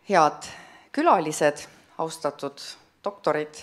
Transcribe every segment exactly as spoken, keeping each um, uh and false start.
Head külalised, austatud doktorid,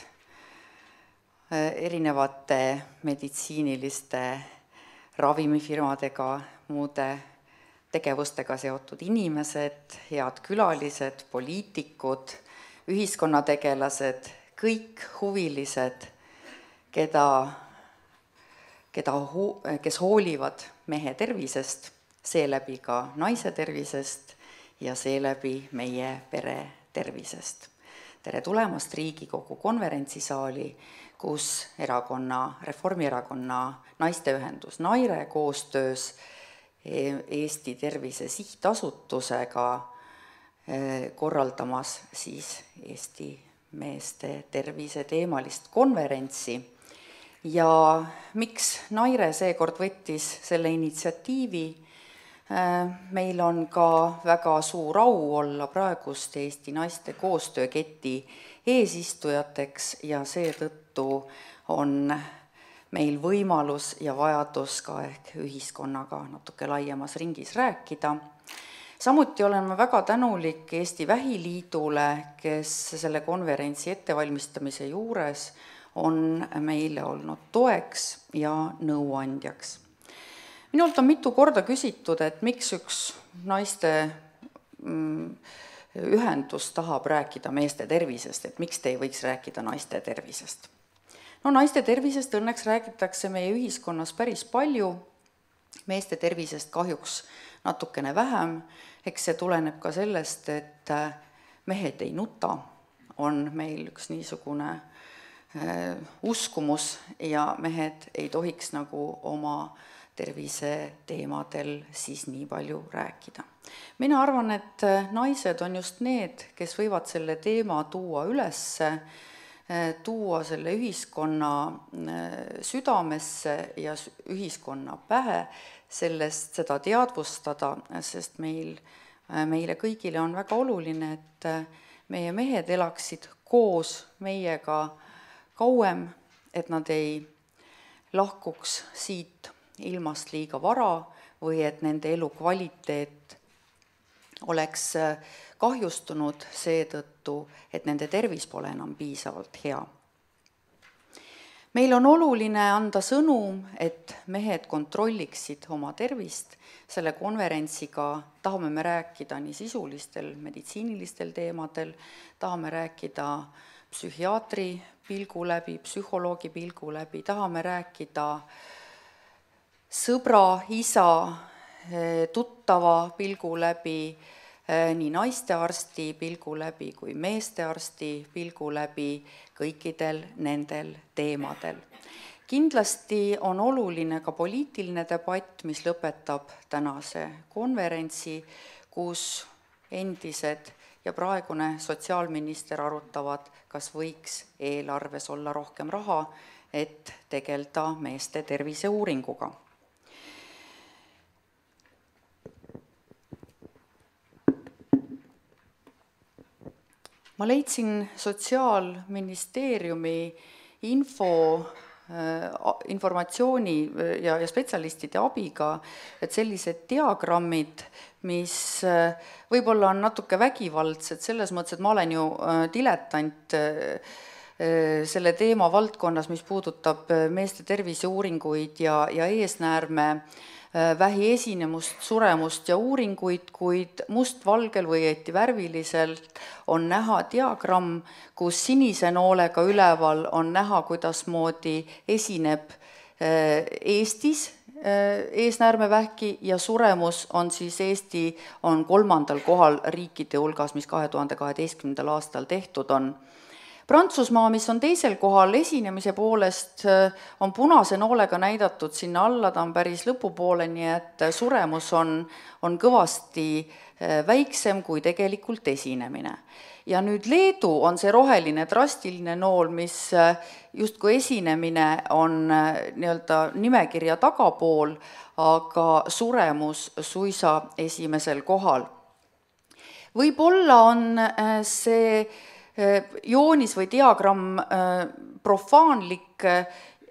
erinevate meditsiiniliste ravimifirmadega, muude tegevustega seotud inimesed, head külalised, poliitikud, ühiskonnategelased, kõik huvilised, keda, keda, kes hoolivad mehe tervisest, seeläbi ka naise tervisest ja seeläbi meie pere tervisest. Tere tulemast Riigikogu konverentsisaali, kus erakonna, Reformierakonna naisteühendus Naire koostöös Eesti Tervise Sihtasutusega korraldamas siis Eesti meeste tervise teemalist konverentsi. Ja miks Naire seekord võttis selle initsiatiivi? Meil on ka väga suur au olla praegust Eesti naiste koostööketi eesistujateks ja seetõttu on meil võimalus ja vajadus ka ehk ühiskonnaga natuke laiemas ringis rääkida. Samuti olen ma väga tänulik Eesti Vähiliidule, kes selle konverentsi ettevalmistamise juures on meile olnud toeks ja nõuandjaks. Minult on mitu korda küsitud, et miks üks naiste ühendus tahab rääkida meeste tervisest, et miks te ei võiks rääkida naiste tervisest. No naiste tervisest õnneks räägitakse meie ühiskonnas päris palju, meeste tervisest kahjuks natukene vähem, eks see tuleneb ka sellest, et mehed ei nuta, on meil üks niisugune uskumus ja mehed ei tohiks nagu oma tervise teemadel siis nii palju rääkida. Mina arvan, et naised on just need, kes võivad selle teema tuua ülesse, tuua selle ühiskonna südamesse ja ühiskonna pähe, sellest seda teadvustada, sest meil, meile kõigile on väga oluline, et meie mehed elaksid koos meiega kauem, et nad ei lahkuks siit ilmast liiga vara või et nende elu kvaliteet oleks kahjustunud seetõttu, et nende tervis pole enam piisavalt hea. Meil on oluline anda sõnum, et mehed kontrolliksid oma tervist. Selle konverentsiga tahame me rääkida nii sisulistel, meditsiinilistel teemadel, tahame rääkida psühhiaatri pilgu läbi, psühholoogi pilgu läbi, tahame rääkida sõbra, isa, tuttava pilgu läbi, nii naistearsti pilgu läbi kui meestearsti pilgu läbi kõikidel nendel teemadel. Kindlasti on oluline ka poliitiline debatt, mis lõpetab tänase konverentsi, kus endised ja praegune sotsiaalminister arutavad, kas võiks eelarves olla rohkem raha, et tegelda meeste terviseuuringuga. Ma leidsin Sotsiaalministeeriumi info, informatsiooni ja, ja spetsialistide abiga, et sellised diagrammid, mis võib-olla on natuke vägivaldsed, selles mõttes, et ma olen ju diletant selle teema valdkonnas, mis puudutab meeste terviseuuringuid ja, ja eesnäärme vähi esinemust, suremust ja uuringuid, kuid mustvalgel või õieti värviliselt on näha diagramm, kus sinise noolega üleval on näha, kuidas moodi esineb Eestis eesnäärmevähki ja suremus on siis Eesti on kolmandal kohal riikide hulgas, mis kahe tuhande kaheteistkümnendal aastal tehtud on. Prantsusmaa, mis on teisel kohal esinemise poolest, on punase noolega näidatud sinna alla, ta on päris lõpupoole, nii et suremus on, on kõvasti väiksem kui tegelikult esinemine. Ja nüüd Leedu on see roheline drastiline nool, mis justkui esinemine on nii-öelda nimekirja tagapool, aga suremus suisa esimesel kohal. Võib-olla on see joonis või diagramm profaanlik,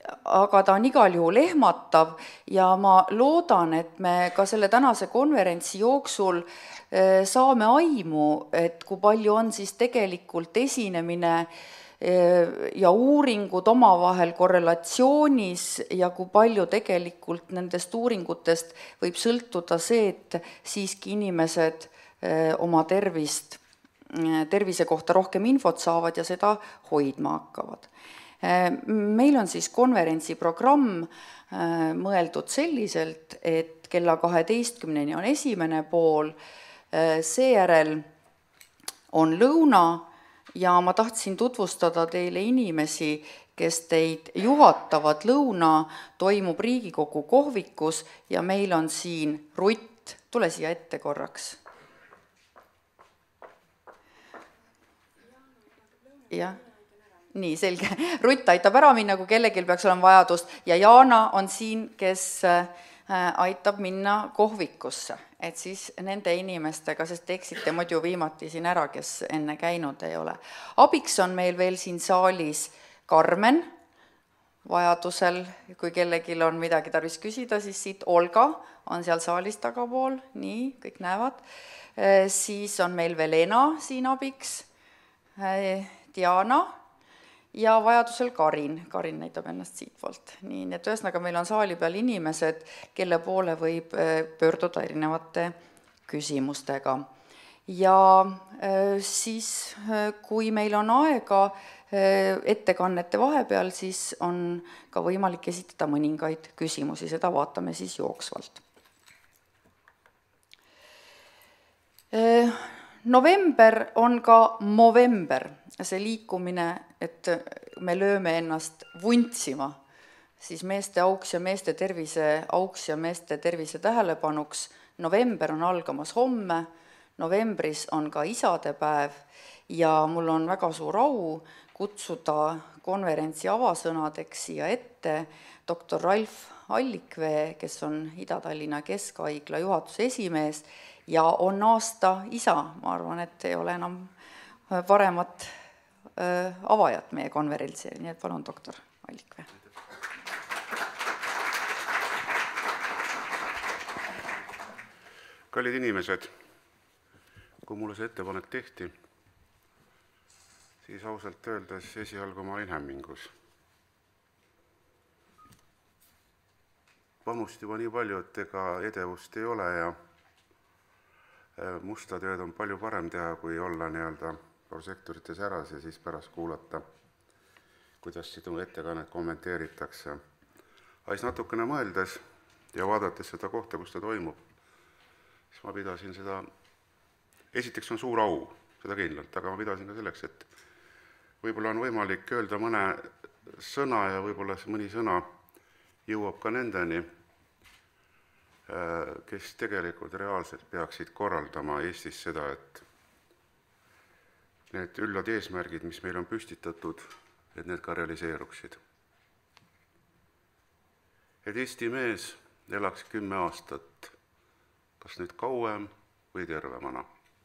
aga ta on igal juhul ehmatav ja ma loodan, et me ka selle tänase konverentsi jooksul saame aimu, et kui palju on siis tegelikult esinemine ja uuringud omavahel korrelatsioonis ja kui palju tegelikult nendest uuringutest võib sõltuda see, et siiski inimesed oma tervist, tervise kohta rohkem infot saavad ja seda hoidma hakkavad. Meil on siis konverentsiprogramm mõeldud selliselt, et kella kaheteistkümneni on esimene pool, seejärel on lõuna ja ma tahtsin tutvustada teile inimesi, kes teid juhatavad. Lõuna toimub Riigikogu kohvikus ja meil on siin Rutt, tule siia ette korraks. Jah. Nii, selge. Rutt aitab ära minna, kui kellelgi peaks olema vajadust ja Jaana on siin, kes aitab minna kohvikusse, et siis nende inimestega, sest te eksite muidu viimati siin ära, kes enne käinud ei ole. Abiks on meil veel siin saalis Karmen, vajadusel, kui kellelgi on midagi tarvis küsida, siis siit Olga on seal saalis tagapool, nii, kõik näevad. Siis on meil veel Ena siin abiks, Diana, ja vajadusel Karin, Karin näitab ennast siit poolt. Nii, et ühesõnaga meil on saali peal inimesed, kelle poole võib pöörduda erinevate küsimustega. Ja siis, kui meil on aega ettekannete vahepeal, siis on ka võimalik esitada mõningaid küsimusi, seda vaatame siis jooksvalt. November on ka Movember, see liikumine, et me lööme ennast vuntsima, siis meeste auks ja meeste tervise auks ja meeste tervise tähelepanuks. November on algamas homme, novembris on ka isadepäev ja mul on väga suur au kutsuda konverentsi avasõnadeks siia ette doktor Ralf Allikvee, kes on Ida-Tallinna Keskhaigla juhatuse esimees ja on aasta isa. Ma arvan, et ei ole enam paremat avajat meie konverentsil, nii et palun, doktor Allikvee. Kallid inimesed, kui mulle see ettepanek tehti, siis ausalt öeldes esialgu ma olin hämmingus. Vamust juba nii palju, et ega edevust ei ole ja musta tööd on palju parem teha, kui olla nii-öelda prosektorites äras ja siis pärast kuulata, kuidas sinu ettekannet kommenteeritakse. Ais natukene mõeldes ja vaadates seda kohta, kus ta toimub, siis ma pidasin seda, esiteks on suur au, seda kindlalt, aga ma pidasin ka selleks, et võib-olla on võimalik öelda mõne sõna ja võib-olla mõni sõna jõuab ka nendeni, kes tegelikult reaalselt peaksid korraldama Eestis seda, et need üllad eesmärgid, mis meil on püstitatud, et need ka realiseeruksid. Et Eesti mees elaks kümme aastat, kas nüüd kauem või tervemana.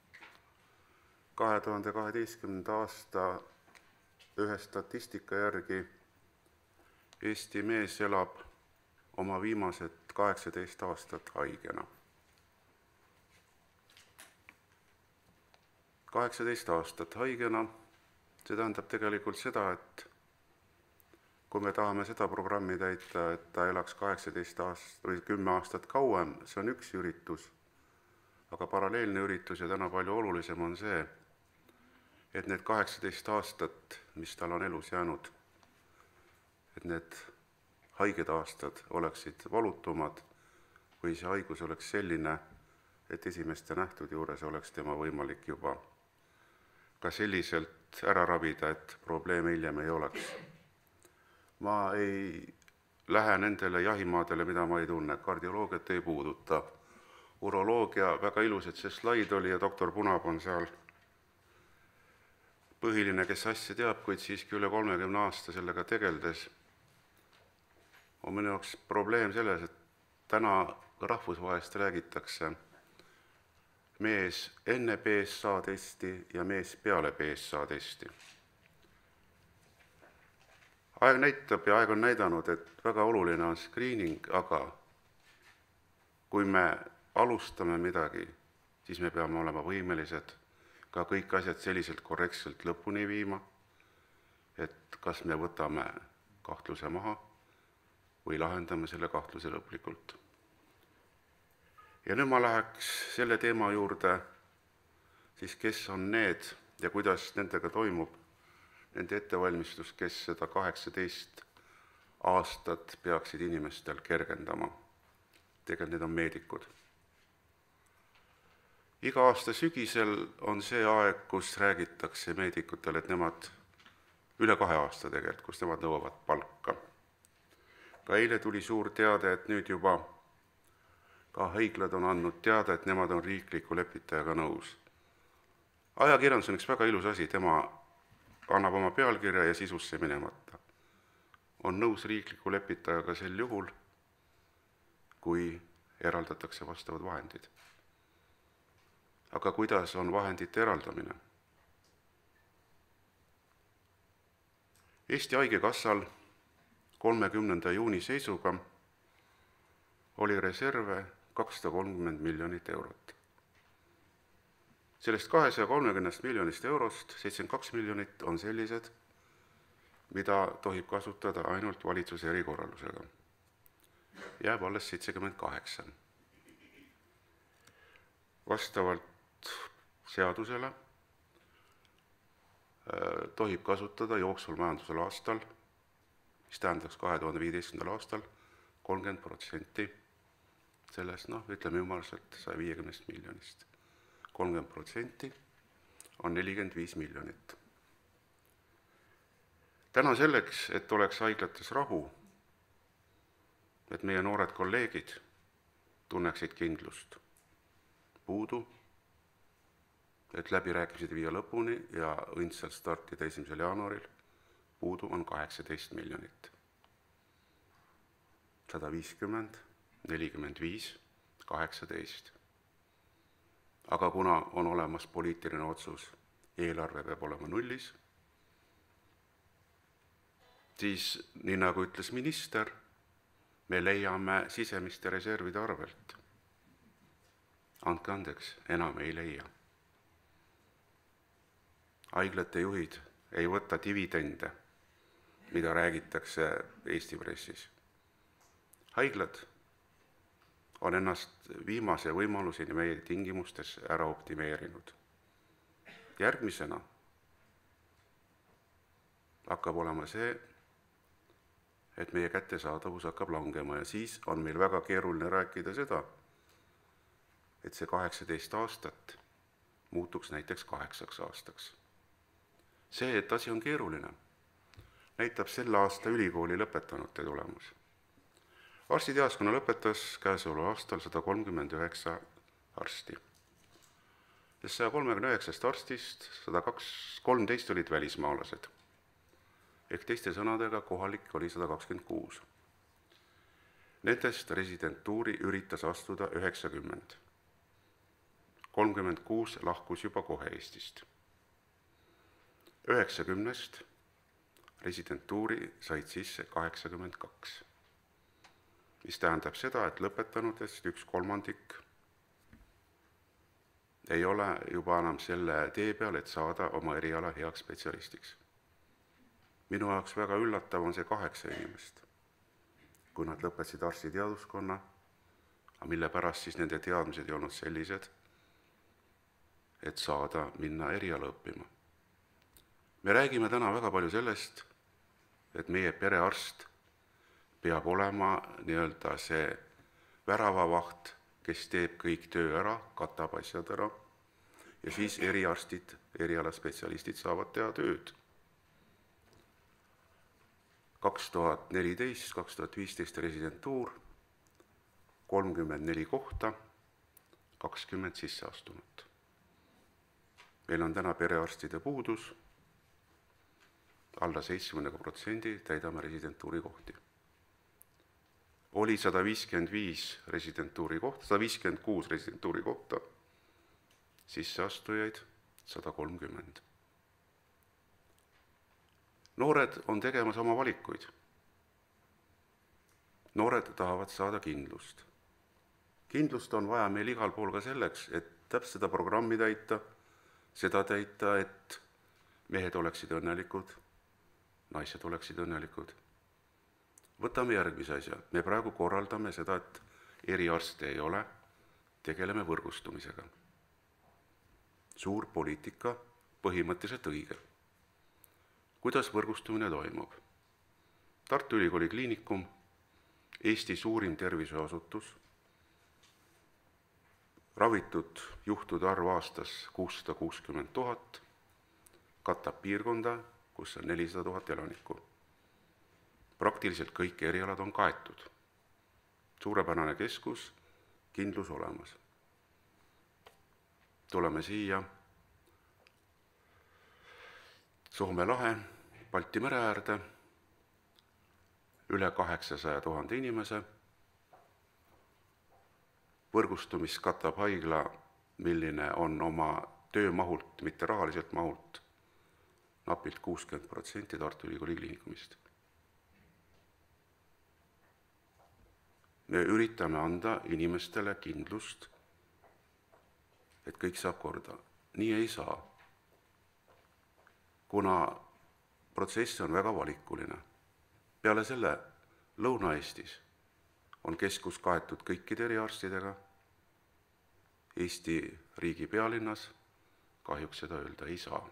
kahe tuhande kaheteistkümnenda aasta ühe statistika järgi Eesti mees elab oma viimased kaheksateist aastat haigena. kaheksateist aastat haigena, see tähendab tegelikult seda, et kui me tahame seda programmi täita, et ta elaks kaheksateist aastat või kümme aastat kauem, see on üks üritus, aga paralleelne üritus ja täna palju olulisem on see, et need kaheksateist aastat, mis tal on elus jäänud, et need haiged aastad oleksid valutumad või see haigus oleks selline, et esimeste nähtude juures oleks tema võimalik juba ka selliselt ära ravida, et probleeme hiljem ei oleks. Ma ei lähe nendele jahimaadele, mida ma ei tunne, kardioloogiat ei puuduta. Uroloogia, väga ilus, et see slaid oli ja doktor Punab on seal põhiline, kes asja teab, kuid siiski üle kolmekümne aasta sellega tegeldes on minu jaoks probleem selles, et täna rahvusvahelist räägitakse mees enne B S A testi ja mees peale B S A testi. aeg näitab ja aeg on näidanud, et väga oluline on screening, aga kui me alustame midagi, siis me peame olema võimelised ka kõik asjad selliselt korrektselt lõpuni viima, et kas me võtame kahtluse maha või lahendame selle kahtluse lõplikult. Ja nüüd ma läheks selle teema juurde, siis kes on need ja kuidas nendega toimub, nende ettevalmistus, kes seda kaheksateist aastat peaksid inimestel kergendama. Tegelikult need on meedikud. Iga aasta sügisel on see aeg, kus räägitakse meedikutele, et nemad üle kahe aasta tegelikult, kus nemad nõuavad palka. Ka eile tuli suur teade, et nüüd juba ka haiglad on andnud teada, et nemad on riikliku lepitajaga nõus. Ajakirjandus on üks väga ilus asi, tema annab oma pealkirja ja sisusse minemata. On nõus riikliku lepitajaga sel juhul, kui eraldatakse vastavad vahendid. Aga kuidas on vahendite eraldamine? Eesti Haigekassal kolmekümnenda juuni seisuga oli reserve kakssada kolmkümmend miljonit eurot. Sellest kahesaja kolmekümnest miljonist eurost seitsekümmend kaks miljonit on sellised, mida tohib kasutada ainult valitsuse erikorraldusega. Jääb alles seitsekümmend kaheksa. Vastavalt seadusele tohib kasutada jooksval majandusel aastal, mis tähendaks kahe tuhande viieteistkümnendal aastal kolmkümmend protsenti sellest, noh, ütleme ümmarguselt saja viiekümnest miljonist. kolmkümmend protsenti on nelikümmend viis miljonit. Täna selleks, et oleks haiglates rahu, et meie noored kolleegid tunneksid kindlust puudu, et läbirääkimised viia lõpuni ja õndsalt startida esimesel jaanuaril, puudu on kaheksateist miljonit. sada viiskümmend, nelikümmend viis, kaheksateist. Aga kuna on olemas poliitiline otsus, eelarve peab olema nullis, siis, nii nagu ütles minister, me leiame sisemiste reservide arvelt. Andke andeks, enam ei leia. Haiglate juhid ei võta dividende, mida räägitakse Eesti pressis. Haiglad on ennast viimase võimaluseni meie tingimustes ära optimeerinud. Järgmisena hakkab olema see, et meie kättesaadavus hakkab langema ja siis on meil väga keeruline rääkida seda, et see kaheksateist aastat muutuks näiteks kaheksaks aastaks. See, et asi on keeruline, näitab selle aasta ülikooli lõpetanute tulemus. Arstiteaskonna lõpetas käesoleval aastal sada kolmkümmend üheksa arsti. saja kolmekümne üheksast arstist sada kolmteist olid välismaalased. Ehk teiste sõnadega kohalik oli sada kakskümmend kuus. Nendest residentuuri üritas astuda üheksakümmend. kolmkümmend kuus lahkus juba kohe Eestist. üheksakümnest residentuuri said sisse kaheksakümmend kaks. Mis tähendab seda, et lõpetanutest üks kolmandik ei ole juba enam selle tee peal, et saada oma eriala heaks spetsialistiks. Minu jaoks väga üllatav on see kaheksa inimest, kui nad lõpetasid arstiteaduskonna, aga mille pärast siis nende teadmised ei olnud sellised, et saada minna eriala õppima. Me räägime täna väga palju sellest, et meie perearst peab olema nii-öelda see väravavaht, kes teeb kõik töö ära, katab asjad ära ja siis eriarstid, erialaspetsialistid saavad teha tööd. kaks tuhat neliteist kaks tuhat viisteist residentuur, kolmkümmend neli kohta, kakskümmend sisseastunut. Meil on täna perearstide puudus, alla seitsekümmend protsendi täidame residentuuri kohti. Oli sada viiskümmend viis residentuuri kohta, sada viiskümmend kuus residentuuri kohta, sisseastujaid sada kolmkümmend. Noored on tegemas oma valikuid. Noored tahavad saada kindlust. Kindlust on vaja meil igal pool ka selleks, et täpselt seda programmi täita, seda täita, et mehed oleksid õnnelikud, naised oleksid õnnelikud. Võtame järgmise asja. Me praegu korraldame seda, et eriarste ei ole, tegeleme võrgustumisega. Suur poliitika, põhimõtteliselt õige. Kuidas võrgustumine toimub? Tartu Ülikooli Kliinikum, Eesti suurim tervishoiuasutus, ravitud juhtude arv aastas kuussada kuuskümmend tuhat, katab piirkonda, kus on nelisada tuhat elanikku. Praktiliselt kõik erialad on kaetud. Suurepärane keskus, kindlus olemas. Tuleme siia Soome lahe, Balti mere äärde, üle kaheksasaja tuhande inimese. Võrgustumist katab haigla, milline on oma töömahult, mitte rahaliselt mahult, napilt kuuskümmend protsenti Tartu Ülikooli Kliinikumist. Me üritame anda inimestele kindlust, et kõik saab korda. Nii ei saa. Kuna protsess on väga valikuline. Peale selle Lõuna-Eestis on keskus kaetud kõikide eriarstidega. Eesti riigi pealinnas kahjuks seda öelda ei saa.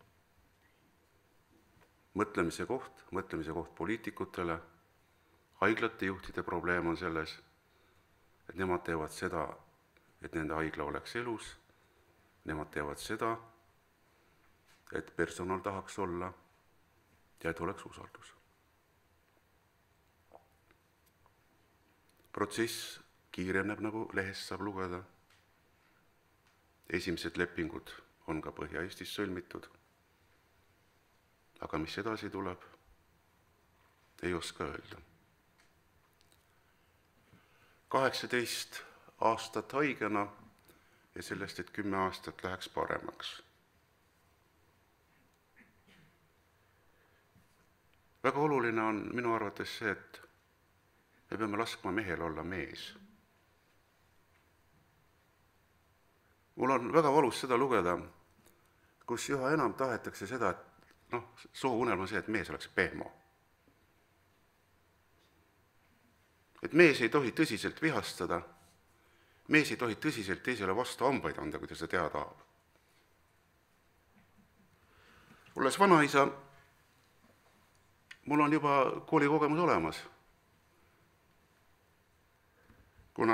Mõtlemise koht, mõtlemise koht poliitikutele, haiglate juhtide probleem on selles, et nemad teevad seda, et nende haigla oleks elus, nemad teevad seda, et personal tahaks olla ja et oleks usaldus. Protsess kiireneb, nagu lehest saab lugeda. Esimesed lepingud on ka Põhja-Eestis sõlmitud. Aga mis edasi tuleb, ei oska öelda. kaheksateist aastat haigena ja sellest, et kümme aastat läheks paremaks. Väga oluline on minu arvates see, et me peame laskma mehel olla mees. Mul on väga valus seda lugeda, kus üha enam tahetakse seda, et noh, soovunelm on see, et mees oleks pehmo. Et mees ei tohi tõsiselt vihastada, mees ei tohi tõsiselt teisele vastu hambaid anda, kui ta seda teha tahab. Olles vanaisa, mul on juba koolikogemus olemas. Kuna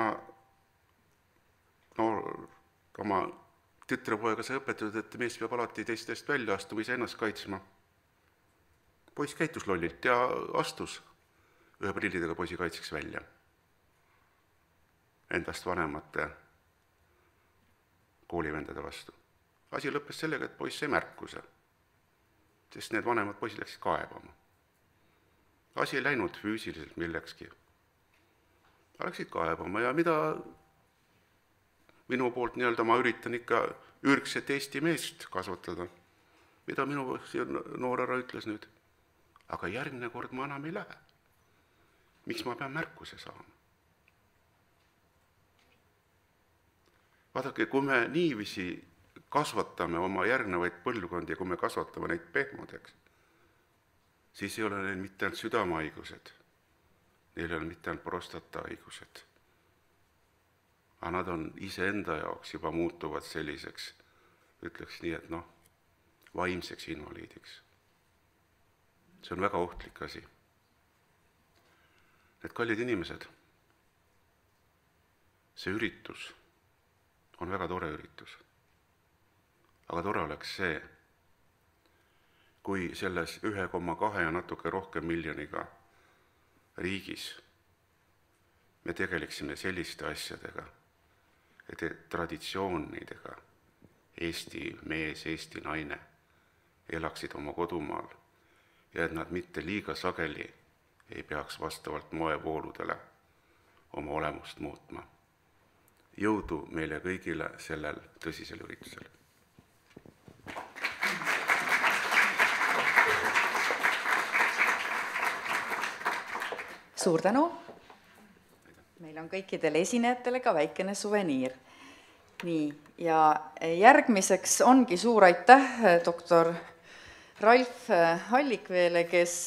no, oma tütrepoega sai õpetatud, et mees peab alati teistest välja astuma, ise ennast kaitsma. Poiss käitus lollilt ja astus ühe prillidega poisi kaitseks välja. Endast vanemate koolivendade vastu. Asi lõppes sellega, et poiss sai märkuse, sest need vanemad poisid läksid kaebama. Asi ei läinud füüsiliselt millekski. Läksid kaebama ja mida minu poolt nii-öelda ma üritan ikka ürgset Eesti meest kasvatada, mida minu noor ära ütles nüüd, aga järgmine kord ma enam ei lähe. Miks ma pean märkuse saama? Vaadake, kui me niiviisi kasvatame oma järgnevaid põlvkondi ja kui me kasvatame neid pehmudeks, siis ei ole neil mitte ainult südamehaigused, neil ei ole mitte ainult prostatahaigused. Aga nad on iseenda jaoks juba muutuvad selliseks, ütleks nii, et noh, vaimseks invaliidiks. See on väga ohtlik asi. Need kallid inimesed, see üritus on väga tore üritus. Aga tore oleks see, kui selles ühe koma kahe ja natuke rohkem miljoniga riigis me tegeleksime selliste asjadega, et traditsioonidega Eesti mees, Eesti naine elaksid oma kodumaal ja et nad mitte liiga sageli ei peaks vastavalt moevooludele oma olemust muutma. Jõudu meile kõigile sellel tõsisel üritusel. suur tänu. Meil on kõikidele esinejatele ka väikene suveniir. Nii, ja järgmiseks ongi suur aitäh doktor Ralf Hallikveele, kes,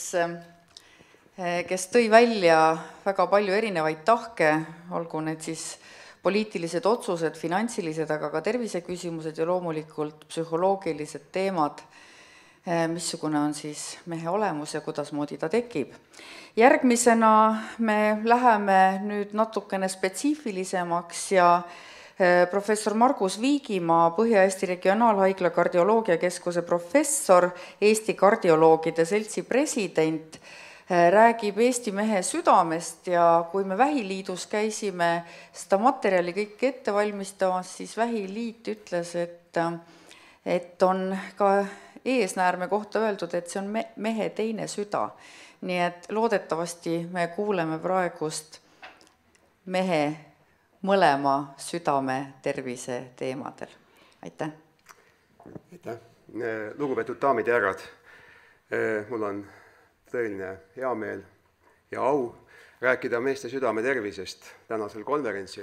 kes tõi välja väga palju erinevaid tahke, olgu need siis poliitilised otsused, finantsilised, aga ka terviseküsimused ja loomulikult psühholoogilised teemad, missugune on siis mehe olemus ja kuidasmoodi ta tekib. Järgmisena me läheme nüüd natukene spetsiifilisemaks ja professor Margus Viigimaa, Põhja-Eesti Regionaalhaigla kardioloogiakeskuse professor, Eesti kardioloogide seltsi president, räägib Eesti mehe südamest ja kui me Vähiliidus käisime seda materjali kõik ette valmistamas, siis Vähiliit ütles, et, et on ka eesnäärme kohta öeldud, et see on mehe teine süda. Nii et loodetavasti me kuuleme praegust mehe mõlema südame tervise teemadel. Aitäh! Aitäh! Lugupeetud daamid ja härrad, mul on tõeline hea meel ja au rääkida meeste südame tervisest tänasel konverentsil.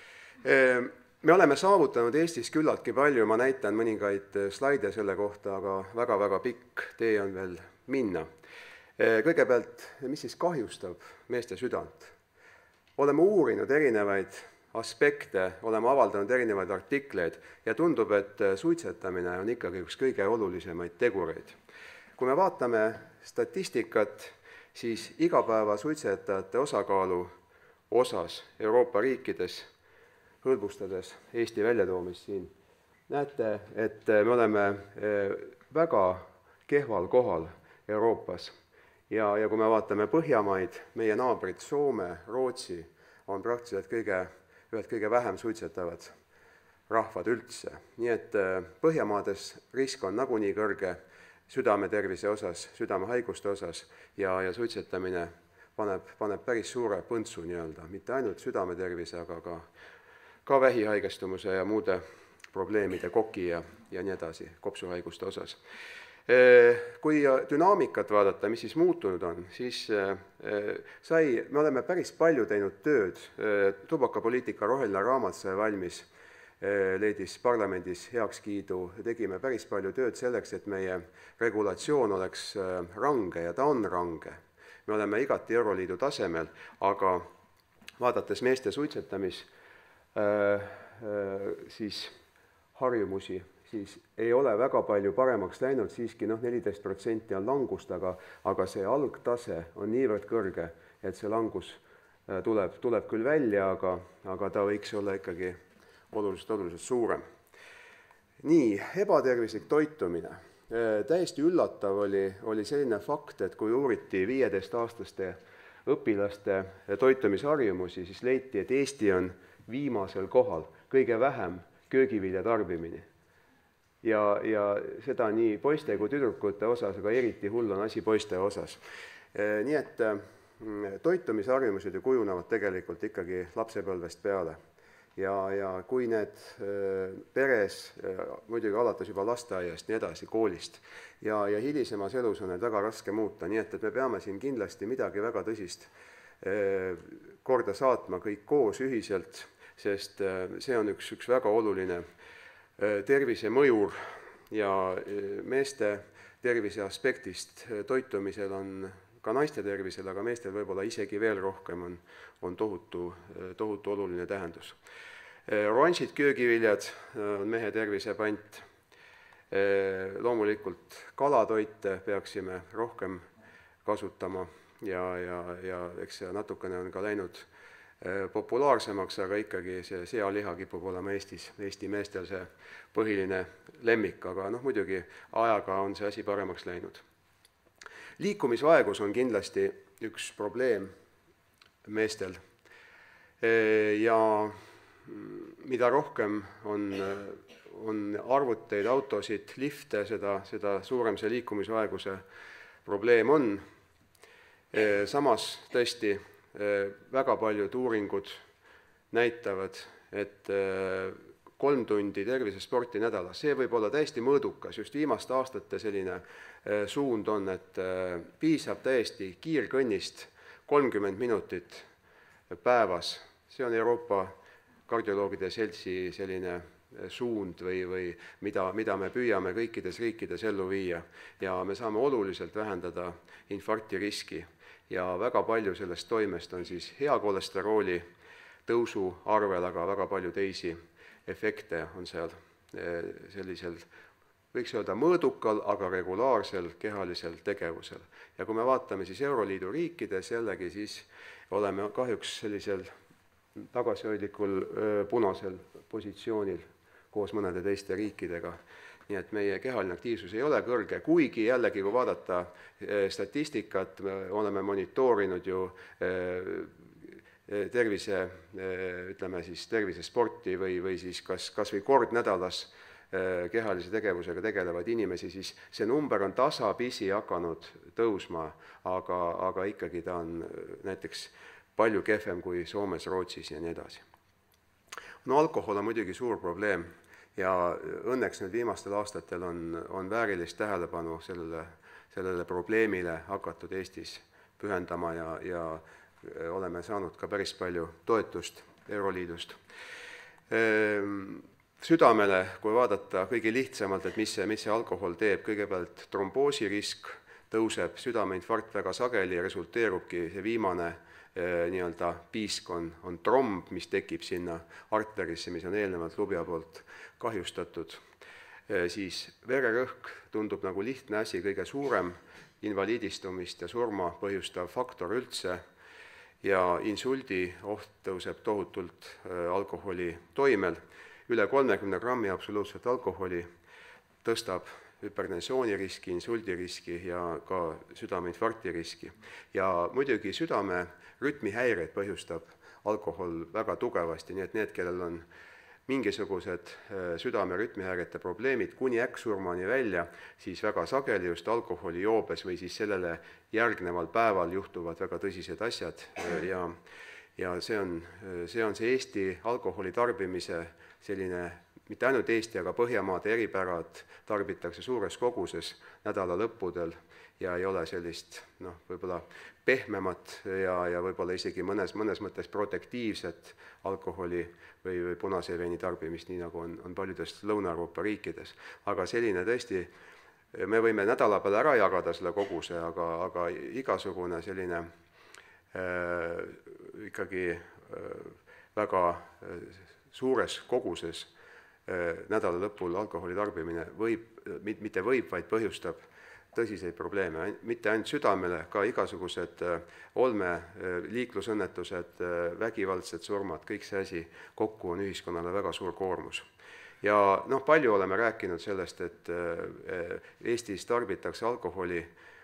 Me oleme saavutanud Eestis küllaltki palju, ma näitan mõningaid slaide selle kohta, aga väga-väga pikk tee on veel minna. Kõigepealt, mis siis kahjustab meeste südant? Oleme uurinud erinevaid aspekte, oleme avaldanud erinevaid artikleid ja tundub, et suitsetamine on ikkagi üks kõige olulisemaid tegureid. Kui me vaatame statistikat, siis igapäeva suitsetajate osakaalu osas Euroopa riikides, hõlbustades Eesti väljatoomist siin, näete, et me oleme väga kehval kohal Euroopas. Ja, ja kui me vaatame Põhjamaid, meie naabrid Soome, Rootsi on praktiliselt kõige, ühed kõige vähem suitsetavad rahvad üldse. Nii et Põhjamaades risk on nagunii kõrge südametervise osas, südamehaiguste osas ja, ja suitsetamine paneb, paneb päris suure põntsu nii-öelda, mitte ainult südametervise, aga ka, ka vähihaigestumuse ja muude probleemide, koki ja, ja nii edasi, kopsuhaiguste osas. Kui dünaamikat vaadata, mis siis muutunud on, siis sai, me oleme päris palju teinud tööd, tubakapoliitika roheline raamat sai valmis, leidis parlamendis heakskiidu, tegime päris palju tööd selleks, et meie regulatsioon oleks range ja ta on range. Me oleme igati Euroliidu tasemel, aga vaadates meeste suitsetamis, siis harjumusi, siis ei ole väga palju paremaks läinud, siiski noh, neliteist protsenti on langust, aga, aga see algtase on niivõrd kõrge, et see langus tuleb, tuleb küll välja, aga, aga ta võiks olla ikkagi oluliselt, oluliselt suurem. Nii, ebatervislik toitumine. Täiesti üllatav oli, oli selline fakt, et kui uuriti viieteistaastaste õpilaste toitumisharjumusi, siis leiti, et Eesti on viimasel kohal kõige vähem köögivilja tarbimine. Ja, ja seda nii poiste kui tüdrukute osas, aga eriti hull on asi poiste osas. Nii et toitumisharjumused ju kujunevad tegelikult ikkagi lapsepõlvest peale. Ja, ja kui need peres, muidugi alates juba lasteaiast, nii edasi, koolist, ja, ja hilisemas elus on need väga raske muuta, nii et, et me peame siin kindlasti midagi väga tõsist korda saatma kõik koos ühiselt, sest see on üks, üks väga oluline tervise mõjur ja meeste tervise aspektist toitumisel on ka naiste tervisel, aga meestel võib-olla isegi veel rohkem on, on tohutu, tohutu oluline tähendus. Oranžid köögiviljad on mehe tervise pant. Loomulikult kalatoite peaksime rohkem kasutama ja, ja, ja eks see natukene on ka läinud populaarsemaks, aga ikkagi see sealiha kipub olema Eestis, Eesti meestel see põhiline lemmik, aga noh, muidugi ajaga on see asi paremaks läinud. Liikumisvaegus on kindlasti üks probleem meestel ja mida rohkem on, on arvuteid, autosid, lifte, seda, seda suurem see liikumisvaeguse probleem on. Samas tõesti väga paljud uuringud näitavad, et kolm tundi tervisesporti nädalas, see võib olla täiesti mõõdukas, just viimaste aastate selline suund on, et piisab täiesti kiirkõnnist kolmkümmend minutit päevas, see on Euroopa kardioloogide seltsi selline suund või, või mida, mida me püüame kõikides riikides ellu viia ja me saame oluliselt vähendada infarkti riski ja väga palju sellest toimest on siis hea kolesterooli tõusu arvel, aga väga palju teisi efekte on seal sellisel, võiks öelda mõõdukal, aga regulaarsel kehalisel tegevusel. Ja kui me vaatame siis Euroliidu riikides jällegi, siis oleme kahjuks sellisel tagasihoidlikul punasel positsioonil koos mõnede teiste riikidega. Nii et meie kehaline aktiivsus ei ole kõrge, kuigi jällegi, kui vaadata statistikat, me oleme monitoorinud ju tervise, ütleme siis tervisesporti või, või siis kas, kas või kord nädalas kehalise tegevusega tegelevaid inimesi, siis see number on tasapisi hakanud tõusma, aga, aga ikkagi ta on näiteks palju kehvem kui Soomes, Rootsis ja nii edasi. No alkohol on muidugi suur probleem ja õnneks nüüd viimastel aastatel on, on väärilist tähelepanu sellele, sellele probleemile hakatud Eestis pühendama ja, ja oleme saanud ka päris palju toetust Euroliidust. Südamele, kui vaadata kõige lihtsamalt, et mis see, mis see alkohol teeb, kõigepealt tromboosirisk tõuseb, südameinfarkt väga sageli ja resulteerubki see viimane nii-öelda piisk on, on tromb, mis tekib sinna arterisse, mis on eelnevalt lubja poolt kahjustatud. Siis vererõhk tundub nagu lihtne asi, kõige suurem invaliidistumist ja surma põhjustav faktor üldse ja insuldi oht tõuseb tohutult alkoholi toimel. Üle kolmekümne grammi absoluutselt alkoholi tõstab hüpertensiooniriski, insuldiriski ja ka südameinfarkti riski. Ja muidugi südame rütmihäireid põhjustab alkohol väga tugevasti, nii et need, kellel on mingisugused südame rütmihäirete probleemid kuni äkksurmani välja, siis väga sageli just alkoholi joobes või siis sellele järgneval päeval juhtuvad väga tõsised asjad ja, ja see on, see on see Eesti alkoholi tarbimise selline mitte ainult Eesti, aga Põhjamaade eripärad tarbitakse suures koguses nädala lõppudel ja ei ole sellist noh, võib-olla pehmemat ja, ja võib-olla isegi mõnes, mõnes mõttes protektiivset alkoholi või, või punase veini tarbimist, nii nagu on, on paljudes Lõuna-Euroopa riikides. Aga selline tõesti, me võime nädala peale ära jagada selle koguse, aga, aga igasugune selline äh, ikkagi äh, väga äh, suures koguses nädala lõpul alkoholi tarbimine võib, mitte võib, vaid põhjustab tõsiseid probleeme, mitte ainult südamele, ka igasugused olme, liiklusõnnetused, vägivaldsed surmad, kõik see asi kokku on ühiskonnale väga suur koormus. Ja noh, palju oleme rääkinud sellest, et Eestis tarbitakse alkoholi,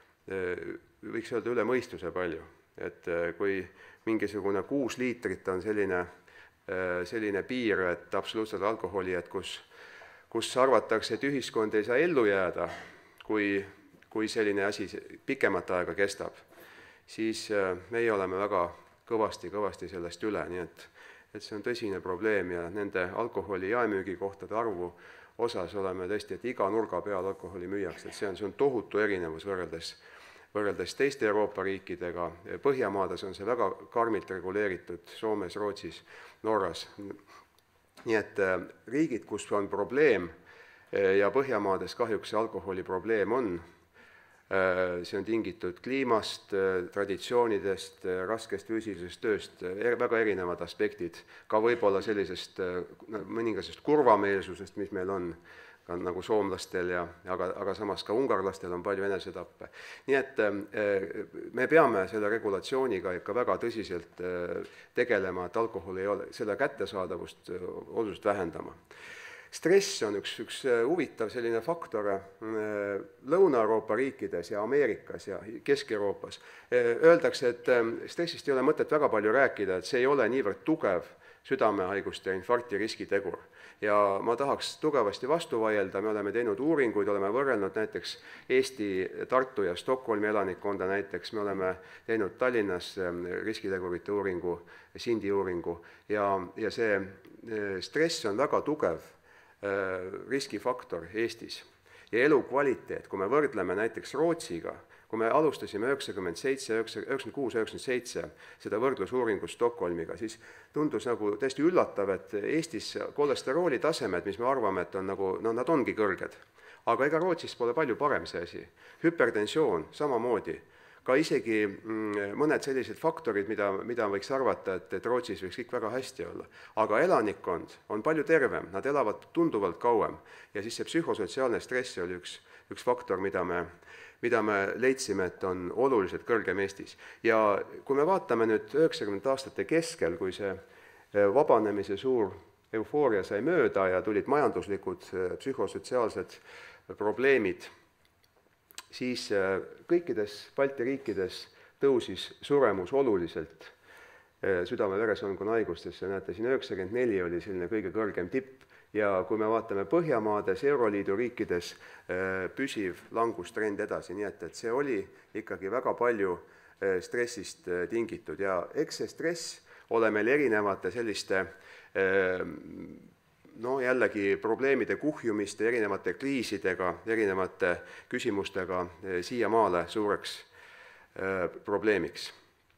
võiks öelda üle mõistuse palju, et kui mingisugune kuus liitrit on selline selline piir, et absoluutselt alkoholi, et kus, kus arvatakse, et ühiskond ei saa ellu jääda, kui, kui selline asi pikemat aega kestab, siis meie oleme väga kõvasti, kõvasti sellest üle, nii et, et see on tõsine probleem ja nende alkoholi jaemüügikohtade arvu osas oleme tõesti, et iga nurga peal alkoholi müüakse, et see on, see on tohutu erinevus võrreldes võrreldes teiste Euroopa riikidega, Põhjamaades on see väga karmilt reguleeritud, Soomes, Rootsis, Norras. Nii et riigid, kus on probleem ja Põhjamaades kahjuks see alkoholi probleem on, see on tingitud kliimast, traditsioonidest, raskest füüsilisest tööst, väga erinevad aspektid, ka võib-olla sellisest mõningasest kurvameelsusest, mis meil on, nagu soomlastel, ja, aga, aga samas ka ungarlastel on palju enesetappe. Nii et me peame selle regulatsiooniga ikka väga tõsiselt tegelema, et alkohol ei ole, selle kättesaadavust oluliselt vähendama. Stress on üks, üks huvitav selline faktor Lõuna-Euroopa riikides ja Ameerikas ja Kesk-Euroopas. Öeldakse, et stressist ei ole mõtet väga palju rääkida, et see ei ole niivõrd tugev südamehaiguste ja infarkti riskitegur. Ja ma tahaks tugevasti vastu vaielda, me oleme teinud uuringuid, oleme võrrelnud näiteks Eesti, Tartu ja Stockholmi elanikkonda näiteks, me oleme teinud Tallinnas riskitegurite uuringu, Sindi uuringu ja, ja see stress on väga tugev riskifaktor Eestis. ja elukvaliteet, kui me võrdleme näiteks Rootsiga, kui me alustasime üheksakümmend seitse, üheksakümmend kuus, üheksakümmend seitse seda võrdlusuuringut Stockholmiga, siis tundus nagu täiesti üllatav, et Eestis kolesterooli tasemed, mis me arvame, et on nagu, no nad ongi kõrged. Aga ega Rootsis pole palju parem see asi. Hüpertensioon samamoodi. Ka isegi mõned sellised faktorid, mida, mida võiks arvata, et, et Rootsis võiks kõik väga hästi olla. Aga elanikkond on palju tervem, nad elavad tunduvalt kauem. Ja siis see psühhosotsiaalne stress oli üks, üks faktor, mida me, mida me leidsime, et on oluliselt kõrgem Eestis. Ja kui me vaatame nüüd üheksakümnendate aastate keskel, kui see vabanemise suur eufooria sai mööda ja tulid majanduslikud psühhosotsiaalsed probleemid, siis kõikides Balti riikides tõusis suremus oluliselt südame-veresoonkonna haigustesse. Näete, siin üheksakümmend neli oli selline kõige kõrgem tipp ja kui me vaatame Põhjamaades, Euroliidu riikides, püsiv langustrend edasi, nii et, et see oli ikkagi väga palju stressist tingitud ja eks see stress ole meil erinevate selliste no jällegi probleemide kuhjumiste, erinevate kriisidega, erinevate küsimustega siiamaale suureks probleemiks.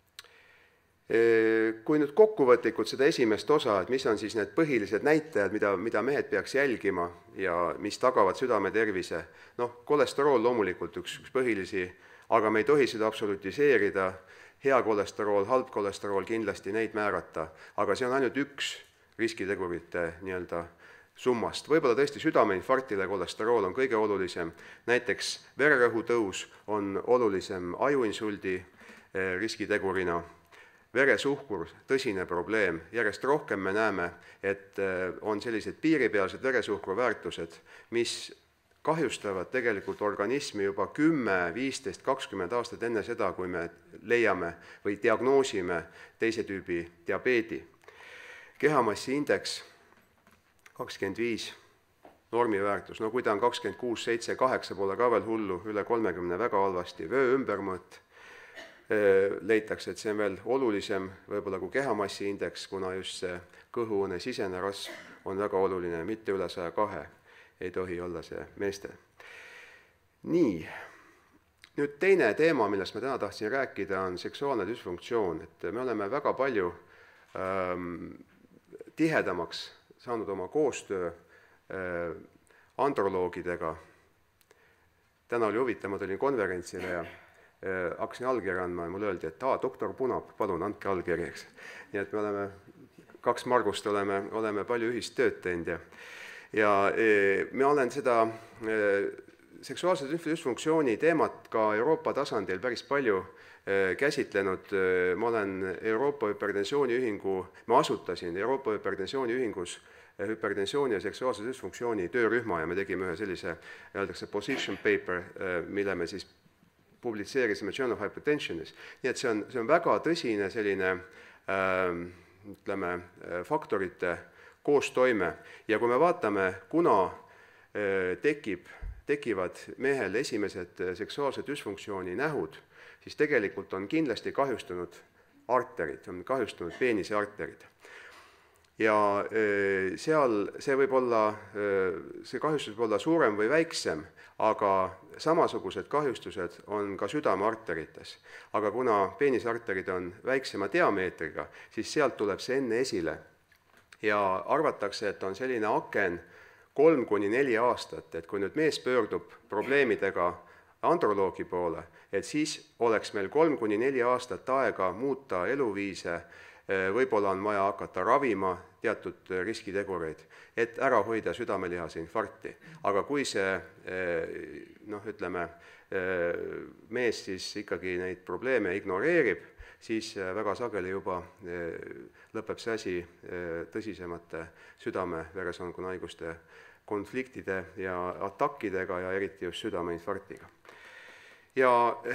Kui nüüd kokkuvõtlikult seda esimest osa, et mis on siis need põhilised näitajad, mida, mida mehed peaks jälgima ja mis tagavad südametervise, noh, kolesterool loomulikult üks, üks põhilisi, aga me ei tohi seda absolutiseerida, hea kolesterool, halb kolesterool, kindlasti neid määrata, aga see on ainult üks riskitegurite nii-öelda summast. Võib-olla tõesti südameinfarktile kolesterool on kõige olulisem, näiteks vererõhu tõus on olulisem ajuinsuldi riskitegurina, veresuhkur, tõsine probleem, järjest rohkem me näeme, et on sellised piiripealsed veresuhkru väärtused, mis kahjustavad tegelikult organismi juba kümme, viisteist, kakskümmend aastat enne seda, kui me leiame või diagnoosime teise tüübi diabeedi. Kehamassi indeks kakskümmend viis, normiväärtus, no kui ta on kakskümmend kuus, seitse, kaheksa pole ka veel hullu, üle kolmekümne väga halvasti, vöö ümbermõõt leitakse, et see on veel olulisem võib-olla kui kehamassi indeks, kuna just see kõhuõne sisene rasv on väga oluline, mitte üle saja kahe ei tohi olla see meeste. Nii, nüüd teine teema, millest ma täna tahtsin rääkida, on seksuaalne düsfunktsioon, et me oleme väga palju ähm, tihedamaks saanud oma koostöö äh, androloogidega. Täna oli huvitav, ma tulin konverentsile ja äh, hakkasin allkirja andma ja mulle öeldi, et aa, doktor Punab, palun, andke allkirja, eks. Nii et me oleme, kaks Margust oleme, oleme palju ühist tööd teinud ja, ja e, me olen seda e, seksuaalse düsfunktsiooni teemat ka Euroopa tasandil päris palju käsitlenud. Ma olen Euroopa Hüpertensiooniühingu, ma asutasin Euroopa Hüpertensiooniühingus hüpertensiooni ja seksuaalse düsfunktsiooni töörühma ja me tegime ühe sellise, öeldakse position paper, mille me siis publitseerisime Journal of Hypertensionis. Nii et see on, see on väga tõsine selline, äh, ütleme, faktorite koostoime ja kui me vaatame, kuna äh, tekib, tekivad mehel esimesed seksuaalse düsfunktsiooni nähud, siis tegelikult on kindlasti kahjustunud arterid, on kahjustunud peenise arterid. Ja seal see võib olla, see kahjustus võib olla suurem või väiksem, aga samasugused kahjustused on ka südamearterites. Aga kuna peenisarterid on väiksema diameetriga, siis sealt tuleb see enne esile. Ja arvatakse, et on selline aken kolm kuni neli aastat, et kui nüüd mees pöördub probleemidega androloogi poole, et siis oleks meil kolm kuni neli aastat aega muuta eluviise, võib-olla on vaja hakata ravima teatud riskitegureid, et ära hoida südamelihase infarkti. Aga kui see, noh, ütleme, mees siis ikkagi neid probleeme ignoreerib, siis väga sageli juba lõpeb see asi tõsisemate südame-veresoonkonna haiguste konfliktide ja atakkidega ja eriti just südameinfarktiga. Ja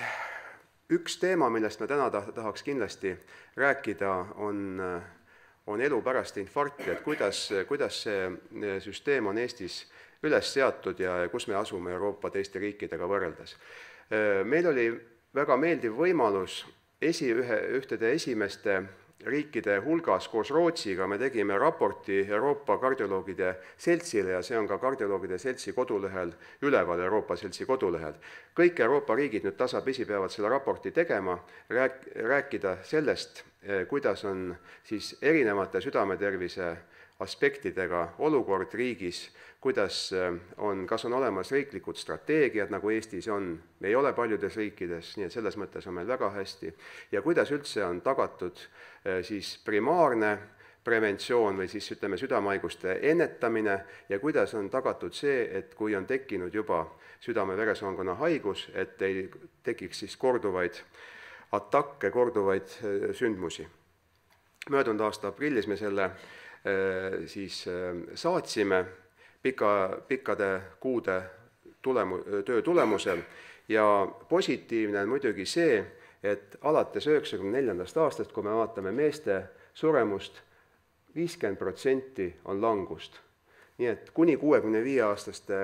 üks teema, millest me täna tahaks kindlasti rääkida, on, on elu pärast infarkti, et kuidas, kuidas see süsteem on Eestis üles seatud ja kus me asume Euroopa teiste riikidega võrreldes. Meil oli väga meeldiv võimalus esi, ühe, ühtede esimeste riikide hulgas koos Rootsiga me tegime raporti Euroopa kardioloogide seltsile ja see on ka kardioloogide seltsi kodulehel üleval, Euroopa seltsi kodulehel. Kõik Euroopa riigid nüüd tasapisi peavad selle raporti tegema, rääk, rääkida sellest, kuidas on siis erinevate südametervise aspektidega olukord riigis, kuidas on, kas on olemas riiklikud strateegiad, nagu Eestis on, me ei ole paljudes riikides, nii et selles mõttes on meil väga hästi, ja kuidas üldse on tagatud siis primaarne preventsioon või siis ütleme südamehaiguste ennetamine ja kuidas on tagatud see, et kui on tekkinud juba südame-veresoonkonna haigus, et ei tekiks siis korduvaid atakke, korduvaid sündmusi. Möödunud aasta aprillis me selle siis saatsime pika, pikkade kuude tulemu, töö tulemusel ja positiivne on muidugi see, et alates üheksakümne neljandast aastast, kui me vaatame meeste suremust, viiskümmend protsenti on langust. Nii et kuni kuuekümne viie aastaste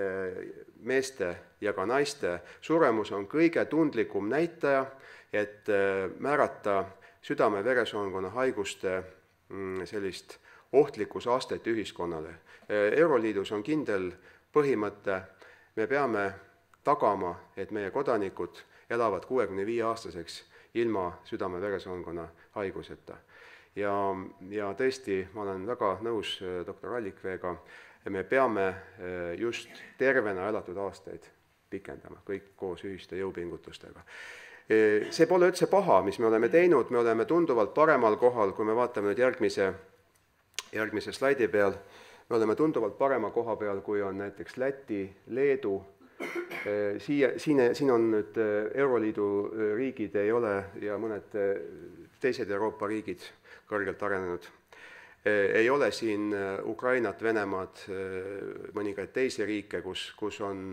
meeste ja ka naiste suremus on kõige tundlikum näitaja, et määrata südame-veresoonkonna haiguste sellist ohtlikkusastet ühiskonnale. Euroliidus on kindel põhimõte, me peame tagama, et meie kodanikud elavad kuuekümne viie aastaseks ilma südame-veresoonkonna haiguseta. Ja, ja tõesti, ma olen väga nõus doktor Allikveega, me peame just tervena elatud aastaid pikendama, kõik koos ühiste jõupingutustega. See pole üldse paha, mis me oleme teinud, me oleme tunduvalt paremal kohal, kui me vaatame nüüd järgmise järgmise slaidi peal, me oleme tunduvalt parema koha peal, kui on näiteks Läti, Leedu, Siia, siin, siin on nüüd Euroliidu riigid ei ole ja mõned teised Euroopa riigid kõrgelt arenenud. Ei ole siin Ukrainat, Venemaad, mõningaid teisi riike, kus, kus on,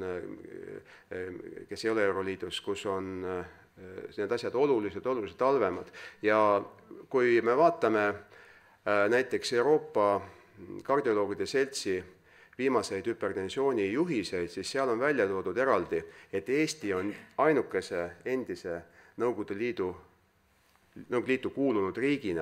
kes ei ole Euroliidus, kus on need asjad oluliselt, oluliselt halvemad. Ja kui me vaatame näiteks Euroopa kardioloogide seltsi viimaseid hüpertensiooni juhiseid, siis seal on välja toodud eraldi, et Eesti on ainukese endise Nõukogude Liidu, Nõukogude Liitu kuulunud riigina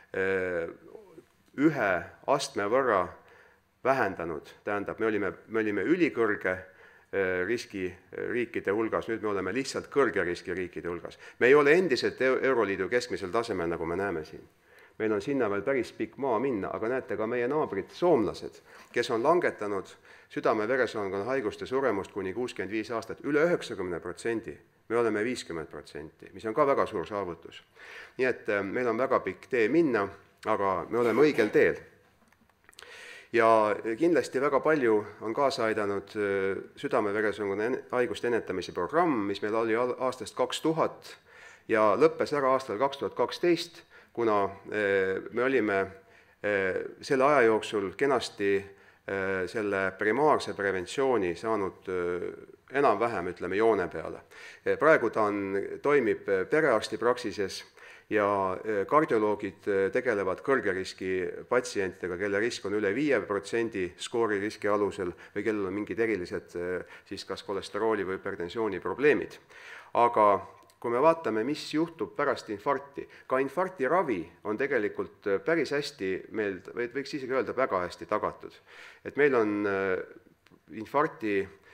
ühe astme võrra vähendanud, tähendab, me olime, me olime ülikõrge riski riikide hulgas, nüüd me oleme lihtsalt kõrge riski riikide hulgas. Me ei ole endiselt Euroliidu keskmisel tasemel, nagu me näeme siin. Meil on sinna veel päris pikk maa minna, aga näete ka meie naabrid, soomlased, kes on langetanud südame-veresoonkonna haiguste suremust kuni kuuskümmend viis aastat, üle üheksakümne protsendi, me oleme viiskümmend protsenti, mis on ka väga suur saavutus. Nii et meil on väga pikk tee minna, aga me oleme õigel teel. Ja kindlasti väga palju on kaasa aidanud südame-veresoonkonna haiguste ennetamise programm, mis meil oli aastast kaks tuhat ja lõppes ära aastal kaks tuhat kaksteist, kuna me olime selle aja jooksul kenasti selle primaarse preventsiooni saanud enam-vähem, ütleme, joone peale. Praegu ta on, toimib perearstipraksises ja kardioloogid tegelevad kõrgeriski patsientidega, kelle risk on üle viie protsendi skoori riski alusel või kellel on mingid erilised siis kas kolesterooli või hypertensiooni probleemid. Aga kui me vaatame, mis juhtub pärast infarkti, ka infarkti ravi on tegelikult päris hästi, meil võiks isegi öelda väga hästi tagatud. Et meil on infarkti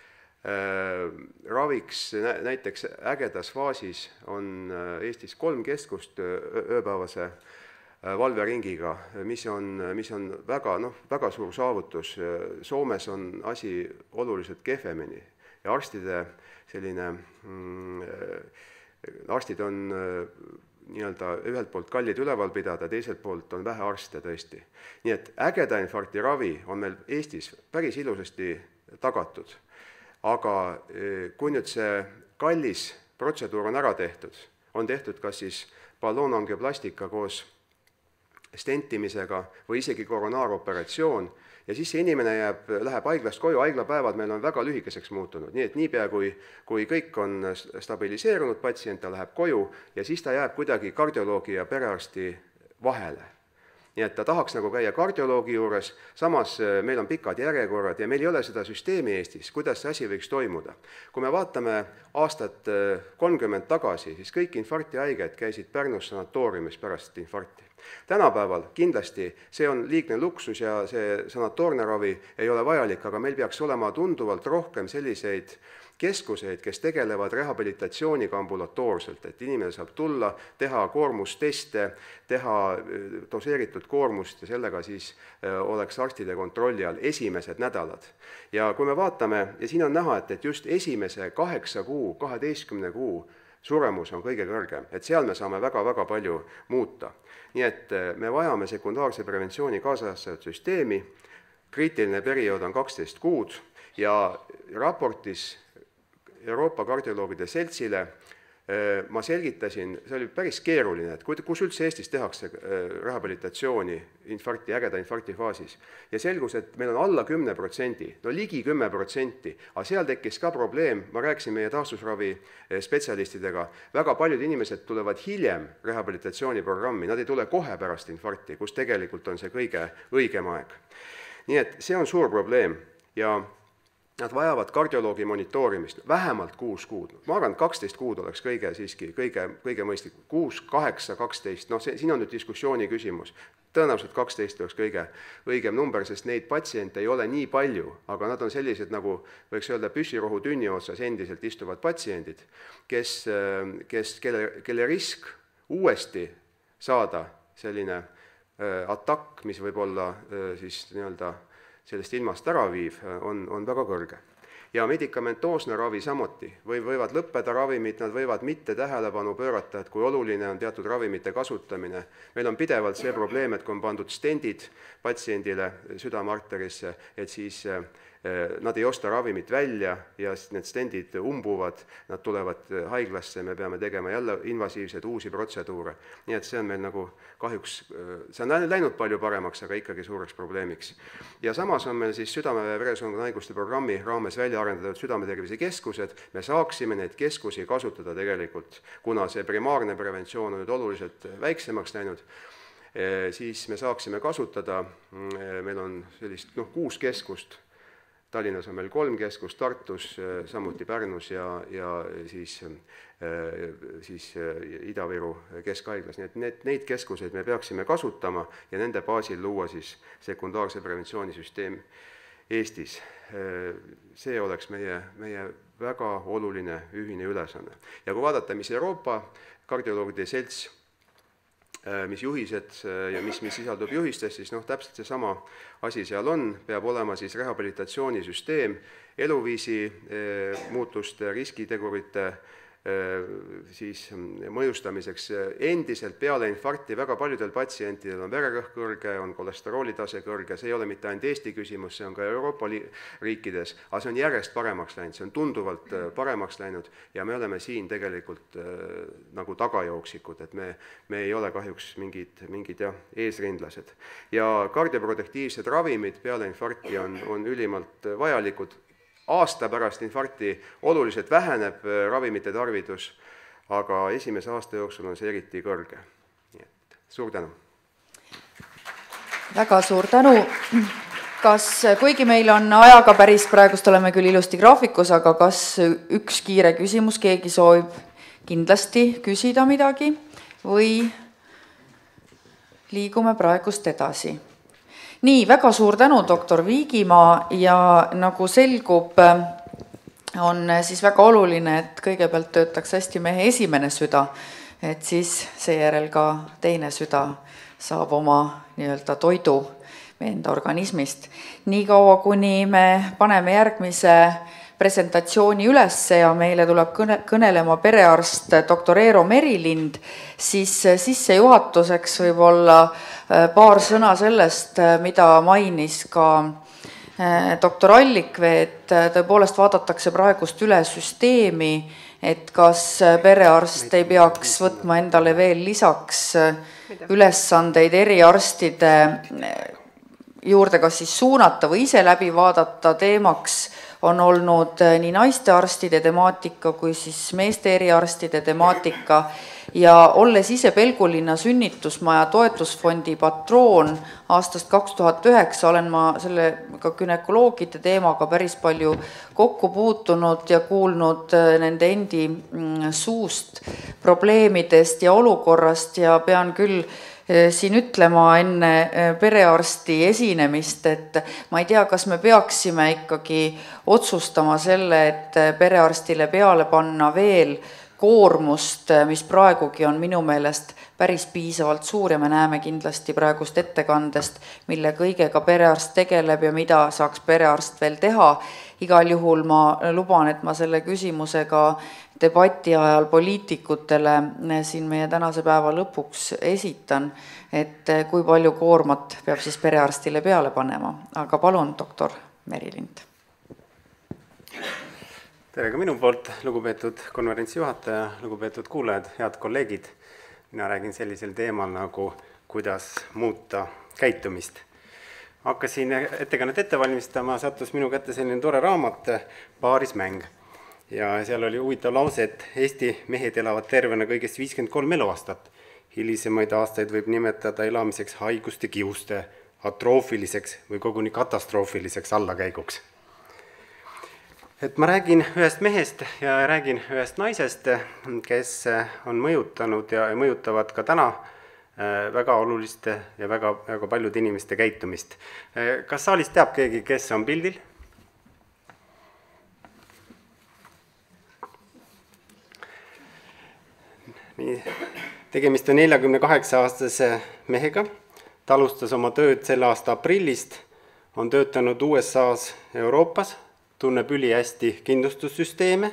raviks näiteks ägedas faasis on Eestis kolm keskust ööpäevase valveringiga, mis on, mis on väga, noh, väga suur saavutus. Soomes on asi oluliselt kehvemini ja arstide selline mm, arstid on nii-öelda ühelt poolt kallid üleval pidada, teiselt poolt on vähe arste tõesti. Nii et ägeda infarkti ravi on meil Eestis päris ilusasti tagatud. Aga kui nüüd see kallis protseduur on ära tehtud, on tehtud kas siis balloonangioplastika koos stentimisega või isegi koronaaroperatsioon, ja siis see inimene jääb, läheb haiglast koju, haiglapäevad meil on väga lühikeseks muutunud, nii et niipea kui, kui kõik on stabiliseerunud, patsient ta läheb koju ja siis ta jääb kuidagi kardioloogi ja perearsti vahele. nii et ta tahaks nagu käia kardioloogi juures, samas meil on pikad järjekorrad ja meil ei ole seda süsteemi Eestis, kuidas see asi võiks toimuda. Kui me vaatame aastat kolmkümmend tagasi, siis kõik infarktihaiged käisid Pärnus sanatooriumis pärast infarkti. Tänapäeval kindlasti see on liigne luksus ja see sanatoorne ravi ei ole vajalik, aga meil peaks olema tunduvalt rohkem selliseid keskuseid, kes tegelevad rehabilitatsiooniga ambulatoorselt, et inimene saab tulla, teha koormusteste, teha doseeritud koormust ja sellega siis oleks arstide kontrolli all esimesed nädalad. Ja kui me vaatame, ja siin on näha, et, et just esimese kaheksa kuu, kaheteistkümne kuu suremus on kõige kõrgem, et seal me saame väga-väga palju muuta. Nii et me vajame sekundaarse preventsiooni kaasajastatud süsteemi, kriitiline periood on kaksteist kuud ja raportis Euroopa kardioloogide seltsile ma selgitasin, see oli päris keeruline, et kus üldse Eestis tehakse rehabilitatsiooni infarkti, ägeda infarkti faasis. Ja selgus, et meil on alla kümne protsendi, no ligi kümme protsenti, aga seal tekkis ka probleem, ma rääkisin meie taastusravi spetsialistidega, väga paljud inimesed tulevad hiljem rehabilitatsiooniprogrammi, nad ei tule kohe pärast infarkti, kus tegelikult on see kõige õigem aeg. Nii et see on suur probleem ja nad vajavad kardioloogi monitoorimist vähemalt kuus kuud. Ma arvan, et kaksteist kuud oleks kõige siiski, kõige, kõige mõistlik. kuus, kaheksa, kaksteist, noh, see, siin on nüüd diskussiooni küsimus. Tõenäoliselt kaksteist oleks kõige õigem number, sest neid patsiente ei ole nii palju, aga nad on sellised, nagu võiks öelda, püssirohu tünni otsas endiselt istuvad patsiendid, kes, kes, kelle, kelle risk uuesti saada selline atakk, mis võib olla siis nii-öelda sellest ilmast ära viiv, on, on väga kõrge. Ja medikamentoosne ravi samuti, või võivad lõppeda ravimid, nad võivad mitte tähelepanu pöörata, et kui oluline on teatud ravimite kasutamine. Meil on pidevalt see probleem, et kui on pandud stendid patsiendile südamearterisse, et siis nad ei osta ravimit välja ja need stendid umbuvad, nad tulevad haiglasse, me peame tegema jälle invasiivsed uusi protseduure. Nii et see on meil nagu kahjuks, see on läinud palju paremaks, aga ikkagi suureks probleemiks. Ja samas on meil siis südame-veresoonkonna programmi raames välja arendatud südametervise keskused, me saaksime neid keskusi kasutada tegelikult, kuna see primaarne preventsioon on nüüd oluliselt väiksemaks läinud, siis me saaksime kasutada, meil on sellist noh, kuus keskust, Tallinnas on meil kolm keskust, Tartus, samuti Pärnus ja, ja siis, siis Ida-Viru keskhaiglas. Nii et need, neid keskuseid me peaksime kasutama ja nende baasil luua siis sekundaarse preventsioonisüsteem Eestis. See oleks meie, meie väga oluline ühine ülesanne. Ja kui vaadata, mis Euroopa kardioloogide selts, mis juhised ja mis, mis sisaldub juhistes, siis noh, täpselt see sama asi seal on, peab olema siis rehabilitatsioonisüsteem, eluviisi muutuste, riskitegurite siis mõjustamiseks endiselt peale infarkti väga paljudel patsientidel on vererõhk kõrge, on kolesteroolitase kõrge, see ei ole mitte ainult Eesti küsimus, see on ka Euroopa riikides, aga see on järjest paremaks läinud, see on tunduvalt paremaks läinud ja me oleme siin tegelikult nagu tagajooksikud, et me, me ei ole kahjuks mingid, mingid jah, eesrindlased. Ja kardioprotektiivsed ravimid peale infarkti on, on ülimalt vajalikud. Aasta pärast infarkti oluliselt väheneb ravimite tarvidus, aga esimese aasta jooksul on see eriti kõrge. Nii et suur tänu. Väga suur tänu. Kas, kuigi meil on ajaga päris praegust oleme küll ilusti graafikus, aga kas üks kiire küsimus, keegi soovib kindlasti küsida midagi või liigume praegust edasi? Nii, väga suur tänu, doktor Viigimaa, ja nagu selgub, on siis väga oluline, et kõigepealt töötaks hästi mehe esimene süda, et siis seejärel ka teine süda saab oma nii-öelda toidu meie enda organismist. Nii kaua, kuni me paneme järgmise presentatsiooni üles ja meile tuleb kõne, kõnelema perearst doktor Eero Merilind, siis sissejuhatuseks võib olla paar sõna sellest, mida mainis ka doktor Allikvee, et tõepoolest vaadatakse praegust üle süsteemi, et kas perearst ei peaks võtma endale veel lisaks ülesandeid eriarstide juurde kas siis suunata või ise läbi vaadata teemaks on olnud nii naistearstide temaatika kui siis meeste eriarstide temaatika ja olles ise Pelgulinna sünnitusmaja toetusfondi patroon aastast kaks tuhat üheksa olen ma selle ka günekoloogide teemaga päris palju kokku puutunud ja kuulnud nende endi suust probleemidest ja olukorrast ja pean küll siin ütlema enne perearsti esinemist, et ma ei tea, kas me peaksime ikkagi otsustama selle, et perearstile peale panna veel koormust, mis praegugi on minu meelest päris piisavalt suur ja me näeme kindlasti praegust ettekandest, mille kõigega perearst tegeleb ja mida saaks perearst veel teha. Igal juhul ma luban, et ma selle küsimusega debati ajal poliitikutele siin meie tänase päeva lõpuks esitan, et kui palju koormat peab siis perearstile peale panema. Aga palun, doktor Merilind. Tere ka minu poolt, lugupeetud konverentsi juhataja, lugupeetud kuulajad, head kolleegid. Mina räägin sellisel teemal nagu kuidas muuta käitumist. Hakkasin ettekannet ette valmistama, sattus minu kätte selline tore raamat Paarismäng. Ja seal oli huvitav lause, et Eesti mehed elavad tervena kõigest viiskümmend kolm eluaastat. Hilisemaid aastaid võib nimetada elamiseks haiguste kiuste, atroofiliseks või koguni katastroofiliseks allakäiguks. Et ma räägin ühest mehest ja räägin ühest naisest, kes on mõjutanud ja mõjutavad ka täna väga oluliste ja väga, väga paljude inimeste käitumist. Kas saalis teab keegi, kes on pildil? Nii, tegemist on neljakümne kaheksa aastase mehega, ta alustas oma tööd selle aasta aprillist, on töötanud U S A-s Euroopas, tunneb üli hästi kindlustussüsteeme,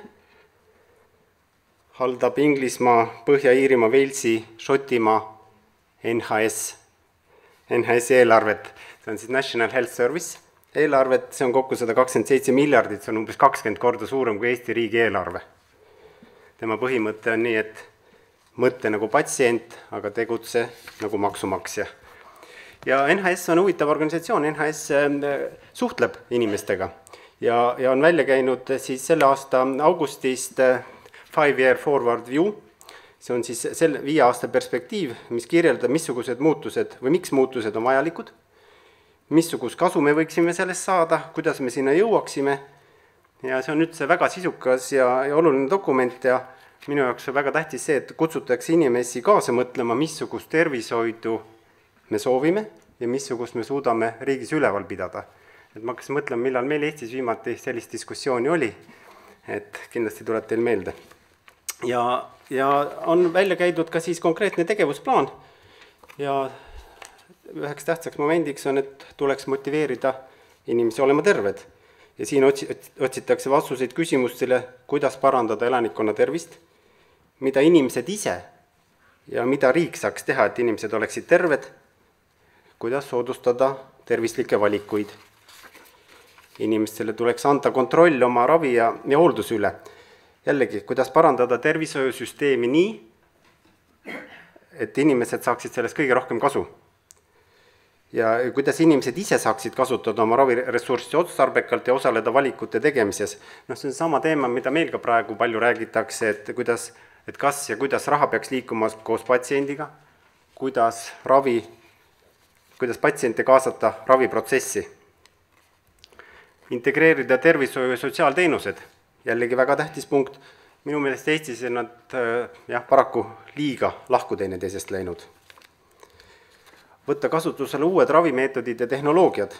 haldab Inglismaa, Põhja-Iirimaa, Velsi, Šotimaa N H S, N H S eelarvet, see on siis National Health Service eelarvet, see on kokku sada kakskümmend seitse miljardit, see on umbes kakskümmend korda suurem kui Eesti riigi eelarve. Tema põhimõte on nii, et mõtte nagu patsient, aga tegutse nagu maksumaksja. Ja N H S on huvitav organisatsioon, N H S suhtleb inimestega ja, ja on välja käinud siis selle aasta augustist Five Year Forward View. See on siis selle viie aasta perspektiiv, mis kirjeldab, missugused muutused või miks muutused on vajalikud, missugust kasu me võiksime sellest saada, kuidas me sinna jõuaksime. Ja see on üldse väga sisukas ja, ja oluline dokument ja minu jaoks on väga tähtis see, et kutsutakse inimesi kaasa mõtlema, missugust tervishoidu me soovime ja missugust me suudame riigis üleval pidada. Et ma hakkasin mõtlema, millal meil Eestis viimati sellist diskussiooni oli, et kindlasti tuleb teil meelde. Ja, ja on välja käidud ka siis konkreetne tegevusplaan ja üheks tähtsaks momendiks on, et tuleks motiveerida inimesi olema terved. Ja siin otsitakse vastuseid küsimustele, kuidas parandada elanikkonna tervist, mida inimesed ise ja mida riik saaks teha, et inimesed oleksid terved, kuidas soodustada tervislikke valikuid. Inimestele tuleks anda kontroll oma ravi ja, ja hoolduse üle. Jällegi, kuidas parandada tervishoiusüsteemi nii, et inimesed saaksid sellest kõige rohkem kasu. Ja kuidas inimesed ise saaksid kasutada oma raviressurssi otstarbekalt ja osaleda valikute tegemises. No, see on sama teema, mida meil ka praegu palju räägitakse, et, kuidas, et kas ja kuidas raha peaks liikuma koos patsiendiga, kuidas, ravi, kuidas patsiente kaasata raviprotsessi. Integreerida tervishoiu ja sotsiaalteenused, jällegi väga tähtis punkt. Minu meelest Eestis on nad jah, paraku liiga lahku teineteisest läinud. Võtta kasutusele uued ravimeetodid ja tehnoloogiad.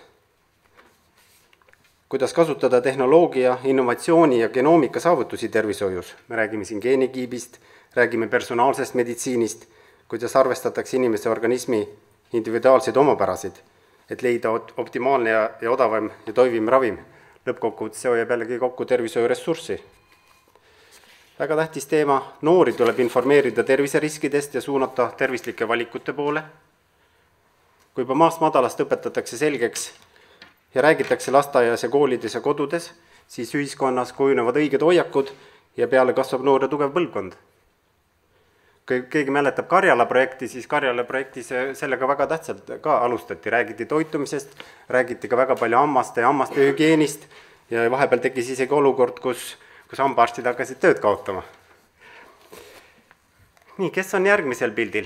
Kuidas kasutada tehnoloogia, innovatsiooni ja genoomika saavutusi tervishoius. Me räägime siin geenikiibist, räägime personaalsest meditsiinist, kuidas arvestatakse inimese organismi individuaalseid omapärasid, et leida optimaalne ja, ja odavam ja toivim ravim. Lõppkokkuvõttes see hoiab jällegi kokku tervishoiu ressurssi. Väga tähtis teema, noori tuleb informeerida terviseriskidest ja suunata tervislike valikute poole. Kui juba maast madalast õpetatakse selgeks ja räägitakse lasteaias ja koolides ja kodudes, siis ühiskonnas kujunevad õiged hoiakud ja peale kasvab noor ja tugev põlvkond. Kui keegi mäletab Karjala projekti, siis Karjala projektis sellega väga tähtsalt ka alustati. Räägiti toitumisest, räägiti ka väga palju hammaste ja hammaste hügienist ja vahepeal tekkis isegi olukord, kus, kus hambaarstid hakkasid tööd kaotama. Nii, kes on järgmisel pildil?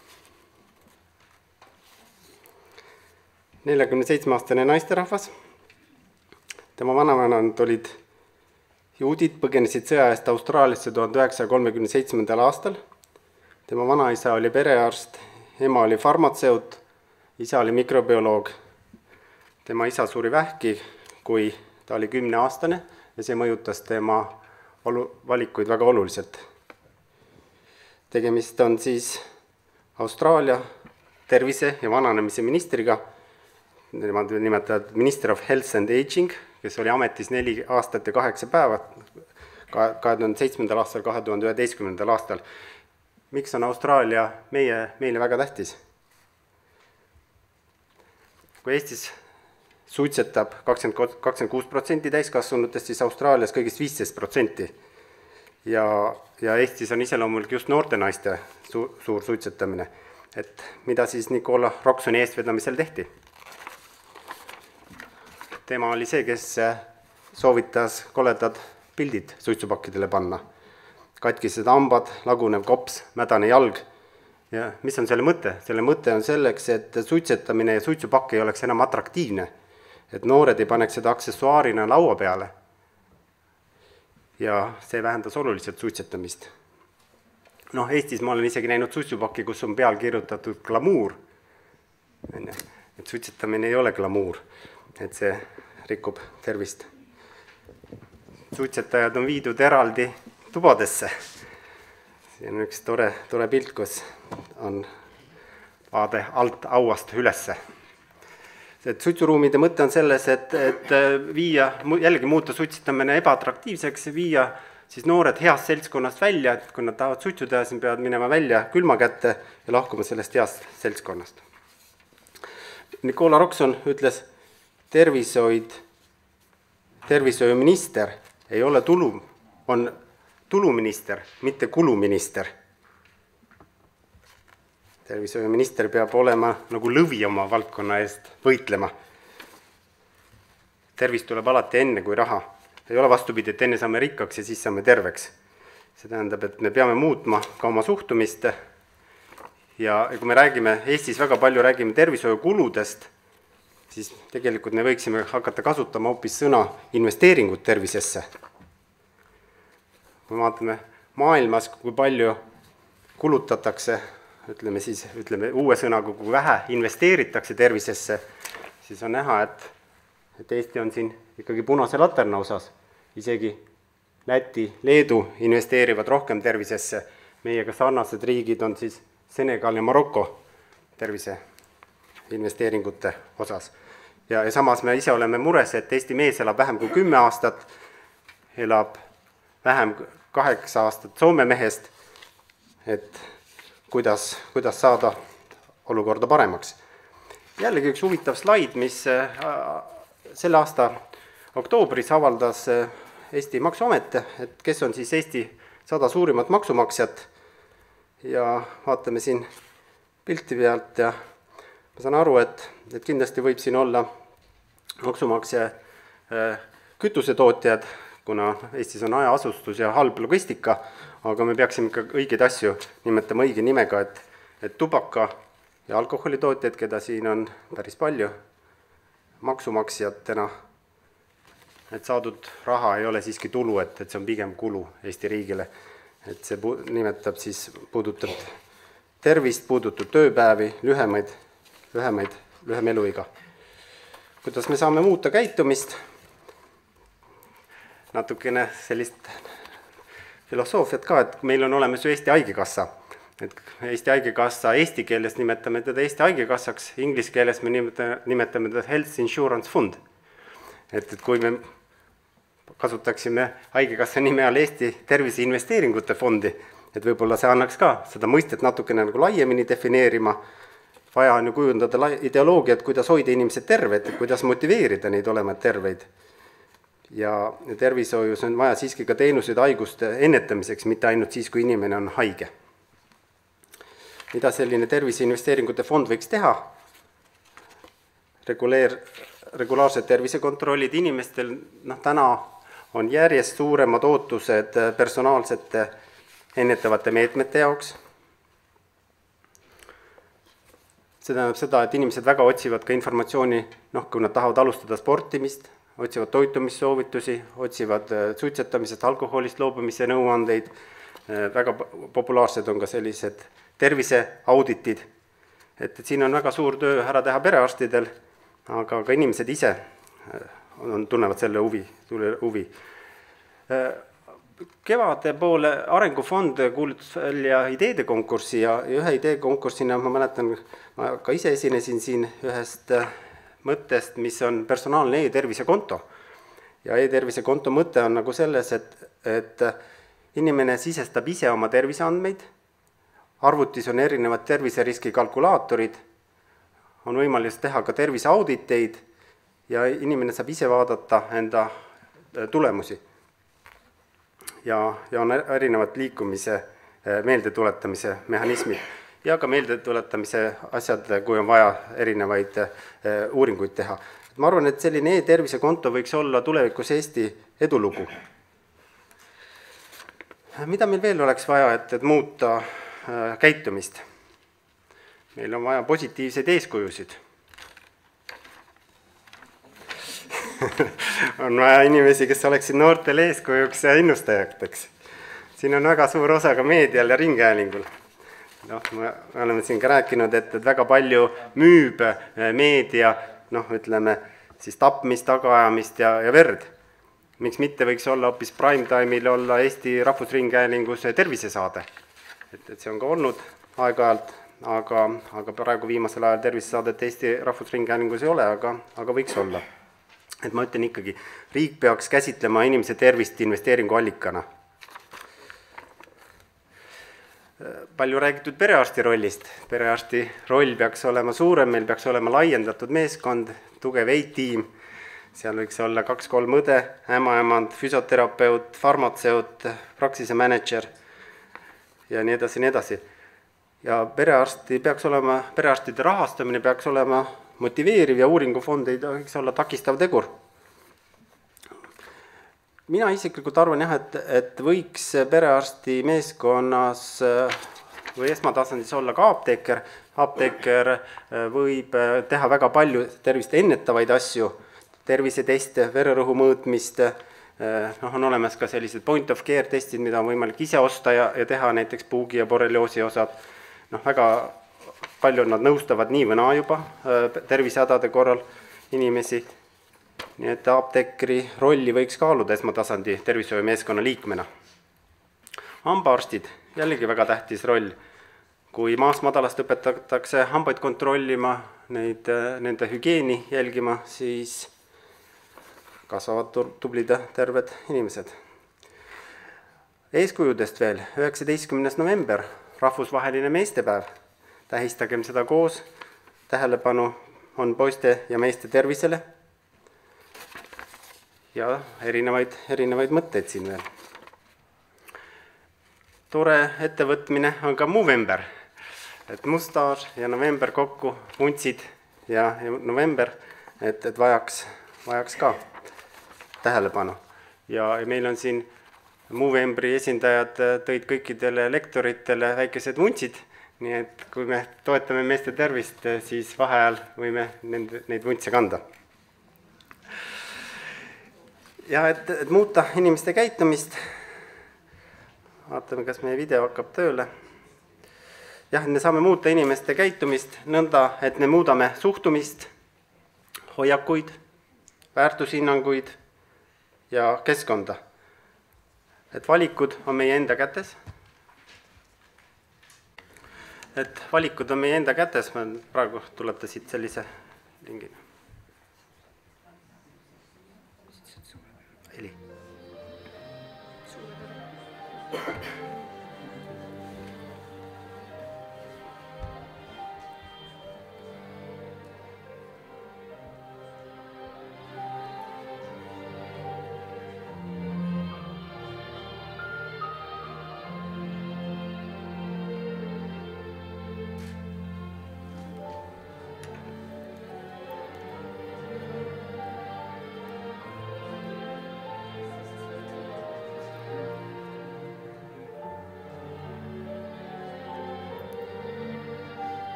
neljakümne seitsme aastane naisterahvas. Tema vanavanad olid juudid, põgenesid sõja eest Austraaliasse tuhande üheksasaja kolmekümne seitsmendal aastal. Tema vanaisa oli perearst, ema oli farmatseut, isa oli mikrobioloog. Tema isa suri vähki, kui ta oli kümneaastane ja see mõjutas tema olu- valikuid väga oluliselt. Tegemist on siis Austraalia tervise ja vananemise ministriga, nemad nimetavad Minister of Health and Aging, kes oli ametis neli aastat ja kaheksa päeva, kahe tuhande seitsmendal aastal, kahe tuhande üheteistkümnendal aastal. Miks on Austraalia meie, meile väga tähtis? Kui Eestis suitsetab kakskümmend kuus protsenti täiskasvanutest, siis Austraalias kõigist viisteist protsenti. Ja, ja Eestis on iseloomulik just noorte naiste su, suur suitsetamine. Et mida siis Nicola Roxoni eestvedamisel tehti? Tema oli see, kes soovitas koledad pildid suitsupakkidele panna. Katkised hambad, lagunev kops, mädane jalg. Ja mis on selle mõte? Selle mõte on selleks, et suitsetamine ja suitsupakk ei oleks enam atraktiivne. Et noored ei paneks seda aksessuaarina laua peale. Ja see vähendas oluliselt suitsetamist. Noh, Eestis ma olen isegi näinud suitsupakki, kus on peal kirjutatud glamuur. Et suitsetamine ei ole glamuur. Et see rikub tervist. Suitsetajad on viidud eraldi tubadesse. See on üks tore, tore pilt, kus on vaade alt auast ülesse. Et suitsuruumide mõte on selles, et, et viia, jällegi muuta suitsetamine ebaatraktiivseks, viia siis noored heast seltskonnast välja, et kui nad tahavad suitsu teha, siis peavad minema välja külma kätte ja lahkuma sellest heast seltskonnast. Nicola Roxon ütles, tervishoid, tervishoiuminister ei ole tulu, on tuluminister, mitte kuluminister. Tervishoiuminister peab olema nagu lõvi oma valdkonna eest võitlema. Tervis tuleb alati enne kui raha. Ei ole vastupidi, et enne saame rikkaks ja siis saame terveks. See tähendab, et me peame muutma ka oma suhtumist. Ja kui me räägime, Eestis väga palju räägime tervishoiukuludest, siis tegelikult me võiksime hakata kasutama hoopis sõna investeeringut tervisesse. Kui vaatame maailmas, kui palju kulutatakse, ütleme siis, ütleme uue sõnaga, kui vähe investeeritakse tervisesse, siis on näha, et, et Eesti on siin ikkagi punase laterna osas. Isegi Läti, Leedu investeerivad rohkem tervisesse. Meiega sarnased riigid on siis Senegal ja Maroko tervise investeeringute osas. Ja, ja samas me ise oleme mures, et Eesti mees elab vähem kui kümme aastat, elab vähem kaheksa aastat Soome mehest, et kuidas, kuidas saada olukorda paremaks. Jällegi üks huvitav slaid, mis selle aasta oktoobris avaldas Eesti Maksuamet, et kes on siis Eesti sada suurimat maksumaksjat ja vaatame siin pilti pealt ja ma saan aru, et, et kindlasti võib siin olla maksumaksja kütusetootjad, kuna Eestis on ajaasustus ja halb logistika, aga me peaksime ka õigeid asju nimetama õige nimega, et, et tubaka ja alkoholitootjad, keda siin on päris palju, maksumaksjatena, et saadud raha ei ole siiski tulu, et, et see on pigem kulu Eesti riigile. Et see pu- nimetab siis, puudutab tervist, puudutab tööpäevi, lühemaid, lühemaid, lühem eluiga. Kuidas me saame muuta käitumist? Natukene sellist filosoofiat ka, et meil on olemas ju Eesti Haigekassa. Et Eesti Haigekassa eesti keeles nimetame teda Eesti Haigekassaks, inglise keeles me nimetame, nimetame teda Health Insurance Fund. Et, et kui me kasutaksime Haigekassa nime all Eesti tervise investeeringute fondi, et võib-olla see annaks ka seda mõistet natukene nagu laiemini defineerima, vaja on ju kujundada ideoloogiat, kuidas hoida inimesed terved, kuidas motiveerida neid olema terveid. Ja tervishoius on vaja siiski ka teenuseid haiguste ennetamiseks, mitte ainult siis, kui inimene on haige. Mida selline tervise investeeringute fond võiks teha? Reguleer, regulaarsed tervisekontrollid, inimestel noh, täna on järjest suuremad ootused personaalsete ennetavate meetmete jaoks. See tähendab seda, et inimesed väga otsivad ka informatsiooni, noh, kui nad tahavad alustada sportimist, otsivad toitumissoovitusi, otsivad suitsetamisest, alkoholist loobumise nõuandeid, väga populaarsed on ka sellised terviseauditid, et, et siin on väga suur töö ära teha perearstidel, aga ka inimesed ise on, tunnevad selle huvi, huvi. Kevade poole Arengufond kuulutas välja ideede konkurssi ja ühe idee konkursina ma mäletan, ma ka ise esinesin siin ühest mõttest, mis on personaalne e-tervise konto. Ja e-tervise konto mõte on nagu selles, et, et inimene sisestab ise oma terviseandmeid, arvutis on erinevad terviseriski kalkulaatorid, on võimalus teha ka terviseauditeid ja inimene saab ise vaadata enda tulemusi. Ja, ja on erinevad liikumise meeldetuletamise mehhanismid ja ka meeldetuletamise asjad, kui on vaja erinevaid uuringuid teha. Ma arvan, et selline e-tervise konto võiks olla tulevikus Eesti edulugu. Mida meil veel oleks vaja, et, et muuta käitumist? Meil on vaja positiivseid eeskujusid. on vaja inimesi, kes oleksid noortele eeskujuks ja innustajateks. Siin on väga suur osa ka meedial ja ringhäälingul. No, me oleme siin ka rääkinud, et, et väga palju müüb meedia, noh, ütleme, siis tapmist, tagaajamist ja, ja verd. Miks mitte võiks olla hoopis primetime'il olla Eesti Rahvusringhäälingus tervisesaade. Et, et see on ka olnud aeg-ajalt, aga, aga praegu viimasel ajal tervisesaadet Eesti Rahvusringhäälingus ei ole, aga, aga võiks olla. Et ma ütlen ikkagi, riik peaks käsitlema inimese tervist investeeringu allikana. Palju räägitud perearsti rollist. Perearsti roll peaks olema suurem, meil peaks olema laiendatud meeskond, tugev ei-tiim. Seal võiks olla kaks-kolm õde, ämaemand, füsioterapeut, farmatseut, praksise manager ja nii edasi, nii edasi. Ja perearsti peaks olema, perearstide rahastamine peaks olema motiveeriv ja uuringufond ei tohiks olla takistav tegur. Mina isiklikult arvan jah, et, et võiks perearsti meeskonnas või esmatasandis olla ka apteeker. Apteeker võib teha väga palju tervist ennetavaid asju, terviseteste, vererõhu mõõtmist, noh, on olemas ka sellised point of care testid, mida on võimalik ise osta ja, ja teha näiteks puugi ja borrelioosi osad. Noh, väga palju nad nõustavad nii või naa juba tervisehädade korral inimesi. Nii et apteekri rolli võiks kaaluda esmatasandi tervishoiumeeskonna liikmena. Hambaarstid, jällegi väga tähtis roll. Kui maast madalast õpetatakse hambaid kontrollima, neid, nende hügieeni jälgima, siis kasvavad tublid terved inimesed. Eeskujudest veel, üheksateistkümnes november, rahvusvaheline meestepäev. Tähistagem seda koos, tähelepanu on poiste ja meeste tervisele ja erinevaid, erinevaid mõtteid siin veel. Tore ettevõtmine on ka Movember, et mustaaž ja november kokku, vuntsid ja, ja november, et, et vajaks, vajaks ka tähelepanu. Ja, ja meil on siin Movembri esindajad tõid kõikidele lektoritele väikesed vuntsid, nii et kui me toetame meeste tervist, siis vaheajal võime nende, neid vuntse kanda. Ja et, et muuta inimeste käitumist, vaatame, kas meie video hakkab tööle. Jah, me saame muuta inimeste käitumist nõnda, et me muudame suhtumist, hoiakuid, väärtushinnanguid ja keskkonda. Et valikud on meie enda kätes. Et valikud on meie enda kätes, ma praegu tuleta siit sellise lingina. Heli.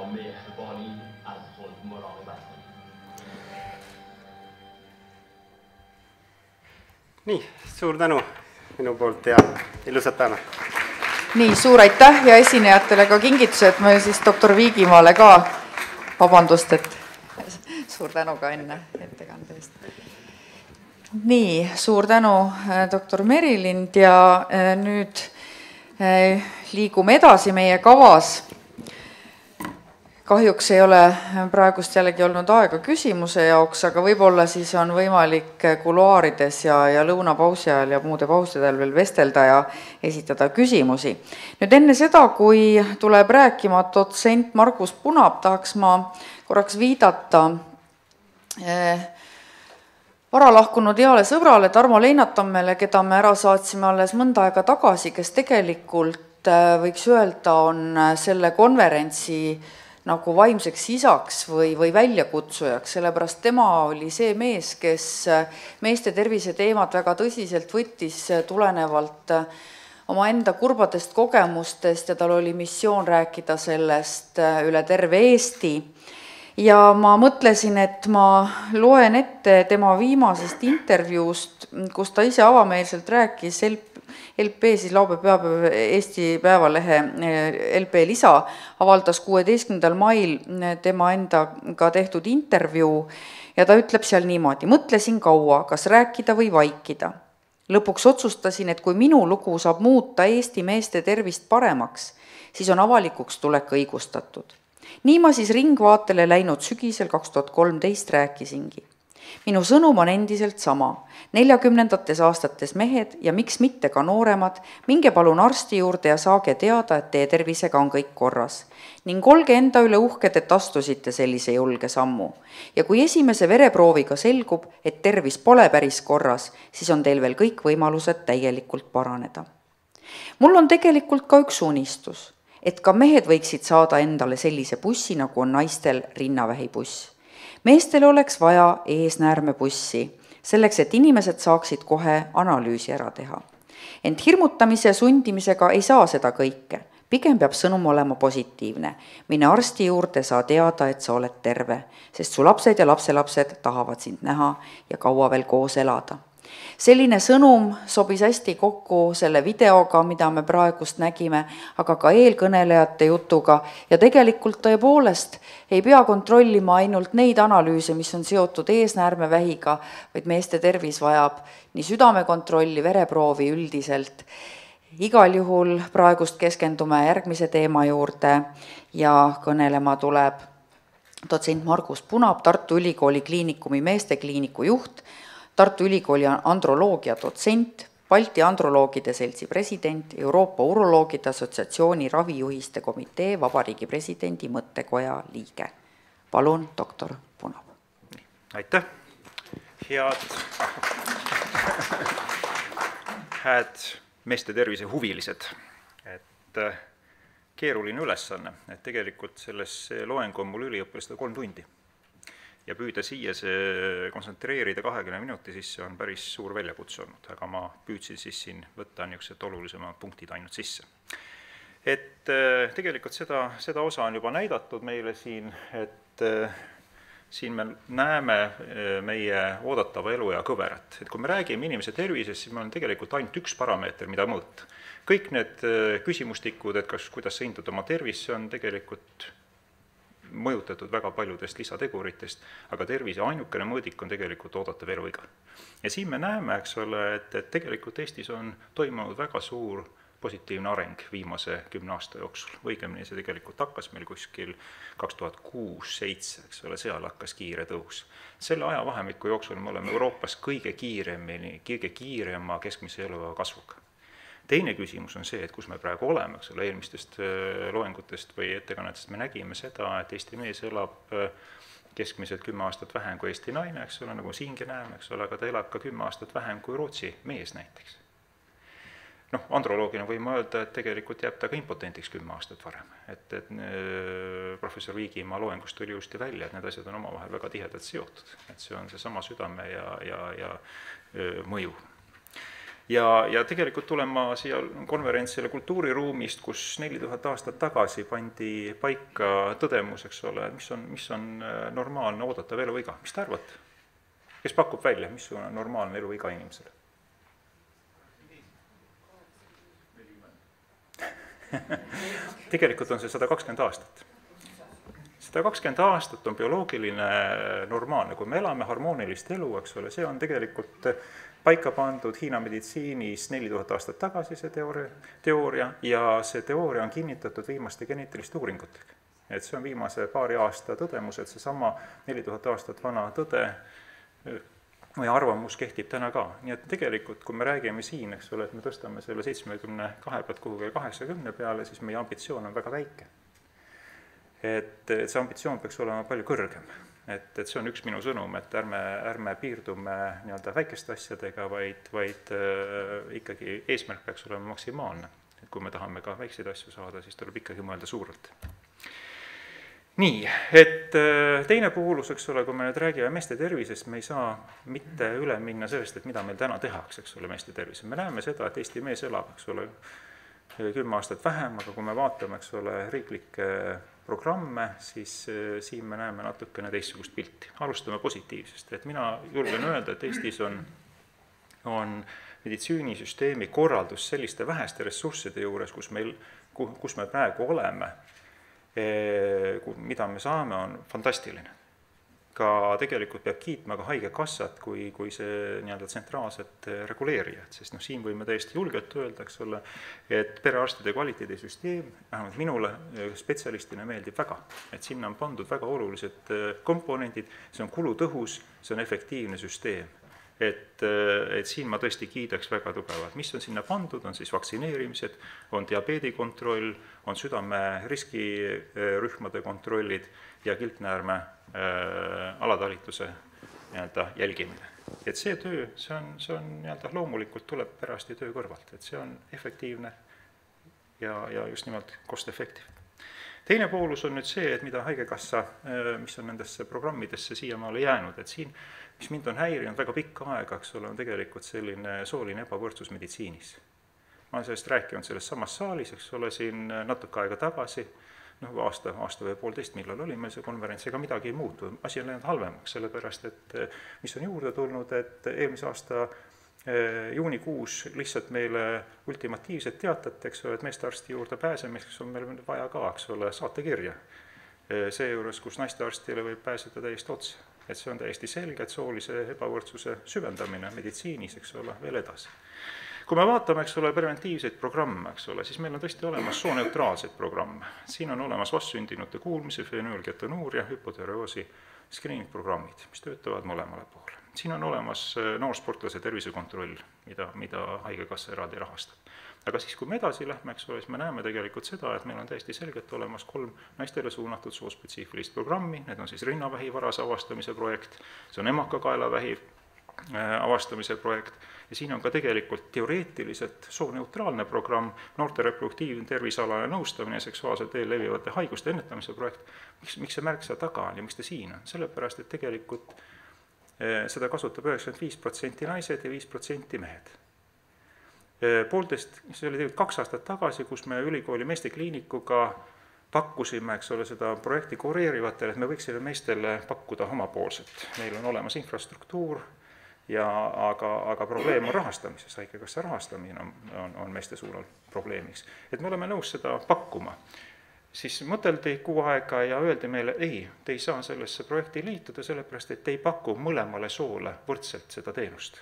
med barn i alkoholmoraalväärtus. Nii, suur tänu minu poolt ja ilusat päeva. Nii, suur aitäh ja esinejatele ka kingitused, ma siis doktor Viigimaale ka vabandust, et suur tänu ka enne ettekande eest. Nii, suur tänu doktor Merilind ja nüüd liigume edasi meie kavas. Kahjuks ei ole praegust jällegi olnud aega küsimuse jaoks, aga võib-olla siis on võimalik kuluaarides ja, ja lõunapausi ajal ja muude pauside ajal veel vestelda ja esitada küsimusi. Nüüd enne seda, kui tuleb rääkima dotsent Margus Punab, tahaks ma korraks viidata eh, varalahkunud heale sõbrale Tarmo Leinatammele, keda me ära saatsime alles mõnda aega tagasi, kes tegelikult eh, võiks öelda on selle konverentsi nagu vaimseks isaks või, või väljakutsujaks, sellepärast tema oli see mees, kes meeste tervise teemat väga tõsiselt võttis tulenevalt oma enda kurbadest kogemustest ja tal oli missioon rääkida sellest üle terve Eesti. Ja ma mõtlesin, et ma loen ette tema viimasest intervjuust, kus ta ise avameelselt rääkis L P, siis laupäev pühapäev Eesti Päevalehe L P lisa avaldas kuueteistkümnendal mail tema endaga tehtud intervjuu ja ta ütleb seal niimoodi: mõtlesin kaua, kas rääkida või vaikida. Lõpuks otsustasin, et kui minu lugu saab muuta Eesti meeste tervist paremaks, siis on avalikuks tulek õigustatud. Nii ma siis ringvaatele läinud sügisel kaks tuhat kolmteist rääkisingi. Minu sõnum on endiselt sama. neljakümnendates aastates mehed ja miks mitte ka nooremad, minge palun arsti juurde ja saage teada, et teie tervisega on kõik korras. Ning olge enda üle uhked, et astusite sellise julge sammu. Ja kui esimese vereprooviga selgub, et tervis pole päris korras, siis on teil veel kõik võimalused täielikult paraneda. Mul on tegelikult ka üks unistus, et ka mehed võiksid saada endale sellise bussi, nagu on naistel rinnavähibuss. Meestel oleks vaja eesnäärmebussi, selleks, et inimesed saaksid kohe analüüsi ära teha. Ent hirmutamise ja sundimisega ei saa seda kõike. Pigem peab sõnum olema positiivne. Mine arsti juurde, saa teada, et sa oled terve, sest su lapsed ja lapselapsed tahavad sind näha ja kaua veel koos elada. Selline sõnum sobis hästi kokku selle videoga, mida me praegust nägime, aga ka eelkõnelejate jutuga ja tegelikult tõepoolest ei pea kontrollima ainult neid analüüse, mis on seotud eesnäärmevähiga, vaid meeste tervis vajab nii südamekontrolli, vereproovi üldiselt. Igal juhul praegust keskendume järgmise teema juurde ja kõnelema tuleb dotsent Margus Punab, Tartu Ülikooli kliinikumi meestekliiniku juht, Tartu Ülikooli androloogia dotsent, Balti androloogide seltsi president, Euroopa uroloogide assotsiatsiooni ravijuhiste komitee vabariigi presidendi mõttekoja liige. Palun, doktor Punab. Aitäh, head, head meeste tervise huvilised. Et keeruline ülesanne, et tegelikult selles loeng on mul üliõpilastel kolm tundi. Ja püüda siia see kontsentreerida kahekümne minuti sisse on päris suur väljakutse olnud, aga ma püüdsin siis siin võtta niisugused olulisemad punktid ainult sisse. Et tegelikult seda, seda osa on juba näidatud meile siin, et siin me näeme meie oodatava eluea kõverat. Et kui me räägime inimese tervisest, siis meil on tegelikult ainult üks parameeter, mida mõõta. Kõik need küsimustikud, et kas, kuidas sa hindad oma tervist, see on tegelikult mõjutatud väga paljudest lisateguritest, aga tervise ainukene mõõdik on tegelikult oodatav eluiga. Ja siin me näeme, eks ole, et, et tegelikult Eestis on toimunud väga suur positiivne areng viimase kümne aasta jooksul. Õigemini see tegelikult hakkas meil kuskil kaks tuhat kuus seitse, eks ole, seal hakkas kiire tõus. Selle ajavahemiku jooksul me oleme Euroopas kõige kiiremini, kõige kiirema keskmise eluea kasvuga. Teine küsimus on see, et kus me praegu oleme, eks ole, eelmistest loengutest või ettekannetest me nägime seda, et Eesti mees elab keskmiselt kümme aastat vähem kui Eesti naine, eks ole, nagu siingi näeme, eks ole, aga ta elab ka kümme aastat vähem kui Rootsi mees näiteks. Noh, androloogina võime öelda, et tegelikult jääb ta ka impotendiks kümme aastat varem. Et, et professor Viigimaa loengust tuli justi välja, et need asjad on omavahel väga tihedalt seotud. Et see on see sama südame ja, ja, ja mõju. ja, ja tegelikult tulen ma siia konverentsile kultuuriruumist, kus neli tuhat aastat tagasi pandi paika tõdemus, eks ole, mis on, mis on normaalne oodatav eluiga. Mis te arvate? Kes pakub välja, mis on normaalne eluiga inimesele? Tegelikult on see sada kakskümmend aastat. sada kakskümmend aastat on bioloogiline normaalne, kui me elame harmoonilist elu, eks ole, see on tegelikult paika pandud Hiina meditsiinis neli tuhat aastat tagasi see teooria, teooria ja see teooria on kinnitatud viimaste geneetiliste uuringutega. Et see on viimase paari aasta tõdemus, et see sama neli tuhat aastat vana tõde või arvamus kehtib täna ka. Nii et tegelikult, kui me räägime siin, eks ole, et me tõstame selle seitsmekümne kahe pealt kuhugi kaheksakümne peale, siis meie ambitsioon on väga väike. Et, et see ambitsioon peaks olema palju kõrgem. Et, et see on üks minu sõnum, et ärme, ärme piirdume nii-öelda väikeste asjadega, vaid, vaid äh, ikkagi eesmärk peaks olema maksimaalne. Et kui me tahame ka väikseid asju saada, siis tuleb ikkagi mõelda suurelt. Nii, et teine puhulus, eks ole, kui me nüüd räägime meeste tervisest, me ei saa mitte üle minna sellest, et mida meil täna tehakse, eks ole, meeste tervis. Me näeme seda, et Eesti mees elab, eks ole, kümme aastat vähem, aga kui me vaatame, eks ole, riiklikke programme, siis siin me näeme natukene teistsugust pilti. Alustame positiivsest, et mina julgen öelda, et Eestis on, on meditsiinisüsteemi korraldus selliste väheste ressursside juures, kus, meil, kus me praegu oleme, mida me saame, on fantastiline. Ka tegelikult peab kiitma ka haigekassat kui, kui see nii-öelda tsentraalset reguleerijat, sest noh, siin võime täiesti julgelt öelda, eks ole, et perearstide kvaliteedisüsteem, vähemalt minule spetsialistina meeldib väga, et sinna on pandud väga olulised komponendid, see on kulutõhus, see on efektiivne süsteem. Et, et siin ma tõesti kiidaks väga tugevalt. Mis on sinna pandud, on siis vaktsineerimised, on diabeedikontroll, on südame riskirühmade kontrollid ja kilpnäärme äh, alatalituse nii-öelda jälgimine. Et see töö, see on, see on nii-öelda loomulikult tuleb perearsti töö kõrvalt, et see on efektiivne ja, ja just nimelt cost-effective. Teine poolus on nüüd see, et mida haigekassa, mis on nendesse programmidesse siiamaale jäänud, et siin, mis mind on häirinud väga pikka aega, eks ole, on tegelikult selline sooline ebavõrdsus meditsiinis. Ma olen sellest rääkinud selles samas saalis, eks ole, siin natuke aega tagasi, noh, aasta, aasta või poolteist, millal oli meil see konverents, ega midagi ei muutu, asi on läinud halvemaks, sellepärast, et mis on juurde tulnud, et eelmise aasta juunikuus lihtsalt meile ultimatiivselt teatati, eks ole, et meestearsti juurde pääsemiseks on meil vaja ka, eks ole, saatekirja. Seejuures, kus naistearstile võib pääseda täiesti otse. Et see on täiesti selge, et soolise ebavõrdsuse süvendamine meditsiinis, eks ole, veel edasi. Kui me vaatame, eks ole, preventiivseid programme, eks ole, siis meil on tõesti olemas sooneutraalseid programme. Siin on olemas vastsündinute kuulmise, fenüülketonuuria, hüpoteroosi screening-programmid, mis töötavad mõlemale poole. Siin on olemas noorsportlase tervisekontroll, mida, mida haigekassa eraldi rahastab. Aga siis, kui me edasi lähme, eks ole, siis me näeme tegelikult seda, et meil on täiesti selgelt olemas kolm naistele suunatud soospetsiifilist programmi, need on siis rinnavähi varase avastamise projekt, see on emakakaelavähi avastamise projekt ja siin on ka tegelikult teoreetiliselt sooneutraalne programm, noorte reproduktiivne tervisealane nõustamine ja seksuaalselt teel levivate haiguste ennetamise projekt. Miks, miks see märksa taga on ja miks ta siin on? Sellepärast, et tegelikult seda kasutab üheksakümmend viis protsenti naised ja viis protsenti mehed. Poolteist, see oli tegelikult kaks aastat tagasi, kus me ülikooli meestekliinikuga pakkusime, eks ole, seda projekti kureerivatele, et me võiksime meestele pakkuda omapoolset. Meil on olemas infrastruktuur, ja, aga, aga probleem on rahastamises, haigekassa rahastamine on, on, on meeste suunal probleemiks. Et me oleme nõus seda pakkuma. Siis mõteldi kuu aega ja öeldi meile, ei, te ei saa sellesse projekti liituda, sellepärast, et te ei paku mõlemale soole võrdselt seda teenust.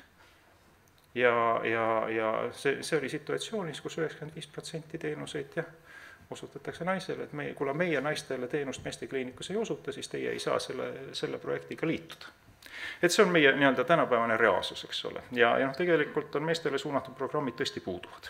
Ja, ja, ja see, see oli situatsioonis, kus üheksakümmend viis protsenti teenuseid jah, osutatakse naisele, et meie, kuna meie naistele teenust meestekliinikus ei osuta, siis teie ei saa selle, selle projektiga liituda. Et see on meie nii-öelda tänapäevane reaalsus, eks ole. Ja, ja noh, tegelikult on meestele suunatud programmid tõesti puuduvad.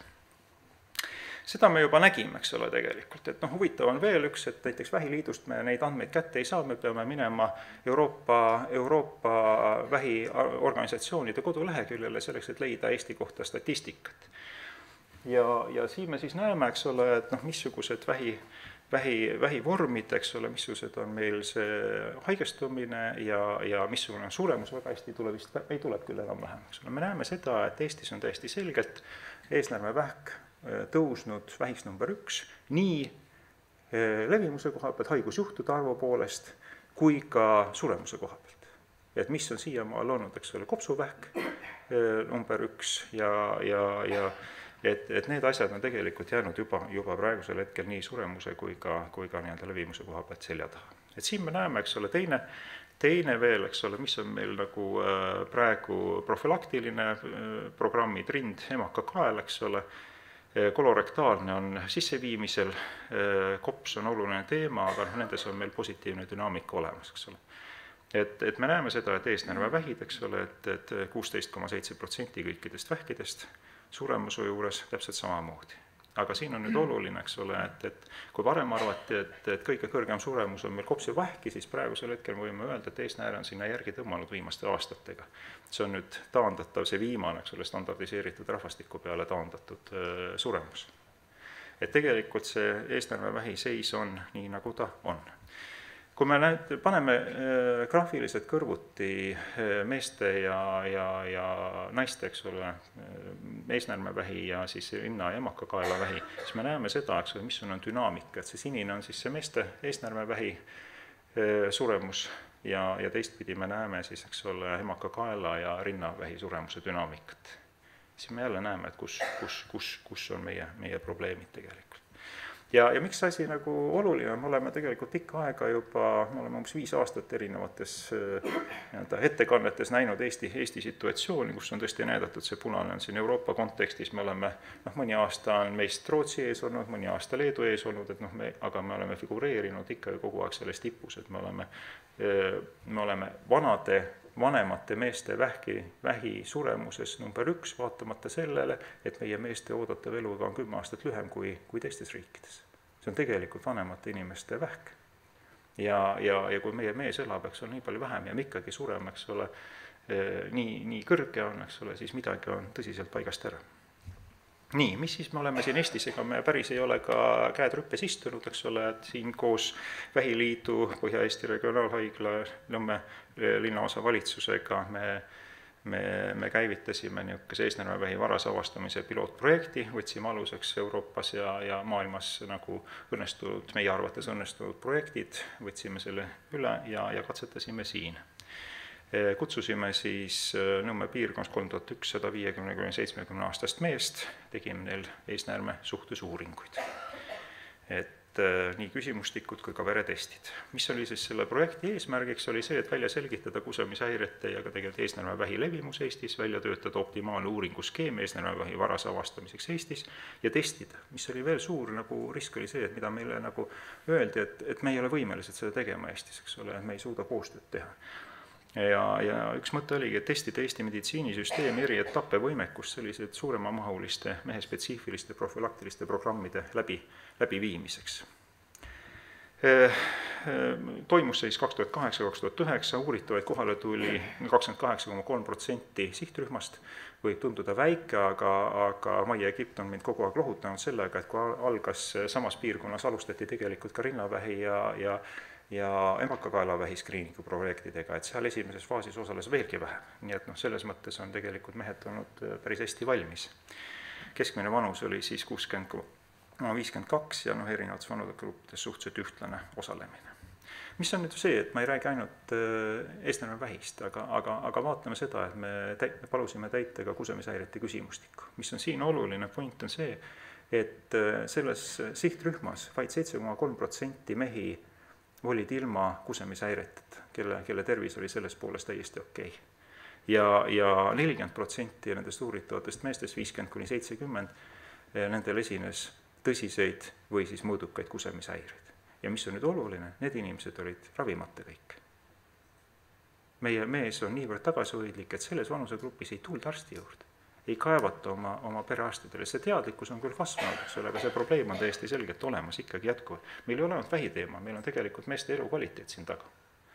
Seda me juba nägime, eks ole, tegelikult, et noh, huvitav on veel üks, et näiteks Vähiliidust me neid andmeid kätte ei saa, me peame minema Euroopa, Euroopa vähiorganisatsioonide koduleheküljele selleks, et leida Eesti kohta statistikat. Ja, ja siin me siis näeme, eks ole, et noh, missugused vähi, vähi, vähivormid, eks ole, missugused on meil see haigestumine ja, ja missugune on suremus, väga hästi ei tule vist, ei tuleb küll enam-vähem, eks ole. Me näeme seda, et Eestis on täiesti selgelt eesnäärmevähk tõusnud vähiks number üks, nii levimuse koha pealt, haigusjuhtude arvu poolest, kui ka suremuse koha pealt. Et mis on siiamaal olnud, eks ole, kopsuvähk number üks ja, ja, ja et, et need asjad on tegelikult jäänud juba, juba praegusel hetkel nii suremuse kui ka, kui ka nii-öelda levimuse koha pealt selja taha. Et siin me näeme, eks ole, teine, teine veel, eks ole, mis on meil nagu praegu profülaktiline programmid, rind, emakakael, eks ole, kolorektaalne on sisseviimisel, kops on oluline teema, aga nendes on meil positiivne dünaamika olemas, eks ole. Et, et me näeme seda, et eesnärvevähid, eks ole, et, et kuusteist koma seitse protsenti kõikidest vähkidest suremuse juures täpselt samamoodi. Aga siin on nüüd oluline, eks ole, et, et kui varem arvati, et, et kõige kõrgem suremus on meil kopsuvähki, siis praegusel hetkel võime öelda, et eesnääre on sinna järgi tõmmanud viimaste aastatega. See on nüüd taandatav, see viimane, eks ole, standardiseeritud rahvastiku peale taandatud äh, suremus. Et tegelikult see eesnäärevähi seis on nii, nagu ta on. Kui me näed, paneme äh, graafiliselt kõrvuti äh, meeste ja, ja, ja naiste, eks ole, eesnäärmevähi ja siis rinna- ja emakakaelavähi, siis me näeme seda, eks ole, mis on dünaamika, et see sinine on siis see meeste eesnäärmevähi äh, suremus ja, ja teistpidi me näeme siis, eks ole, emakakaela ja rinnavähi suremuse dünaamikat. Siis me jälle näeme, et kus, kus, kus, kus on meie, meie probleemid tegelikult. Ja, ja miks asi nagu oluline on, me oleme tegelikult pikka aega juba, me oleme umbes viis aastat erinevates äh, ettekannetes näinud Eesti, Eesti situatsiooni, kus on tõesti näidatud, see punane on siin Euroopa kontekstis, me oleme, noh, mõni aasta on meist Rootsi ees olnud, mõni aasta Leedu ees olnud, et noh, me, aga me oleme figureerinud ikka kogu aeg selles tipus, et me oleme, me oleme vanade, vanemate meeste vähki, vähi suremuses number üks, vaatamata sellele, et meie meeste oodatav eluga on kümme aastat lühem kui, kui teistes riikides. See on tegelikult vanemate inimeste vähk. Ja, ja, ja kui meie mees elab, eks ole, nii palju vähem ja me ikkagi sureme, eks ole, nii, nii kõrge on, eks ole, siis midagi on tõsiselt paigast ära. Nii, mis siis me oleme siin Eestis, ega me päris ei ole ka käed rüppes istunud, eks ole, et siin koos Vähiliidu, Põhja-Eesti Regionaalhaigla, Nõmme linnaosa valitsusega me, me, me käivitasime niisuguse eesnäärmevähi varase avastamise pilootprojekti, võtsime aluseks Euroopas ja, ja maailmas nagu õnnestunud, meie arvates õnnestunud projektid, võtsime selle üle ja, ja katsetasime siin. Kutsusime siis Nõmme piirkonnas kolm tuhat ükssada viiekümne kuni seitsmekümne aastast meest, tegime neil eesnäärme suhtesuuringuid. Et nii küsimustikud kui ka veretestid. Mis oli siis selle projekti eesmärgiks, oli see, et välja selgitada kusemishäirete ja ka tegelikult eesnäärmevähi levimus Eestis, välja töötada optimaalne uuringuskeem eesnäärmevähi varase avastamiseks Eestis ja testida. Mis oli veel suur nagu risk oli see, et mida meile nagu öeldi, et, et me ei ole võimelised seda tegema Eestis, eks ole, et me ei suuda koostööd teha. Ja, ja üks mõte oligi, et testida Eesti meditsiinisüsteemi eri etappe võimekust sellised suuremamahuliste mehespetsiifiliste profülaktiliste programmide läbi, läbiviimiseks. Toimus siis kaks tuhat kaheksa kaks tuhat üheksa, uuritavaid kohale tuli kakskümmend kaheksa koma kolm protsenti sihtrühmast, võib tunduda väike, aga, aga Maie Egipt on mind kogu aeg lohutanud sellega, et kui algas samas piirkonnas, alustati tegelikult ka rinnavähi ja, ja ja emakakaelavähi skriiniku projektidega, et seal esimeses faasis osales veelgi vähem. Nii et noh, selles mõttes on tegelikult mehed olnud päris hästi valmis. Keskmine vanus oli siis kuuskümmend koma viiskümmend kaks ja noh, erinevates vanusegruppides suhteliselt ühtlane osalemine. Mis on nüüd see, et ma ei räägi ainult eesnäärmevähist, aga, aga, aga vaatame seda, et me täit, palusime täita ka kusemishäirete küsimustikku. Mis on siin oluline point on see, et selles sihtrühmas vaid seitse koma kolm protsenti mehi olid ilma kusemishäireteta, kelle, kelle tervis oli selles pooles täiesti okei. Ja, ja nelikümmend protsenti nendest uuritavatest meestest, viiskümmend kuni seitsekümmend, nendel esines tõsiseid või siis mõõdukaid kusemishäireid. Ja mis on nüüd oluline, need inimesed olid ravimata kõik. Meie mees on niivõrd tagasihoidlik, et selles vanusegrupis ei tulda arsti juurde. Ei kaevata oma, oma perearstidele. See teadlikkus on küll kasvanud, aga see probleem on täiesti selgelt olemas ikkagi jätkuv. Meil ei ole ainult vähiteema, meil on tegelikult meeste elukvaliteet siin taga.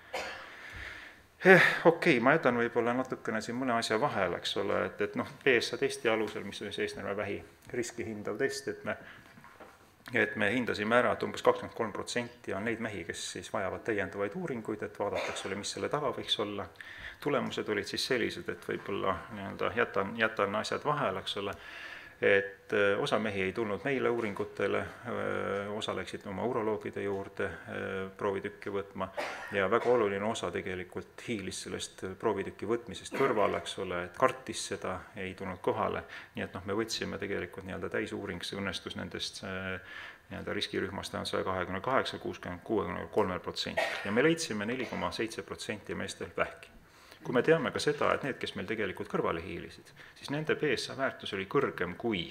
Eh, okei, okay, ma jätan võib-olla natukene siin mõne asja vahel, eks ole, et, et noh, B S A testi alusel, mis on eesnäärmevähi riski hindav test, et me et me hindasime ära, et umbes kakskümmend kolm protsenti on neid mehi, kes siis vajavad täiendavaid uuringuid, et vaadatakse, mis selle taga võiks olla. Tulemused olid siis sellised, et võib-olla nii-öelda jätan, jätan asjad vahele, eks ole, et osa mehi ei tulnud meile uuringutele, osa läksid oma uroloogide juurde proovitükki võtma ja väga oluline osa tegelikult hiilis sellest proovitükki võtmisest kõrvale, eks ole, et kartis seda, ei tulnud kohale, nii et noh, me võtsime tegelikult nii-öelda täisuuring, see õnnestus nendest nii-öelda riskirühmast on saja kahekümne kaheksa, kuuskümmend, kuuekümne kolm protsenti ja me leidsime neli koma seitse protsenti meestel vähki. Kui me teame ka seda, et need, kes meil tegelikult kõrvale hiilisid, siis nende P S A väärtus oli kõrgem kui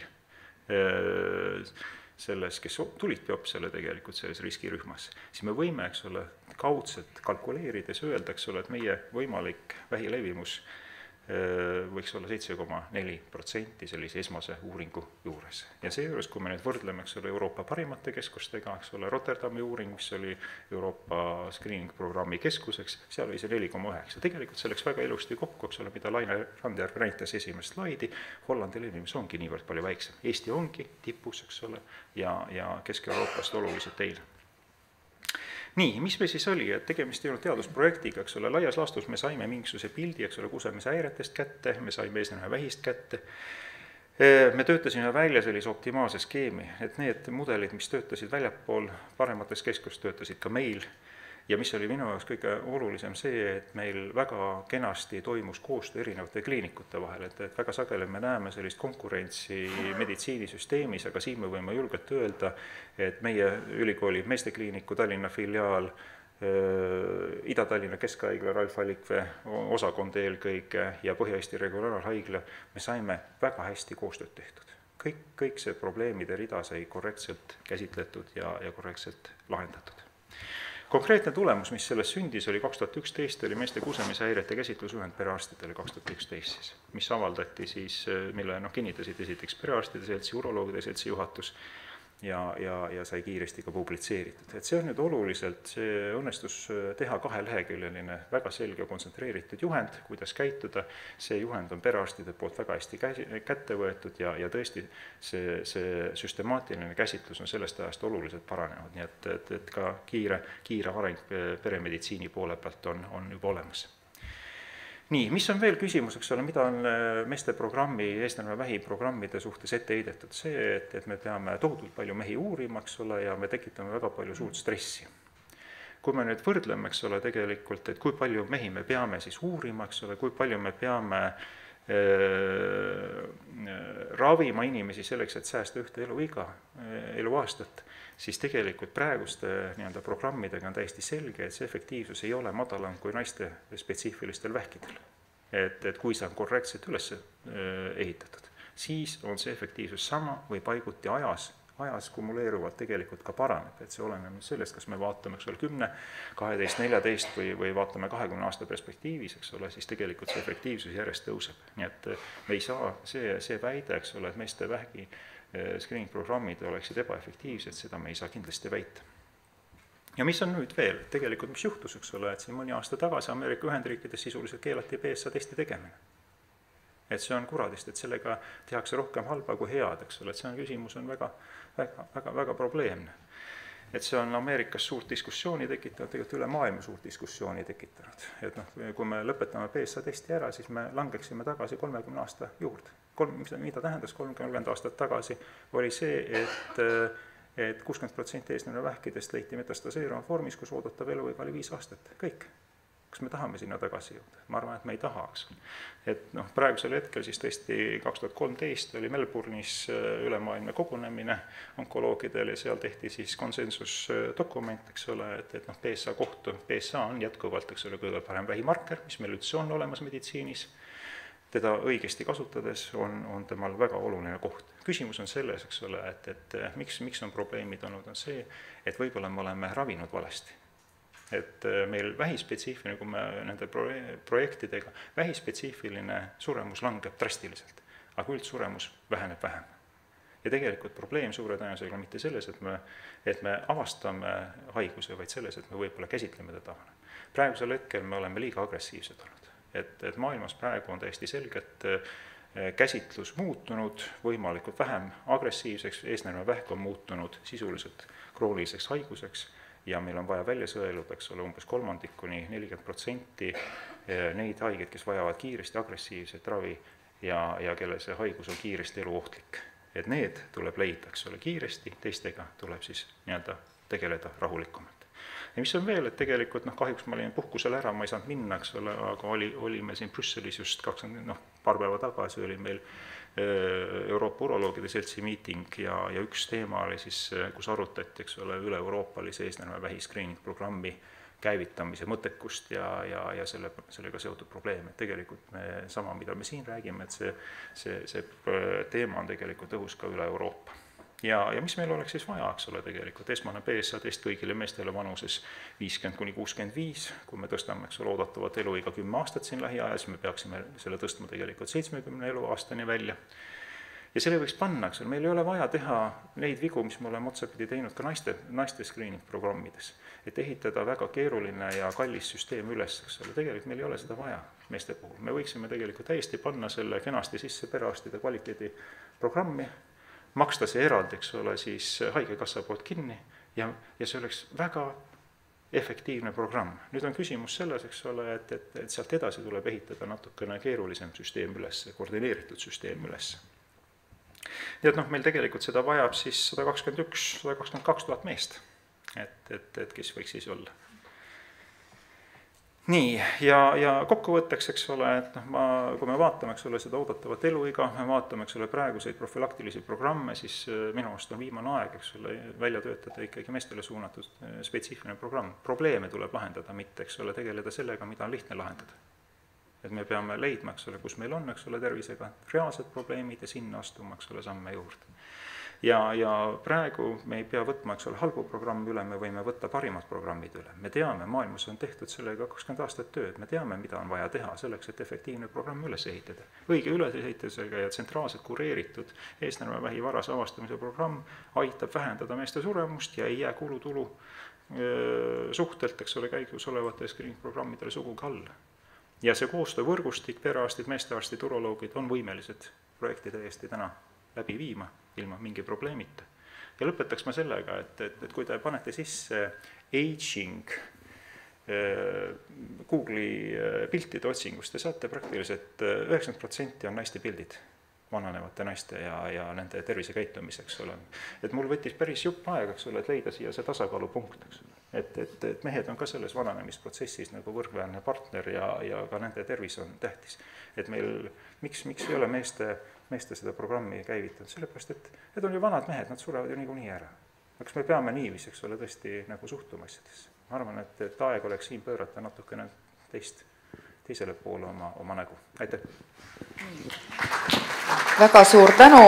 selles, kes tulid biopsiale tegelikult selles riskirühmas, siis me võime, eks ole, kaudselt kalkuleerides öelda, eks ole, et meie võimalik vähilevimus võiks olla seitse koma neli protsenti sellise esmase uuringu juures. Ja seejuures, kui me nüüd võrdleme, eks ole, Euroopa parimate keskustega, eks ole, Rotterdami uuring, mis oli Euroopa screening-programmi keskuseks, seal oli see neli koma üheksa. Tegelikult see läks väga ilusti kokku, eks ole, mida Laine Randjärv näitas esimest slaidi, Hollandi levimus ongi niivõrd palju väiksem. Eesti ongi tipus, eks ole, ja, ja Kesk-Euroopast oluliselt teine. Nii, mis me siis oli, et tegemist ei olnud teadusprojektiga, eks ole, laias laastus me saime mingisuguse pildi, eks ole, kusemise häiretest kätte, me saime eesnäha vähist kätte, me töötasime välja sellise optimaalse skeemi, et need mudelid, mis töötasid väljapool paremates keskus, töötasid ka meil ja mis oli minu jaoks kõige olulisem see, et meil väga kenasti toimus koostöö erinevate kliinikute vahel, et, et väga sageli me näeme sellist konkurentsi meditsiinisüsteemis, aga siin me võime julgelt öelda, et meie ülikooli meestekliiniku Tallinna filiaal, Ida-Tallinna Keskhaigla, Ralf Allikvee osakond eelkõige ja Põhja-Eesti regionaalhaigla, me saime väga hästi koostööd tehtud. Kõik, kõik see probleemide rida sai korrektselt käsitletud ja, ja korrektselt lahendatud. Konkreetne tulemus, mis sellest sündis, oli kaks tuhat üksteist, oli meeste kusemishäirete käsitlusjuhend perearstidele kaks tuhat üksteist, siis, mis avaldati siis, mille noh, kinnitasid esiteks perearstide seltsi, uroloogide seltsi juhatus ja, ja, ja sai kiiresti ka publitseeritud. Et see on nüüd oluliselt, see õnnestus teha kaheleheküljeline, väga selge kontsentreeritud juhend, kuidas käituda. See juhend on perearstide poolt väga hästi kätte võetud ja, ja tõesti see, see süstemaatiline käsitlus on sellest ajast oluliselt paranenud, nii et, et, et ka kiire, kiire areng peremeditsiini poole pealt on, on juba olemas. Nii, mis on veel küsimus, eks ole, mida on meeste programmi, eestlane vähiprogrammide suhtes ette heidetud? See, et, et me peame tohutult palju mehi uurima, eks ole, ja me tekitame väga palju suurt stressi. Kui me nüüd võrdleme, eks ole, tegelikult, et kui palju mehi me peame siis uurima, eks ole, kui palju me peame äh, ravima inimesi selleks, et säästa ühte eluiga, eluaastat, siis tegelikult praeguste nii-öelda programmidega on täiesti selge, et see efektiivsus ei ole madalam kui naiste spetsiifilistel vähkidel. Et, et kui see on korrektselt üles ehitatud, siis on see efektiivsus sama või paiguti ajas, ajas kumuleeruvalt tegelikult ka paraneb. Et see oleneb sellest, kas me vaatame, eks ole, kümme, kaheteist, neljateist või, või vaatame kahekümne aasta perspektiivis, eks ole, siis tegelikult see efektiivsus järjest tõuseb. Nii et me ei saa see, see väide, eks ole, et meeste vähki screening-programmid oleksid ebaefektiivsed, seda me ei saa kindlasti väita. Ja mis on nüüd veel? Tegelikult mis juhtus, eks ole, et siin mõni aasta tagasi Ameerika Ühendriikides sisuliselt keelati P S A testi tegemine. Et see on kuradist, et sellega tehakse rohkem halba kui head, eks ole, et see on küsimus on väga, väga, väga, väga probleemne. Et see on Ameerikas suurt diskussiooni tekitanud, tegelikult üle maailma suurt diskussiooni tekitanud. Et noh, kui me lõpetame P S A testi ära, siis me langeksime tagasi kolmekümne aasta juurde. Kolm, mida tähendas kolmkümmend aastat tagasi, oli see, et, et kuuskümmend protsenti eestlane vähkidest leiti metastaseeruva vormis, kus oodatav eluiga oli viis aastat. Kõik. Kas me tahame sinna tagasi jõuda? Ma arvan, et me ei tahaks. Et noh, praegusel hetkel siis tõesti kaks tuhat kolmteist oli Melbourne'is ülemaailmne kogunemine onkoloogidel ja seal tehti siis konsensusdokument, eks ole, et, et noh, P S A kohtu, P S A on jätkuvalt, eks ole, kõige parem vähimarker, mis meil üldse on olemas meditsiinis. Teda õigesti kasutades on, on temal väga oluline koht. Küsimus on selles, eks ole, et, et miks, miks on probleemid olnud, on see, et võib-olla me oleme ravinud valesti. Et meil vähispetsiifiline, kui me nende projektidega, vähispetsiifiline suremus langeb drastiliselt, aga üldsuremus väheneb vähem. Ja tegelikult probleem suure tõenäosusega mitte selles, et me, et me avastame haiguse, vaid selles, et me võib-olla käsitleme teda. Praegusel hetkel me oleme liiga agressiivsed olnud. Et, et maailmas praegu on täiesti selgelt käsitlus muutunud võimalikult vähem agressiivseks, eesnäärmevähk on muutunud sisuliselt krooniliseks haiguseks ja meil on vaja välja sõeluda, eks ole, umbes kolmandik kuni nelikümmend protsenti neid haigeid, kes vajavad kiiresti agressiivset ravi ja, ja kelle see haigus on kiiresti eluohtlik. Et need tuleb leida, eks ole, kiiresti, teistega tuleb siis nii-öelda tegeleda rahulikumalt. Ja mis on veel, et tegelikult noh, kahjuks ma olin puhkusel ära, ma ei saanud minna, eks ole, aga oli, oli meil siin Brüsselis just kakskümmend, noh, paar päeva tagasi oli meil Euroopa uroloogide seltsi miiting ja, ja üks teema oli siis, kus arutati, eks ole, üle-euroopalise eesnäärmevähi screening programmi käivitamise mõttekust ja, ja, ja selle, sellega seotud probleeme. Tegelikult me sama, mida me siin räägime, et see, see, see teema on tegelikult õhus ka üle Euroopa. Ja, ja mis meil oleks siis vaja, eks ole, tegelikult esmane B S A test kõigile meestele vanuses viiskümmend kuni kuuskümmend viis, kui me tõstame, eks ole, oodatavat eluiga kümme aastat siin lähiajal, siis me peaksime selle tõstma tegelikult seitsmekümne eluaastani välja. Ja selle võiks panna, eks ole, meil ei ole vaja teha neid vigu, mis me oleme otsapidi teinud ka naiste, naiste screening programmides, et ehitada väga keeruline ja kallis süsteem üles, eks ole, tegelikult meil ei ole seda vaja meeste puhul. Me võiksime tegelikult täiesti panna selle kenasti sisse perearstide kvaliteedi programmi, maksta see eraldi, eks ole, siis haigekassa poolt kinni ja, ja see oleks väga efektiivne programm. Nüüd on küsimus selles, eks ole, et, et, et sealt edasi tuleb ehitada natukene keerulisem süsteem üles, koordineeritud süsteem üles. Nii et noh, meil tegelikult seda vajab siis sada kakskümmend üks, sada kakskümmend kaks tuhat meest, et, et, et kes võiks siis olla. Nii, ja, ja kokkuvõtteks, eks ole, et noh, ma, kui me vaatame, eks ole, seda oodatavat eluiga, me vaatame, eks ole, praeguseid profülaktilisi programme, siis minu arust on viimane aeg, eks ole, välja töötada ikkagi meestele suunatud spetsiifiline programm. Probleeme tuleb lahendada, mitte, eks ole, tegeleda sellega, mida on lihtne lahendada. Et me peame leidma, eks ole, kus meil on, eks ole, tervisega reaalsed probleemid ja sinna astuma, eks ole, samme juurde. Ja, ja praegu me ei pea võtma, eks ole, halbu programmi üle, me võime võtta parimad programmid üle. Me teame, maailmas on tehtud sellega kakskümmend aastat tööd, me teame, mida on vaja teha selleks, et efektiivne programm üles ehitada. Õige ülesehitusega ja tsentraalselt kureeritud eesnäärmevähi varase avastamise programm aitab vähendada meeste suremust ja ei jää kulutulu suhtelt, eks ole, käigus olevate screening-programmidele sugugi alla. Ja see koostöövõrgustik, perearstid, meestearstid, uroloogid on võimelised projekti täiesti täna läbi viima ilma mingi probleemita. Ja lõpetaks ma sellega, et, et, et kui te panete sisse aging Google'i piltide otsingust, te saate praktiliselt üheksakümmend protsenti on naiste pildid, vananevate naiste ja, ja nende tervisekäitumiseks. Ole. Et mul võttis päris jupp aega, eks ole, et leida siia see tasakaalupunkt. Eks ole. Et, et, et mehed on ka selles vananemisprotsessis nagu võrdväärne partner ja, ja ka nende tervis on tähtis. Et meil, miks, miks ei ole meeste meeste seda programmi käivitanud, sellepärast, et need on ju vanad mehed, nad surevad ju niikuinii ära. Kas me peame niivis, eks ole, tõesti nagu suhtuma asjadesse. Ma arvan, et, et aeg oleks siin pöörata natukene teist, teisele poole oma, oma nägu. Aitäh! Väga suur tänu!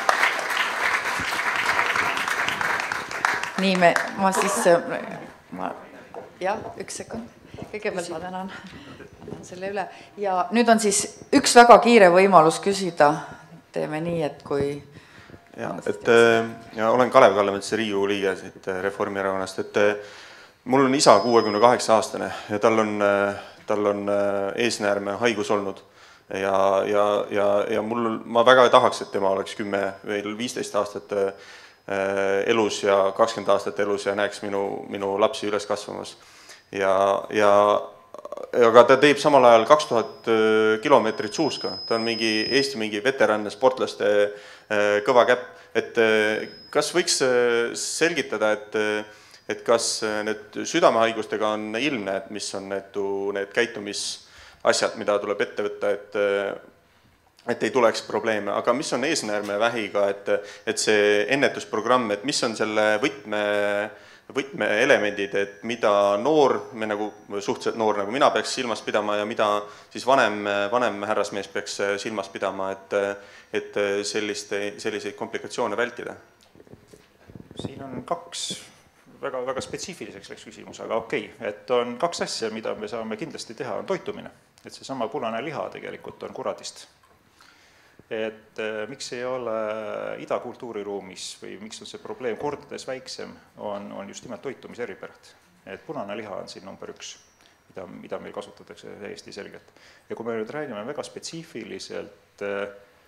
Nii me, ma siis, ma, jah, üks sekund. Kõigepealt ma tänan, tänan selle üle. Ja nüüd on siis üks väga kiire võimalus küsida. Teeme nii, et kui... Ja, et, ja olen Kalev Kallemets, Riigikogu liige siit Reformierakonnast, et mul on isa kuuekümne kaheksa aastane ja tal on, tal on eesnäärme haigus olnud ja, ja, ja, ja mul, ma väga tahaks, et tema oleks kümme või viisteist aastat elus ja kakskümmend aastat elus ja näeks minu, minu lapsi üles kasvamas. Ja, ja aga ta teeb samal ajal kaks tuhat kilomeetrit suuska, ta on mingi Eesti mingi veteranne sportlaste kõva käpp, et kas võiks selgitada, et, et kas need südamehaigustega on ilmne, et mis on need, need käitumisasjad, mida tuleb ette võtta, et, et ei tuleks probleeme, aga mis on eesnäärmevähiga, et, et see ennetusprogramm, et mis on selle võtme võtmeelemendid, et mida noor, me nagu suhteliselt noor, nagu mina peaks silmas pidama ja mida siis vanem, vanem härrasmees peaks silmas pidama, et, et selliste, selliseid komplikatsioone vältida? Siin on kaks väga, väga spetsiifiliseks läks küsimus, aga okei, okay. Et on kaks asja, mida me saame kindlasti teha, on toitumine. Et see sama punane liha tegelikult on kuradist. Et miks ei ole idakultuuriruumis või miks on see probleem kordades väiksem, on, on just nimelt toitumise eripärad. Et punane liha on siin number üks, mida, mida meil kasutatakse täiesti selgelt. Ja kui me nüüd räägime väga spetsiifiliselt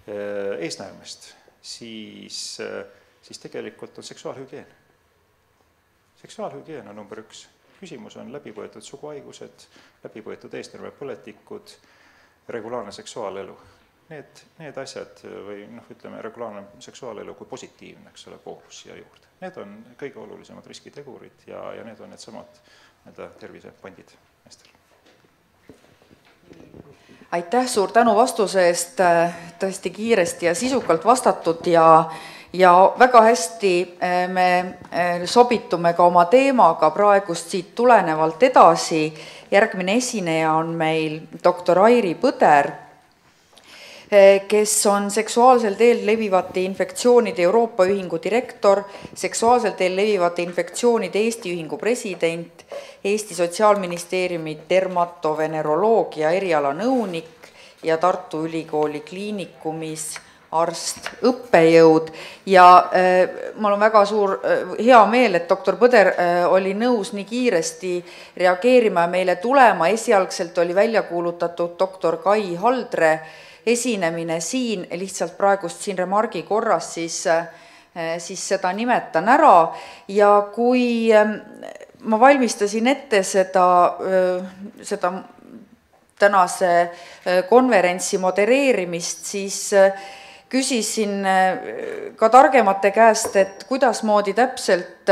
eesnäärmest, siis, siis tegelikult on seksuaalhügieen. Seksuaalhügieen on number üks. Küsimus on läbipõetud suguhaigused, läbipõetud eesnäärmepõletikud, regulaarne seksuaalelu. Need, need asjad või noh, ütleme, regulaarne seksuaalelu kui positiivne, eks ole, poolus siia juurde. Need on kõige olulisemad riskitegurid ja, ja need on need samad need tervisepandid meestel. Aitäh, suur tänu vastuse eest, tõesti kiiresti ja sisukalt vastatud ja, ja väga hästi me sobitume ka oma teemaga praegust siit tulenevalt edasi. Järgmine esineja on meil doktor Airi Põder, kes on seksuaalsel teel levivate infektsioonide Euroopa ühingu direktor, seksuaalsel teel levivate infektsioonide Eesti ühingu president, Eesti Sotsiaalministeeriumi dermatoveneroloogia erialanõunik ja Tartu Ülikooli kliinikumis arst, õppejõud ja äh, mul on väga suur äh, hea meel, et doktor Põder äh, oli nõus nii kiiresti reageerima ja meile tulema. Esialgselt oli välja kuulutatud doktor Kai Haldre esinemine siin, lihtsalt praegust siin remargi korras, siis, siis seda nimetan ära ja kui ma valmistasin ette seda, seda tänase konverentsi modereerimist, siis küsisin ka targemate käest, et kuidasmoodi täpselt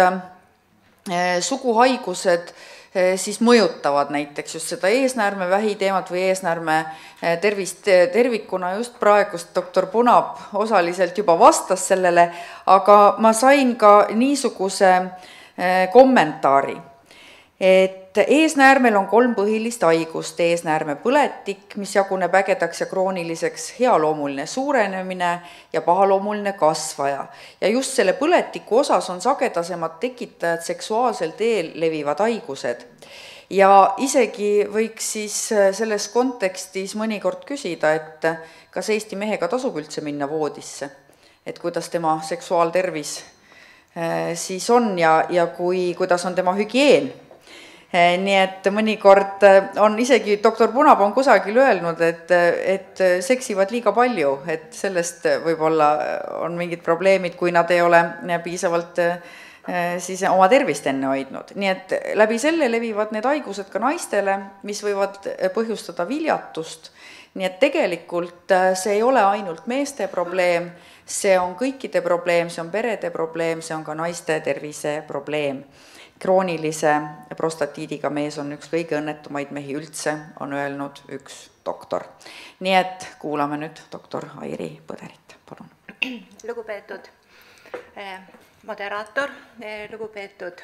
suguhaigused siis mõjutavad näiteks just seda eesnäärmevähi teemat või eesnäärme tervist tervikuna. Just praegust doktor Punab osaliselt juba vastas sellele, aga ma sain ka niisuguse kommentaari, et eesnäärmel on kolm põhilist haigust. Eesnäärmepõletik, mis jaguneb ägedaks ja krooniliseks, healoomuline suurenemine ja pahaloomuline kasvaja. Ja just selle põletiku osas on sagedasemad tekitajad seksuaalsel teel levivad haigused. Ja isegi võiks siis selles kontekstis mõnikord küsida, et kas Eesti mehega tasub üldse minna voodisse, et kuidas tema seksuaaltervis siis on ja, ja kui, kuidas on tema hügieen. Nii et mõnikord on isegi doktor Punab on kusagil öelnud, et, et seksivad liiga palju, et sellest võib-olla on mingid probleemid, kui nad ei ole piisavalt siis oma tervist enne hoidnud. Nii et läbi selle levivad need haigused ka naistele, mis võivad põhjustada viljatust. Nii et tegelikult see ei ole ainult meeste probleem, see on kõikide probleem, see on perede probleem, see on ka naiste tervise probleem. Kroonilise prostatiidiga mees on üks kõige õnnetumaid mehi üldse, on öelnud üks doktor. Nii et kuulame nüüd doktor Airi Põderit, palun. Lugupeetud moderaator, lugupeetud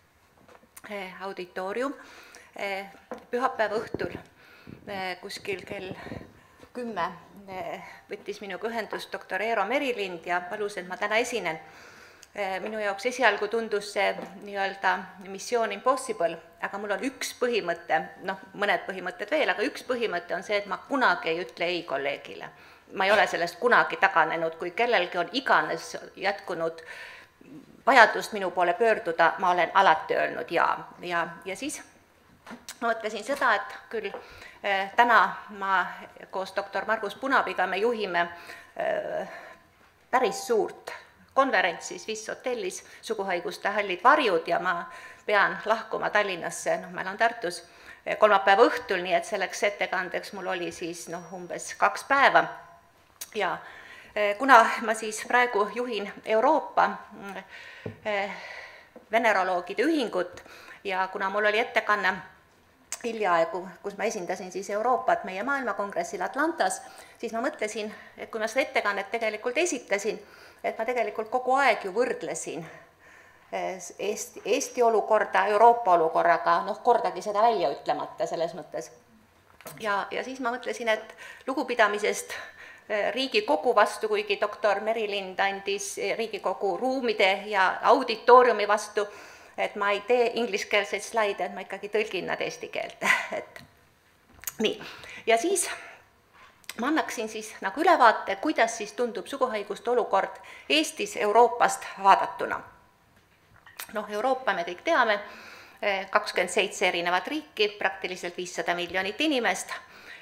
auditoorium, pühapäeva õhtul kuskil kell kümme võttis minuga ühendust doktor Eero Merilind ja palus, et ma täna esinen. Minu jaoks esialgu tundus see nii-öelda Mission Impossible, aga mul on üks põhimõte, noh, mõned põhimõtted veel, aga üks põhimõte on see, et ma kunagi ei ütle ei kolleegile. Ma ei ole sellest kunagi taganenud, kui kellelgi on iganes jätkunud vajadust minu poole pöörduda, ma olen alati öelnud ja. Ja, ja siis ma mõtlesin seda, et küll eh, täna ma koos doktor Margus Punabiga me juhime eh, päris suurt konverentsi Swiss hotellis, suguhaiguste hallid varjud ja ma pean lahkuma Tallinnasse, noh, ma elan Tartus kolmapäeva õhtul, nii et selleks ettekandeks mul oli siis noh, umbes kaks päeva ja kuna ma siis praegu juhin Euroopa veneroloogide ühingut ja kuna mul oli ettekanne hiljaaegu, kus ma esindasin siis Euroopat meie maailmakongressil Atlantas, siis ma mõtlesin, et kui ma seda ettekannet tegelikult esitasin, et ma tegelikult kogu aeg ju võrdlesin Eesti, Eesti olukorda Euroopa olukorraga, noh, kordagi seda välja ütlemata selles mõttes. Ja, ja siis ma mõtlesin, et lugupidamisest Riigikogu vastu, kuigi doktor Merilind andis Riigikogu ruumide ja auditooriumi vastu, et ma ei tee ingliskeelseid slaide, et ma ikkagi tõlgin nad eesti keelt. Et, nii, ja siis ma annaksin siis nagu ülevaate, kuidas siis tundub suguhaiguste olukord Eestis Euroopast vaadatuna. Noh, Euroopa me kõik teame, kakskümmend seitse erinevat riiki, praktiliselt viissada miljonit inimest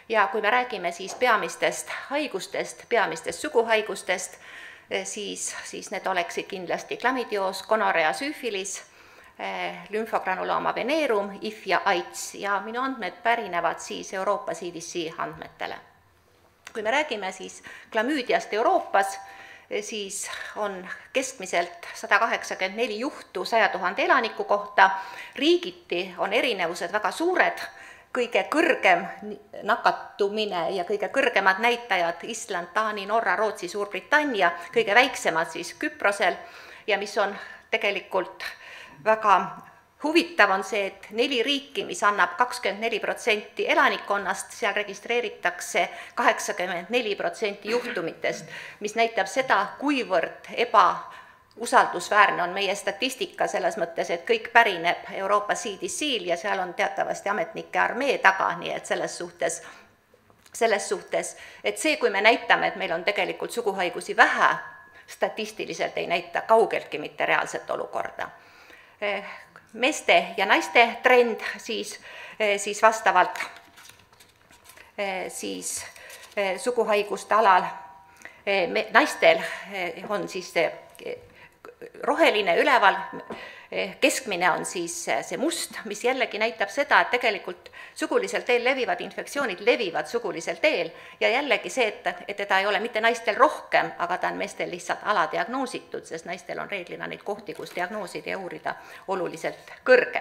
ja kui me räägime siis peamistest haigustest, peamistest suguhaigustest, siis, siis need oleksid kindlasti klamidioos, gonorrea, süüfilis, lümfogranulooma veneerum, I F ja AIDS ja minu andmed pärinevad siis Euroopa C D C andmetele. Kui me räägime siis klamüüdiast Euroopas, siis on keskmiselt sada kaheksakümmend neli juhtu saja tuhande elaniku kohta, riigiti on erinevused väga suured, kõige kõrgem nakatumine ja kõige kõrgemad näitajad Island, Taani, Norra, Rootsi, Suurbritannia, kõige väiksemad siis Küprosel ja mis on tegelikult väga huvitav on see, et neli riiki, mis annab kakskümmend neli protsenti elanikkonnast, seal registreeritakse kaheksakümmend neli protsenti juhtumitest, mis näitab seda, kuivõrd ebausaldusväärne on meie statistika selles mõttes, et kõik pärineb Euroopa C D C-l ja seal on teatavasti ametnike armee taga, nii et selles suhtes, selles suhtes, et see, kui me näitame, et meil on tegelikult suguhaigusi vähe, statistiliselt ei näita kaugeltki mitte reaalset olukorda. Meeste ja naiste trend siis, siis vastavalt siis suguhaiguste alal naistel on siis see roheline üleval, keskmine on siis see must, mis jällegi näitab seda, et tegelikult sugulisel teel levivad infektsioonid levivad sugulisel teel ja jällegi see, et, et teda ei ole mitte naistel rohkem, aga ta on meestel lihtsalt aladiagnoositud, sest naistel on reeglina neid kohti, kus diagnoosida ja uurida oluliselt kõrgem.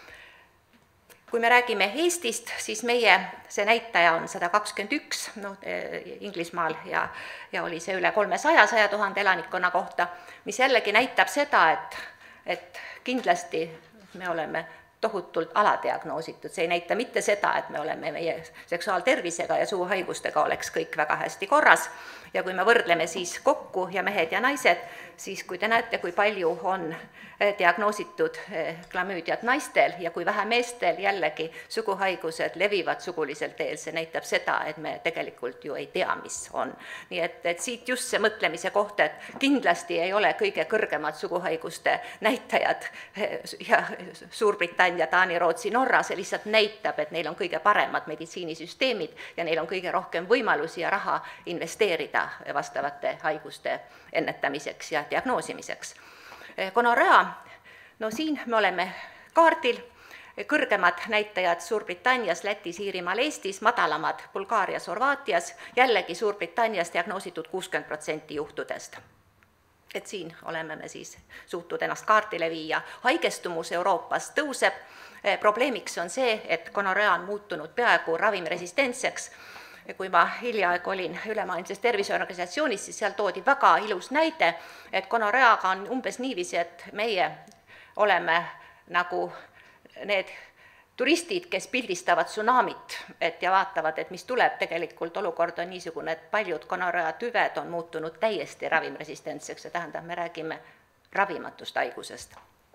Kui me räägime Eestist, siis meie see näitaja on sada kakskümmend üks, no, Inglismaal ja, ja oli see üle kolmesaja, saja tuhande elanikkonna kohta, mis jällegi näitab seda, et, et kindlasti me oleme tohutult aladiagnoositud, see ei näita mitte seda, et me oleme meie seksuaaltervisega ja suguhaigustega oleks kõik väga hästi korras ja kui me võrdleme siis kokku ja mehed ja naised, siis kui te näete, kui palju on diagnoositud klamüüdiat naistel ja kui vähe meestel jällegi suguhaigused levivad sugulisel teel, see näitab seda, et me tegelikult ju ei tea, mis on. Nii et, et siit just see mõtlemise koht, et kindlasti ei ole kõige kõrgemad suguhaiguste näitajad ja Suurbritannia, Taani, Rootsi, Norra, see lihtsalt näitab, et neil on kõige paremad meditsiinisüsteemid ja neil on kõige rohkem võimalusi ja raha investeerida vastavate haiguste ennetamiseks ja diagnoosimiseks. Gonorrea, no siin me oleme kaardil, kõrgemad näitajad Suurbritannias, Lätis, Iirimaal, Eestis, madalamad Bulgaarias, Horvaatias, jällegi Suurbritannias diagnoositud kuuskümmend protsenti juhtudest. Et siin oleme me siis suutnud ennast kaardile viia. Haigestumus Euroopas tõuseb, probleemiks on see, et gonorrea on muutunud peaaegu ravimresistentseks. Kui ma hiljaaegu olin ülemaailmses terviseorganisatsioonis, siis seal toodi väga ilus näide, et gonorreaga on umbes niiviisi, et meie oleme nagu need turistid, kes pildistavad tsunamit et ja vaatavad, et mis tuleb, tegelikult olukord on niisugune, et paljud gonorrea tüved on muutunud täiesti ravimresistentseks, see tähendab, me räägime ravimatust haigusest.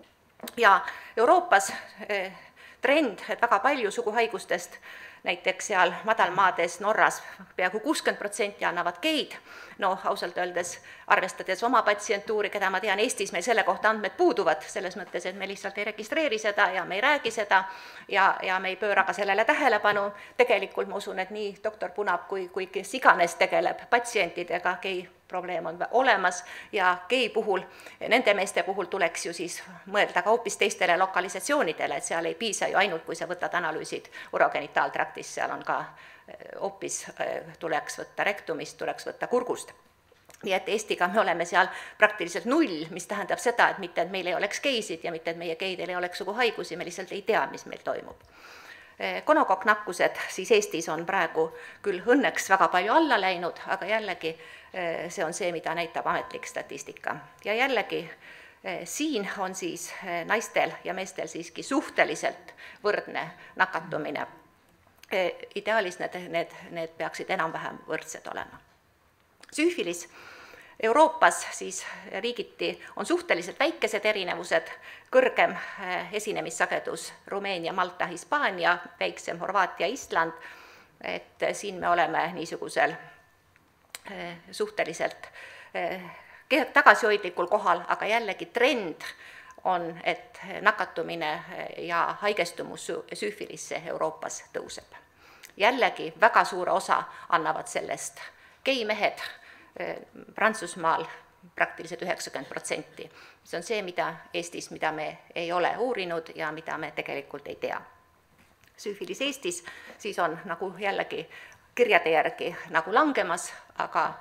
Ja Euroopas trend, et väga palju suguhaigustest näiteks seal madalmaades Norras peaaegu kuuskümmend protsenti annavad geid, no ausalt öeldes arvestades oma patsientuuri, keda ma tean, Eestis meil selle kohta andmed puuduvad, selles mõttes, et me lihtsalt ei registreeri seda ja me ei räägi seda ja, ja me ei pööra ka sellele tähelepanu. Tegelikult ma usun, et nii doktor Punab kui, kui kes iganes tegeleb patsientidega, gei probleem on olemas ja gei puhul, nende meeste puhul tuleks ju siis mõelda ka hoopis teistele lokalisatsioonidele, et seal ei piisa ju ainult, kui sa võtad analüüsid urogenitaaltraktis, seal on ka hoopis, tuleks võtta rektumist, tuleks võtta kurgust. Nii et Eestiga me oleme seal praktiliselt null, mis tähendab seda, et mitte, et meil ei oleks geisid ja mitte, et meie geidel ei oleks suguhaigusi, me lihtsalt ei tea, mis meil toimub. Konokokknakkused siis Eestis on praegu küll õnneks väga palju alla läinud, aga jällegi see on see, mida näitab ametlik statistika. Ja jällegi siin on siis naistel ja meestel siiski suhteliselt võrdne nakatumine. Ideaalis need, need, need peaksid enam-vähem võrdsed olema. Süüfilis Euroopas siis riigiti on suhteliselt väikesed erinevused, kõrgem esinemissagedus Rumeenia, Malta, Hispaania, väiksem Horvaatia, Island, et siin me oleme niisugusel suhteliselt tagasihoidlikul kohal, aga jällegi trend on, et nakatumine ja haigestumus süüfilisse Euroopas tõuseb. jällegi väga suure osa annavad sellest geimehed, Prantsusmaal praktiliselt üheksakümmend protsenti. See on see, mida Eestis, mida me ei ole uurinud ja mida me tegelikult ei tea. Süüfilis Eestis siis on nagu jällegi kirjade järgi nagu langemas, aga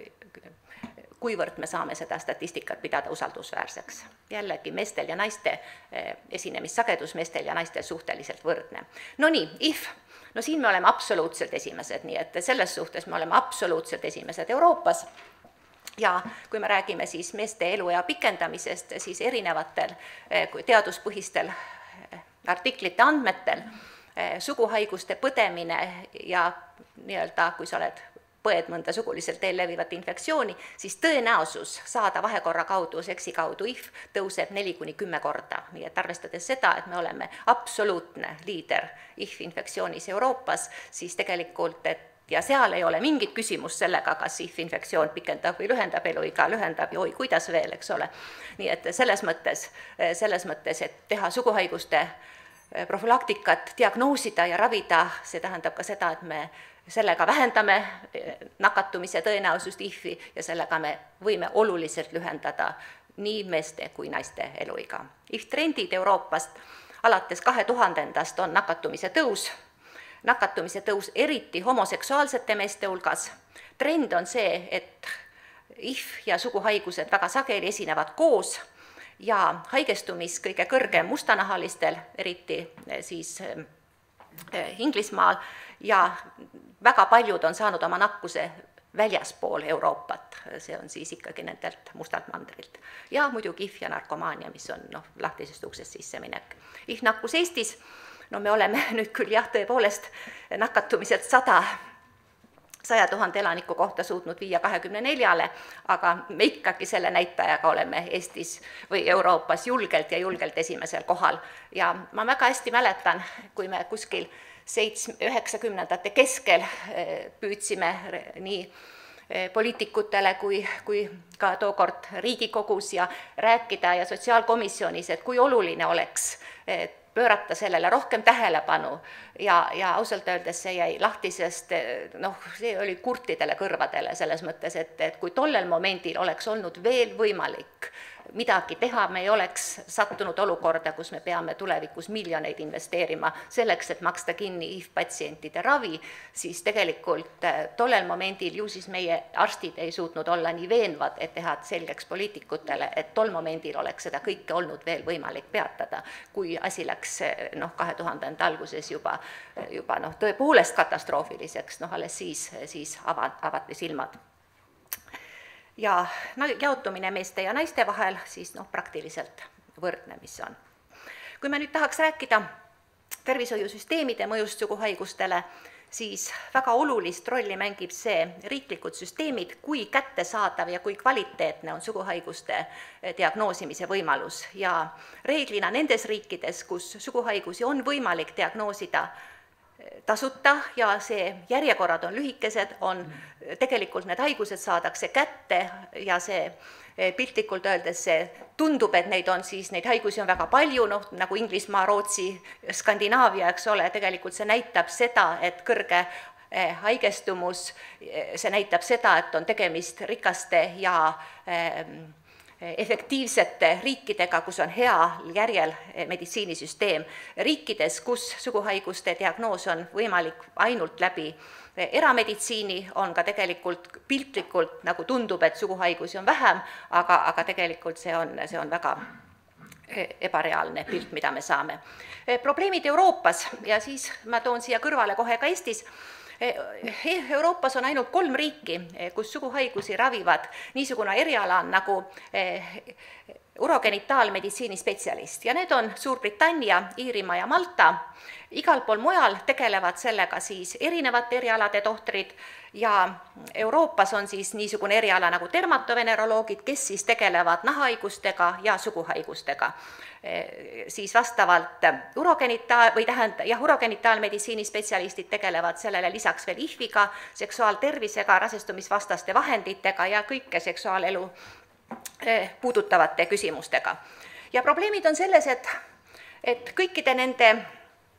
kuivõrd me saame seda statistikat pidada usaldusväärseks. Jällegi meestel ja naiste esinemissagedus, meestel ja naistel suhteliselt võrdne. No nii, I F. No siin me oleme absoluutselt esimesed, nii et selles suhtes me oleme absoluutselt esimesed Euroopas. Ja kui me räägime siis meeste eluea pikendamisest, siis erinevatel teaduspõhistel artiklite andmetel suguhaiguste põdemine ja nii-öelda, kui sa oled põed mõnda suguliselt teel levivat infektsiooni, siis tõenäosus saada vahekorra kaudu, seksi kaudu I F tõuseb neli kuni kümme korda. Nii et arvestades seda, et me oleme absoluutne liider I F infektsioonis Euroopas, siis tegelikult, et ja seal ei ole mingit küsimust sellega, kas I F infektsioon pikendab või lühendab eluiga, lühendab ja oi, kuidas veel, eks ole. Nii et selles mõttes, selles mõttes, et teha suguhaiguste profülaktikat, diagnoosida ja ravida, see tähendab ka seda, et me sellega vähendame nakatumise tõenäosust I F-i ja sellega me võime oluliselt lühendada nii meeste kui naiste eluiga. I F trendid Euroopast alates kahe tuhandendast on nakatumise tõus, nakatumise tõus eriti homoseksuaalsete meeste hulgas. Trend on see, et I F ja suguhaigused väga sageli esinevad koos ja haigestumis kõige kõrgem mustanahalistel, eriti siis Inglismaal, ja väga paljud on saanud oma nakkuse väljaspool Euroopat, see on siis ikkagi nendelt mustalt mandrilt. Ja muidugi I F ja narkomaania, mis on no, lahtisest uksest sisse minek. I F nakkus Eestis, no me oleme nüüd küll jah, tõepoolest nakatumiselt sada, saja tuhande elaniku kohta suutnud viia kahekümne neljale, aga me ikkagi selle näitajaga oleme Eestis või Euroopas julgelt ja julgelt esimesel kohal. Ja ma väga hästi mäletan, kui me kuskil üheksakümnendate keskel püüdsime nii poliitikutele kui, kui ka tookord Riigikogus ja rääkida ja sotsiaalkomisjonis, et kui oluline oleks pöörata sellele rohkem tähelepanu ja, ja ausalt öeldes see jäi lahti, sest noh, see oli kurtidele kõrvadele selles mõttes, et, et kui tollel momendil oleks olnud veel võimalik midagi teha, me ei oleks sattunud olukorda, kus me peame tulevikus miljoneid investeerima selleks, et maksta kinni I F patsientide ravi, siis tegelikult tollel momendil ju siis meie arstid ei suutnud olla nii veenvad, et teha selgeks poliitikutele, et tol momendil oleks seda kõike olnud veel võimalik peatada, kui asi läks noh, kahe tuhandenda alguses juba, juba noh, tõepoolest katastroofiliseks, noh, alles siis, siis avati silmad. Ja no, jaotumine meeste ja naiste vahel siis noh, praktiliselt võrdne, mis on. Kui me nüüd tahaks rääkida tervishoiusüsteemide mõjust suguhaigustele, siis väga olulist rolli mängib see riiklikud süsteemid, kui kättesaadav ja kui kvaliteetne on suguhaiguste diagnoosimise võimalus. Ja reeglina nendes riikides, kus suguhaigusi on võimalik diagnoosida tasuta ja see järjekorrad on lühikesed, on tegelikult need haigused saadakse kätte ja see piltlikult öeldes see tundub, et neid on siis, neid haigusi on väga palju, noh, nagu Inglismaa, Rootsi, Skandinaavia, eks ole, tegelikult see näitab seda, et kõrge haigestumus, see näitab seda, et on tegemist rikaste ja efektiivsete riikidega, kus on hea järjel meditsiinisüsteem. Riikides, kus suguhaiguste diagnoos on võimalik ainult läbi erameditsiini, on ka tegelikult piltlikult, nagu tundub, et suguhaigusi on vähem, aga, aga tegelikult see on, see on väga ebareaalne pilt, mida me saame. Probleemid Euroopas ja siis ma toon siia kõrvale kohe ka Eestis. Euroopas on ainult kolm riiki, kus suguhaigusi ravivad niisugune eriala nagu urogenitaalmeditsiini spetsialist ja need on Suurbritannia, Iirimaa ja Malta. Igal pool mujal tegelevad sellega siis erinevate erialade tohtrid ja Euroopas on siis niisugune eriala nagu dermatoveneroloogid, kes siis tegelevad nahahaigustega ja suguhaigustega. Siis vastavalt urogenitaal, või tähend, jah, urogenitaalmeditsiini spetsialistid tegelevad sellele lisaks veel I F I-ga, seksuaaltervisega, rasestumisvastaste vahenditega ja kõike seksuaalelu puudutavate küsimustega. Ja probleemid on selles, et, et kõikide nende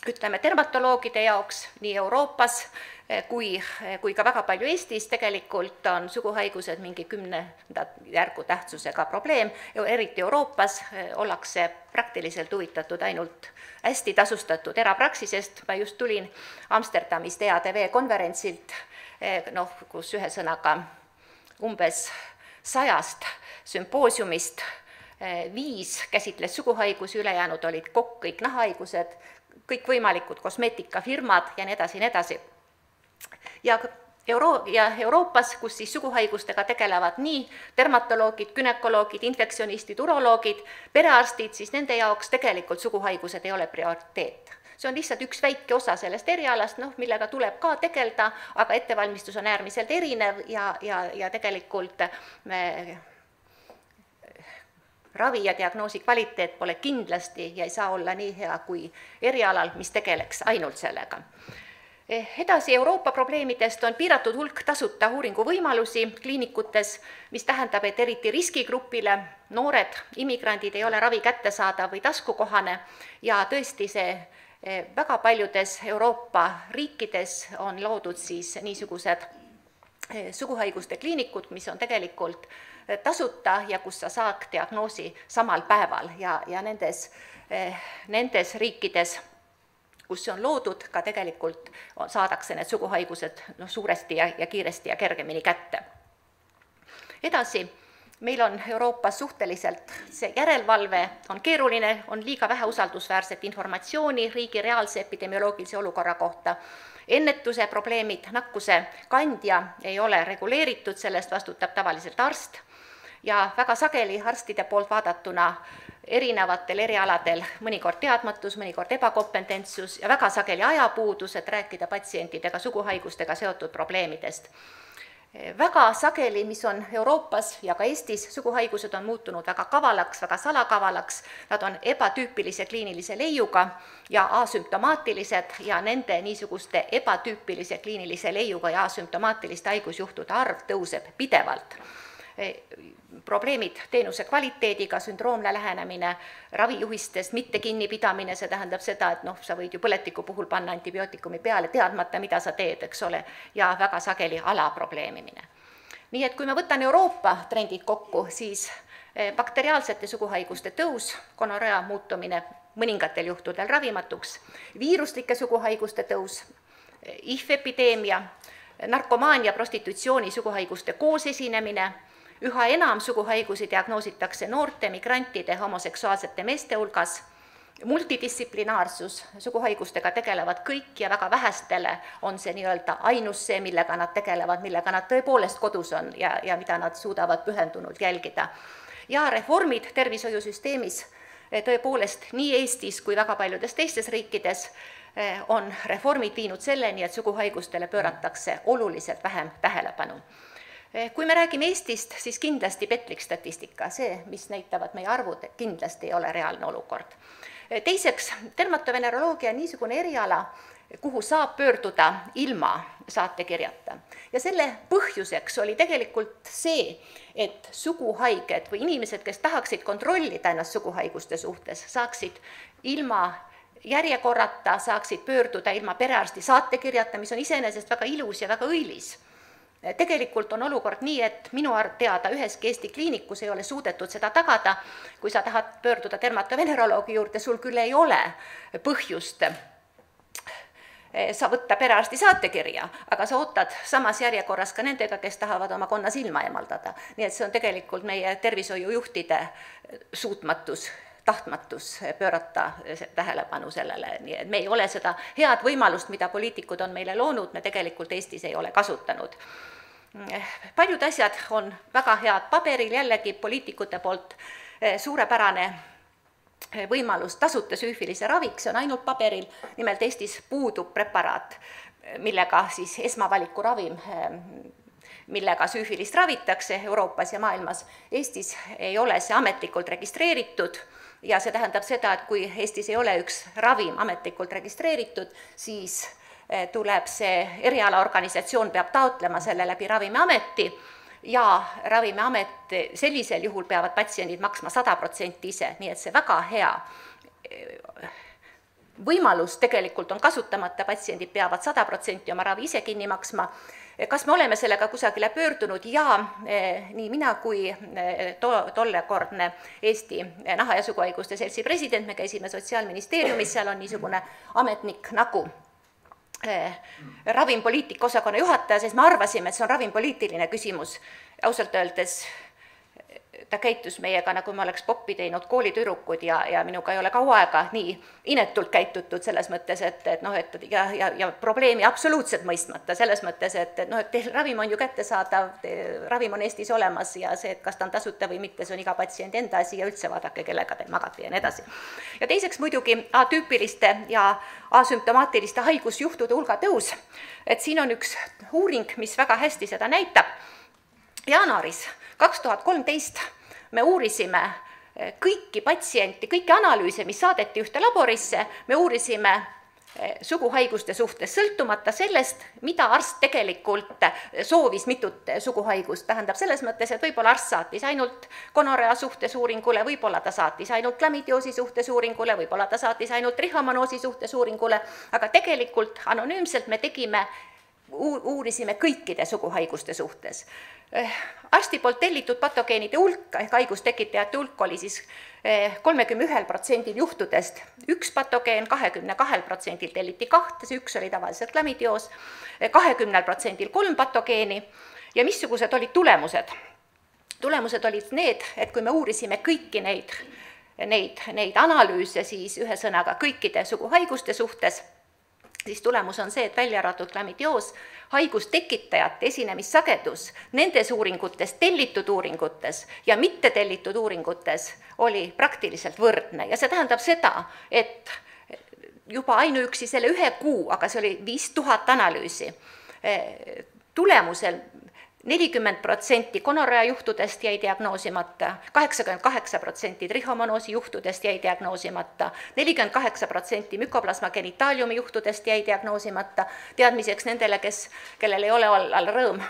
ütleme, dermatoloogide jaoks nii Euroopas kui, kui ka väga palju Eestis tegelikult on suguhaigused mingi kümnenda järgu tähtsusega probleem, eriti Euroopas ollakse praktiliselt huvitatud ainult hästi tasustatud erapraksisest. Ma just tulin Amsterdamist E A D V konverentsilt, noh, kus ühesõnaga umbes sajast sümpoosiumist viis käsitles suguhaigusi, ülejäänud olid kokk, kõik nahahaigused, kõikvõimalikud kosmeetikafirmad ja nii edasi, nii edasi. Ja, Euro- ja Euroopas, kus siis suguhaigustega tegelevad nii dermatoloogid, gynekoloogid, infektsionistid, uroloogid, perearstid, siis nende jaoks tegelikult suguhaigused ei ole prioriteet. See on lihtsalt üks väike osa sellest erialast, noh, millega tuleb ka tegeleda, aga ettevalmistus on äärmiselt erinev ja, ja, ja tegelikult me, ravi ja diagnoosi kvaliteet pole kindlasti ja ei saa olla nii hea kui erialal, mis tegeleks ainult sellega. Edasi Euroopa probleemidest on piiratud hulk tasuta uuringu võimalusi kliinikutes, mis tähendab, et eriti riskigrupile noored immigrandid ei ole ravi kättesaadav või taskukohane ja tõesti see väga paljudes Euroopa riikides on loodud siis niisugused suguhaiguste kliinikud, mis on tegelikult tasuta ja kus sa saad diagnoosi samal päeval ja, ja nendes, nendes riikides, kus see on loodud, ka tegelikult saadakse need suguhaigused no, suuresti ja, ja kiiresti ja kergemini kätte. Edasi, meil on Euroopas suhteliselt see järelevalve on keeruline, on liiga vähe usaldusväärset informatsiooni riigi reaalse epidemioloogilise olukorra kohta. Ennetuse probleemid, nakkuse kandja ei ole reguleeritud, sellest vastutab tavaliselt arst ja väga sageli arstide poolt vaadatuna erinevatel erialadel mõnikord teadmatus, mõnikord ebakompetentsus ja väga sageli ajapuudus, et rääkida patsientidega suguhaigustega seotud probleemidest. Väga sageli, mis on Euroopas ja ka Eestis, suguhaigused on muutunud väga kavalaks, väga salakavalaks, nad on ebatüüpilise kliinilise leiuga ja asümptomaatilised ja nende niisuguste ebatüüpilise kliinilise leiuga ja asümptomaatiliste haigusjuhtude arv tõuseb pidevalt. Probleemid teenuse kvaliteediga, sündroomne lähenemine, ravijuhistest mitte kinnipidamine, see tähendab seda, et noh, sa võid ju põletiku puhul panna antibiootikumi peale, teadmata, mida sa teed, eks ole, ja väga sageli alaprobleemimine. Nii et kui ma võtan Euroopa trendid kokku, siis bakteriaalsete suguhaiguste tõus, gonorrea muutumine mõningatel juhtudel ravimatuks, viiruslike suguhaiguste tõus, I H V-epideemia, narkomaania, prostitutsiooni suguhaiguste koosesinemine, üha enam suguhaigusi diagnoositakse noorte, migrantide, homoseksuaalsete meeste hulgas, multidistsiplinaarsus, suguhaigustega tegelevad kõik ja väga vähestele on see nii-öelda ainus see, millega nad tegelevad, millega nad tõepoolest kodus on ja, ja mida nad suudavad pühendunult jälgida. Ja reformid tervishoiusüsteemis tõepoolest nii Eestis kui väga paljudes teistes riikides on reformid viinud selleni, et suguhaigustele pööratakse oluliselt vähem tähelepanu. Kui me räägime Eestist, siis kindlasti petlik statistika, see, mis näitavad meie arvud, kindlasti ei ole reaalne olukord. Teiseks, dermatoveneroloogia on niisugune eriala, kuhu saab pöörduda ilma saatekirjata. Ja selle põhjuseks oli tegelikult see, et suguhaiged või inimesed, kes tahaksid kontrollida ennast suguhaiguste suhtes, saaksid ilma järjekorrata, saaksid pöörduda ilma perearsti saatekirjata, mis on iseenesest väga ilus ja väga õilis. Tegelikult on olukord nii, et minu teada üheski Eesti kliinikus ei ole suudetud seda tagada. Kui sa tahad pöörduda dermatoveneroloogi juurde, sul küll ei ole põhjust sa võtta perearsti saatekirja, aga sa ootad samas järjekorras ka nendega, kes tahavad oma konna silma eemaldada. Nii et see on tegelikult meie tervishoiujuhtide suutmatus, tahtmatus pöörata tähelepanu sellele. Nii et me ei ole seda head võimalust, mida poliitikud on meile loonud, me tegelikult Eestis ei ole kasutanud. Paljud asjad on väga head paberil, jällegi poliitikute poolt suurepärane võimalus tasuta süüfilise raviks, see on ainult paberil, nimelt Eestis puudub preparaat, millega siis esmavaliku ravim, millega süüfilist ravitakse Euroopas ja maailmas. Eestis ei ole see ametlikult registreeritud ja see tähendab seda, et kui Eestis ei ole üks ravim ametlikult registreeritud, siis tuleb see erialaorganisatsioon peab taotlema selle läbi Ravimiameti ja Ravimiamet sellisel juhul peavad patsiendid maksma sada protsenti ise, nii et see väga hea võimalus tegelikult on kasutamata, patsiendid peavad sada protsenti oma ravi ise kinni maksma. Kas me oleme sellega kusagile pöördunud? Ja nii mina kui to, tollekordne Eesti naha- ja suguhaiguste seltsi president, me käisime Sotsiaalministeeriumis, seal on niisugune ametnik nagu ravimpoliitika osakonna juhataja, sest me arvasime, et see on ravimpoliitiline küsimus. Ausalt öeldes ta käitus meiega, nagu me oleks poppi teinud koolitüdrukud ja, ja minuga ei ole kaua aega nii inetult käitutud selles mõttes, et, et, noh, et ja, ja, ja probleemi absoluutselt mõistmata selles mõttes, et, et, noh, et ravim on ju kättesaadav, ravim on Eestis olemas ja see, et kas ta on tasuta või mitte, see on iga patsiendi enda asi ja üldse vaadake, kellega te magate ja nii edasi. Ja teiseks muidugi atüüpiliste ja asümptomaatiliste haigusjuhtude hulga tõus, et siin on üks uuring, mis väga hästi seda näitab. Jaanuaris kaks tuhat kolmteist me uurisime kõiki patsienti, kõiki analüüse, mis saadeti ühte laborisse, me uurisime suguhaiguste suhtes, sõltumata sellest, mida arst tegelikult soovis mitut suguhaigust. Tähendab selles mõttes, et võib-olla arst saatis ainult gonorrea suhtes uuringule, võib-olla ta saatis ainult klamidioosi suhtes uuringule, võib-olla ta saatis ainult trihomonoosi suhtes uuringule, aga tegelikult anonüümselt me tegime, uurisime kõikide suguhaiguste suhtes. Arsti poolt tellitud patogeenide hulk, ehk haigustekitajate hulk oli siis kolmekümne ühel protsendil juhtudest üks patogeen, kahekümne kahel protsendil telliti kahte, see üks oli tavaliselt klamidioos, kahekümnel protsendil kolm patogeeni ja missugused olid tulemused? Tulemused olid need, et kui me uurisime kõiki neid, neid, neid analüüse, siis ühesõnaga kõikide suguhaiguste suhtes, siis tulemus on see, et välja arvatud klamidioos, haigustekitajate esinemissagedus nendes uuringutes, tellitud uuringutes ja mitte tellitud uuringutes oli praktiliselt võrdne ja see tähendab seda, et juba ainuüksi selle ühe kuu, aga see oli viis tuhat analüüsi, tulemusel nelikümmend protsenti gonorrea juhtudest jäi diagnoosimata, kaheksakümmend kaheksa protsenti trihomonoosi juhtudest jäi diagnoosimata, nelikümmend kaheksa protsenti mükoplasma genitaaliumi juhtudest jäi diagnoosimata, teadmiseks nendele, kes, kellel ei ole all rõõm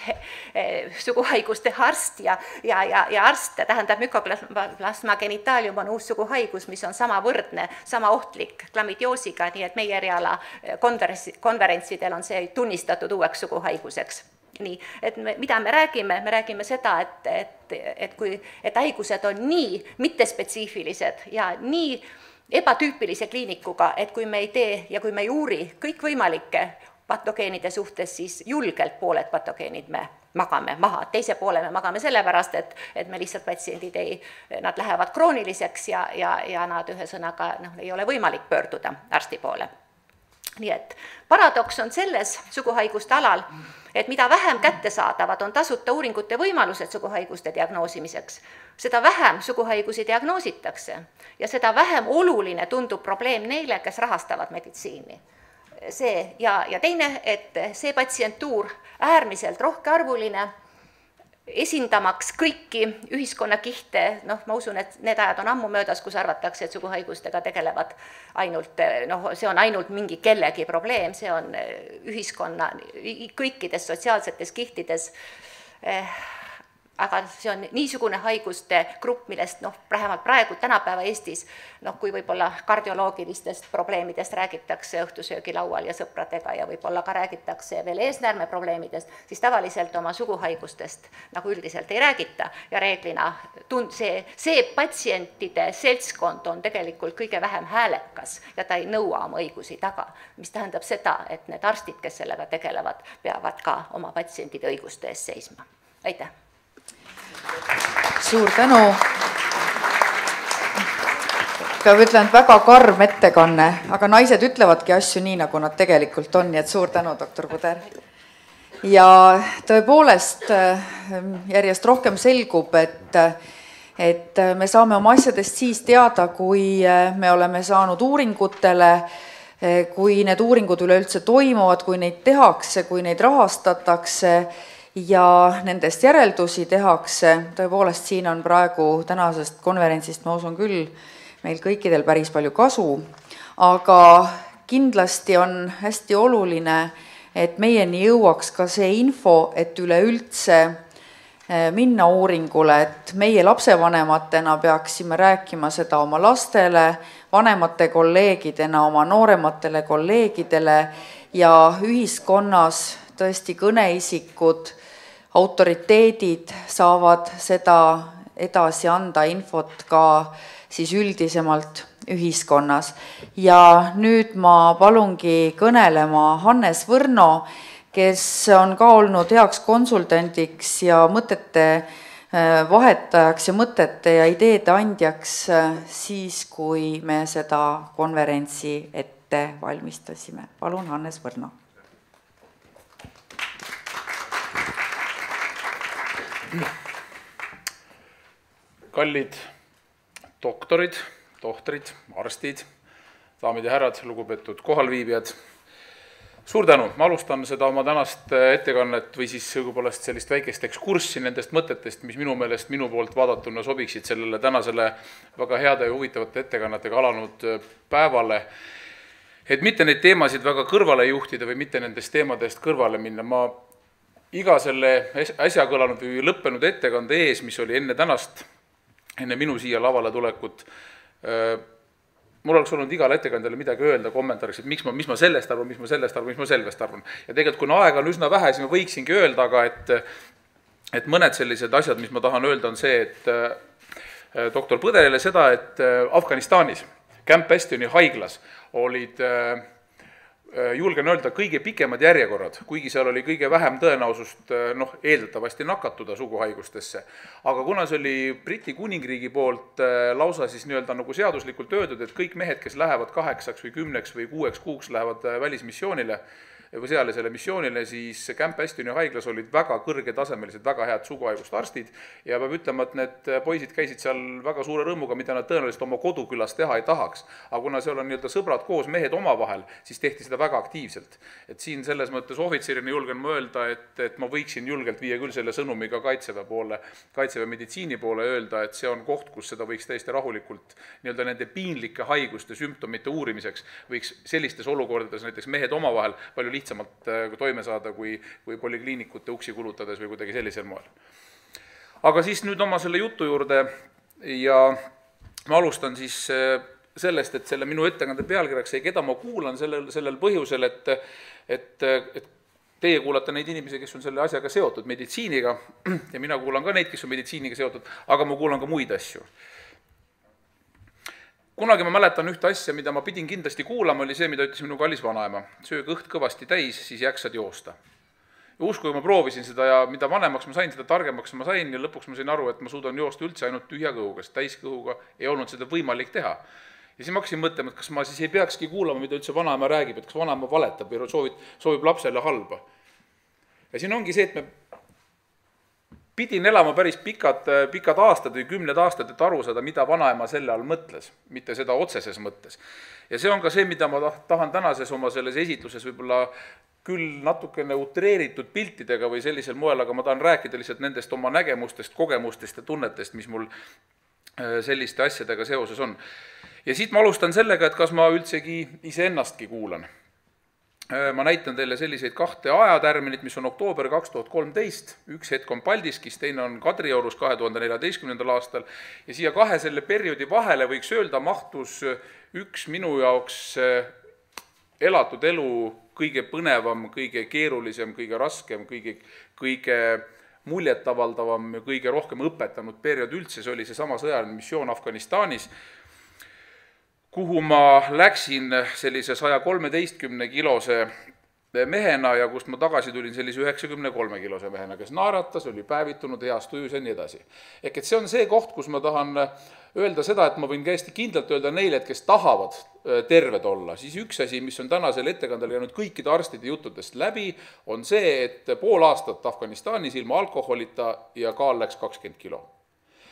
suguhaiguste arst ja, ja, ja, ja arst, tähendab mükoplasma genitaalium on uus suguhaigus, mis on sama võrdne, sama ohtlik klamidioosiga, nii et meie eriala konverentsidel on see tunnistatud uueks suguhaiguseks. Nii, et me, mida me räägime, me räägime seda, et, et, et, kui, et haigused on nii mittespetsiifilised ja nii ebatüüpilise kliinikuga, et kui me ei tee ja kui me ei uuri kõikvõimalike patogeenide suhtes, siis julgelt pooled patogeenid me magame maha. Teise poole me magame sellepärast, et, et me lihtsalt patsiendid ei, nad lähevad krooniliseks ja, ja, ja nad ühesõnaga no, ei ole võimalik pöörduda arsti poole. Nii et paradoks on selles suguhaiguste alal, et mida vähem kättesaadavad on tasuta uuringute võimalused suguhaiguste diagnoosimiseks, seda vähem suguhaigusi diagnoositakse ja seda vähem oluline tundub probleem neile, kes rahastavad meditsiini. See, ja, ja teine, et see patsientuur äärmiselt rohkearvuline, esindamaks kõiki ühiskonnakihte, noh, ma usun, et need ajad on ammu möödas, kus arvatakse, et suguhaigustega tegelevad ainult, noh, see on ainult mingi kellegi probleem, see on ühiskonna kõikides sotsiaalsetes kihtides, aga see on niisugune haiguste grupp, millest noh, vähemalt praegu tänapäeva Eestis, noh, kui võib-olla kardioloogilistest probleemidest räägitakse õhtusöögilaual ja sõpradega ja võib-olla ka räägitakse veel eesnäärme probleemidest, siis tavaliselt oma suguhaigustest nagu üldiselt ei räägita ja reeglina tund, see, see patsientide seltskond on tegelikult kõige vähem häälekas ja ta ei nõua oma õigusi taga, mis tähendab seda, et need arstid, kes sellega tegelevad, peavad ka oma patsientide õiguste eest seisma. Aitäh! Suur tänu. Peab ütlen, et väga karm ettekanne, aga naised ütlevadki asju nii, nagu nad tegelikult on, nii et suur tänu, doktor Puder. Ja tõepoolest järjest rohkem selgub, et, et me saame oma asjadest siis teada, kui me oleme saanud uuringutele, kui need uuringud üleüldse toimuvad, kui neid tehakse, kui neid rahastatakse, ja nendest järeldusi tehakse. Tõepoolest, siin on praegu tänasest konverentsist, ma usun küll, meil kõikidel päris palju kasu, aga kindlasti on hästi oluline, et meieni jõuaks ka see info, et üleüldse minna uuringule, et meie lapsevanematena peaksime rääkima seda oma lastele, vanemate kolleegidena oma noorematele kolleegidele ja ühiskonnas tõesti kõneisikud, autoriteedid saavad seda edasi anda infot ka siis üldisemalt ühiskonnas. Ja nüüd ma palungi kõnelema Hannes Võrno, kes on ka olnud heaks konsultandiks ja mõtete vahetajaks ja mõtete ja ideede andjaks siis, kui me seda konverentsi ette valmistasime. Palun, Hannes Võrno. Kallid doktorid, tohtrid, arstid, daamid ja härrad, lugupeetud kohalviibijad. Suur tänu, ma alustan seda oma tänast ettekannet või siis õigupoolest sellist väikest ekskurssi nendest mõtetest, mis minu meelest minu poolt vaadatuna sobiksid sellele tänasele väga heade ja huvitavate ettekannetega alanud päevale. Et mitte neid teemasid väga kõrvale juhtida või mitte nendest teemadest kõrvale minna, ma iga selle äsja kõlanud või lõppenud ettekande ees, mis oli enne tänast, enne minu siia lavale tulekut, mul oleks olnud igale ettekandjale midagi öelda kommentaariks, et miks ma, mis ma sellest arvan, mis ma sellest arvan, mis ma sellest arvan. Ja tegelikult kuna aega on üsna vähe, siis ma võiksingi öelda, aga et, et mõned sellised asjad, mis ma tahan öelda, on see, et doktor Põderile seda, et Afganistanis Camp Bastioni haiglas olid, julgen öelda, kõige pikemad järjekorrad, kuigi seal oli kõige vähem tõenäosust noh, eeldatavasti nakatuda suguhaigustesse. Aga kuna see oli Briti kuningriigi poolt lausa siis nii-öelda nagu seaduslikult öeldud, et kõik mehed, kes lähevad kaheksaks või kümneks või kuueks kuuks lähevad välismissioonile või sõjalisele missioonile, siis Camp Bastioni haiglas olid väga kõrgetasemelised, väga head suguhaiguste arstid ja peab ütlema, et need poisid käisid seal väga suure rõõmuga, mida nad tõenäoliselt oma kodukülas teha ei tahaks. Aga kuna seal on nii-öelda sõbrad koos, mehed omavahel, siis tehti seda väga aktiivselt. Et siin selles mõttes ohvitsirina julgen ma öelda, et, et ma võiksin julgelt viia küll selle sõnumiga kaitseväe poole, kaitseväe meditsiini poole öelda, et see on koht, kus seda võiks täiesti rahulikult nii-öelda nende piinlike haiguste sümptomite uurimiseks võiks sellistes olukordades näiteks mehed omavahel palju lihtsamalt toime saada kui, kui polikliinikute uksi kulutades või kuidagi sellisel moel. Aga siis nüüd oma selle jutu juurde ja ma alustan siis sellest, et selle minu ettekande pealkirjaks ei, keda ma kuulan sellel, sellel põhjusel, et, et, et teie kuulate neid inimesi, kes on selle asjaga seotud meditsiiniga ja mina kuulan ka neid, kes on meditsiiniga seotud, aga ma kuulan ka muid asju. Kunagi ma mäletan ühte asja, mida ma pidin kindlasti kuulama, oli see, mida ütles minu kallis vanaema. Söö kõht kõvasti täis, siis jaksad joosta. Ja uskuge, ma proovisin seda ja mida vanemaks ma sain, seda targemaks ma sain ja lõpuks ma sain aru, et ma suudan joosta üldse ainult tühja kõhuga, sest täiskõhuga ei olnud seda võimalik teha. Ja siis ma hakkasin mõtlema, et kas ma siis ei peakski kuulama, mida üldse vanaema räägib, et kas vanaema valetab või soovib, soovib lapsele halba. Ja siin ongi see, et me pidin elama päris pikad, pikad aastad või kümned aastad, et aru saada, mida vanaema selle all mõtles, mitte seda otseses mõttes. Ja see on ka see, mida ma tahan tänases oma selles esitluses võib-olla küll natukene utreeritud piltidega või sellisel moel, aga ma tahan rääkida lihtsalt nendest oma nägemustest, kogemustest ja tunnetest, mis mul selliste asjadega seoses on. Ja siit ma alustan sellega, et kas ma üldsegi iseennastki kuulan. Ma näitan teile selliseid kahte ajatärminit, mis on oktoober kaks tuhat kolmteist, üks hetk on Paldiskis, teine on Kadriorus kahe tuhande neljateistkümnendal aastal ja siia kahe selle perioodi vahele võiks öelda mahtus üks minu jaoks elatud elu kõige põnevam, kõige keerulisem, kõige raskem, kõige, kõige muljetavaldavam ja kõige rohkem õpetanud periood üldse, see oli see sama sõjaline missioon Afganistanis, kuhu ma läksin sellise saja kolmeteistkümne kilose mehena ja kust ma tagasi tulin sellise üheksakümne kolme kilose mehena, kes naeratas, oli päevitunud, heas tujus ja nii edasi. Ehk et see on see koht, kus ma tahan öelda seda, et ma võin käesti kindlalt öelda neile, et kes tahavad terved olla, siis üks asi, mis on tänasel ettekandel jäänud kõikide arstide juttudest läbi, on see, et pool aastat Afganistanis ilma alkoholita ja kaal läks kakskümmend kilo.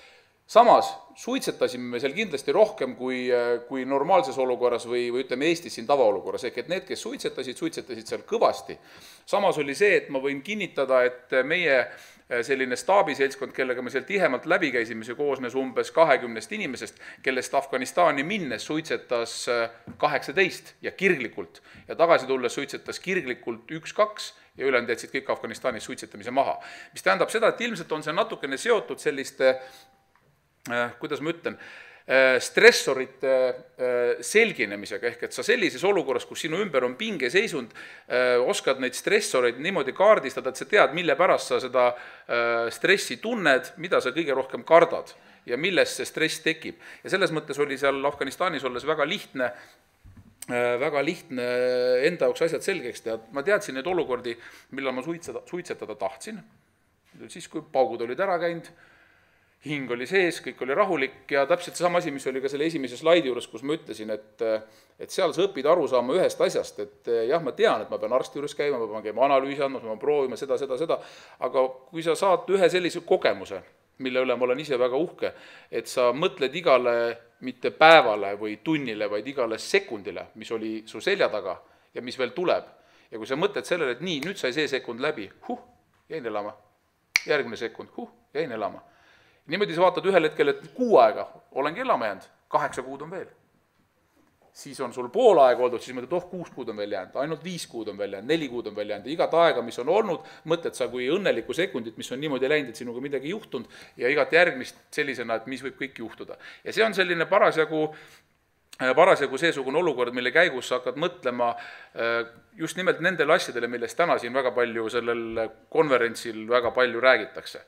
samas suitsetasime me seal kindlasti rohkem kui, kui normaalses olukorras või, või ütleme Eestis siin tavaolukorras, ehk et need, kes suitsetasid, suitsetasid seal kõvasti. Samas oli see, et ma võin kinnitada, et meie selline staabiseltskond, kellega me seal tihemalt läbi käisime, see koosnes umbes kahekümnest inimesest, kellest Afganistani minnes suitsetas kaheksateist ja kirglikult ja tagasi tulles suitsetas kirglikult üks-kaks ja ülejäänud jätsid kõik Afganistanis suitsetamise maha. Mis tähendab seda, et ilmselt on see natukene seotud selliste, kuidas ma ütlen, stressorite selginemisega, ehk et sa sellises olukorras, kus sinu ümber on pingeseisund, oskad neid stressoreid niimoodi kaardistada, et sa tead, mille pärast sa seda stressi tunned, mida sa kõige rohkem kardad ja millest see stress tekib. Ja selles mõttes oli seal Afganistanis olles väga lihtne, väga lihtne enda jaoks asjad selgeks teha. Ma teadsin neid olukordi, millal ma suitsetada, suitsetada tahtsin, siis kui paugud olid ära käinud, hing oli sees, kõik oli rahulik ja täpselt see sama asi, mis oli ka selle esimese slaidi juures, kus ma ütlesin, et, et seal sa õpid aru saama ühest asjast, et jah, ma tean, et ma pean arsti juures käima, ma pean käima analüüsi andma, ma pean proovima seda, seda, seda, aga kui sa saad ühe sellise kogemuse, mille üle ma olen ise väga uhke, et sa mõtled igale mitte päevale või tunnile, vaid igale sekundile, mis oli su selja taga ja mis veel tuleb. Ja kui sa mõtled sellele, et nii, nüüd sai see sekund läbi, huh, jäin elama, järgmine sekund, huh, jäin elama. Niimoodi sa vaatad ühel hetkel, et kuu aega olengi elama jäänud, kaheksa kuud on veel. Siis on sul pool aega oldud, siis mõtled, oh, kuus kuud on veel jäänud, ainult viis kuud on veel jäänud, neli kuud on veel jäänud. Igat aega, mis on olnud, mõtled sa kui õnnelikku sekundit, mis on niimoodi läinud, et sinuga midagi juhtunud ja igat järgmist sellisena, et mis võib kõik juhtuda. Ja see on selline parasjagu, parasjagu seesugune olukord, mille käigus sa hakkad mõtlema just nimelt nendele asjadele, millest täna siin väga palju sellel konverentsil väga palju räägitakse.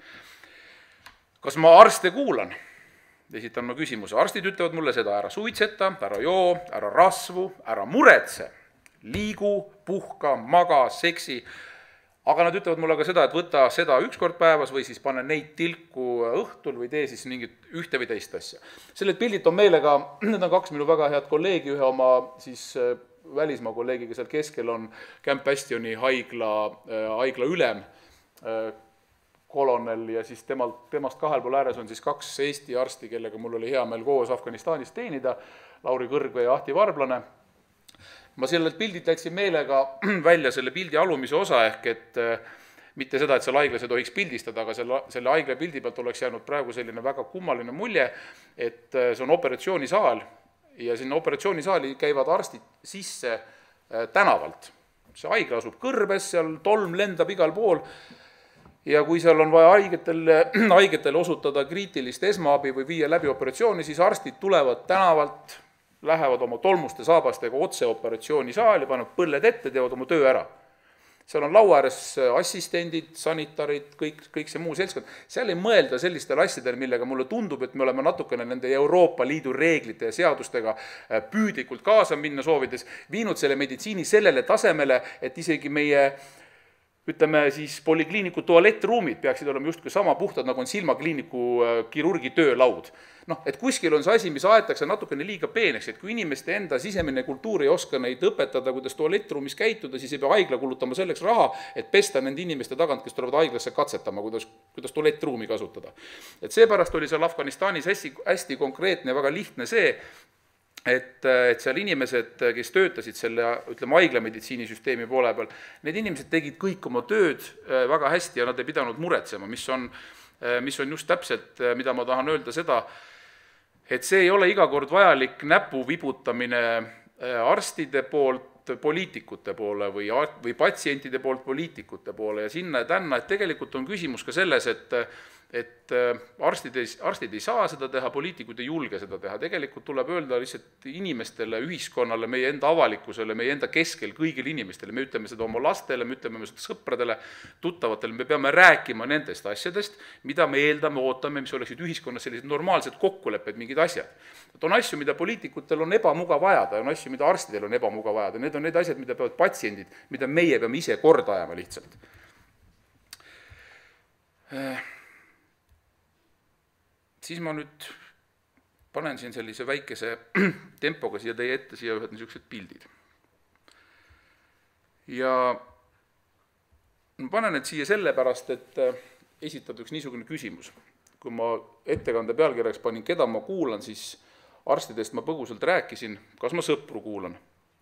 Kas ma arste kuulan? Esitan ma küsimuse. Arstid ütlevad mulle seda, ära suitseta, ära joo, ära rasvu, ära muretse, liigu, puhka, maga, seksi. Aga nad ütlevad mulle ka seda, et võta seda üks kord päevas või siis pane neid tilku õhtul või tee siis mingit ühte või teist asja. Selled pildid on meile ka, need on kaks minu väga head kolleegi, ühe oma siis välismaa kolleegiga seal keskel on Camp Bastioni haigla, haigla ülem, kolonel ja siis temalt, temast kahel pool ääres on siis kaks Eesti arsti, kellega mul oli hea meel koos Afganistanis teenida, Lauri Kõrgvee ja Ahti Varblane. Ma sellelt pildilt läksin meelega välja selle pildi alumise osa, ehk et mitte seda, et seal haiglas ei tohiks pildistada, aga selle, selle haigla pildi pealt oleks jäänud praegu selline väga kummaline mulje, et see on operatsioonisaal ja sinna operatsioonisaali käivad arstid sisse tänavalt. See haigla asub kõrbes, seal tolm lendab igal pool. Ja kui seal on vaja haigetele, haigetele osutada kriitilist esmaabi või viia läbi operatsiooni, siis arstid tulevad tänavalt, lähevad oma tolmuste saabastega otse operatsioonisaali, panevad põlled ette, teevad oma töö ära. Seal on laua ääres assistendid, sanitarid, kõik, kõik see muu seltskond. Seal ei mõelda sellistele asjadele, millega mulle tundub, et me oleme natukene nende Euroopa Liidu reeglite ja seadustega püüdlikult kaasa minna soovides, viinud selle meditsiini sellele tasemele, et isegi meie ütleme siis polikliiniku tualettruumid peaksid olema justkui sama puhtad, nagu on silmakliiniku kirurgi töölaud. Noh, et kuskil on see asi, mis aetakse natukene liiga peeneks, et kui inimeste enda sisemine kultuur ei oska neid õpetada, kuidas tualettruumis käituda, siis ei pea haigla kulutama selleks raha, et pesta nende inimeste tagant, kes tulevad haiglasse katsetama, kuidas, kuidas tualettruumi kasutada. Et seepärast oli seal Afganistanis hästi, hästi konkreetne ja väga lihtne see, Et, et seal inimesed, kes töötasid selle, ütleme, haiglameditsiinisüsteemi poole peal, need inimesed tegid kõik oma tööd väga hästi ja nad ei pidanud muretsema, mis on, mis on just täpselt, mida ma tahan öelda seda, et see ei ole iga kord vajalik näpu vibutamine arstide poolt poliitikute poole või, või patsientide poolt poliitikute poole ja sinna ja tänna, et tegelikult on küsimus ka selles, et et arstid ei, arstid ei saa seda teha, poliitikud ei julge seda teha. Tegelikult tuleb öelda lihtsalt inimestele, ühiskonnale, meie enda avalikkusele, meie enda keskel, kõigil inimestele. Me ütleme seda oma lastele, me ütleme seda sõpradele, tuttavatele. Me peame rääkima nendest asjadest, mida me eeldame, ootame, mis oleksid ühiskonnas sellised normaalsed kokkulepped, mingid asjad. Et on asju, mida poliitikutel on ebamugav ajada ja on asju, mida arstidel on ebamugav ajada. Need on need asjad, mida peavad patsiendid, mida meie peame ise korda ajama lihtsalt. Siis ma nüüd panen siin sellise väikese tempoga siia teie ette, siia ühed niisugused pildid. Ja ma panen need siia sellepärast, et esitada üks niisugune küsimus. kui ma ettekande pealkirjaks panin, keda ma kuulan, siis arstidest ma põgusalt rääkisin, kas ma sõpru kuulan.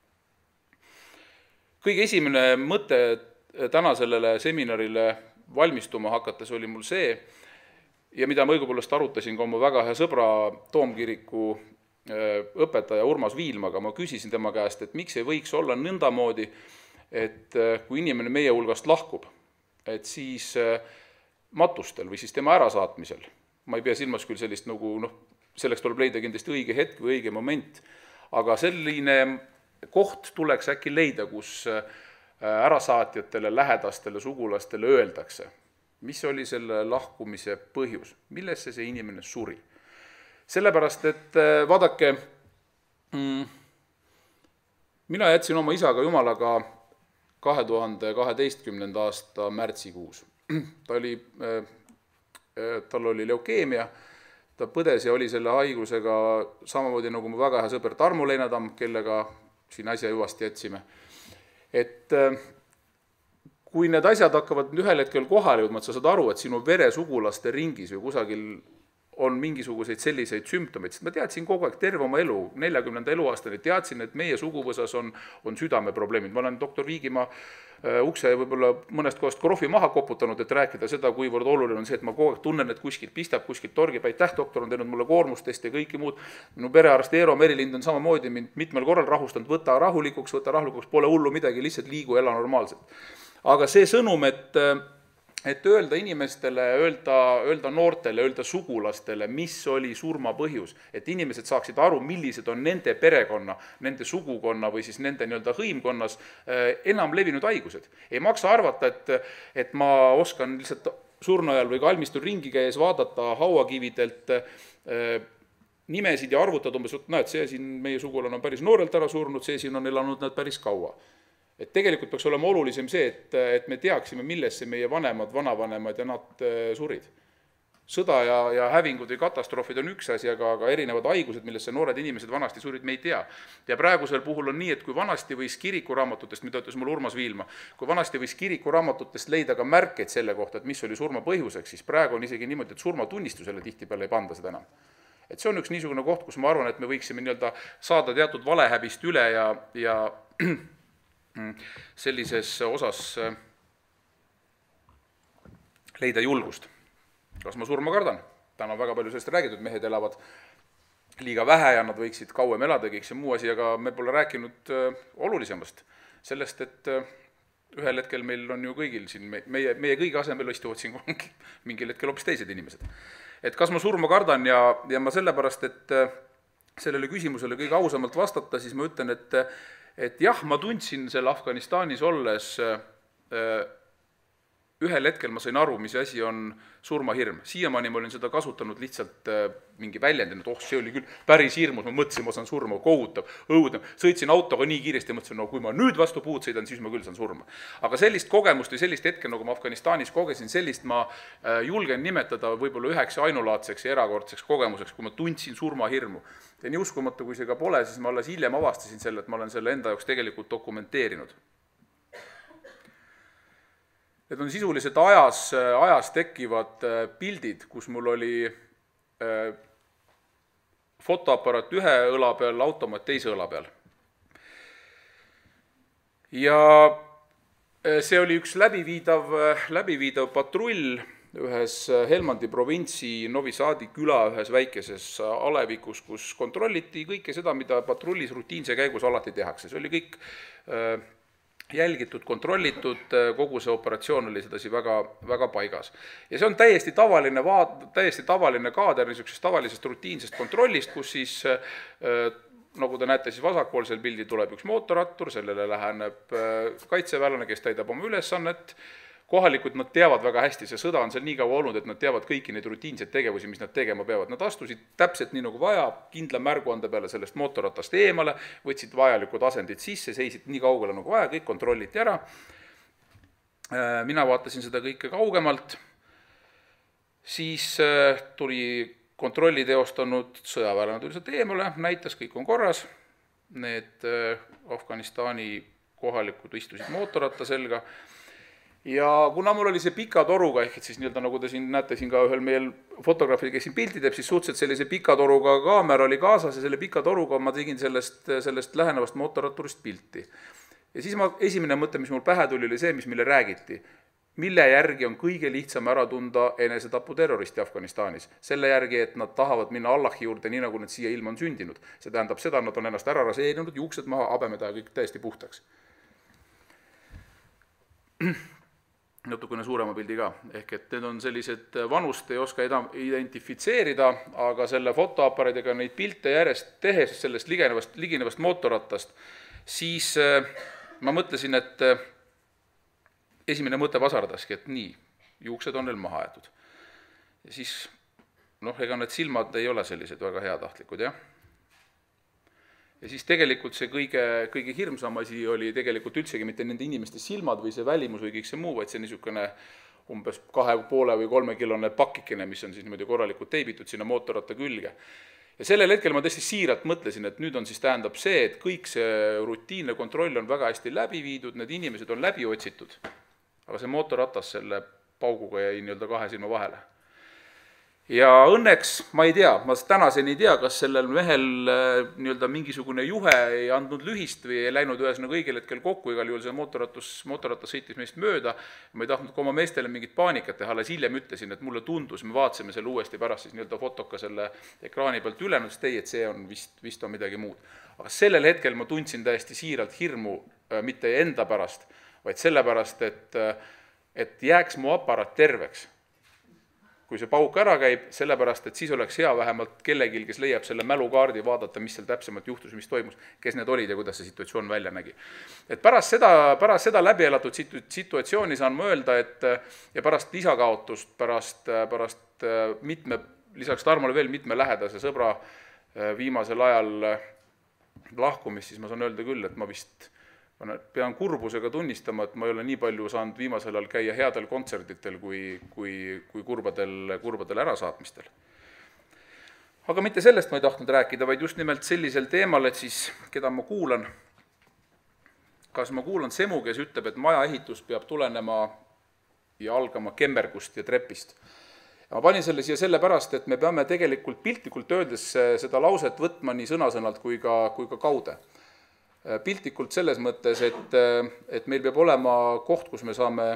Kõige esimene mõte täna sellele seminarile valmistuma hakates oli mul see, ja mida ma õigupoolest arutasin ka oma väga hea sõbra Toomkiriku õpetaja Urmas Viilmaga, ma küsisin tema käest, et miks ei võiks olla nõndamoodi, et kui inimene meie hulgast lahkub, et siis matustel või siis tema ärasaatmisel, ma ei pea silmas küll sellist nagu, noh, selleks tuleb leida kindlasti õige hetk või õige moment, aga selline koht tuleks äkki leida, kus ärasaatjatele, lähedastele, sugulastele öeldakse, mis oli selle lahkumise põhjus, millesse see inimene suri. Sellepärast, et vaadake, mina jätsin oma isaga jumalaga kahe tuhande kaheteistkümnenda aasta märtsikuus. Ta oli, tal oli leukeemia, ta põdes ja oli selle haigusega samamoodi nagu mu väga hea sõber Tarmo Leinadamm, kellega siin asja juvasti jätsime. Et kui need asjad hakkavad ühel hetkel kohale jõudma, et sa saad aru, et sinu veresugulaste ringis või kusagil on mingisuguseid selliseid sümptomeid, sest ma teadsin kogu aeg terve oma elu, neljakümnenda eluaastani, teadsin, et meie suguvõsas on, on südameprobleemid. Ma olen doktor Viigimaa ukse võib-olla mõnest kohast krohvi maha koputanud, et rääkida seda, kuivõrd oluline on see, et ma kogu aeg tunnen, et kuskilt pistab, kuskilt torgib, aitäh, doktor on teinud mulle koormustesti ja kõiki muud. Minu perearst Eero Merilind on samamoodi mind mitmel korral rahustanud, võta rahulikuks, võta rahulikuks, pole hullu midagi, lihtsalt liigu, ela normaalselt. Aga see sõnum, et et öelda inimestele, öelda, öelda noortele, öelda sugulastele, mis oli surma põhjus, et inimesed saaksid aru, millised on nende perekonna, nende sugukonna või siis nende nii-öelda hõimkonnas enam levinud haigused. Ei maksa arvata, et, et ma oskan lihtsalt surnajal või kalmistul ringi käes vaadata hauakividelt nimesid ja arvutada umbes, et näed, see siin meie sugulane on päris noorelt ära surnud, see siin on elanud nad päris kaua. Et tegelikult peaks olema olulisem see, et, et me teaksime, millesse meie vanemad, vanavanemad ja nad surid. Sõda ja, ja hävingud või katastroofid on üks asi, aga, aga erinevad haigused, millesse noored inimesed vanasti surid, me ei tea. Ja praegusel puhul on nii, et kui vanasti võis kirikuraamatutest, mida ütles mul Urmas Viilma, kui vanasti võis kirikuraamatutest leida ka märkeid selle kohta, et mis oli surma põhjuseks, siis praegu on isegi niimoodi, et surmatunnistusele tihtipeale ei panda seda enam. Et see on üks niisugune koht, kus ma arvan, et me võiksime nii-öelda saada teatud valehäbist üle ja, ja sellises osas leida julgust. Kas ma surma kardan? Täna on väga palju sellest räägitud, mehed elavad liiga vähe ja nad võiksid kauem elada, kõik see muu asi, aga me pole rääkinud olulisemast. Sellest, et ühel hetkel meil on ju kõigil siin, meie, meie kõigi asemel istuvad siin mingil hetkel hoopis teised inimesed. Et kas ma surma kardan ja, ja ma sellepärast, et sellele küsimusele kõige ausamalt vastata, siis ma ütlen, et et jah, ma tundsin selle Afganistanis olles, ühel hetkel ma sain aru, mis asi on surmahirm. Siiamaani ma olin seda kasutanud lihtsalt mingi väljendina, et oh, see oli küll päris hirmus, ma mõtlesin, ma saan surma, kohutab, õudne. Sõitsin autoga nii kiiresti ja mõtlesin, no kui ma nüüd vastu puud sõidan, siis ma küll saan surma. Aga sellist kogemust või sellist hetke, nagu ma Afganistanis kogesin, sellist ma julgen nimetada võib-olla üheks ainulaadseks ja erakordseks kogemuseks, kui ma tundsin surmahirmu. Ja nii uskumatu, kui see ka pole, siis ma alles hiljem avastasin selle, et ma olen selle enda jaoks tegelikult dokumenteerinud. Need on sisuliselt ajas, ajas tekkivad pildid, kus mul oli fotoaparaat ühe õla peal, automaat teise õla peal. Ja see oli üks läbiviidav, läbiviidav patrull ühes Helmandi provintsi Novi Sadi küla ühes väikeses alevikus, kus kontrolliti kõike seda, mida patrullis rutiinse käigus alati tehakse. See oli kõik jälgitud, kontrollitud, kogu see operatsioon oli sedasi väga, väga paigas. Ja see on täiesti tavaline, vaad, täiesti tavaline kaader niisugusest tavalisest rutiinsest kontrollist, kus siis, nagu te näete, siis vasakpoolsel pildi tuleb üks mootorrattur, sellele läheneb kaitseväelane, kes täidab oma ülesannet. Kohalikud nad teavad väga hästi, see sõda on seal nii kaua olnud, et nad teavad kõiki neid rutiinseid tegevusi, mis nad tegema peavad. Nad astusid täpselt nii nagu vaja, kindla märguande peale sellest mootorratast eemale, võtsid vajalikud asendid sisse, seisid nii kaugele nagu vaja, kõik kontrolliti ära. Mina vaatasin seda kõike kaugemalt, siis tuli kontrolli teostanud sõjaväelane tuli sealt eemale, näitas, kõik on korras. Need Afganistani kohalikud istusid mootorratta selga. ja kuna mul oli see pika toruga, ehk et siis nii-öelda nagu te siin näete siin ka ühel meil fotograafil, kes siin pilti teeb, siis suhteliselt sellise pika toruga kaamera oli kaasas ja selle pika toruga ma tegin sellest, sellest lähenevast mootorratturist pilti. Ja siis ma, esimene mõte, mis mul pähe tuli, oli see, mis meile räägiti. Mille järgi on kõige lihtsam ära tunda enesetapu terroristi Afganistanis. Selle järgi, et nad tahavad minna Allahi juurde, nii nagu nad siia ilma on sündinud. See tähendab seda, nad on ennast ära raseerinud, juuksed maha, habemeda ja kõik täiesti puhtaks. Natukene suurema pildi ka, ehk et need on sellised vanust ei oska identifitseerida, aga selle fotoaparaadiga neid pilte järjest tehes sellest liginevast, liginevast mootorrattast, siis ma mõtlesin, et esimene mõte vasardaski, et nii, juuksed on neil maha jäetud. Ja siis, noh, ega need silmad ei ole sellised väga heatahtlikud, jah. Ja siis tegelikult see kõige, kõige hirmsam asi oli tegelikult üldsegi mitte nende inimeste silmad või see välimus või kõik see muu, vaid see niisugune umbes kahe poole või kolme kilone pakikene, mis on siis niimoodi korralikult teibitud sinna mootorratta külge. Ja sellel hetkel ma tõesti siiralt mõtlesin, et nüüd on siis tähendab see, et kõik see rutiinne kontroll on väga hästi läbi viidud, need inimesed on läbi otsitud, aga see mootorratas selle pauguga jäi nii-öelda kahe silma vahele. Ja õnneks, ma ei tea, ma tänaseni ei tea, kas sellel mehel nii-öelda mingisugune juhe ei andnud lühist või ei läinud ühesõnaga õigel hetkel kokku, igal juhul see mootorratus, mootorratas sõitis meist mööda. Ma ei tahtnud ka oma meestele mingit paanikat teha, alles hiljem ütlesin, et mulle tundus, me vaatasime selle uuesti pärast siis nii-öelda fotoka selle ekraani pealt ülenud, siis teie, et see on vist, vist on midagi muud. Aga sellel hetkel ma tundsin täiesti siiralt hirmu mitte enda pärast, vaid sellepärast, et, et jääks mu aparaat terveks. Kui see pauk ära käib, sellepärast, et siis oleks hea vähemalt kellegil, kes leiab selle mälukaardi, vaadata, mis seal täpsemalt juhtus, mis toimus, kes need olid ja kuidas see situatsioon välja nägi. Et pärast seda, pärast seda läbi elatud situatsiooni saan ma öelda, et ja pärast lisakaotust, pärast, pärast mitme, lisaks Tarmole veel mitme lähedase sõbra viimasel ajal lahkumist, siis ma saan öelda küll, et ma vist ma pean kurbusega tunnistama, et ma ei ole nii palju saanud viimasel ajal käia headel kontserditel kui, kui, kui kurbadel, kurbadel ärasaatmistel. Aga mitte sellest ma ei tahtnud rääkida, vaid just nimelt sellisel teemal, et siis, keda ma kuulan, kas ma kuulan Semu, kes ütleb, et maja ehitus peab tulenema ja algama kemmergust ja trepist. Ja ma panin selle siia sellepärast, et me peame tegelikult piltlikult öeldes seda lauset võtma nii sõnasõnalt kui ka, kui ka kaude. Piltlikult selles mõttes, et, et meil peab olema koht, kus me saame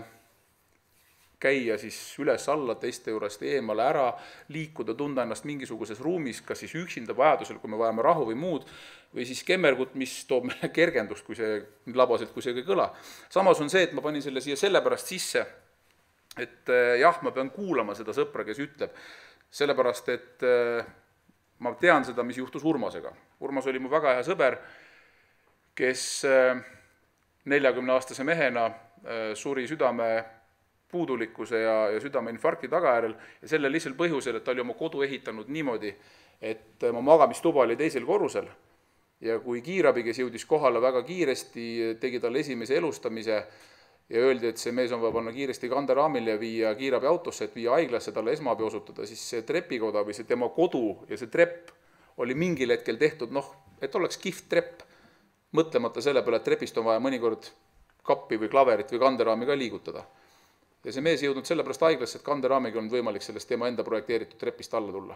käia siis üles alla teiste juurest eemale ära, liikuda, tunda ennast mingisuguses ruumis, kas siis üksinda vajadusel, kui me vajame rahu või muud, või siis kemmergut, mis toob meile kergendust, kui see labaselt, kui see ei kõla. Samas on see, et ma panin selle siia sellepärast sisse, et jah, ma pean kuulama seda sõpra, kes ütleb, sellepärast, et ma tean seda, mis juhtus Urmasega. Urmas oli mu väga hea sõber, kes neljakümne aastase mehena suri südame puudulikkuse ja, ja südame infarkti tagajärjel ja selle lihtsalt põhjusel, et ta oli oma kodu ehitanud niimoodi, et oma magamistuba oli teisel korrusel ja kui kiirabi, kes jõudis kohale väga kiiresti, tegi talle esimese elustamise ja öeldi, et see mees on vaja panna kiiresti kanderaamile ja viia kiirabi autosse, et viia haiglasse talle esmaabi osutada, siis see trepikoda või see tema kodu ja see trepp oli mingil hetkel tehtud, noh, et oleks kihvt trepp, mõtlemata selle peale, et trepist on vaja mõnikord kappi või klaverit või kanderaami ka liigutada. Ja see mees ei jõudnud sellepärast haiglasse, et kanderaamiga on võimalik sellest tema enda projekteeritud trepist alla tulla.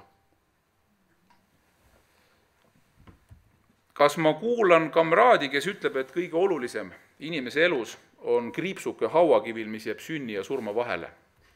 Kas ma kuulan kamraadi, kes ütleb, et kõige olulisem inimese elus on kriipsuke hauakivil, mis jääb sünni ja surma vahele?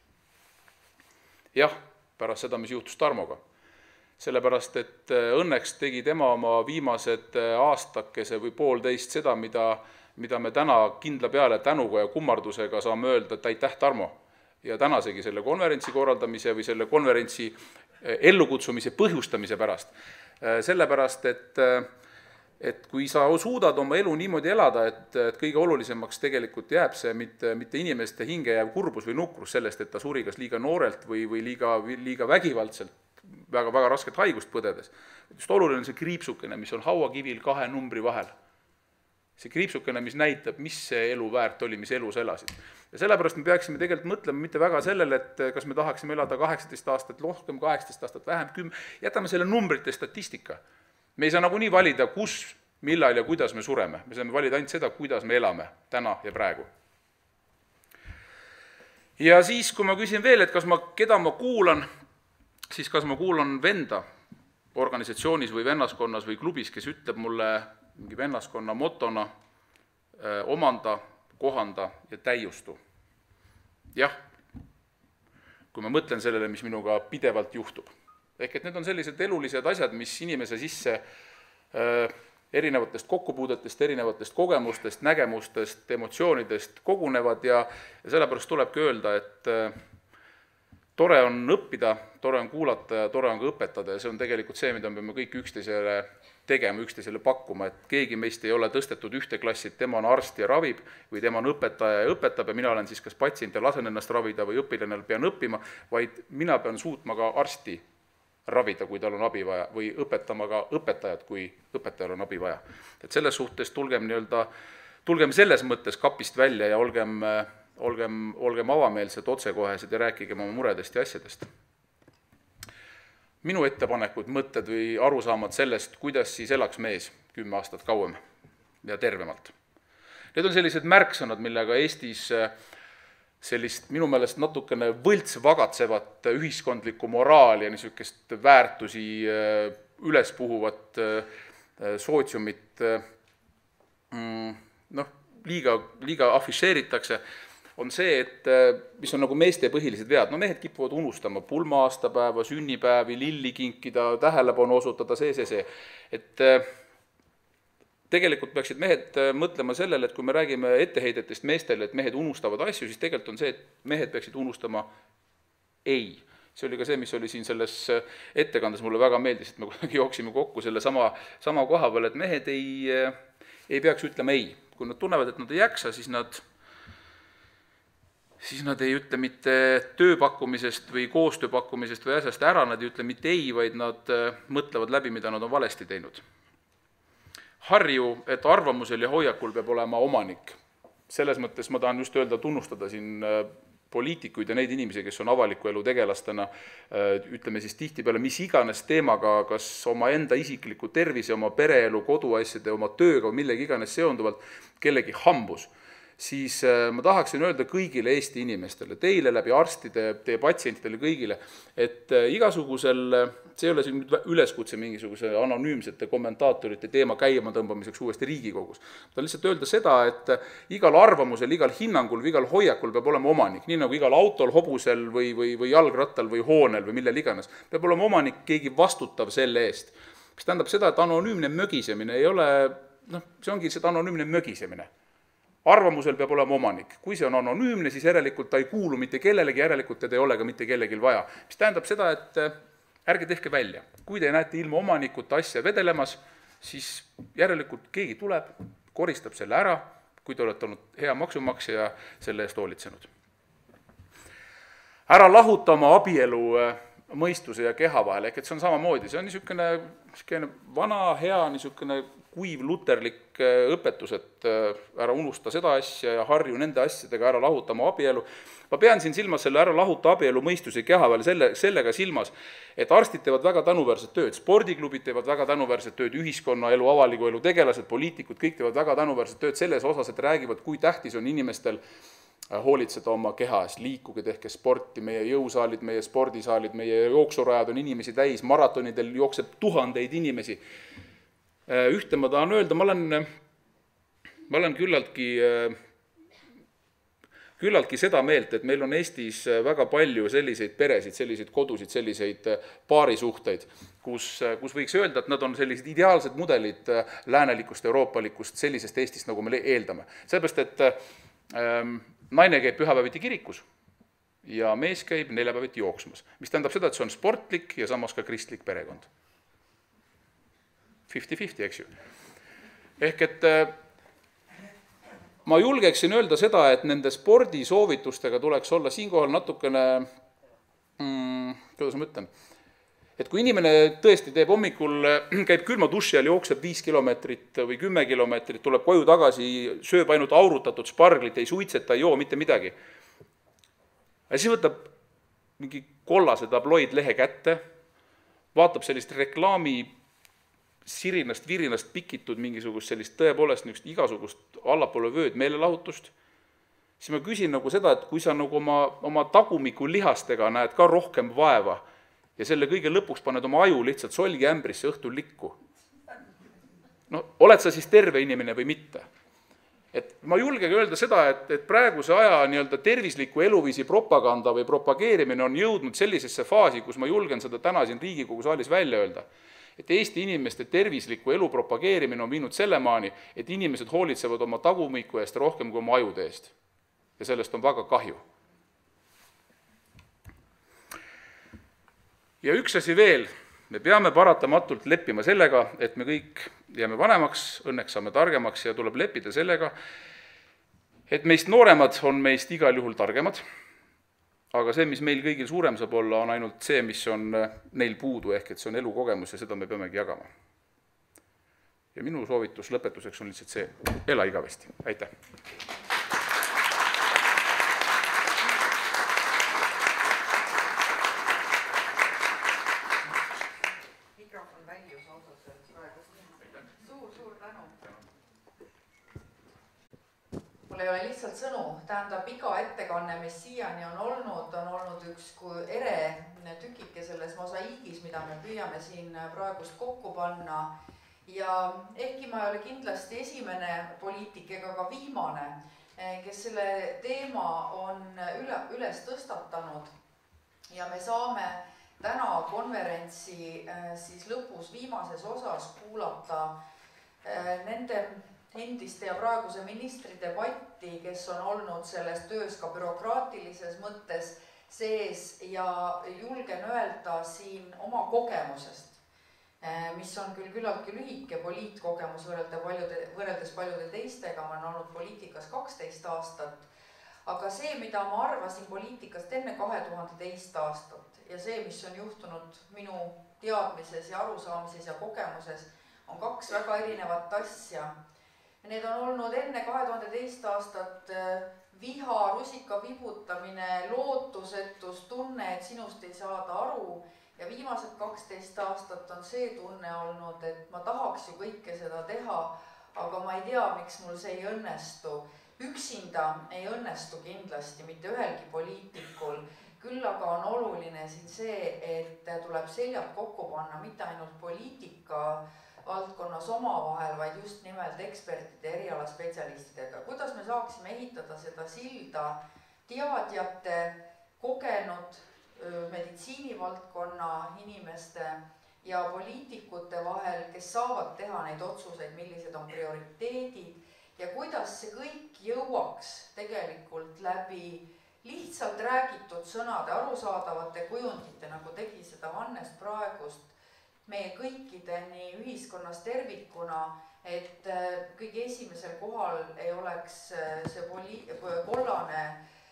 Jah, pärast seda, mis juhtus Tarmoga. Sellepärast, et õnneks tegi tema oma viimased aastakese või poolteist seda, mida, mida me täna kindla peale tänuga ja kummardusega saame öelda, et aitäh Tarmo. Ja tänasegi selle konverentsi korraldamise või selle konverentsi ellukutsumise põhjustamise pärast. Sellepärast, et, et kui sa suudad oma elu niimoodi elada, et, et kõige olulisemaks tegelikult jääb see mitte, mitte inimeste hinge jääb kurbus või nukrus sellest, et ta suri kas liiga noorelt või, või liiga, liiga vägivaldselt, väga, väga rasket haigust põdedes. Just oluline on see kriipsukene, mis on hauakivil kahe numbri vahel. See kriipsukene, mis näitab, mis see elu väärt oli, mis elus elasid. Ja sellepärast me peaksime tegelikult mõtlema mitte väga sellele, et kas me tahaksime elada kaheksateist aastat, rohkem kaheksateist aastat, vähem kümme, jätame selle numbrite statistika. Me ei saa nagunii valida, kus, millal ja kuidas me sureme. Me saame valida ainult seda, kuidas me elame täna ja praegu. ja siis, kui ma küsin veel, et kas ma, keda ma kuulan, siis kas ma kuulan venda organisatsioonis või vennaskonnas või klubis, kes ütleb mulle mingi vennaskonna motona öö, omanda, kohanda ja täiustu. Jah, kui ma mõtlen sellele, mis minuga pidevalt juhtub. Ehk et need on sellised elulised asjad, mis inimese sisse öö, erinevatest kokkupuudetest, erinevatest kogemustest, nägemustest, emotsioonidest kogunevad ja, ja sellepärast tulebki öelda, et öö, tore on õppida, tore on kuulata ja tore on ka õpetada ja see on tegelikult see, mida me peame kõik üksteisele tegema, üksteisele pakkuma, et keegi meist ei ole tõstetud ühte klassi, et tema on arst ja ravib või tema on õpetaja ja õpetab ja mina olen siis kas patsient ja lasen ennast ravida või õpilane pean õppima, vaid mina pean suutma ka arsti ravida, kui tal on abi vaja või õpetama ka õpetajat, kui õpetajal on abi vaja. Et selles suhtes tulgem, nii-öelda, tulgem selles mõttes kapist välja ja olgem, olgem, olgem avameelsed, otsekohesed ja rääkigem oma muredest ja asjadest. Minu ettepanekud, mõtted või arusaamad sellest, kuidas siis elaks mees kümme aastat kauem ja tervemalt. Need on sellised märksõnad, millega Eestis sellist minu meelest natukene võlts vagatsevat ühiskondlikku moraali ja niisugust väärtusi üles puhuvat sootsiumit noh, liiga, liiga afišeeritakse, on see, et mis on nagu meeste põhilised vead. No mehed kipuvad unustama pulma-aastapäeva, sünnipäevi, lilli kinkida, tähelepanu osutada, see, see, see. Et tegelikult peaksid mehed mõtlema sellele, et kui me räägime etteheidetest meestele, et mehed unustavad asju, siis tegelikult on see, et mehed peaksid unustama ei. See oli ka see, mis oli siin selles ettekandes, mulle väga meeldis, et me kuidagi jooksime kokku selle sama, sama koha peal, et mehed ei, ei peaks ütlema ei. Kui nad tunnevad, et nad ei jaksa, siis nad siis nad ei ütle mitte tööpakkumisest või koostööpakkumisest või asjast ära, nad ei ütle mitte ei, vaid nad mõtlevad läbi, mida nad on valesti teinud. Harju, et arvamusel ja hoiakul peab olema omanik. Selles mõttes ma tahan just öelda, tunnustada siin poliitikuid ja neid inimesi, kes on avaliku elu tegelastena, ütleme siis tihtipeale mis iganes teemaga, kas oma enda isikliku tervise, oma pereelu, koduasjade, oma tööga, millegi iganes seonduvalt, kellegi hambus, siis ma tahaksin öelda kõigile Eesti inimestele, teile läbi arstide, teie patsientidele kõigile, et igasugusel, see ei ole siin üleskutse mingisuguse anonüümsete kommentaatorite teema käima tõmbamiseks uuesti Riigikogus. Ma tahan lihtsalt öelda seda, et igal arvamusel, igal hinnangul või igal hoiakul peab olema omanik, nii nagu igal autol, hobusel või, või, või jalgrattal või hoonel või millel iganes. Peab olema omanik, keegi vastutav selle eest. Mis tähendab seda, et anonüümne mögisemine ei ole, noh, see ongi seda anonüümne mögisemine. Arvamusel peab olema omanik. Kui see on anonüümne, siis järelikult ta ei kuulu mitte kellelegi, järelikult teda ei ole ka mitte kellegil vaja. Mis tähendab seda, et ärge tehke välja. Kui te näete ilma omanikut asja vedelemas, siis järelikult keegi tuleb, koristab selle ära, kui te olete olnud hea maksumaksja ja selle eest hoolitsenud. Ära lahuta oma abielu mõistuse ja keha vahel, ehk et see on samamoodi, see on niisugune, niisugune vana, hea, niisugune kuiv luterlik õpetus, et ära unusta seda asja ja harju nende asjadega, ära lahuta oma abielu. Ma pean siin silmas selle ära lahuta abielu mõistuse keha vahel selle, sellega silmas, et arstid teevad väga tänuväärset tööd, spordiklubid teevad väga tänuväärset tööd, ühiskonna elu, avaliku elu tegelased, poliitikud, kõik teevad väga tänuväärset tööd selles osas, et räägivad, kui tähtis on inimestel hoolitseda oma kehas, liikuge, tehke sporti, meie jõusaalid, meie spordisaalid, meie jooksurajad on inimesi täis, maratonidel jookseb tuhandeid inimesi. Ühte ma tahan öelda, ma olen, ma olen küllaltki, küllaltki seda meelt, et meil on Eestis väga palju selliseid peresid, selliseid kodusid, selliseid paarisuhteid, kus, kus võiks öelda, et nad on sellised ideaalsed mudelid läänelikust, euroopalikust, sellisest Eestist, nagu me eeldame. Sellepärast, et ähm, naine käib pühapäeviti kirikus ja mees käib neljapäeviti jooksmas, mis tähendab seda, et see on sportlik ja samas ka kristlik perekond. viiskümmend viiskümmend, eks ju. Ehk et ma julgeksin öelda seda, et nende spordisoovitustega tuleks olla siinkohal natukene, mm, kuidas ma ütlen, et kui inimene tõesti teeb hommikul, käib külma duši all, jookseb viis kilomeetrit või kümme kilomeetrit, tuleb koju tagasi, sööb ainult aurutatud sparglit, ei suitseta, ei joo mitte midagi. Ja siis võtab mingi kollase tabloid lehe kätte, vaatab sellist reklaami sirinast, virinast pikitud mingisugust sellist tõepoolest niisugust igasugust allapoole vööd meelelahutust siis ma küsin nagu seda, et kui sa nagu oma, oma tagumiku lihastega näed ka rohkem vaeva ja selle kõige lõpuks paned oma aju lihtsalt solgiämbrisse õhtul likku, no oled sa siis terve inimene või mitte? Et ma julgegi öelda seda, et, et praeguse aja nii-öelda tervisliku eluviisi propaganda või propageerimine on jõudnud sellisesse faasi, kus ma julgen seda täna siin Riigikogu saalis välja öelda, et Eesti inimeste tervisliku elu propageerimine on viinud sellemaani, et inimesed hoolitsevad oma tagumiku eest rohkem kui oma ajude eest. Ja sellest on väga kahju. Ja üks asi veel, me peame paratamatult leppima sellega, et me kõik jääme vanemaks, õnneks saame targemaks ja tuleb leppida sellega, et meist nooremad on meist igal juhul targemad, aga see, mis meil kõigil suurem saab olla, on ainult see, mis on neil puudu, ehk et see on elukogemus ja seda me peamegi jagama. Ja minu soovitus lõpetuseks on lihtsalt see, ela igavesti. Aitäh! Mul ei ole lihtsalt sõnu, tähendab iga ettekanne, mis siiani on olnud, on olnud üks kui ere tükike selles mosaiigis, mida me püüame siin praegust kokku panna. Ja ehkki ma ei ole kindlasti esimene poliitik ega ka viimane, kes selle teema on üle, üles tõstatanud ja me saame täna konverentsi siis lõpus viimases osas kuulata nende endiste ja praeguse ministri debatti, kes on olnud selles töös ka bürokraatilises mõttes sees ja julgen öelda siin oma kogemusest, mis on küll küllaltki lühike poliitkogemus võrreldes paljude, võrreldes paljude teistega, ma olen olnud poliitikas kaksteist aastat, aga see, mida ma arvasin poliitikast enne kahe tuhande teist aastat ja see, mis on juhtunud minu teadmises ja arusaamises ja kogemuses, on kaks väga erinevat asja. Need on olnud enne kahe tuhande teist aastat viha, rusika vibutamine, lootusetus, tunne, et sinust ei saada aru ja viimased kaksteist aastat on see tunne olnud, et ma tahaks ju kõike seda teha, aga ma ei tea, miks mul see ei õnnestu. Üksinda ei õnnestu kindlasti mitte ühelgi poliitikul, küll aga on oluline siin see, et tuleb seljad kokku panna mitte ainult poliitika valdkonnas omavahel, vaid just nimelt ekspertide, erialaspetsialistidega. Kuidas me saaksime ehitada seda silda teadjate, kogenud meditsiinivaldkonna inimeste ja poliitikute vahel, kes saavad teha neid otsuseid, millised on prioriteedid ja kuidas see kõik jõuaks tegelikult läbi lihtsalt räägitud sõnade, arusaadavate kujundite, nagu tegi seda Vannes praegust, meie kõikideni ühiskonnas tervikuna, et kõige esimesel kohal ei oleks see poli, kollane,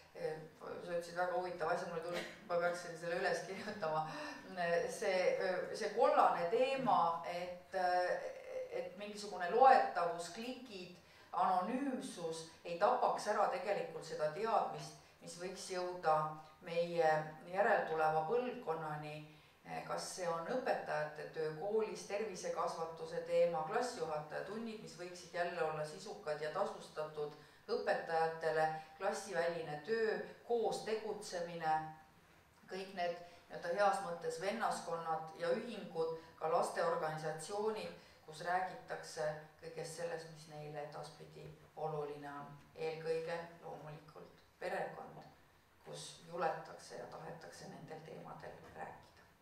sa ütlesid väga huvitav asja, mulle tuli, ma peaksin selle üles kirjutama, see, see kollane teema, et, et mingisugune loetavus, klikid, anonüümsus ei tapaks ära tegelikult seda teadmist, mis võiks jõuda meie järeltuleva põlvkonnani. Kas see on õpetajate töö koolis, tervisekasvatuse teema, klassijuhataja tunnid, mis võiksid jälle olla sisukad ja tasustatud õpetajatele, klassiväline töö, koos tegutsemine, kõik need nii-öelda heas mõttes vennaskonnad ja ühingud, ka lasteorganisatsioonid, kus räägitakse kõigest sellest, mis neile edaspidi oluline on. Eelkõige loomulikult perekond, kus juletakse ja tahetakse nendel teemadel rääkida.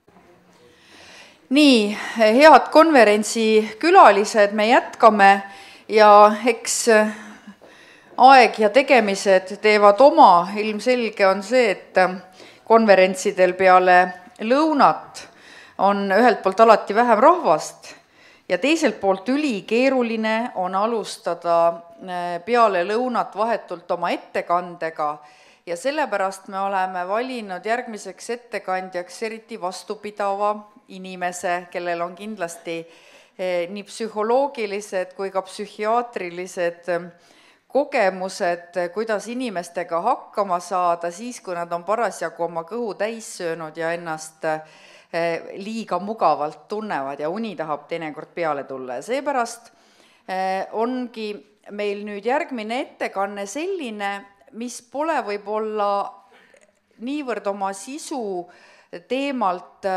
Nii, head konverentsi külalised, me jätkame ja eks aeg ja tegemised teevad oma. Ilmselge on see, et konverentsidel peale lõunat on ühelt poolt alati vähem rahvast ja teiselt poolt ülikeeruline on alustada peale lõunat vahetult oma ettekandega ja sellepärast me oleme valinud järgmiseks ettekandjaks eriti vastupidava inimese, kellel on kindlasti nii psühholoogilised kui ka psühhiaatrilised kogemused, kuidas inimestega hakkama saada siis, kui nad on parasjagu oma kõhu täis söönud ja ennast liiga mugavalt tunnevad ja uni tahab teinekord peale tulla. Ja seepärast ongi meil nüüd järgmine ettekanne selline, mis pole võib-olla niivõrd oma sisu teemalt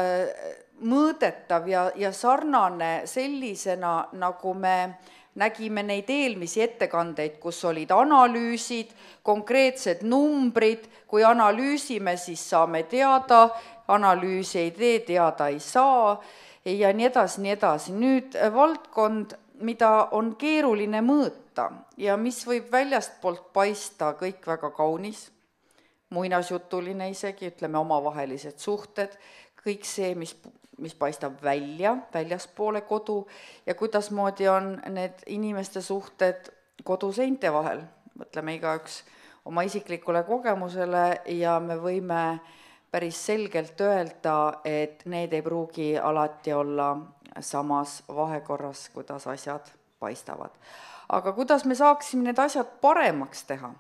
mõõdetav ja, ja sarnane sellisena, nagu me nägime neid eelmisi ettekandeid, kus olid analüüsid, konkreetsed numbrid, kui analüüsime, siis saame teada, analüüsi ei tee, teada ei saa ja nii edasi, nii edasi. Nüüd valdkond, mida on keeruline mõõta ja mis võib väljastpoolt paista kõik väga kaunis, muinasjutuline isegi, ütleme omavahelised suhted, kõik see, mis mis paistab välja, väljaspoole kodu ja kuidasmoodi on need inimeste suhted koduseinte vahel. Mõtleme igaüks oma isiklikule kogemusele ja me võime päris selgelt öelda, et need ei pruugi alati olla samas vahekorras, kuidas asjad paistavad. Aga kuidas me saaksime need asjad paremaks teha?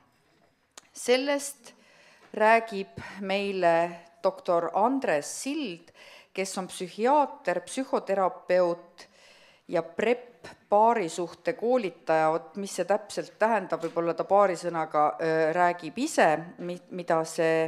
Sellest räägib meile doktor Andres Sild, kes on psühhiaater, psühhoterapeut ja PrEP paarisuhte koolitaja, mis see täpselt tähendab, võib-olla ta paari sõnaga räägib ise, mida see,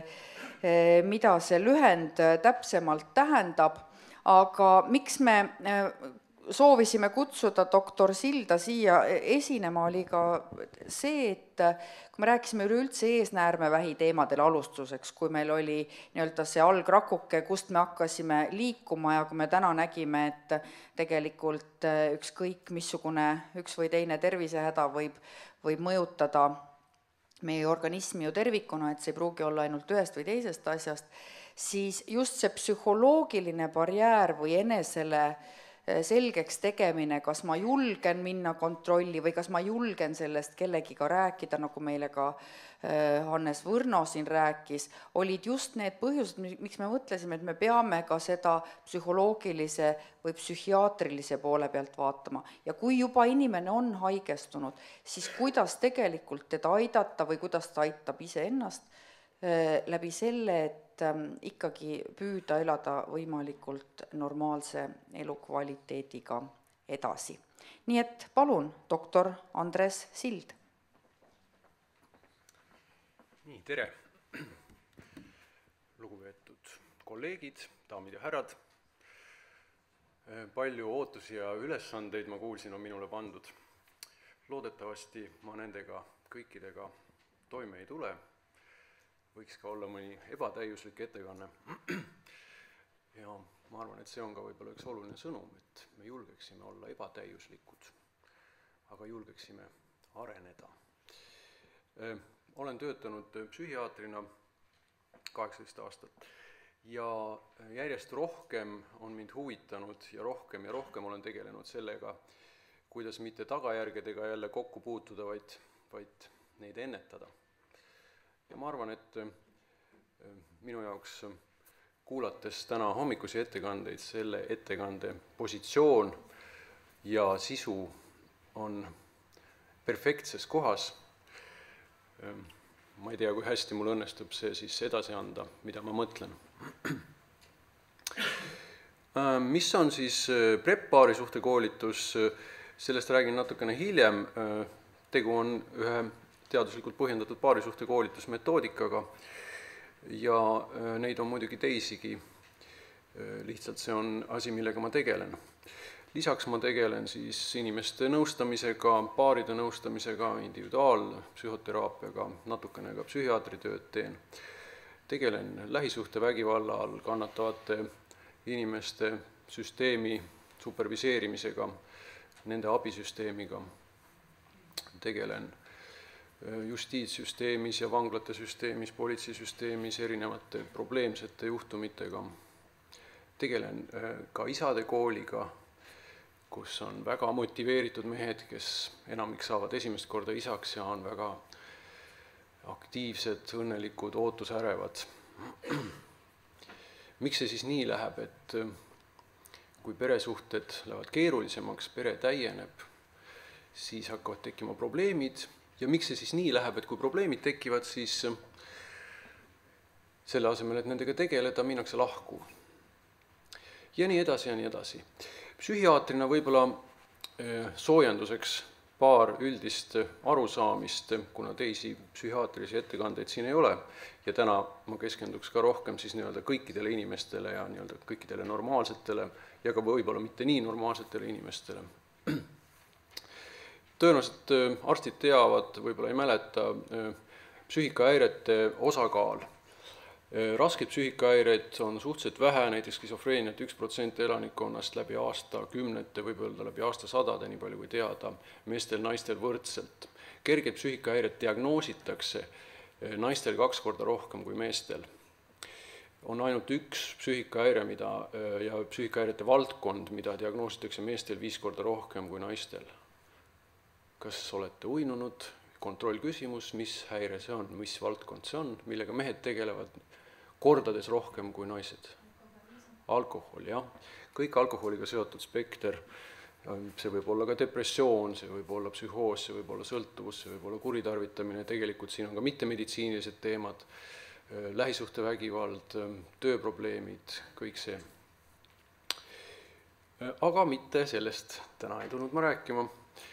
mida see lühend täpsemalt tähendab, aga miks me soovisime kutsuda doktor Silda siia esinema, oli ka see, et kui me rääkisime üleüldse eesnäärmevähi teemadel alustuseks, kui meil oli nii-öelda see algrakuke, kust me hakkasime liikuma ja kui me täna nägime, et tegelikult ükskõik missugune üks või teine tervisehäda võib, võib mõjutada meie organismi ju tervikuna, et see ei pruugi olla ainult ühest või teisest asjast, siis just see psühholoogiline barjäär või enesele selgeks tegemine, kas ma julgen minna kontrolli või kas ma julgen sellest kellegiga rääkida, nagu meile ka Hannes Võrno siin rääkis, olid just need põhjused, miks me mõtlesime, et me peame ka seda psühholoogilise või psühhiaatrilise poole pealt vaatama. Ja kui juba inimene on haigestunud, siis kuidas tegelikult teda aidata või kuidas ta aitab iseennast läbi selle, et ikkagi püüda elada võimalikult normaalse elukvaliteediga edasi. Nii et palun, doktor Andres Sild. Nii, tere. Lugupeetud kolleegid, daamid ja härrad. Palju ootusi ja ülesandeid ma kuulsin on minule pandud. Loodetavasti ma nendega kõikidega toime ei tule. Võiks ka olla mõni ebatäiuslik ettekanne. Ja ma arvan, et see on ka võib-olla üks oluline sõnum, et me julgeksime olla ebatäiuslikud, aga julgeksime areneda. Olen töötanud psühhiaatrina kaheksateist aastat ja järjest rohkem on mind huvitanud ja rohkem ja rohkem olen tegelenud sellega, kuidas mitte tagajärgedega jälle kokku puutuda, vaid, vaid neid ennetada. Ja ma arvan, et minu jaoks kuulates täna hommikusi ettekandeid, selle ettekande positsioon ja sisu on perfektses kohas. Ma ei tea, kui hästi mul õnnestub see siis edasi anda, mida ma mõtlen. Mis on siis PrEP paarisuhte koolitus, sellest räägin natukene hiljem. Tegu on ühe teaduslikult põhjendatud paarisuhte koolitusmetoodikaga ja neid on muidugi teisigi, lihtsalt see on asi, millega ma tegelen. Lisaks ma tegelen siis inimeste nõustamisega, paaride nõustamisega, individuaalpsühhoteraapiaga, natukene ka psühhiaatritööd teen. Tegelen lähisuhte vägivalla all kannatavate inimeste süsteemi superviseerimisega, nende abisüsteemiga. Tegelen justiitssüsteemis ja vanglate süsteemis, politseisüsteemis erinevate probleemsete juhtumitega. Tegelen ka isade kooliga, kus on väga motiveeritud mehed, kes enamik saavad esimest korda isaks ja on väga aktiivsed, õnnelikud, ootusärevad. Miks see siis nii läheb, et kui peresuhted lähevad keerulisemaks, pere täieneb, siis hakkavad tekkima probleemid. Ja miks see siis nii läheb, et kui probleemid tekivad, siis selle asemel, et nendega tegeleda, minnakse lahku. Ja nii edasi ja nii edasi. Psühhiaatrina võib-olla soojenduseks paar üldist arusaamist, kuna teisi psühhiaatrilisi ettekandeid siin ei ole ja täna ma keskenduks ka rohkem siis nii-öelda kõikidele inimestele ja nii-öelda kõikidele normaalsetele ja ka võib-olla mitte nii normaalsetele inimestele. Tõenäoliselt arstid teavad, võib-olla ei mäleta, psüühikahäirete osakaal. Rasked psüühikahäired on suhteliselt vähe, näiteks skisofreeniat üks protsent elanikkonnast läbi aasta kümnete, võib öelda läbi aasta sadade, nii palju kui teada, meestel, naistel võrdselt. Kerged psüühikahäired diagnoositakse naistel kaks korda rohkem kui meestel. On ainult üks psüühikahäire mida, ja psüühikahäirete valdkond, mida diagnoositakse meestel viis korda rohkem kui naistel. Kas olete uinunud? Kontrollküsimus, mis häire see on, mis valdkond see on, millega mehed tegelevad kordades rohkem kui naised. Alkohol, jah. Kõik alkoholiga seotud spekter, see võib olla ka depressioon, see võib olla psühhoos, see võib olla sõltuvus, see võib olla kuritarvitamine, tegelikult siin on ka mittemeditsiinilised teemad, lähisuhtevägivald, tööprobleemid, kõik see. Aga mitte sellest täna ei tulnud ma rääkima.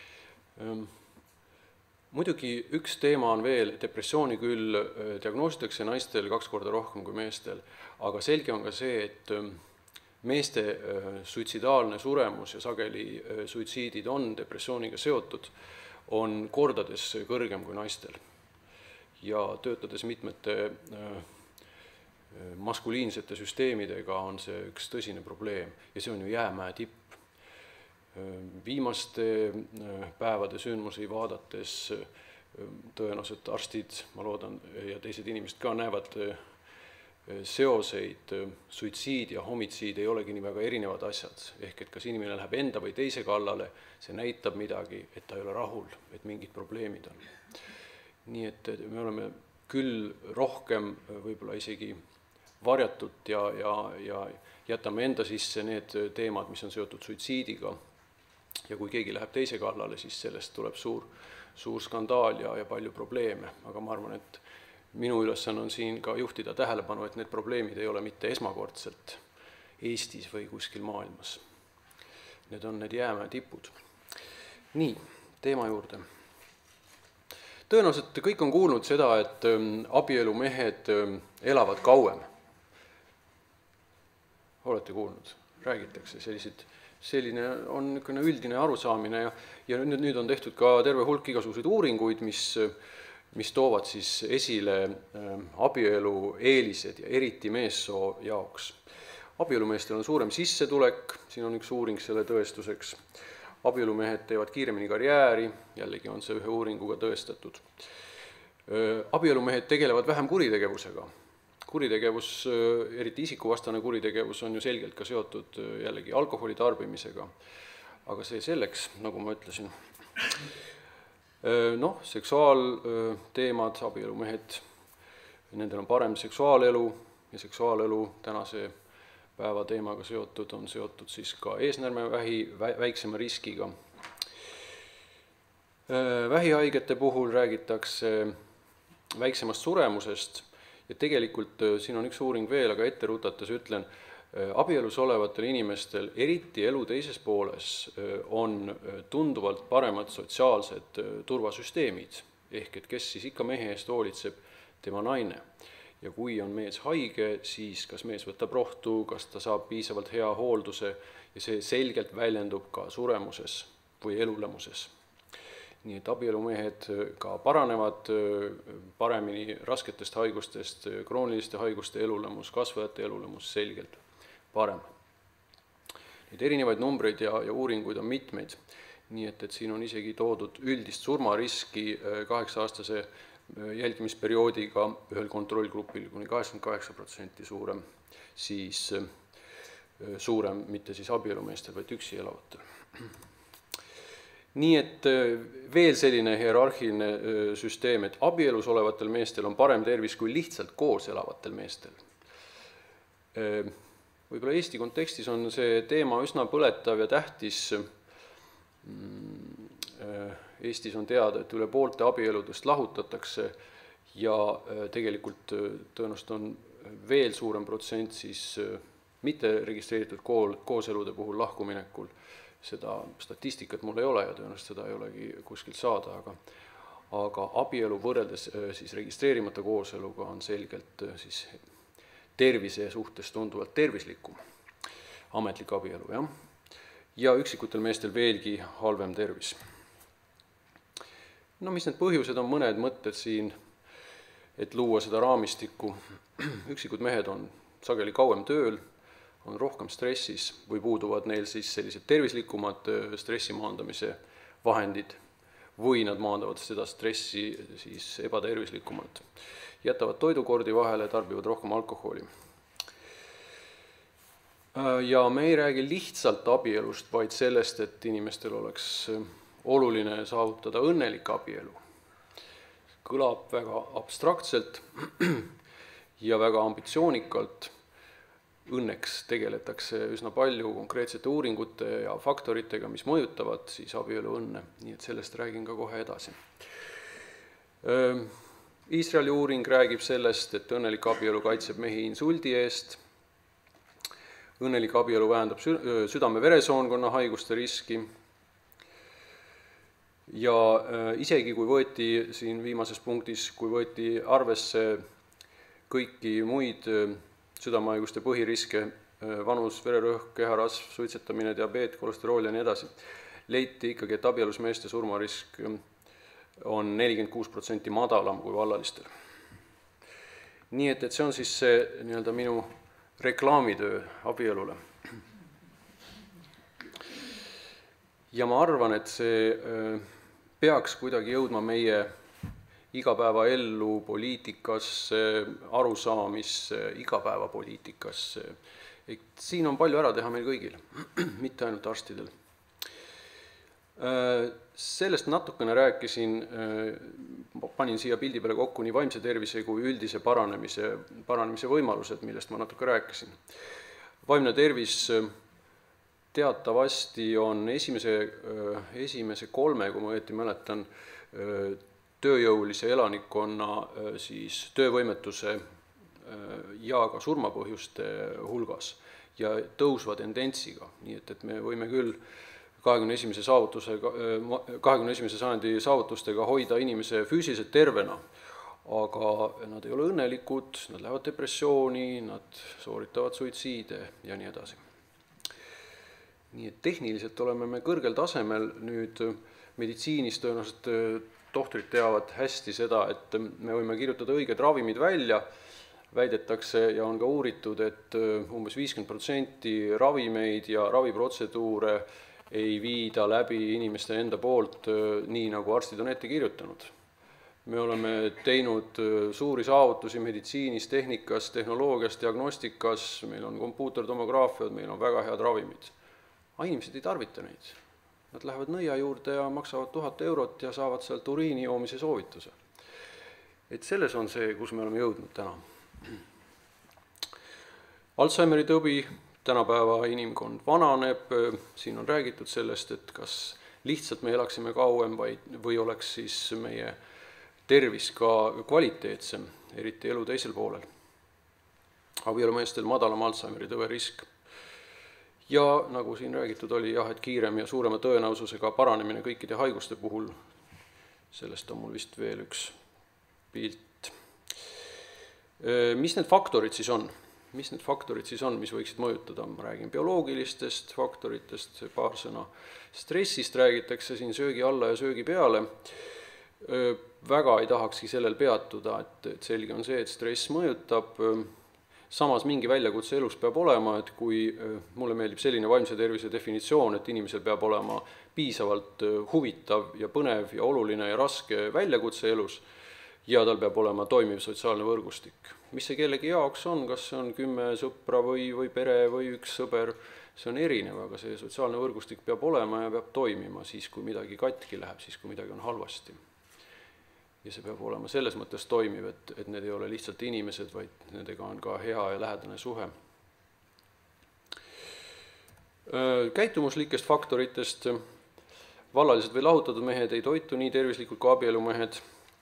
Muidugi üks teema on veel, depressiooni küll diagnoositakse naistel kaks korda rohkem kui meestel, aga selge on ka see, et meeste suitsidaalne suremus ja sageli suitsiidid on depressiooniga seotud, on kordades kõrgem kui naistel. Ja töötades mitmete maskuliinsete süsteemidega on see üks tõsine probleem ja see on ju jäämäe tipp. Viimaste päevade sündmusi vaadates tõenäoliselt arstid, ma loodan, ja teised inimesed ka näevad seoseid, suitsiid ja homitsiid ei olegi nii väga erinevad asjad. Ehk et kas inimene läheb enda või teise kallale, see näitab midagi, et ta ei ole rahul, et mingid probleemid on. Nii et me oleme küll rohkem võib-olla isegi varjatult ja, ja, ja jätame enda sisse need teemad, mis on seotud suitsiidiga. Ja kui keegi läheb teise kallale, siis sellest tuleb suur, suur skandaal ja, ja palju probleeme. Aga ma arvan, et minu ülesanne on siin ka juhtida tähelepanu, et need probleemid ei ole mitte esmakordselt Eestis või kuskil maailmas. Need on need jäämäe tipud. Nii, teema juurde. Tõenäoliselt kõik on kuulnud seda, et abielumehed elavad kauem. Olete kuulnud? Räägitakse selliseid selline on niisugune üldine arusaamine ja, ja nüüd, nüüd on tehtud ka terve hulk igasuguseid uuringuid, mis, mis toovad siis esile abielu eelised ja eriti meessoo jaoks. Abielumeestel on suurem sissetulek, siin on üks uuring selle tõestuseks. Abielumehed teevad kiiremini karjääri, jällegi on see ühe uuringuga tõestatud. Abielumehed tegelevad vähem kuritegevusega. Kuritegevus, eriti isikuvastane kuritegevus on ju selgelt ka seotud jällegi alkoholi tarbimisega, aga see selleks, nagu ma ütlesin. Noh, seksuaalteemad, abielumehed, nendel on parem seksuaalelu ja seksuaalelu tänase päeva teemaga seotud on seotud siis ka eesnäärmevähi väiksema riskiga. Vähihaigete puhul räägitakse väiksemast suremusest. Ja tegelikult siin on üks uuring veel, aga ette rutates ütlen, abielus olevatel inimestel, eriti elu teises pooles, on tunduvalt paremad sotsiaalsed turvasüsteemid, ehk et kes siis ikka mehe eest hoolitseb, tema naine. Ja kui on mees haige, siis kas mees võtab rohtu, kas ta saab piisavalt hea hoolduse ja see selgelt väljendub ka suremuses või elulemuses. Nii et abielumehed ka paranevad paremini rasketest haigustest, krooniliste haiguste elulemus, kasvajate elulemus selgelt parem. Neid erinevaid numbreid ja, ja uuringuid on mitmeid, nii et, et siin on isegi toodud üldist surmariski kaheksa-aastase jälgimisperioodiga ühel kontrollgrupil kuni kaheksakümmend kaheksa protsenti suurem, siis suurem mitte siis abielumeestel, vaid üksi elavatel. Nii et veel selline hierarhiline süsteem, et abielus olevatel meestel on parem tervis kui lihtsalt koos elavatel meestel. Võib-olla Eesti kontekstis on see teema üsna põletav ja tähtis. Eestis on teada, et üle poolte abieludest lahutatakse ja tegelikult tõenäoliselt on veel suurem protsent siis mitte registreeritud kooselude puhul lahkuminekul seda statistikat mul ei ole ja tõenäoliselt seda ei olegi kuskilt saada, aga aga abielu võrreldes siis registreerimata kooseluga on selgelt siis tervise suhtes tunduvalt tervislikum, ametlik abielu, jah. Ja üksikutel meestel veelgi halvem tervis. No mis need põhjused on, mõned mõtted siin, et luua seda raamistikku. Üksikud mehed on sageli kauem tööl, on rohkem stressis või puuduvad neil siis sellised tervislikumad stressi maandamise vahendid või nad maandavad seda stressi siis ebatervislikumalt. Jätavad toidukordi vahele, tarbivad rohkem alkoholi. Ja me ei räägi lihtsalt abielust, vaid sellest, et inimestel oleks oluline saavutada õnnelik abielu. Kõlab väga abstraktselt ja väga ambitsioonikalt. Õnneks tegeletakse üsna palju konkreetsete uuringute ja faktoritega, mis mõjutavad siis abielu õnne, nii et sellest räägin ka kohe edasi. Iisraeli uuring räägib sellest, et õnnelik abielu kaitseb mehi insuldi eest, õnnelik abielu vähendab südame-veresoonkonna haiguste riski ja isegi kui võeti siin viimases punktis, kui võeti arvesse kõiki muid südamehaiguste põhiriske, vanus, vererõhk, keharasv, suitsetamine, diabeet, kolesterool ja nii edasi, leiti ikkagi, et abielus meeste surmarisk on nelikümmend kuus protsenti madalam kui vallalistel. Nii et, et see on siis see nii-öelda minu reklaamitöö abielule. Ja ma arvan, et see peaks kuidagi jõudma meie igapäevaellu, poliitikasse, arusaamisse, igapäevapoliitikasse. Siin on palju ära teha meil kõigil, mitte ainult arstidel. Sellest natukene rääkisin, panin siia pildi peale kokku nii vaimse tervise kui üldise paranemise, paranemise võimalused, millest ma natuke rääkisin. Vaimne tervis teatavasti on esimese, esimese kolme, kui ma õieti mäletan, tööjõulise elanikkonna siis töövõimetuse ja ka surmapõhjuste hulgas ja tõusva tendentsiga, nii et, et me võime küll kahekümne esimese saavutusega, kahekümne esimese sajandi saavutustega hoida inimese füüsiliselt tervena, aga nad ei ole õnnelikud, nad lähevad depressiooni, nad sooritavad suitsiide ja nii edasi. Nii et tehniliselt oleme me kõrgel tasemel, nüüd meditsiinis tõenäoliselt tohtrid teavad hästi seda, et me võime kirjutada õiged ravimid välja, väidetakse ja on ka uuritud, et umbes viiskümmend protsenti ravimeid ja raviprotseduure ei viida läbi inimeste enda poolt nii, nagu arstid on ette kirjutanud. Me oleme teinud suuri saavutusi meditsiinis, tehnikas, tehnoloogias, diagnostikas, meil on kompuutertomograafiad, meil on väga head ravimid. Aga inimesed ei tarvita neid. Nad lähevad nõia juurde ja maksavad tuhat eurot ja saavad sealt uriini joomise soovituse. Et selles on see, kus me oleme jõudnud täna. Alzheimeri tõbi, tänapäeva inimkond vananeb, siin on räägitud sellest, et kas lihtsalt me elaksime kauem või oleks siis meie tervis ka kvaliteetsem, eriti elu teisel poolel. Abielumeestel madalam Alzheimeri tõve risk. Ja nagu siin räägitud oli, jah, et kiirem ja suurema tõenäosusega paranemine kõikide haiguste puhul, sellest on mul vist veel üks pilt. Mis need faktorid siis on? Mis need faktorid siis on, mis võiksid mõjutada? Ma räägin bioloogilistest faktoritest, paar sõna. Stressist räägitakse siin söögi alla ja söögi peale. Väga ei tahakski sellel peatuda, et selge on see, et stress mõjutab. Samas mingi väljakutse elus peab olema, et kui mulle meeldib selline vaimse tervise definitsioon, et inimesel peab olema piisavalt huvitav ja põnev ja oluline ja raske väljakutse elus ja tal peab olema toimiv sotsiaalne võrgustik. Mis see kellegi jaoks on, kas see on kümme sõpra või, või pere või üks sõber, see on erinev, aga see sotsiaalne võrgustik peab olema ja peab toimima siis, kui midagi katki läheb, siis kui midagi on halvasti. Ja see peab olema selles mõttes toimiv, et, et need ei ole lihtsalt inimesed, vaid nendega on ka hea ja lähedane suhe. Käitumuslikest faktoritest vallalised või lahutatud mehed ei toitu nii tervislikult kui abielumehed,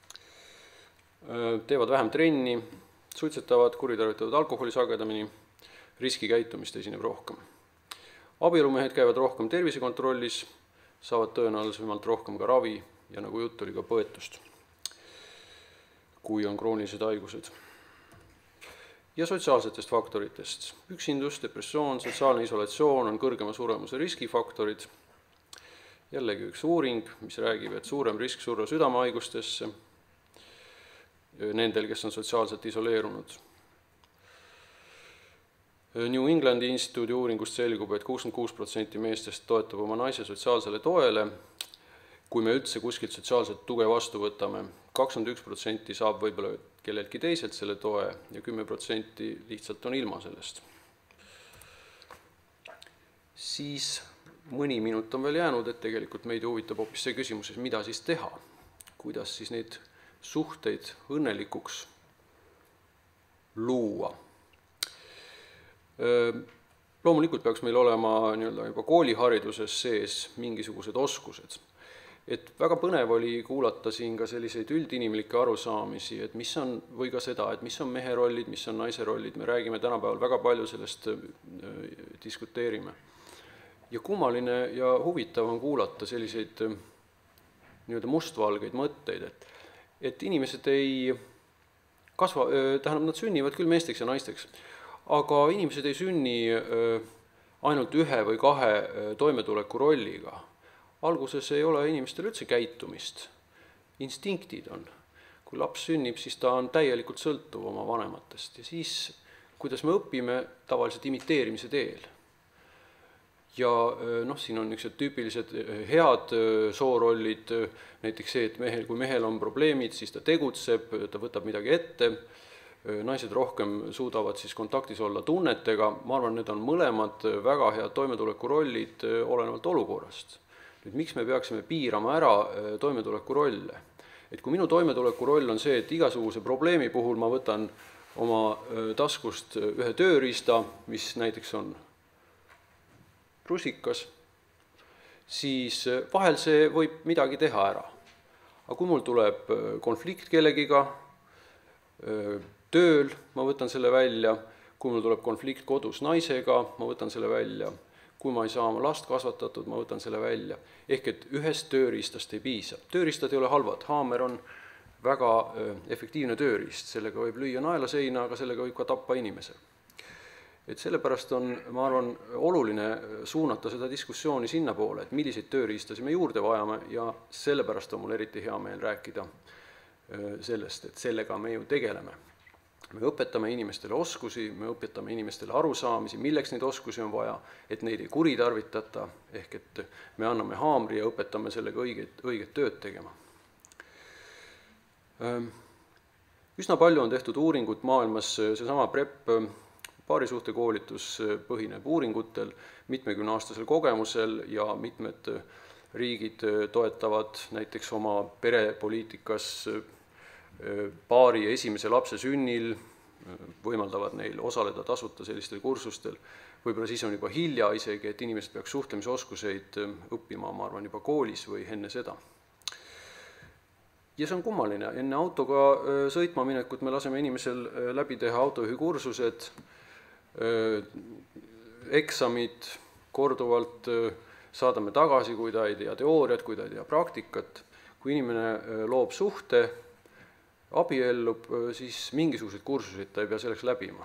teevad vähem trenni, suitsetavad, kuritarvitavad alkoholi sagedamini, riskikäitumist esineb rohkem. abielumehed käivad rohkem tervisekontrollis, saavad tõenäolisemalt rohkem ka ravi ja nagu jutt oli ka põetust, kui on kroonilised haigused. Ja sotsiaalsetest faktoritest. Üksindus, depressioon, sotsiaalne isolatsioon on kõrgema suremuse riskifaktorid. Jällegi üks uuring, mis räägib, et suurem risk surra südamehaigustesse nendel, kes on sotsiaalselt isoleerunud. New Englandi instituudi uuringust selgub, et kuuskümmend kuus protsenti meestest toetab oma naise sotsiaalsele toele, kui me üldse kuskilt sotsiaalset tuge vastu võtame. kakskümmend üks protsenti saab võib-olla kelleltki teiselt selle toe ja kümme protsenti lihtsalt on ilma sellest. Siis mõni minut on veel jäänud, et tegelikult meid huvitab hoopis see küsimus, mida siis teha, kuidas siis neid suhteid õnnelikuks luua. Loomulikult peaks meil olema nii-öelda juba koolihariduses sees mingisugused oskused. Et väga põnev oli kuulata siin ka selliseid üldinimlikke arusaamisi, et mis on, või ka seda, et mis on mehe rollid, mis on naise rollid, me räägime tänapäeval väga palju sellest, diskuteerime. Ja kummaline ja huvitav on kuulata selliseid nii-öelda mustvalgeid mõtteid, et, et inimesed ei kasva, tähendab, nad sünnivad küll meesteks ja naisteks, aga inimesed ei sünni ainult ühe või kahe toimetuleku rolliga. Alguses ei ole inimestel üldse käitumist, instinktid on. Kui laps sünnib, siis ta on täielikult sõltuv oma vanematest ja siis, kuidas me õpime, tavaliselt imiteerimise teel. Ja noh, siin on niisugused tüüpilised head soorollid, näiteks see, et mehel, kui mehel on probleemid, siis ta tegutseb, ta võtab midagi ette, naised rohkem suudavad siis kontaktis olla tunnetega, ma arvan, need on mõlemad väga head toimetuleku rollid olenevalt olukorrast. Nüüd, miks me peaksime piirama ära toimetuleku rolle? Et kui minu toimetuleku roll on see, et igasuguse probleemi puhul ma võtan oma taskust ühe tööriista, mis näiteks on rusikas, siis vahel see võib midagi teha ära. Aga kui mul tuleb konflikt kellegiga, tööl, ma võtan selle välja, kui mul tuleb konflikt kodus naisega, ma võtan selle välja, kui ma ei saa oma last kasvatatud, ma võtan selle välja. Ehk et ühest tööriistast ei piisa. Tööriistad ei ole halvad, haamer on väga efektiivne tööriist, sellega võib lüüa naela seina, aga sellega võib ka tappa inimese. Et sellepärast on, ma arvan, oluline suunata seda diskussiooni sinna poole, et milliseid tööriistasi me juurde vajame ja sellepärast on mul eriti hea meel rääkida sellest, et sellega me ju tegeleme. Me õpetame inimestele oskusi, me õpetame inimestele arusaamisi, milleks neid oskusi on vaja, et neid ei kuritarvitata, ehk et me anname haamri ja õpetame sellega õiget, õiget tööd tegema. Üsna palju on tehtud uuringut maailmas, seesama PrEP paarisuhtekoolitus põhineb uuringutel, mitmekümneaastasel kogemusel ja mitmed riigid toetavad näiteks oma perepoliitikas paari esimese lapse sünnil, võimaldavad neil osaleda tasuta sellistel kursustel. Võib-olla siis on juba hilja isegi, et inimesed peaks suhtlemisoskuseid õppima, ma arvan, juba koolis või enne seda. Ja see on kummaline. Enne autoga sõitma minekut me laseme inimesel läbi teha autojuhikursused, eksamid, korduvalt saadame tagasi, kui ta ei tea teooriat, kui ta ei tea praktikat. Kui inimene loob suhte, abiellub, siis mingisuguseid kursuseid ta ei pea selleks läbima.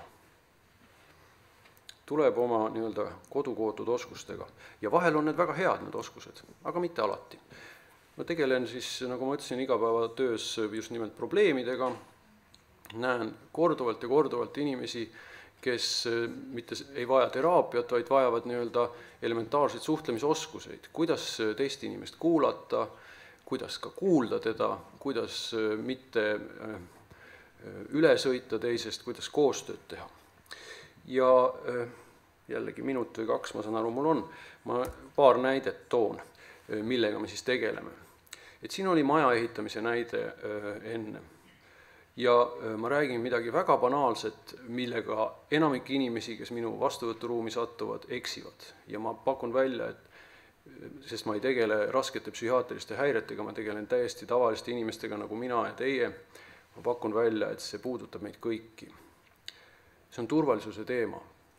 Tuleb oma nii-öelda kodukootud oskustega. Ja vahel on need väga head, need oskused, aga mitte alati. Ma tegelen siis, nagu ma ütlesin, igapäevatöös just nimelt probleemidega. Näen korduvalt ja korduvalt inimesi, kes mitte ei vaja teraapiat, vaid vajavad nii-öelda elementaarseid suhtlemisoskuseid. Kuidas teist inimest kuulata, kuidas ka kuulda teda, kuidas mitte üle sõita teisest, kuidas koostööd teha. Ja jällegi minut või kaks, ma saan aru, mul on, ma paar näidet toon, millega me siis tegeleme. Et siin oli maja ehitamise näide enne. Ja ma räägin midagi väga banaalset, millega enamik inimesi, kes minu vastuvõturuumi sattuvad, eksivad. Ja ma pakun välja, et sest ma ei tegele raskete psühhiaatriliste häiretega, ma tegelen täiesti tavaliste inimestega nagu mina ja teie. Ma pakun välja, et see puudutab meid kõiki. See on turvalisuse teema.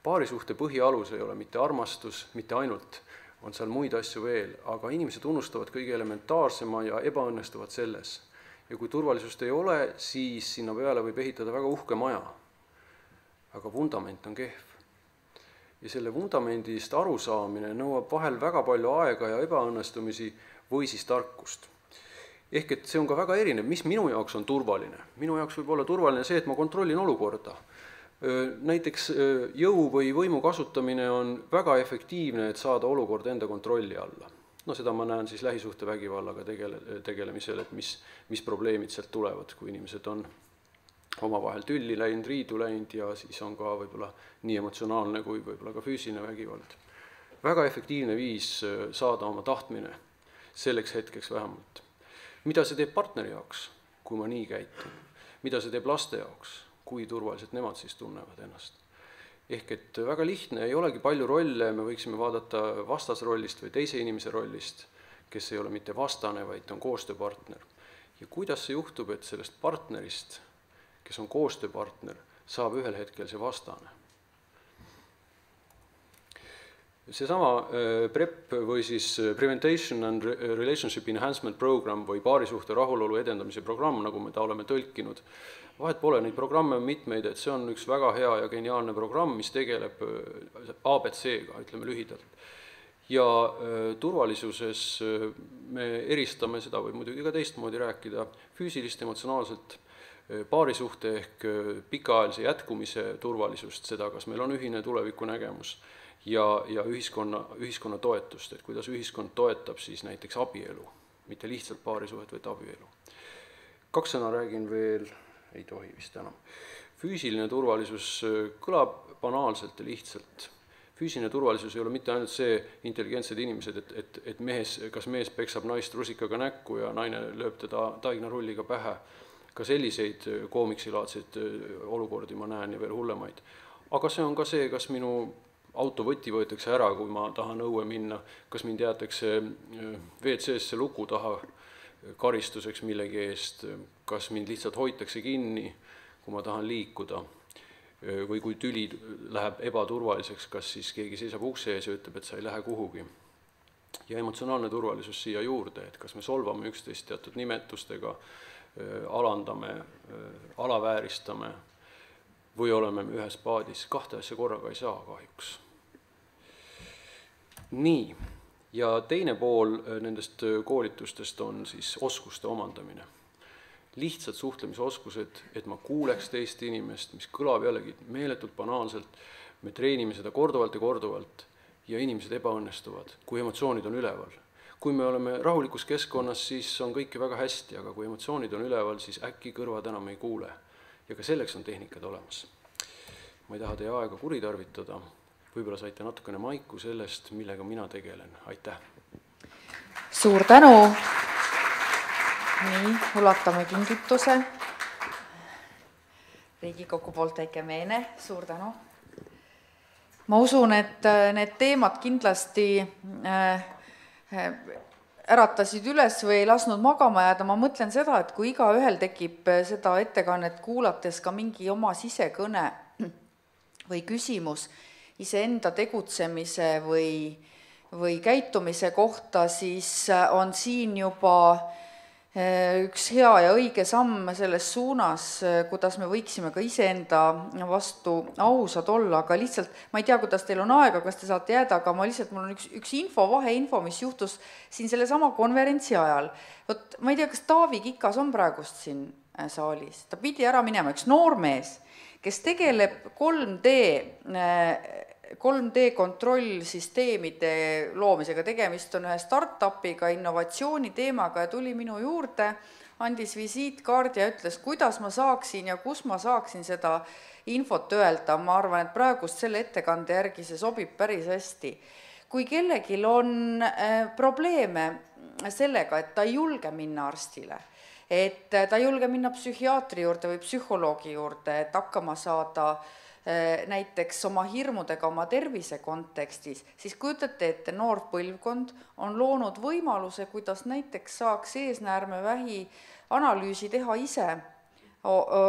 paarisuhte põhialus ei ole mitte armastus, mitte ainult, on seal muid asju veel, aga inimesed unustavad kõige elementaarsema ja ebaõnnestuvad selles. Ja kui turvalisust ei ole, siis sinna peale võib ehitada väga uhke maja. Aga vundament on kehv. Ja selle vundamendist arusaamine nõuab vahel väga palju aega ja ebaõnnestumisi või siis tarkust. Ehk et see on ka väga erinev, mis minu jaoks on turvaline. Minu jaoks võib olla turvaline see, et ma kontrollin olukorda. Näiteks jõu või võimu kasutamine on väga efektiivne, et saada olukord enda kontrolli alla. No seda ma näen siis lähisuhtevägivallaga tegele, tegelemisel, et mis, mis probleemid sealt tulevad, kui inimesed on omavahel tülli läinud, riidu läinud ja siis on ka võib-olla nii emotsionaalne kui võib-olla ka füüsiline vägivald. Väga efektiivne viis saada oma tahtmine, selleks hetkeks vähemalt. Mida see teeb partneri jaoks, kui ma nii käitun? Mida see teeb laste jaoks, kui turvaliselt nemad siis tunnevad ennast? Ehk et väga lihtne, ei olegi palju rolle, me võiksime vaadata vastasrollist või teise inimese rollist, kes ei ole mitte vastane, vaid on koostööpartner. Ja kuidas see juhtub, et sellest partnerist, kes on koostööpartner, saab ühel hetkel see vastane? Seesama P R E P või siis Prevention and Relationship Enhancement Program või paarisuhte rahulolu edendamise programm, nagu me ta oleme tõlkinud, vahet pole, neid programme on mitmeid, et see on üks väga hea ja geniaalne programm, mis tegeleb A B C-ga, ütleme lühidalt. Ja turvalisuses me eristame seda või muidugi ka teistmoodi rääkida füüsilist, emotsionaalselt, paarisuhte ehk pikaajalise jätkumise turvalisust, seda, kas meil on ühine tulevikunägemus ja, ja ühiskonna, ühiskonna toetust, et kuidas ühiskond toetab siis näiteks abielu, mitte lihtsalt paarisuhet, vaid abielu. Kaks sõna räägin veel, ei tohi vist enam. Füüsiline turvalisus kõlab banaalselt ja lihtsalt. Füüsiline turvalisus ei ole mitte ainult see intelligentsed inimesed, et, et, et mees, kas mees peksab naist rusikaga näkku ja naine lööb teda taignarulliga pähe. Ka selliseid koomiksilaadseid olukordi ma näen ja veel hullemaid. Aga see on ka see, kas minu autovõti võetakse ära, kui ma tahan õue minna, kas mind jäetakse V C S-se luku taha karistuseks millegi eest, kas mind lihtsalt hoitakse kinni, kui ma tahan liikuda, või kui tüli läheb ebaturvaliseks, kas siis keegi seisab ukse ees ja ütleb, et sa ei lähe kuhugi. Ja emotsionaalne turvalisus siia juurde, et kas me solvame üksteist teatud nimetustega, alandame, alavääristame või oleme ühes paadis. Kahte asja korraga ei saa kahjuks. Nii, ja teine pool nendest koolitustest on siis oskuste omandamine. Lihtsad suhtlemisoskused, et ma kuuleks teist inimest, mis kõlab jällegi meeletult banaalselt, me treenime seda korduvalt ja korduvalt ja inimesed ebaõnnestuvad, kui emotsioonid on üleval. Kui me oleme rahulikus keskkonnas, siis on kõike väga hästi, aga kui emotsioonid on üleval, siis äkki kõrvad enam ei kuule. Ja ka selleks on tehnikad olemas. Ma ei taha teie aega kuritarvitada, võib-olla saite natukene maiku sellest, millega mina tegelen. Aitäh! Suur tänu! Nii, ulatame kingituse. Riigikogu poolt väike meene, suur tänu! Ma usun, et need teemad kindlasti äratasid üles või ei lasnud magama jääda. Ma mõtlen seda, et kui iga ühel tekib seda ettekannet kuulates ka mingi oma sisekõne või küsimus iseenda tegutsemise või, või käitumise kohta, siis on siin juba üks hea ja õige samm selles suunas, kuidas me võiksime ka iseenda vastu ausad olla, aga lihtsalt, ma ei tea, kuidas teil on aega, kas te saate jääda, aga ma lihtsalt, mul on üks, üks info, vaheinfo, mis juhtus siin selle sama konverentsi ajal. Võt, ma ei tea, kas Taavi Kikas on praegust siin saalis, ta pidi ära minema, üks noormees, kes tegeleb kolm D kolm D kontrollsüsteemide loomisega, tegemist on ühe startupiga, innovatsiooni teemaga ja tuli minu juurde, andis visiitkaardi ja ütles, kuidas ma saaksin ja kus ma saaksin seda infot öelda. Ma arvan, et praegust selle ettekande järgi see sobib päris hästi. Kui kellelgi on probleeme sellega, et ta ei julge minna arstile, et ta ei julge minna psühhiaatri juurde või psühholoogi juurde, et hakkama saada näiteks oma hirmudega oma tervise kontekstis, siis kujutate ette, noor põlvkond on loonud võimaluse, kuidas näiteks saaks eesnäärmevähi analüüsi teha ise,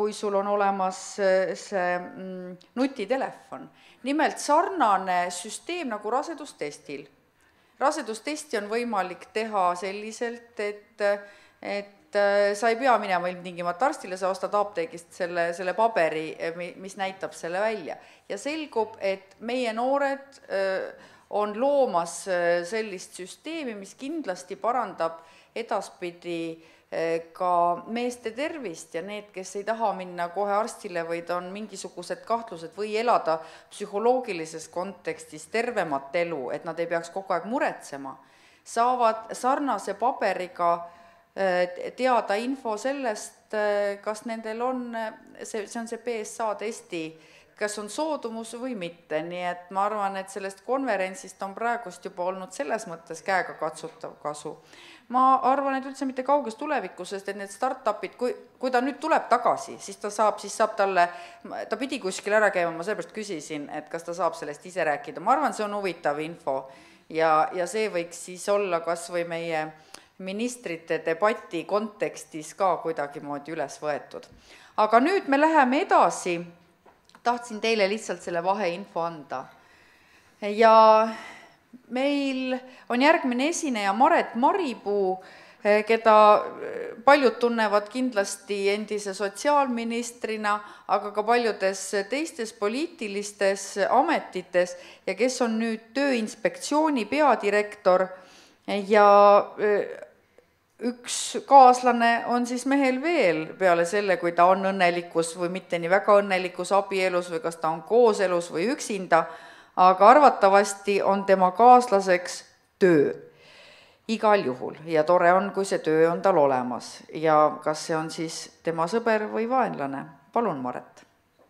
kui sul on olemas see nutitelefon. Nimelt sarnane süsteem nagu rasedustestil. Rasedustesti on võimalik teha selliselt, et, et sa ei pea minema ilmtingimata arstile, sa ostad apteegist selle, selle paberi, mis näitab selle välja. Ja selgub, et meie noored on loomas sellist süsteemi, mis kindlasti parandab edaspidi ka meeste tervist ja need, kes ei taha minna kohe arstile, vaid on mingisugused kahtlused või elada psühholoogilises kontekstis tervemat elu, et nad ei peaks kogu aeg muretsema, saavad sarnase paberiga teada info sellest, kas nendel on, see, see on see P S A testi, kas on soodumus või mitte, nii et ma arvan, et sellest konverentsist on praegust juba olnud selles mõttes käega katsutav kasu. Ma arvan, et üldse mitte kauges tulevikus, sest et need start-upid, kui, kui ta nüüd tuleb tagasi, siis ta saab, siis saab talle, ta pidi kuskil ära käima, ma sellepärast küsisin, et kas ta saab sellest ise rääkida. Ma arvan, see on huvitav info ja, ja see võiks siis olla kas või meie ministrite debati kontekstis ka kuidagi moodi üles võetud. Aga nüüd me läheme edasi. Tahtsin teile lihtsalt selle vaheinfo anda. Ja meil on järgmine esineja Maret Maripuu, keda paljud tunnevad kindlasti endise sotsiaalministrina, aga ka paljudes teistes poliitilistes ametites ja kes on nüüd Tööinspektsiooni peadirektor ja üks kaaslane on siis mehel veel peale selle, kui ta on õnnelikus või mitte nii väga õnnelikus abielus või kas ta on kooselus või üksinda, aga arvatavasti on tema kaaslaseks töö igal juhul ja tore on, kui see töö on tal olemas ja kas see on siis tema sõber või vaenlane. Palun, Maret.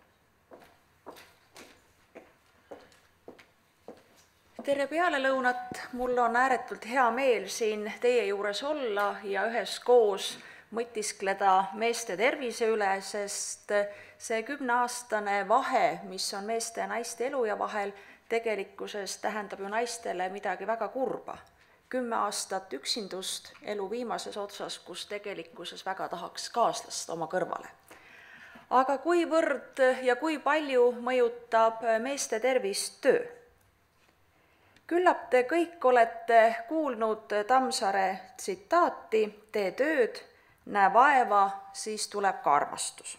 Tere pealelõunat, mul on ääretult hea meel siin teie juures olla ja üheskoos mõtiskleda meeste tervise üle, sest see kümneaastane vahe, mis on meeste ja naiste elu ja vahel, tegelikkuses tähendab ju naistele midagi väga kurba. Kümme aastat üksindust elu viimases otsas, kus tegelikkuses väga tahaks kaaslast oma kõrvale. Aga kuivõrd ja kui palju mõjutab meeste tervist töö? Küllap te kõik olete kuulnud Tammsaare tsitaati, tee tööd, näe vaeva, siis tuleb ka armastus.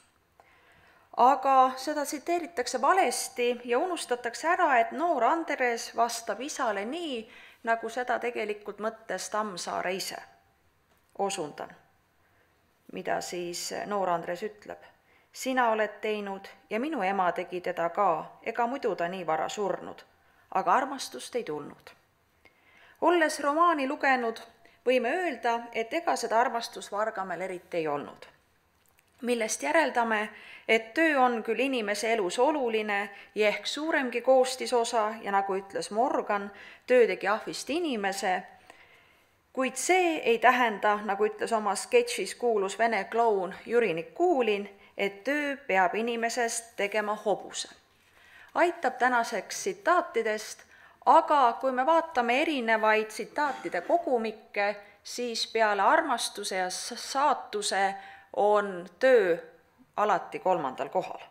Aga seda tsiteeritakse valesti ja unustatakse ära, et noor Andres vastab isale nii, nagu seda tegelikult mõttes Tammsaare ise. Osundan, mida siis noor Andres ütleb. Sina oled teinud ja minu ema tegi teda ka, ega muidu ta nii vara surnud. Aga armastust ei tulnud. Olles romaani lugenud, võime öelda, et ega seda armastusvargamel eriti ei olnud. Millest järeldame, et töö on küll inimese elus oluline ja ehk suuremgi koostisosa ja nagu ütles Morgan, töö tegi ahvist inimese, kuid see ei tähenda, nagu ütles oma sketšis kuulus vene kloun Jüri Nikulin, et töö peab inimesest tegema hobuse. Aitab tänaseks tsitaatidest, aga kui me vaatame erinevaid tsitaatide kogumikke, siis peale armastuse ja saatuse on töö alati kolmandal kohal.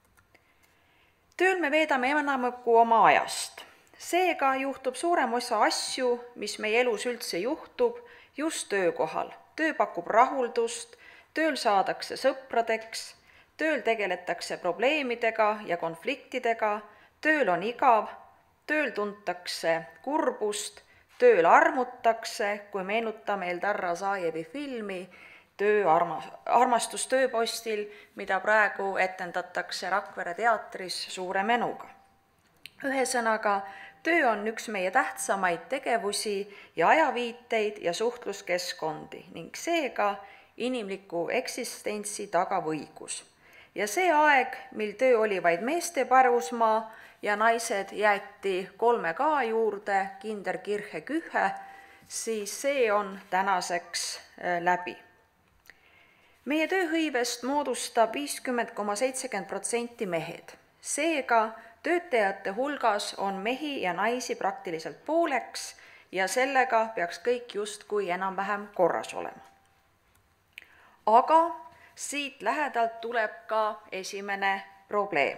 Tööl me veedame enamikku oma ajast. Seega juhtub suurem osa asju, mis meie elus üldse juhtub, just töökohal. Töö pakub rahuldust, tööl saadakse sõpradeks, tööl tegeletakse probleemidega ja konfliktidega, tööl on igav, tööl tuntakse kurbust, tööl armutakse, kui meenutame Eldar Razajevi filmi töö arma, armastus tööpostil, mida praegu etendatakse Rakvere teatris suure menuga. Ühesõnaga, töö on üks meie tähtsamaid tegevusi ja ajaviiteid ja suhtluskeskkondi ning seega inimliku eksistentsi tagav õigus. Ja see aeg, mil töö oli vaid meeste pärusmaa ja naised jäeti kolme ka juurde, kinder, kirhe, kühe, siis see on tänaseks läbi. Meie tööhõivest moodustab viiskümmend koma seitsekümmend protsenti mehed. Seega töötajate hulgas on mehi ja naisi praktiliselt pooleks ja sellega peaks kõik justkui enam-vähem korras olema. Aga siit lähedalt tuleb ka esimene probleem.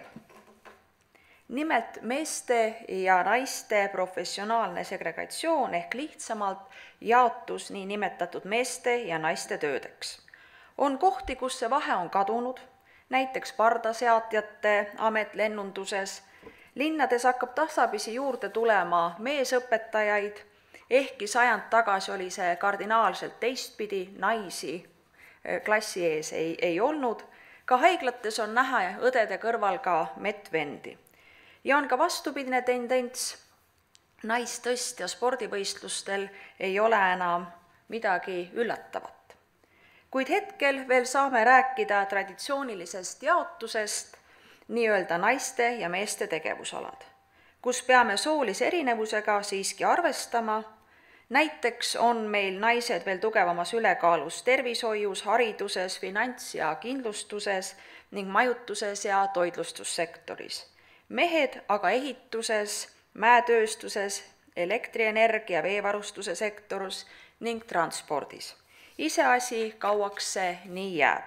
Nimelt meeste ja naiste professionaalne segregatsioon ehk lihtsamalt jaotus nii nimetatud meeste ja naiste töödeks. On kohti, kus see vahe on kadunud, näiteks pardaseadjate amet lennunduses. Linnades hakkab tasapisi juurde tulema meesõpetajaid, ehkki sajand tagasi oli see kardinaalselt teistpidi, naisi klassi ees ei, ei olnud. Ka haiglates on näha õdede kõrval ka medvendi. Ja on ka vastupidine tendents, naistõstja spordivõistlustel ei ole enam midagi üllatavat. Kuid hetkel veel saame rääkida traditsioonilisest jaotusest, nii-öelda naiste ja meeste tegevusalad, kus peame soolise erinevusega siiski arvestama. Näiteks on meil naised veel tugevamas ülekaalus tervishoius, hariduses, finants- ja kindlustuses ning majutuses ja toitlustussektoris. Mehed aga ehituses, mäetööstuses, elektrienergia, veevarustuse sektoris ning transpordis. Iseasi, kauaks see nii jääb.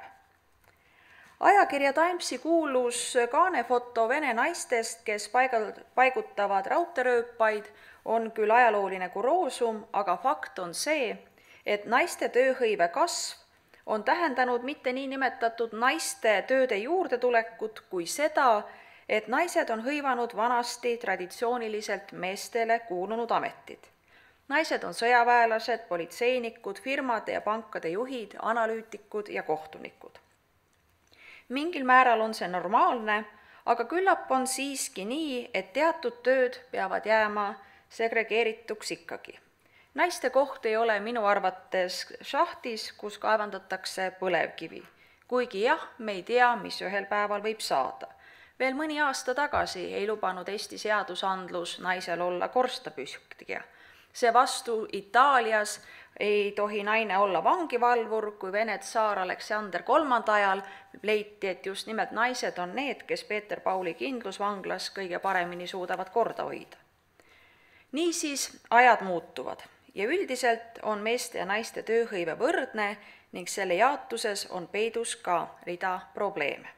Ajakirja Timesi kuulus kaanefoto vene naistest, kes paigutavad raudteerööpaid, on küll ajalooline kuroosum, aga fakt on see, et naiste tööhõive kasv on tähendanud mitte nii nimetatud naiste tööde juurdetulekut kui seda, et naised on hõivanud vanasti traditsiooniliselt meestele kuulunud ametid. Naised on sõjaväelased, politseinikud, firmade ja pankade juhid, analüütikud ja kohtunikud. Mingil määral on see normaalne, aga küllap on siiski nii, et teatud tööd peavad jääma segregeerituks ikkagi. Naiste koht ei ole minu arvates šahtis, kus kaevandatakse põlevkivi. Kuigi jah, me ei tea, mis ühel päeval võib saada. Veel mõni aasta tagasi ei lubanud Eesti seadusandlus naisel olla korstapüskija. See vastu Itaalias ei tohi naine olla vangivalvur, kui Vene tsaar Aleksander kolmanda ajal leiti, et just nimelt naised on need, kes Peeter Pauli kindlusvanglas kõige paremini suudavad korda hoida. Niisiis ajad muutuvad ja üldiselt on meeste ja naiste tööhõive võrdne ning selle jaotuses on peidus ka rida probleeme.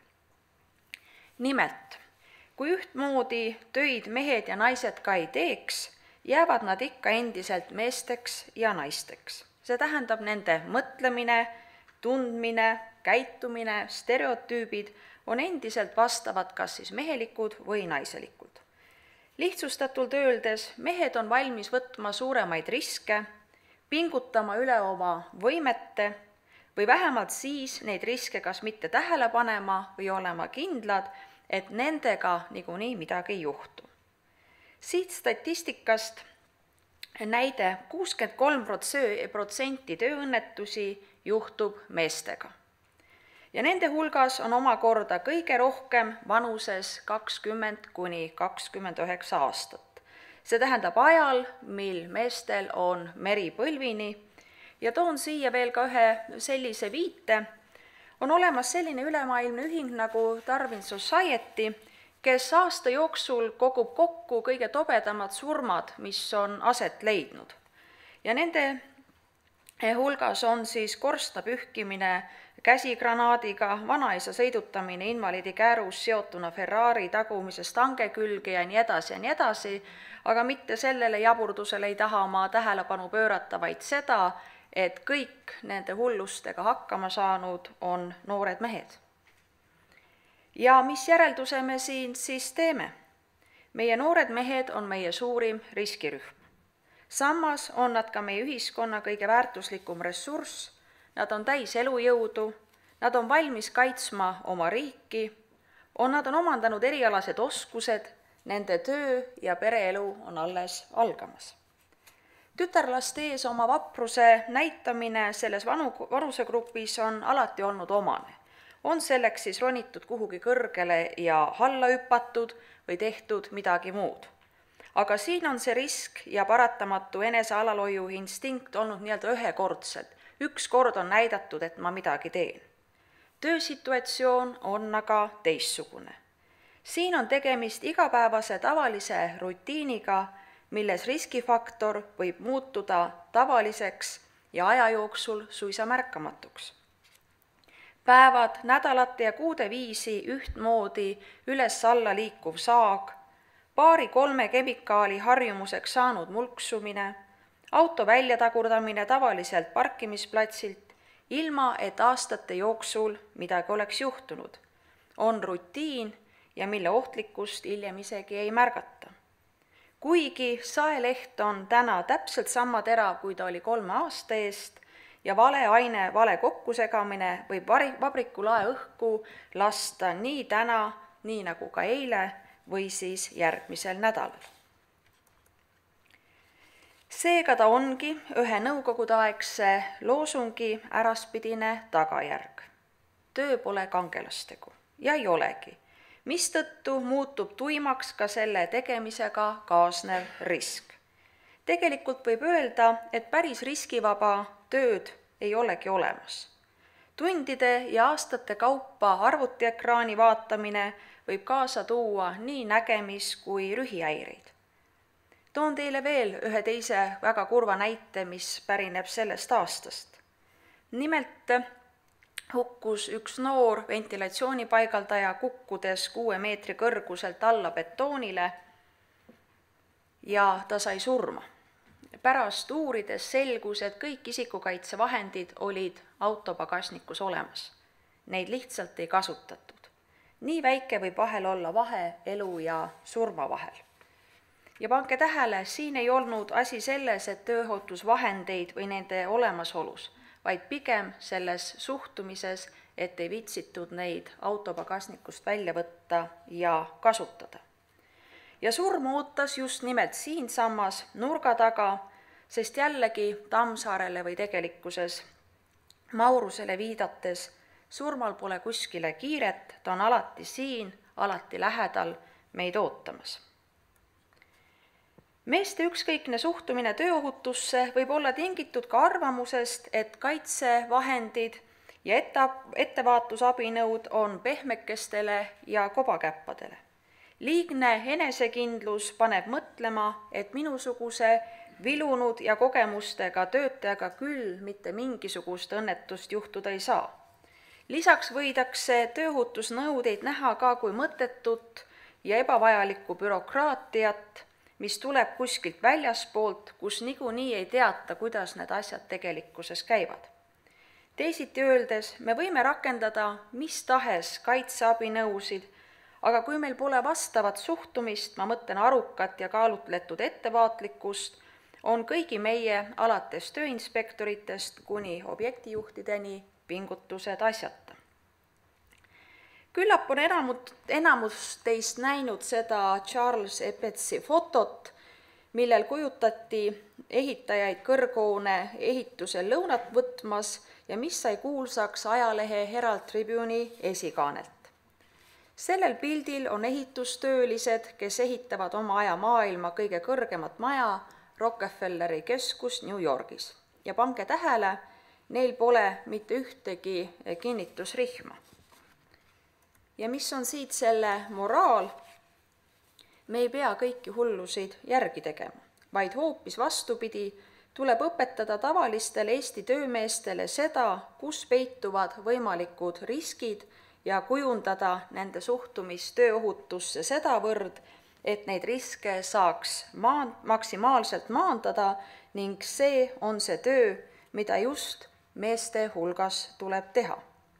Nimelt, kui ühtmoodi töid mehed ja naised ka ei teeks, jäävad nad ikka endiselt meesteks ja naisteks. See tähendab nende mõtlemine, tundmine, käitumine, stereotüübid on endiselt vastavad kas siis mehelikud või naiselikud. Lihtsustatult öeldes, mehed on valmis võtma suuremaid riske, pingutama üle oma võimete või vähemalt siis neid riske kas mitte tähele panema või olema kindlad, et nendega niikuinii midagi ei juhtu. Siit statistikast näide kuuskümmend kolm protsenti tööõnnetusi juhtub meestega. Ja nende hulgas on omakorda kõige rohkem vanuses kakskümmend kuni kakskümmend üheksa aastat. See tähendab ajal, mil meestel on meri põlvini ja toon siia veel ka ühe sellise viite. On olemas selline ülemaailmne ühing nagu Darwin Society, kes aasta jooksul kogub kokku kõige tobedamad surmad, mis on aset leidnud. Ja nende hulgas on siis korstna pühkimine käsigranaadiga, vanaisa sõidutamine invaliidi käärus seotuna Ferrari tagumise stange külge ja nii edasi ja nii edasi, aga mitte sellele jaburdusele ei taha ma tähelepanu pöörata, vaid seda, et kõik nende hullustega hakkama saanud on noored mehed. Ja mis järelduse me siin siis teeme? Meie noored mehed on meie suurim riskirühm. Samas on nad ka meie ühiskonna kõige väärtuslikum ressurss, nad on täis elujõudu, nad on valmis kaitsma oma riiki, on, nad on omandanud erialased oskused, nende töö ja pereelu on alles algamas. Tütarlaste ees oma vapruse näitamine selles vanu, vanusegrupis on alati olnud omane. On selleks siis ronitud kuhugi kõrgele ja alla hüpatud või tehtud midagi muud. Aga siin on see risk ja paratamatu enesealalhoiu instinkt olnud nii-öelda ühekordselt. Üks kord on näidatud, et ma midagi teen. Töösituatsioon on aga teistsugune. Siin on tegemist igapäevase tavalise rutiiniga, milles riskifaktor võib muutuda tavaliseks ja aja jooksul suisa märkamatuks. päevad, nädalate ja kuude viisi ühtmoodi üles-alla liikuv saag, paari-kolme kemikaali harjumuseks saanud mulksumine, auto väljatagurdamine tavaliselt parkimisplatsilt, ilma et aastate jooksul midagi oleks juhtunud, on rutiin ja mille ohtlikkust hiljem isegi ei märgata. Kuigi saeleht on täna täpselt sama terav, kui ta oli kolme aasta eest, ja vale aine, vale kokkusegamine võib vabrikulae õhku lasta nii täna, nii nagu ka eile või siis järgmisel nädalal. Seega ta ongi ühe nõukogudeaegse loosungi äraspidine tagajärg. Töö pole kangelastegu ja ei olegi, mistõttu muutub tuimaks ka selle tegemisega kaasnev risk. Tegelikult võib öelda, et päris riskivaba tööd ei olegi olemas. Tundide ja aastate kaupa arvutiekraani vaatamine võib kaasa tuua nii nägemis- kui rühihäireid. Toon teile veel ühe teise väga kurva näite, mis pärineb sellest aastast. Nimelt hukkus üks noor ventilatsioonipaigaldaja kukkudes kuue meetri kõrguselt alla betoonile ja ta sai surma. Pärast uurides selgus, et kõik isikukaitsevahendid olid autopagasnikus olemas. Neid lihtsalt ei kasutatud. Nii väike võib vahel olla vahe elu ja surma vahel. Ja pange tähele, siin ei olnud asi selles, et tööohutusvahendeid või nende olemasolus, vaid pigem selles suhtumises, et ei viitsitud neid autopagasnikust välja võtta ja kasutada. Ja surm ootas just nimelt siinsamas nurga taga, sest jällegi Tammsaarele või tegelikkuses Maurusele viidates, surmal pole kuskile kiiret, ta on alati siin, alati lähedal meid ootamas. Meeste ükskõikne suhtumine tööohutusse võib olla tingitud ka arvamusest, et kaitsevahendid ja ettevaatusabinõud on pehmekestele ja kobakäppadele. Liigne enesekindlus paneb mõtlema, et minusuguse vilunud ja kogemustega töötajaga küll mitte mingisugust õnnetust juhtuda ei saa. Lisaks võidakse tööohutusnõudeid näha ka kui mõttetut ja ebavajalikku bürokraatiat, mis tuleb kuskilt väljaspoolt, kus niikuinii ei teata, kuidas need asjad tegelikkuses käivad. Teisiti öeldes, me võime rakendada mis tahes kaitseabinõusid, aga kui meil pole vastavat suhtumist, ma mõtlen arukat ja kaalutletud ettevaatlikkust, on kõigi meie alates tööinspektoritest kuni objektijuhtideni pingutused asjata. Küllap on enamut, enamus teist näinud seda Charles Epetsi fotot, millel kujutati ehitajaid kõrghoone ehitusel lõunat võtmas ja mis sai kuulsaks ajalehe Herald Tribune'i esikaanelt. Sellel pildil on ehitustöölised, kes ehitavad oma aja maailma kõige kõrgemat maja, Rockefelleri keskus New Yorgis. Ja pange tähele, neil pole mitte ühtegi kinnitusrihma. Ja mis on siit selle moraal? Me ei pea kõiki hullusid järgi tegema, vaid hoopis vastupidi, tuleb õpetada tavalistele Eesti töömeestele seda, kus peituvad võimalikud riskid ja kujundada nende suhtumist tööohutusse sedavõrd, et neid riske saaks maan- maksimaalselt maandada ning see on see töö, mida just meeste hulgas tuleb teha.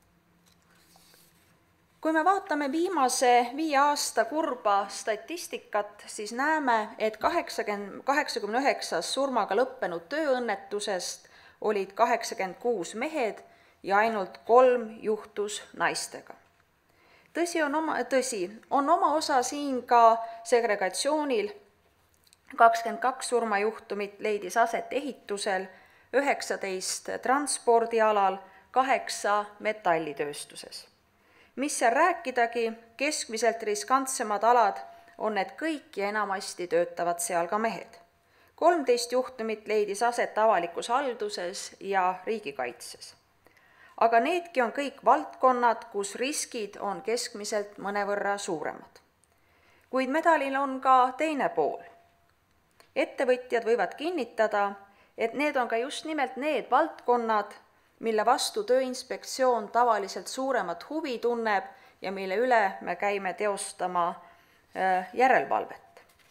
Kui me vaatame viimase viie aasta kurba statistikat, siis näeme, et kaheksakümne üheksast surmaga lõppenud tööõnnetusest olid kaheksakümmend kuus mehed ja ainult kolm juhtus naistega. Tõsi on oma, tõsi, on oma osa siin ka segregatsioonil. kakskümmend kaks surmajuhtumit leidis aset ehitusel, üheksateist transpordialal, kaheksa metallitööstuses. Mis seal rääkidagi, keskmiselt riskantsemad alad on need kõik ja enamasti töötavad seal ka mehed. kolmteist juhtumit leidis aset avalikus halduses ja riigikaitses. Aga needki on kõik valdkonnad, kus riskid on keskmiselt mõnevõrra suuremad. Kuid medalil on ka teine pool. Ettevõtjad võivad kinnitada, et need on ka just nimelt need valdkonnad, mille vastu Tööinspektsioon tavaliselt suuremat huvi tunneb ja mille üle me käime teostama järelevalvet.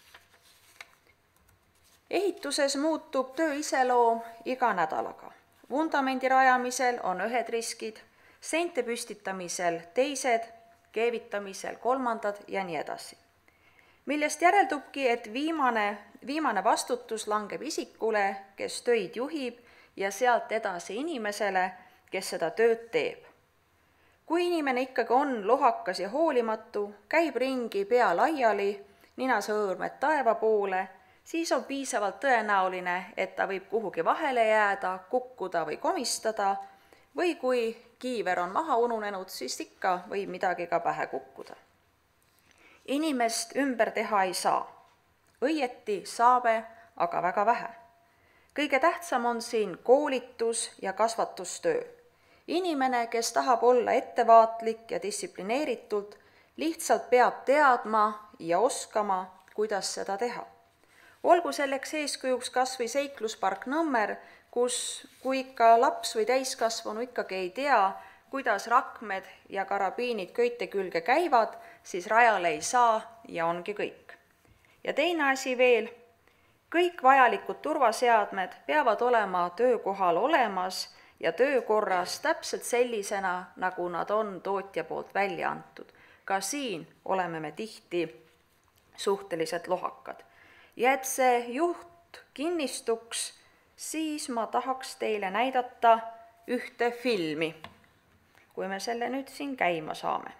Ehituses muutub töö iseloom iga nädalaga. Vundamendi rajamisel on ühed riskid, seinte püstitamisel teised, keevitamisel kolmandad ja nii edasi. Millest järeldubki, et viimane, viimane vastutus langeb isikule, kes töid juhib ja sealt edasi inimesele, kes seda tööd teeb. Kui inimene ikkagi on lohakas ja hoolimatu, käib ringi pea laiali, ninasõõrmed taeva poole, siis on piisavalt tõenäoline, et ta võib kuhugi vahele jääda, kukkuda või komistada, või kui kiiver on maha ununenud, siis ikka võib midagi ka pähe kukkuda. Inimest ümber teha ei saa. Õieti saabe, aga väga vähe. Kõige tähtsam on siin koolitus ja kasvatustöö. Inimene, kes tahab olla ettevaatlik ja distsiplineeritult, lihtsalt peab teadma ja oskama, kuidas seda teha. Olgu selleks eeskujuks kas või seikluspark Nõmmer, kus kui ikka laps või täiskasvanu ikkagi ei tea, kuidas rakmed ja karabiinid köite külge käivad, siis rajale ei saa ja ongi kõik. Ja teine asi veel, kõik vajalikud turvaseadmed peavad olema töökohal olemas ja töökorras täpselt sellisena, nagu nad on tootja poolt välja antud. Ka siin oleme me tihti suhteliselt lohakad. Ja et see juht kinnistuks, siis ma tahaks teile näidata ühte filmi, kui me selle nüüd siin käima saame.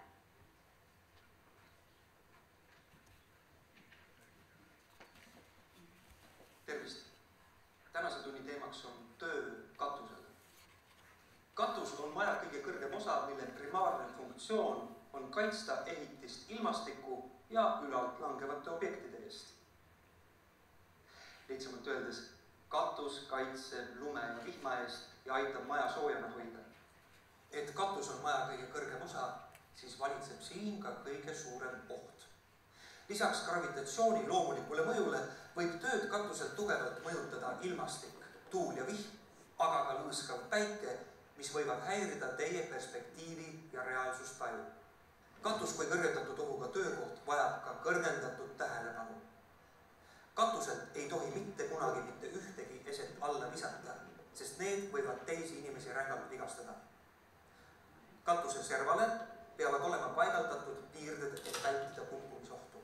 Tervist! Tänase tunni teemaks on töö katusel. Katus on maja kõige kõrgem osa, mille primaarne funktsioon on kaitsta ehitist ilmastiku ja ülalt langevate objektide eest. Lihtsamalt öeldes, katus kaitseb lume ja vihma eest ja aitab maja soojana hoida. Et katus on maja kõige kõrgem osa, siis valitseb siin ka kõige suurem oht. Lisaks gravitatsiooni loomulikule mõjule võib tööd katuselt tugevalt mõjutada ilmastik, tuul ja vihm, aga ka lõõskav päike, mis võivad häirida teie perspektiivi ja reaalsustaju. Katus kui kõrgendatud ohuga töökoht vajab ka kõrgendatud tähelepanu. Katuselt ei tohi mitte kunagi mitte ühtegi eset alla visata, sest need võivad teisi inimesi rängalt vigastada. Katuse servale peavad olema paigaldatud piirded, et vältida kukkumisohtu.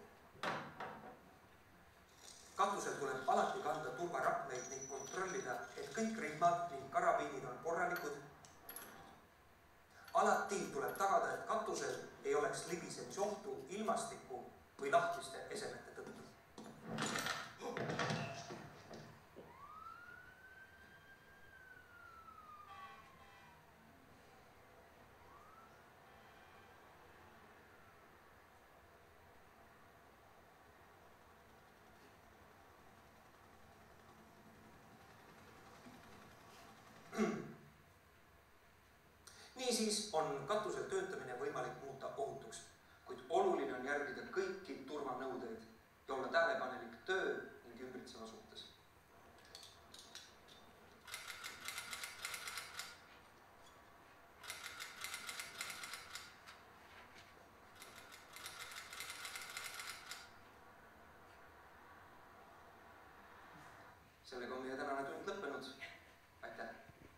Katusel tuleb alati kanda turvarakmeid ning kontrollida, et kõik rihmad ning karabiinid on korralikud. Alati tuleb tagada, et katusel ei oleks libisemisohtu ilmastiku või lahtiste esemete tõttu. Niisiis on katusel töötamine võimalik muuta ohutuks, kuid oluline on järgida kõiki turvanõudeid ja olla tähelepanelik töö ning ümbritseva suhtes. Sellega on meie tänane tund lõppenud. Aitäh!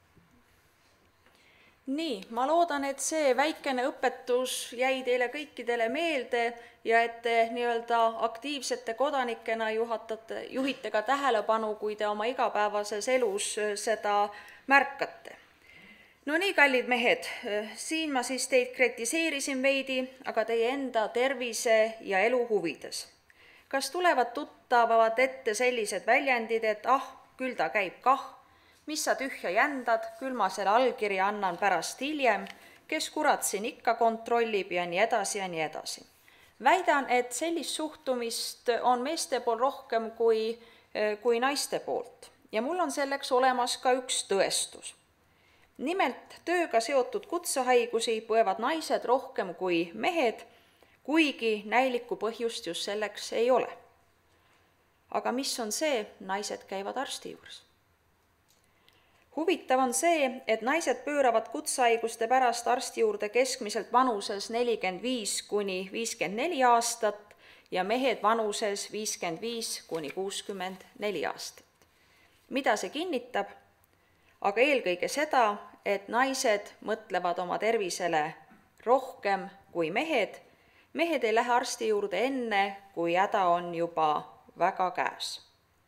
Nii, ma loodan, et see väikene õpetus jäi teile kõikidele meelde ja et te nii-öelda aktiivsete kodanikena juhatate, juhite ka tähelepanu, kui te oma igapäevases elus seda märkate. No nii, kallid mehed, siin ma siis teid kritiseerisin veidi, aga teie enda tervise ja elu huvides. Kas tulevad tuttavad ette sellised väljendid, et ah, küll ta käib kah, mis sa tühja jändad, küll ma selle allkirja annan pärast hiljem, kes kurat siin ikka kontrollib ja nii edasi ja nii edasi. Väidan, et sellist suhtumist on meeste pool rohkem kui, kui naiste poolt ja mul on selleks olemas ka üks tõestus. Nimelt tööga seotud kutsehaigusi põevad naised rohkem kui mehed, kuigi näilikku põhjust just selleks ei ole. Aga mis on see, naised käivad arsti juures? huvitav on see, et naised pööravad kutsehaiguste pärast arsti juurde keskmiselt vanuses nelikümmend viis kuni viiskümmend neli aastat ja mehed vanuses viiskümmend viis kuni kuuskümmend neli aastat. Mida see kinnitab? Aga eelkõige seda, et naised mõtlevad oma tervisele rohkem kui mehed. Mehed ei lähe arsti juurde enne, kui häda on juba väga käes.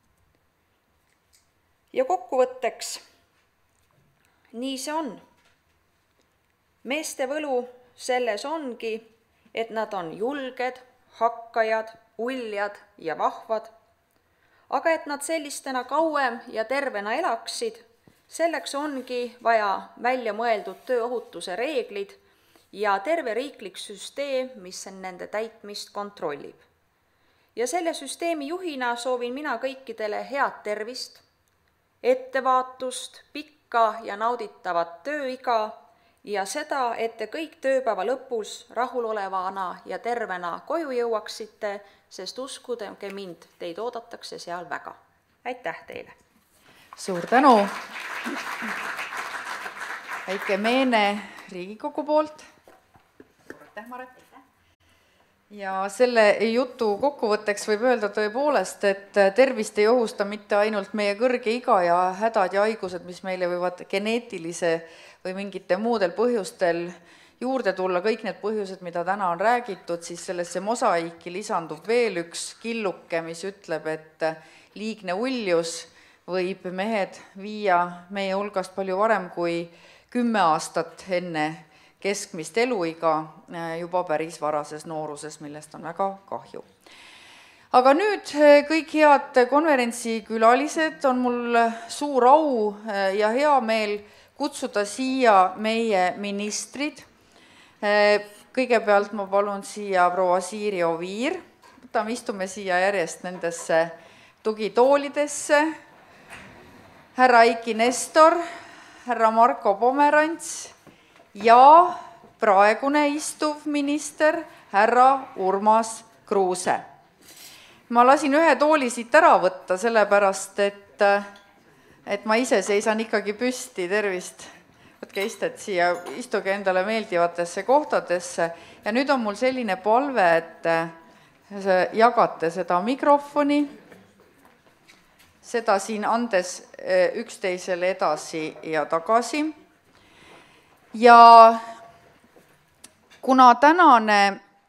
Ja kokkuvõtteks, nii see on. Meeste võlu selles ongi, et nad on julged, hakkajad, uljad ja vahvad, aga et nad sellistena kauem ja tervena elaksid, selleks ongi vaja välja mõeldud tööohutuse reeglid ja terve riiklik süsteem, mis nende täitmist kontrollib. Ja selle süsteemi juhina soovin mina kõikidele head tervist, ettevaatust, pikka ja nauditavat tööiga ja seda, et te kõik tööpäeva lõpus rahulolevana ja tervena koju jõuaksite, sest uskudege mind, teid oodatakse seal väga. Aitäh teile! Suur tänu! Väike meene Riigikogu poolt. Aitäh, Maret! Ja selle jutu kokkuvõtteks võib öelda tõepoolest, et tervist ei ohusta mitte ainult meie kõrge iga ja hädad ja haigused, mis meile võivad geneetilise või mingite muudel põhjustel juurde tulla, kõik need põhjused, mida täna on räägitud, siis sellesse mosaiiki lisandub veel üks killuke, mis ütleb, et liigne uljus võib mehed viia meie hulgast palju varem kui kümme aastat enne keskmist eluiga juba päris varases nooruses, millest on väga kahju. Aga nüüd kõik head konverentsikülalised, on mul suur au ja hea meel kutsuda siia meie ministrid. Kõigepealt ma palun siia proua Siiri Oviir, võtame, istume siia järjest nendesse tugitoolidesse, härra Eiki Nestor, härra Marko Pomerants ja praegune istuv minister, härra Urmas Kruuse. Ma lasin ühe tooli siit ära võtta, sellepärast, et, et ma ise seisan ikkagi püsti, tervist. Võtke istet siia, istuge endale meeldivatesse kohtadesse ja nüüd on mul selline palve, et jagate seda mikrofoni, seda siin andes üksteisele edasi ja tagasi. Ja kuna tänane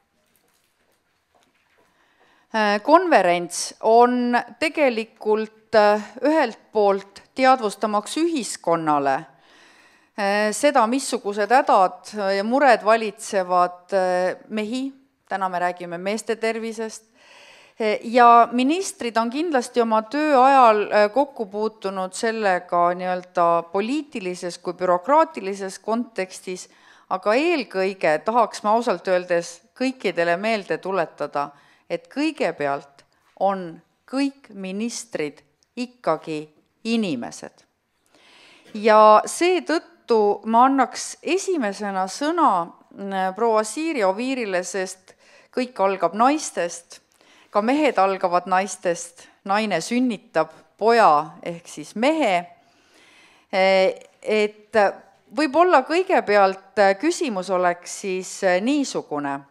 konverents on tegelikult ühelt poolt teadvustamaks ühiskonnale seda, missugused hädad ja mured valitsevad mehi, täna me räägime meeste tervisest, ja ministrid on kindlasti oma töö ajal kokku puutunud sellega nii-öelda poliitilises kui bürokraatilises kontekstis, aga eelkõige tahaks ma ausalt öeldes kõikidele meelde tuletada, et kõigepealt on kõik ministrid ikkagi inimesed. Ja seetõttu ma annaks esimesena sõna proua Siiri Oviirile, sest kõik algab naistest, ka mehed algavad naistest, naine sünnitab poja ehk siis mehe. Et võib-olla kõigepealt küsimus oleks siis niisugune.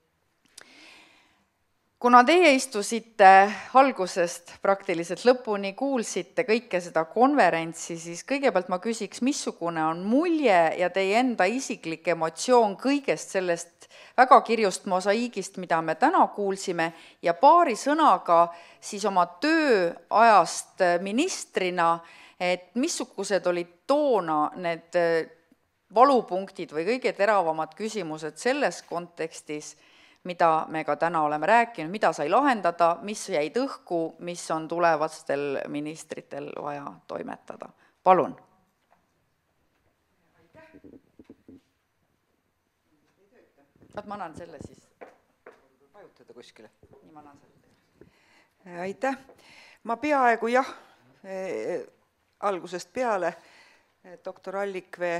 Kuna teie istusite algusest praktiliselt lõpuni, kuulsite kõike seda konverentsi, siis kõigepealt ma küsiks, missugune on mulje ja teie enda isiklik emotsioon kõigest sellest väga kirjust mosaiigist, mida me täna kuulsime, ja paari sõnaga siis oma tööajast ministrina, et missugused olid toona need valupunktid või kõige teravamad küsimused selles kontekstis, mida me ka täna oleme rääkinud, mida sai lahendada, mis jäid õhku, mis on tulevastel ministritel vaja toimetada. Palun. Vaat ma annan selle siis. Vajutada kuskile. Nii ma annan selle. Aitäh. Ma peaaegu jah, algusest peale doktor Allikvee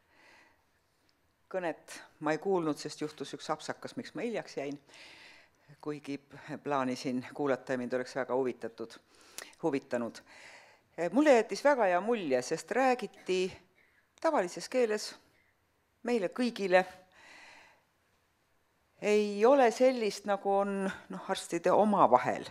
kõnet ma ei kuulnud, sest juhtus üks apsakas, miks ma hiljaks jäin, kuigi plaanisin kuulata ja mind oleks väga huvitatud, huvitanud. mulle jättis väga hea mulje, sest räägiti tavalises keeles meile kõigile. Ei ole sellist, nagu on noh, arstide omavahel.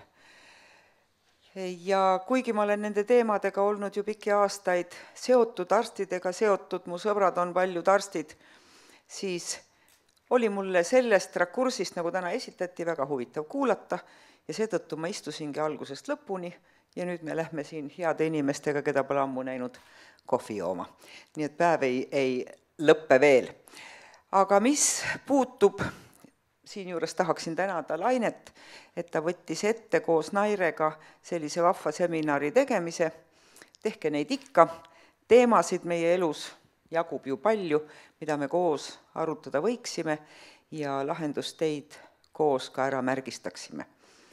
Ja kuigi ma olen nende teemadega olnud ju pikki aastaid seotud arstidega, seotud, mu sõbrad on paljud arstid, siis oli mulle sellest rakursist, nagu täna esitati, väga huvitav kuulata ja seetõttu ma istusingi algusest lõpuni ja nüüd me lähme siin heade inimestega, keda pole ammu näinud, kohvi jooma. Nii et päev ei, ei lõppe veel. Aga mis puutub, siin juures tahaksin tänada Lainet, et ta võttis ette koos Nairega sellise vahva seminari tegemise. Tehke neid ikka, teemasid meie elus jagub ju palju, mida me koos arutada võiksime ja lahendusteid koos ka ära märgistaksime.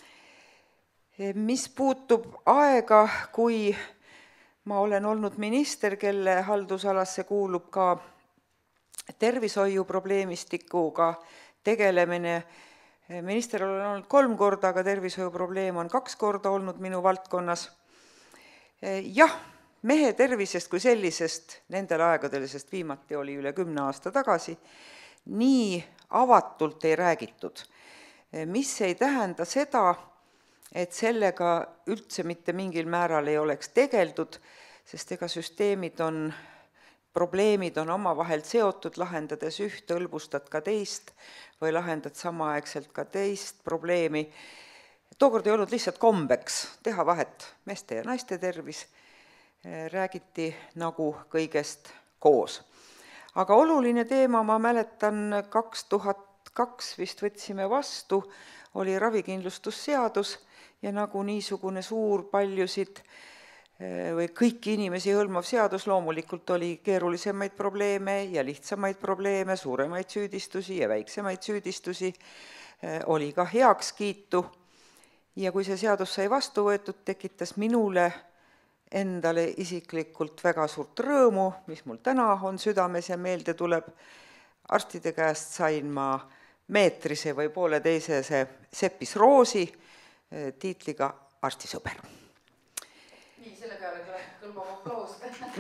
Mis puutub aega, kui ma olen olnud minister, kelle haldusalasse kuulub ka tervishoiu probleemistikuga tegelemine. Minister olen olnud kolm korda, aga tervishoiu probleem on kaks korda olnud minu valdkonnas. Jah, mehe tervisest kui sellisest nendel aegadel, sest viimati oli üle kümne aasta tagasi, nii avatult ei räägitud, mis ei tähenda seda, et sellega üldse mitte mingil määral ei oleks tegeldud, sest ega süsteemid on, probleemid on omavahel seotud, lahendades ühte, õlbustad ka teist või lahendad samaaegselt ka teist probleemi. Tookord ei olnud lihtsalt kombeks teha vahet meeste ja naiste tervis, räägiti nagu kõigest koos. Aga oluline teema, ma mäletan, kaks tuhat kaks vist võtsime vastu, oli ravikindlustusseadus ja nagu niisugune suur paljusid või kõiki inimesi hõlmav seadus loomulikult oli keerulisemaid probleeme ja lihtsamaid probleeme, suuremaid süüdistusi ja väiksemaid süüdistusi, oli ka heakskiitu. Ja kui see seadus sai vastu võetud, tekitas minule endale isiklikult väga suurt rõõmu, mis mul täna on südames ja meelde tuleb. Arstide käest sain ma meetrise või pooleteisese Seppis Roosi tiitliga arstisõber. Nii, selle peale kõlbab aplaus.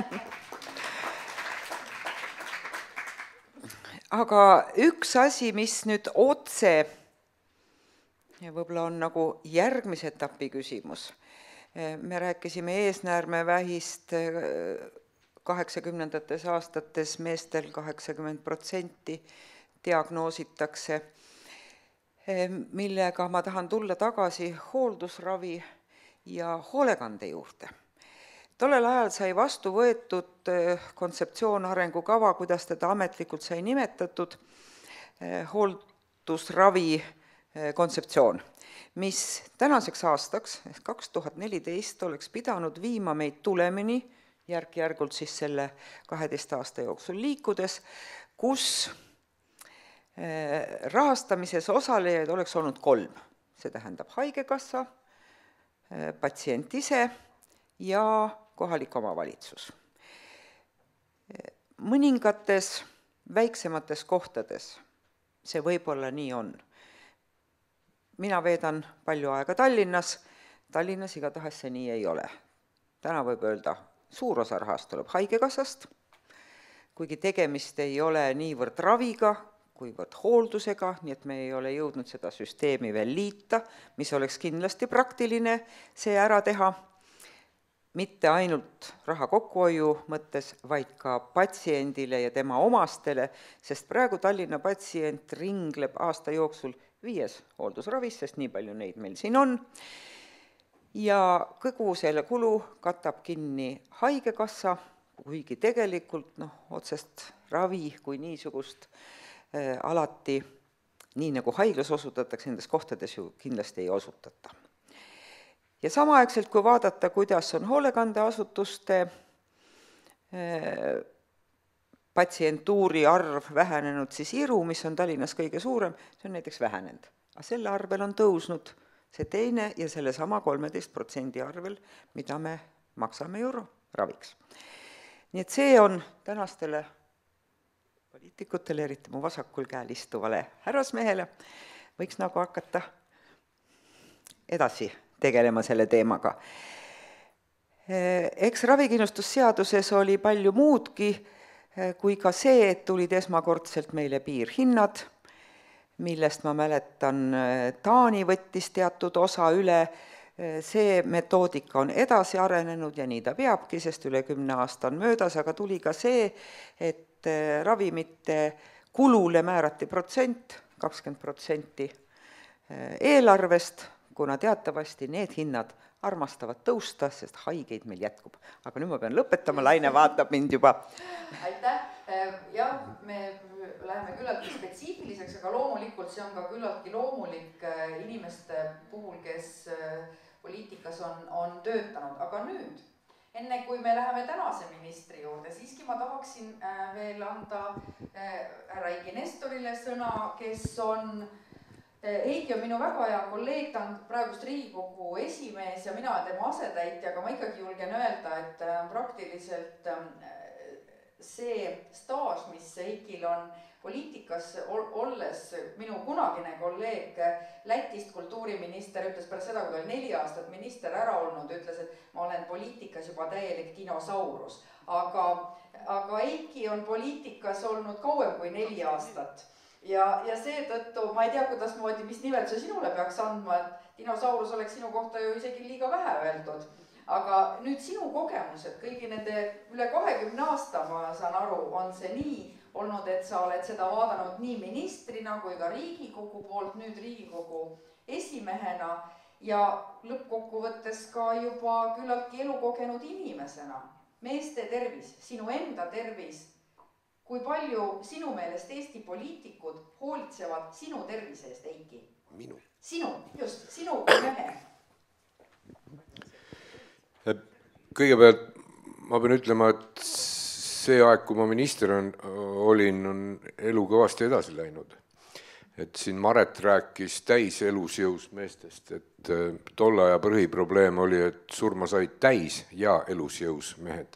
Aga üks asi, mis nüüd otse ja võib-olla on nagu järgmise etapi küsimus. Me rääkisime eesnäärmevähist kaheksakümnendates aastates meestel kaheksakümmend protsenti diagnoositakse, millega ma tahan tulla tagasi hooldusravi ja hoolekande juurde. Tollel ajal sai vastu võetud kontseptsioon arengukava, kuidas teda ametlikult sai nimetatud, hooldusravi kontseptsioon, mis tänaseks aastaks, kaks tuhat neliteist, oleks pidanud viima meid tulemini, järk-järgult siis selle kaheteist aasta jooksul liikudes, kus rahastamises osalejaid oleks olnud kolm. See tähendab haigekassa, patsient ise ja kohalik omavalitsus. Mõningates väiksemates kohtades see võib-olla nii on. Mina veedan palju aega Tallinnas, Tallinnas igatahes see nii ei ole. Täna võib öelda, suur osa rahast tuleb haigekassast, kuigi tegemist ei ole niivõrd raviga, kuivõrd hooldusega, nii et me ei ole jõudnud seda süsteemi veel liita, mis oleks kindlasti praktiline see ära teha, mitte ainult raha kokkuhoiu mõttes, vaid ka patsiendile ja tema omastele, sest praegu Tallinna patsient ringleb aasta jooksul viies hooldusravis, sest nii palju neid meil siin on, ja kogu selle kulu katab kinni haigekassa, kuigi tegelikult noh, otsest ravi kui niisugust alati, nii nagu haiglas osutatakse, nendes kohtades ju kindlasti ei osutata. Ja samaaegselt, kui vaadata, kuidas on hoolekandeasutuste patsientuuri arv vähenenud, siis Iru, mis on Tallinnas kõige suurem, see on näiteks vähenenud. Aga selle arvel on tõusnud see teine ja selle sama kolmeteist protsendi arvel, mida me maksame euro raviks. Nii et see on tänastele poliitikutele, eriti mu vasakul käel istuvale härrasmehele, võiks nagu hakata edasi tegelema selle teemaga. Eks ravikindlustusseaduses oli palju muudki, kui ka see, et tulid esmakordselt meile piirhinnad, millest ma mäletan, Taani võttis teatud osa üle, see metoodika on edasi arenenud ja nii ta peabki, sest üle kümne aasta on möödas, aga tuli ka see, et ravimite kulule määrati protsent, kakskümmend protsenti eelarvest, kuna teatavasti need hinnad armastavad tõusta, sest haigeid meil jätkub. Aga nüüd ma pean lõpetama, Laine vaatab mind juba. Aitäh, jah, me läheme küllaltki spetsiifiliseks, aga loomulikult see on ka küllaltki loomulik inimeste puhul, kes poliitikas on, on töötanud. Aga nüüd, enne kui me läheme tänase ministri juurde, siiski ma tahaksin veel anda härra Eiki Nestorile sõna, kes on Eiki on minu väga hea kolleeg, ta on praegust Riigikogu esimees ja mina tema asetäitja, aga ma ikkagi julgen öelda, et praktiliselt see staaž, mis Eikil on poliitikas olles, minu kunagine kolleeg Lätist kultuuriminister ütles pärast seda, kui ta oli neli aastat minister ära olnud, ütles, et ma olen poliitikas juba täielik dinosaurus. Aga, aga Eiki on poliitikas olnud kauem kui neli aastat. Ja, ja seetõttu, ma ei tea, kuidas moodi, mis nimetuse sinule peaks andma, et dinosaurus oleks sinu kohta ju isegi liiga vähe öeldud. Aga nüüd sinu kogemused, kõigi nende üle kahekümne aasta, ma saan aru, on see nii olnud, et sa oled seda vaadanud nii ministrina kui ka Riigikogu poolt, nüüd Riigikogu esimehena ja lõppkokkuvõttes ka juba küllaltki elukogenud inimesena. Meeste tervis, sinu enda tervis, kui palju sinu meelest Eesti poliitikud hoolitsevad sinu tervise eest, Eiki? Minu. Sinu, just, sinu kui mehe. Kõigepealt ma pean ütlema, et see aeg, kui ma minister on, olin, on elu kõvasti edasi läinud. Et siin Maret rääkis täis elusjõus meestest, et tolle aja põhiprobleem oli, et surma said täis ja elusjõus mehed.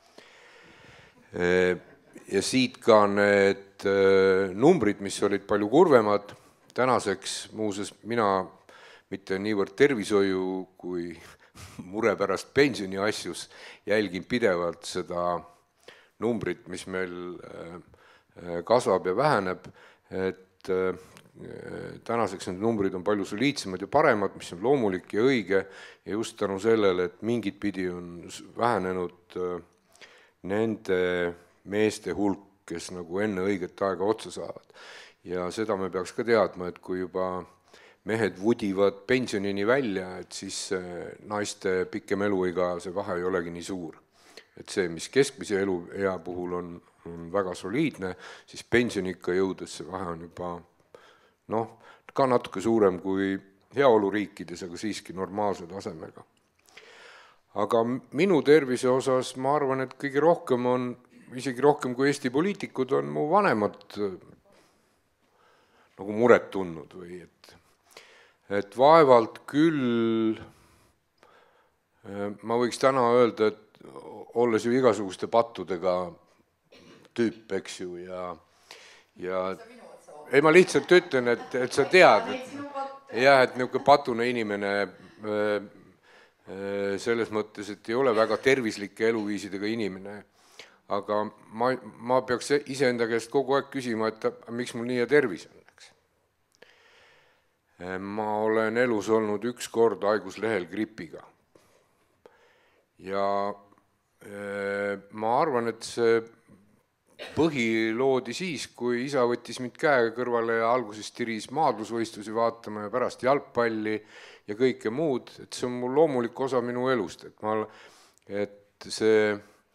Ja siit ka need numbrid, mis olid palju kurvemad, tänaseks muuses mina mitte niivõrd tervishoiu kui mure pärast pensioni asjus jälgin pidevalt seda numbrit, mis meil kasvab ja väheneb, et tänaseks need numbrid on palju soliidsemad ja paremad, mis on loomulik ja õige ja just tänu sellele, et mingit pidi on vähenenud nende meeste hulk, kes nagu enne õiget aega otsa saavad. Ja seda me peaks ka teadma, et kui juba mehed vudivad pensionini välja, et siis naiste pikem eluiga, see vahe ei olegi nii suur. Et see, mis keskmise eluea puhul on, on väga soliidne, siis pensionikka jõudes see vahe on juba noh, ka natuke suurem kui heaoluriikides, aga siiski normaalse tasemega. Aga minu tervise osas ma arvan, et kõige rohkem on isegi rohkem kui Eesti poliitikud on mu vanemad nagu muret tundnud või et, et vaevalt küll ma võiks täna öelda, et olles ju igasuguste pattudega tüüp, eks ju, ja, ja ei, ma lihtsalt ütlen, et, et sa tead, et jah, et niisugune patune inimene selles mõttes, et ei ole väga tervislike eluviisidega inimene. Aga ma, ma peaks iseenda käest kogu aeg küsima, et miks mul nii ja tervis on. Eks? Ma olen elus olnud üks kord haiguslehel gripiga. Ja ma arvan, et see põhi loodi siis, kui isa võttis mind käega kõrvale ja alguses tiris maadlusvõistlusi vaatama ja pärast jalgpalli ja kõike muud, et see on mul loomulik osa minu elust, et, ma, et see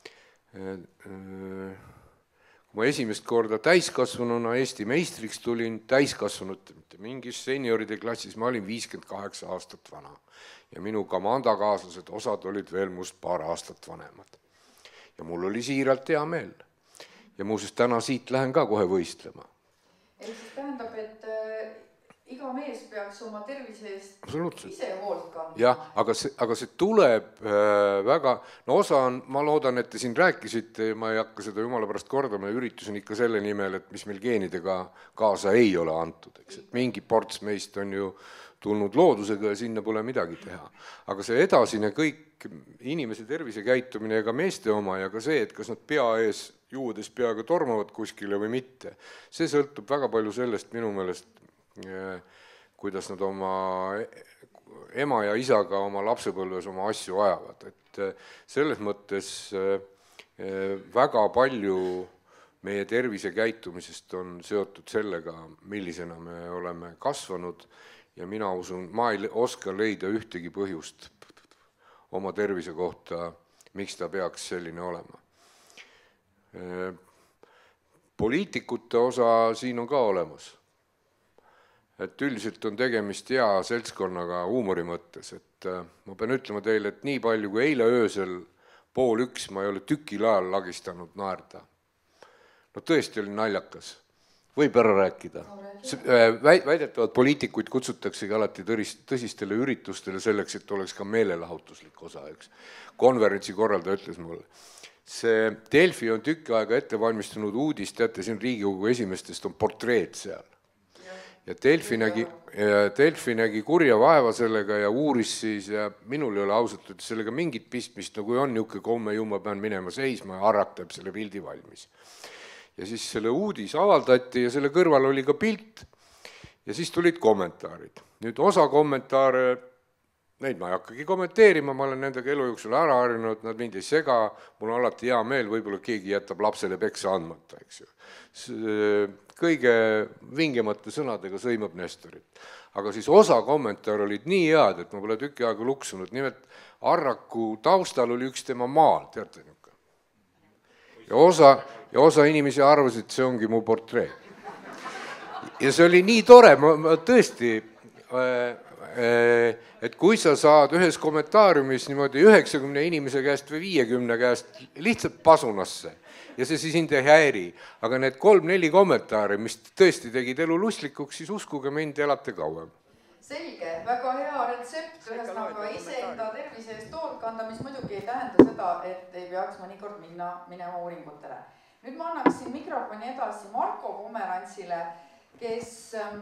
kui ma esimest korda täiskasvanuna Eesti meistriks tulin, täiskasvanud mingis senioride klassis, ma olin viiskümmend kaheksa aastat vana ja minu komandakaaslased osad olid veel must paar aastat vanemad. Ja mul oli siiralt hea meel. Ja muuseas täna siit lähen ka kohe võistlema. Ehk siis tähendab, et iga mees peaks oma tervise eest ise hoolt kandma. Jah, aga see, aga see tuleb äh, väga, no osa on, ma loodan, et te siin rääkisite, ma ei hakka seda jumala pärast kordama, üritus on ikka selle nimel, et mis meil geenidega kaasa ei ole antud, eks, et mingi ports meist on ju tulnud loodusega ja sinna pole midagi teha. Aga see edasine kõik inimese tervisekäitumine ja ka meeste oma ja ka see, et kas nad pea ees juudes peaga tormavad kuskile või mitte, see sõltub väga palju sellest minu meelest, kuidas nad oma ema ja isaga oma lapsepõlves oma asju ajavad. Et selles mõttes väga palju meie tervisekäitumisest on seotud sellega, millisena me oleme kasvanud ja mina usun, ma ei oska leida ühtegi põhjust oma tervise kohta, miks ta peaks selline olema. Poliitikute osa siin on ka olemas. Et üldiselt on tegemist hea seltskonnaga huumori mõttes, et ma pean ütlema teile, et nii palju kui eile öösel pool üks ma ei ole tükil ajal lagistanud naerda. No tõesti oli naljakas. Võib ära rääkida. Väidetavad poliitikuid kutsutaksegi alati tõsistele üritustele selleks, et oleks ka meelelahutuslik osa. Konverentsi korraldaja ütles mulle. See Delfi on tükki aega ette valmistunud uudis, teate, siin Riigikogu esimestest on portreed seal. Ja Delfi nägi, Delfi nägi kurja vaeva sellega ja uuris siis ja minul ei ole ausalt, et sellega mingit pistmist, no kui on niuke komme jumma, pean minema seisma ja Arrak teeb selle pildi valmis. Ja siis selle uudis avaldati ja selle kõrval oli ka pilt ja siis tulid kommentaarid. Nüüd osa kommentaare, neid ma ei hakkagi kommenteerima, ma olen nendega elu jooksul ära harjunud, nad mind ei sega, mul on alati hea meel, võib-olla keegi jätab lapsele peksa andmata, eks ju. Kõige vingemate sõnadega sõimab Nestorit. Aga siis osa kommentaar olid nii head, et ma pole tükki aega luksunud, nimelt Arraku taustal oli üks tema maal, teate niuke. Ja osa, ja osa inimesi arvasid, et see ongi mu portreet. Ja see oli nii tore, ma, ma tõesti, et kui sa saad ühes kommentaariumis niimoodi üheksakümne inimese käest või viiekümne käest lihtsalt pasunasse, ja see siis hindi ei häiri, aga need kolm-neli kommentaare, mis tõesti tegid elu lustlikuks, siis uskuge mind, elate kauem. Selge, väga hea retsept, ühesõnaga iseenda tervise eest hoolt kanda, mis muidugi ei tähenda seda, et ei peaks mõnikord minna minema uuringutele. Nüüd ma annaksin mikrofoni edasi Marko Pomerantsile, kes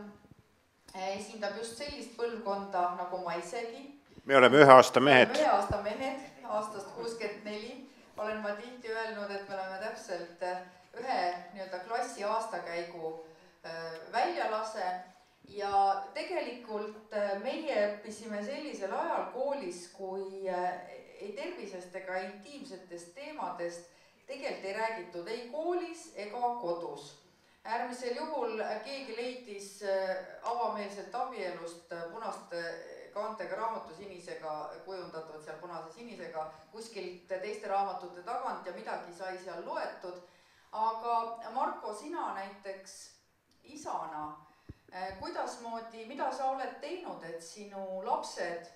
esindab just sellist põlvkonda nagu ma isegi. Me oleme ühe aasta mehed. Ühe aasta mehed, aastast kuuskümmend neli. Olen ma tihti öelnud, et me oleme täpselt ühe nii-öelda klassi aastakäigu väljalase ja tegelikult meie õppisime sellisel ajal koolis, kui ei tervisest ega intiimsetest teemadest tegelikult ei räägitud ei koolis ega kodus. Äärmisel juhul keegi leidis avameelselt abielust punast kaantega raamatu sinisega kujundatud seal punase sinisega kuskilt teiste raamatute tagant ja midagi sai seal loetud. Aga Marko, sina näiteks isana, kuidasmoodi, mida sa oled teinud, et sinu lapsed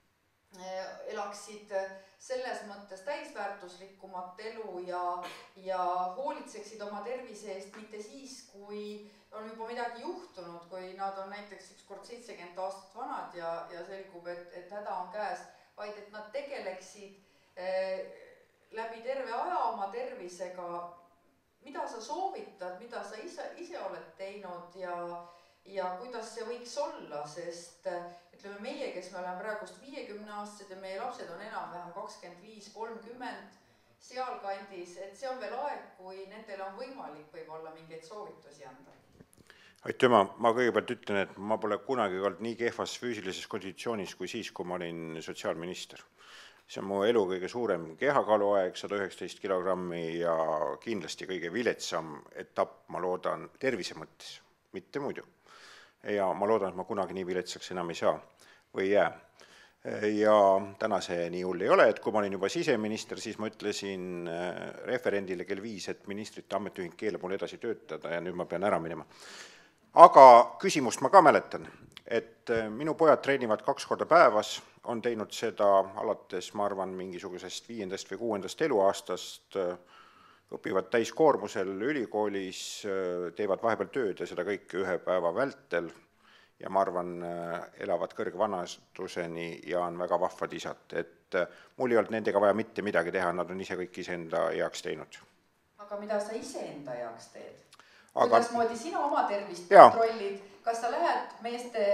elaksid selles mõttes täisväärtuslikumat elu ja, ja hoolitseksid oma tervise eest mitte siis, kui on juba midagi juhtunud, kui nad on näiteks üks kord seitsekümmend aastat vanad ja, ja selgub, et, et häda on käes, vaid et nad tegeleksid eh, läbi terve aja oma tervisega. Mida sa soovitad, mida sa ise, ise oled teinud ja, ja kuidas see võiks olla, sest ütleme meie, kes me oleme praegust viiekümne aastased ja meie lapsed on enam-vähem kakskümmend viis kolmkümmend sealkandis, et see on veel aeg, kui nendel on võimalik võib-olla mingeid soovitusi anda. Aitüma, ma kõigepealt ütlen, et ma pole kunagi olnud nii kehvas füüsilises konditsioonis kui siis, kui ma olin sotsiaalminister. See on mu elu kõige suurem kehakaaluaeg, sada üheksateist kilogrammi ja kindlasti kõige viletsam etapp, ma loodan, tervise mõttes, mitte muidu. Ja ma loodan, et ma kunagi nii viletsaks enam ei saa või jää. Ja täna see nii hull ei ole, et kui ma olin juba siseminister, siis ma ütlesin referendile kell viis, et ministrite ametiühing keelab mul edasi töötada ja nüüd ma pean ära minema. Aga küsimust ma ka mäletan, et minu pojad treenivad kaks korda päevas, on teinud seda alates, ma arvan, mingisugusest viiendast või kuuendast eluaastast, õpivad täiskoormusel ülikoolis, teevad vahepeal tööd ja seda kõike ühe päeva vältel ja ma arvan, elavad kõrgvanastuseni ja on väga vahvad isad, et mul ei olnud nendega vaja mitte midagi teha, nad on ise kõik iseenda heaks teinud. Aga mida sa iseenda heaks teed? Aga... Kuidas moodi sina oma tervist kontrollid? Kas sa lähed meeste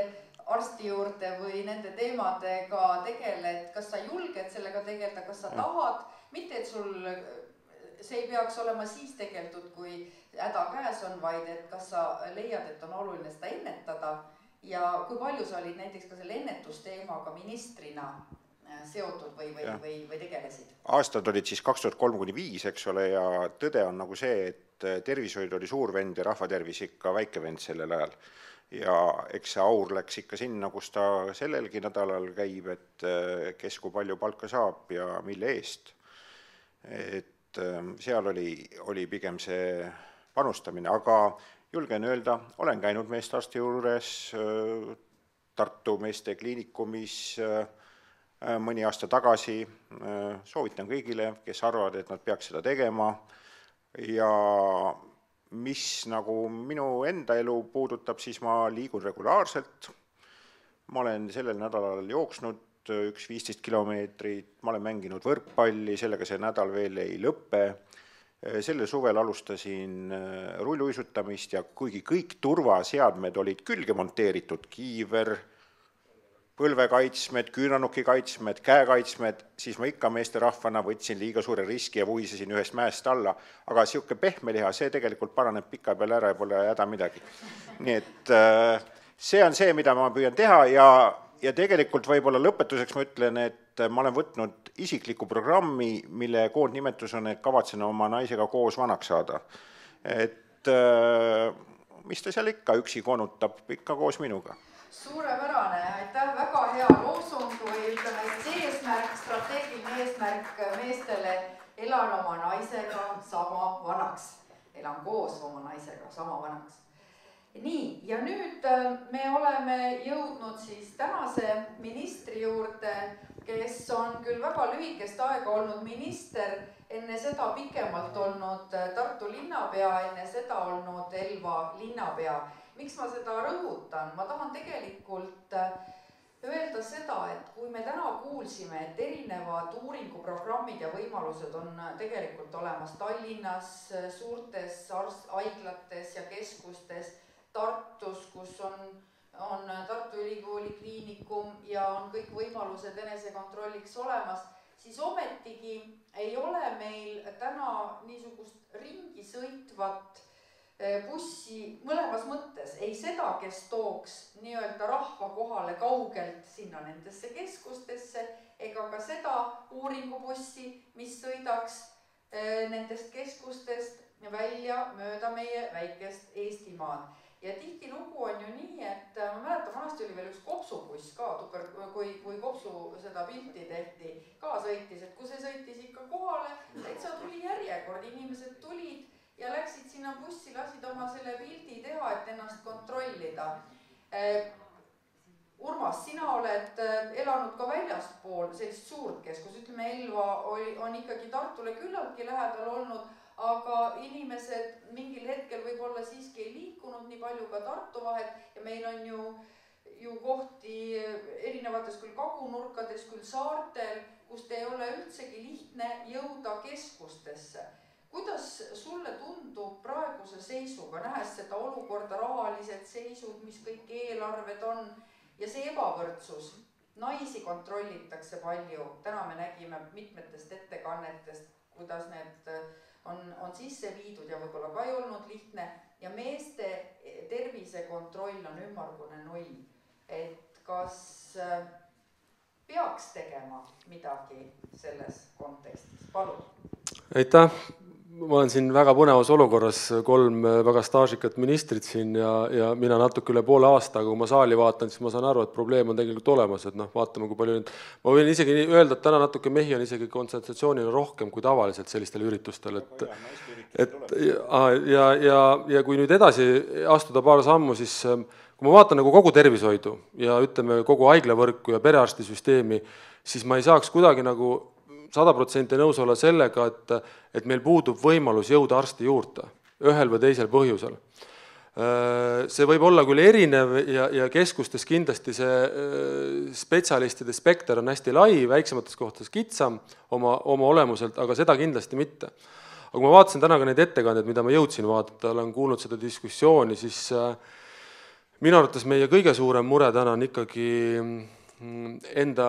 arsti juurde või nende teemadega tegeled, kas sa julged sellega tegeleda, kas sa tahad, mitte et sul see ei peaks olema siis tegeldud, kui häda käes on, vaid et kas sa leiad, et on oluline seda ennetada ja kui palju sa olid näiteks ka selle ennetusteemaga ministrina seotud või, või, või, või tegelesid? Aastad olid siis kaks tuhat kolm kuni viis, eks ole, ja tõde on nagu see, et tervishoid oli suur vend ja rahvatervis ikka väike vend sellel ajal. Ja eks see aur läks ikka sinna, kus ta sellelgi nädalal käib, et kes kui palju palka saab ja mille eest. Et seal oli, oli pigem see panustamine, aga julgen öelda, olen käinud meestearsti juures Tartu meeste kliinikumis mõni aasta tagasi, soovitan kõigile, kes arvavad, et nad peaks seda tegema ja mis nagu minu enda elu puudutab, siis ma liigun regulaarselt. Ma olen sellel nädalal jooksnud üks viisteist kilomeetrit, ma olen mänginud võrkpalli, sellega see nädal veel ei lõppe. Selle suvel alustasin rulluisutamist ja kuigi kõik turvaseadmed olid külge monteeritud, kiiver, põlvekaitsmed, küünranuki kaitsmed, käekaitsmed, siis ma ikka meesterahvana võtsin liiga suure riski ja vuhisesin ühest mäest alla, aga siuke pehme liha, see tegelikult paraneb pika peale ära ja pole häda midagi. Nii et see on see, mida ma püüan teha ja, ja tegelikult võib-olla lõpetuseks ma ütlen, et ma olen võtnud isikliku programmi, mille koondnimetus on, et kavatsen oma naisega koos vanaks saada. Et mis ta seal ikka üksi konutab, ikka koos minuga. Suurepärane, aitäh, väga hea loosung või ütleme siis eesmärk, strateegiline eesmärk meestele, elan oma naisega sama vanaks, elan koos oma naisega sama vanaks. Nii, ja nüüd me oleme jõudnud siis tänase ministri juurde, kes on küll väga lühikest aega olnud minister, enne seda pikemalt olnud Tartu linnapea, enne seda olnud Elva linnapea. Miks ma seda rõhutan? Ma tahan tegelikult öelda seda, et kui me täna kuulsime, et erinevad uuringuprogrammid ja võimalused on tegelikult olemas Tallinnas, suurtes haiglates ja keskustes, Tartus, kus on, on Tartu Ülikooli kliinikum ja on kõik võimalused enesekontrolliks olemas, siis ometigi ei ole meil täna niisugust ringi sõitvat bussi mõlemas mõttes, ei seda, kes tooks nii-öelda rahva kohale kaugelt sinna nendesse keskustesse, ega ka seda uuringubussi, mis sõidaks nendest keskustest välja mööda meie väikest Eestimaad. Ja tihti lugu on ju nii, et ma mäletan, vanasti oli veel üks kopsubuss ka, kui, kui kopsu seda pilti tehti, ka sõitis, et kui see sõitis ikka kohale, täitsa tuli järjekord, inimesed tulid ja läksid sinna bussi, lasid oma selle pildi teha, et ennast kontrollida. Urmas, sina oled elanud ka väljaspool sellist suurt keskus, ütleme Elva on ikkagi Tartule küllaltki lähedal olnud, aga inimesed mingil hetkel võib-olla siiski ei liikunud nii palju ka Tartu vahet ja meil on ju, ju kohti erinevates küll kagunurkades, küll saartel, kust ei ole üldsegi lihtne jõuda keskustesse. Kuidas sulle tundub praeguse seisuga, nähes seda olukorda, rahalised seisud, mis kõik eelarved on ja see ebavõrdsus? Naisi kontrollitakse palju, täna me nägime mitmetest ettekannetest, kuidas need on, on sisse viidud ja võib-olla ka ei olnud lihtne ja meeste tervisekontroll on ümmargune null. Et kas peaks tegema midagi selles kontekstis? Palun. Aitäh! Ma olen siin väga põnevas olukorras, kolm väga staažikat ministrit siin ja, ja mina natuke üle poole aasta, kui ma saali vaatan, siis ma saan aru, et probleem on tegelikult olemas, et noh, vaatame, kui palju nüüd... Ma võin isegi öelda, et täna natuke mehi on isegi kontsentratsioonina rohkem kui tavaliselt sellistel üritustel, et, et ja, ja, ja, ja kui nüüd edasi astuda paar sammu, siis kui ma vaatan nagu kogu tervishoidu ja ütleme kogu haiglavõrku ja perearstisüsteemi, siis ma ei saaks kuidagi nagu sada protsenti nõus olla sellega, et, et meil puudub võimalus jõuda arsti juurde ühel või teisel põhjusel. See võib olla küll erinev ja, ja keskustes kindlasti see spetsialistide spekter on hästi lai, väiksemates kohtades kitsam oma, oma olemuselt, aga seda kindlasti mitte. Aga kui ma vaatasin täna ka neid ettekanded, mida ma jõudsin vaadata, olen kuulnud seda diskussiooni, siis minu arvates meie kõige suurem mure täna on ikkagi enda,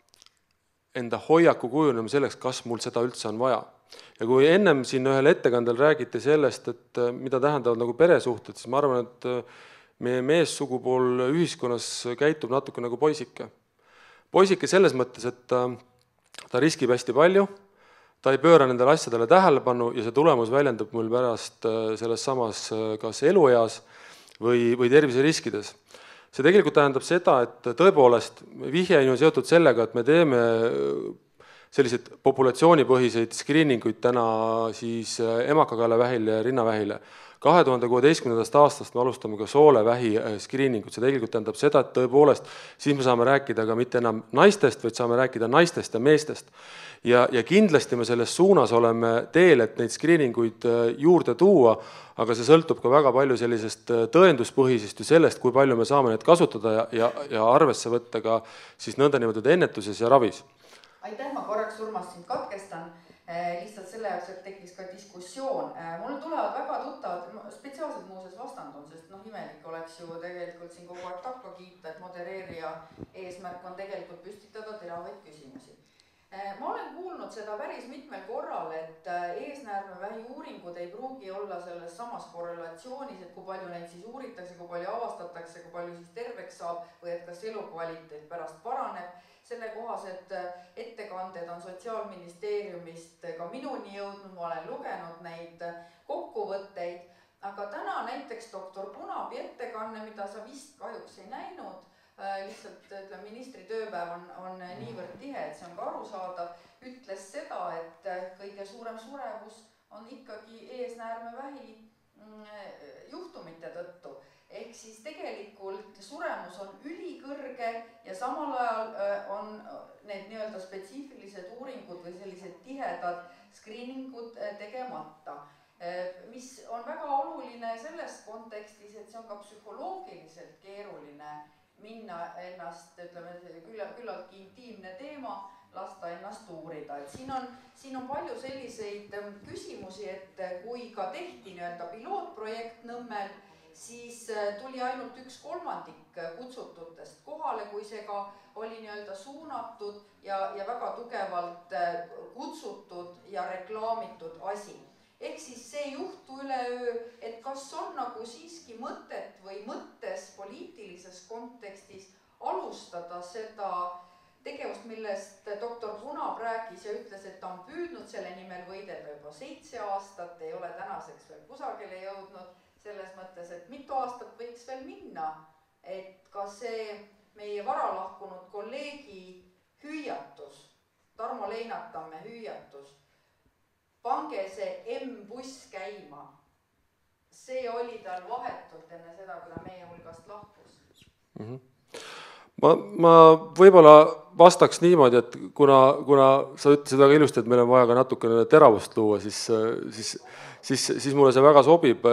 enda hoiaku kujunemine selleks, kas mul seda üldse on vaja. Ja kui ennem siin ühel ettekandel räägiti sellest, et mida tähendavad nagu peresuhted, siis ma arvan, et meie meessugupool ühiskonnas käitub natuke nagu poisike. Poisike selles mõttes, et ta, ta riskib hästi palju, ta ei pööra nendele asjadele tähelepanu ja see tulemus väljendab mul pärast selles samas kas elueas või, või terviseriskides. See tegelikult tähendab seda, et tõepoolest vihje on seotud sellega, et me teeme selliseid populatsioonipõhiseid screeninguid täna siis emakakaelavähile ja rinnavähile. kahe tuhande kuueteistkümnendast aastast me alustame ka soolevähi screeningut. See tegelikult tähendab seda, et tõepoolest siis me saame rääkida ka mitte enam naistest, vaid saame rääkida naistest ja meestest. Ja, ja kindlasti me selles suunas oleme teel, et neid screeninguid juurde tuua, aga see sõltub ka väga palju sellisest tõenduspõhisest ja sellest, kui palju me saame neid kasutada ja, ja, ja arvesse võtta ka siis nõndanimetatud ennetuses ja ravis. Aitäh, ma korraks Urmas sind katkestan, lihtsalt selle jaoks, et tekkis ka diskussioon. Mul tulevad väga tuttavad, spetsiaalselt muuseas vastandun, sest noh, imelik oleks ju tegelikult siin kogu aeg takka kiita, et modereerija eesmärk on tegelikult püstitada teravaid küsimusi. Ma olen kuulnud seda päris mitmel korral, et eesnäärmevähi uuringud ei pruugi olla selles samas korrelatsioonis, et kui palju neid siis uuritakse, kui palju avastatakse, kui palju siis terveks saab või et kas elukvaliteet pärast paraneb. Selle kohased ettekanded on Sotsiaalministeeriumist ka minuni jõudnud, ma olen lugenud neid kokkuvõtteid, aga täna näiteks doktor Punabi ettekanne, mida sa vist kahjuks ei näinud, lihtsalt ütleme, ministri tööpäev on, on niivõrd tihe, et see on ka arusaadav, ütles seda, et kõige suurem surevus on ikkagi eesnäärmevähi juhtumite tõttu. Ehk siis tegelikult suremus on ülikõrge ja samal ajal on need nii-öelda spetsiifilised uuringud või sellised tihedad screeningud tegemata. Mis on väga oluline selles kontekstis, et see on ka psühholoogiliselt keeruline minna ennast, ütleme, küllaltki intiimne teema, lasta ennast uurida. Et siin, on, siin on palju selliseid küsimusi, et kui ka tehti nii-öelda pilootprojekt Nõmmel, siis tuli ainult üks kolmandik kutsututest kohale, kui see ka oli nii-öelda suunatud ja, ja väga tugevalt kutsutud ja reklaamitud asi. Ehk siis see ei juhtu üleöö, et kas on nagu siiski mõtet või mõttes poliitilises kontekstis alustada seda tegevust, millest doktor Punab rääkis ja ütles, et ta on püüdnud selle nimel võidelda juba seitse aastat, ei ole tänaseks veel kusagile jõudnud, selles mõttes, et mitu aastat võiks veel minna, et ka see meie varalahkunud kolleegi hüüatus, Tarmo Leinatamme hüüatus, pange see M-buss käima, see oli tal vahetult enne seda, kui ta meie hulgast lahkus. Mm-hmm. Ma, ma võib-olla vastaks niimoodi, et kuna, kuna sa ütlesid väga ilusti, et meil on vaja ka natukene teravust luua, siis, siis, siis, siis mulle see väga sobib.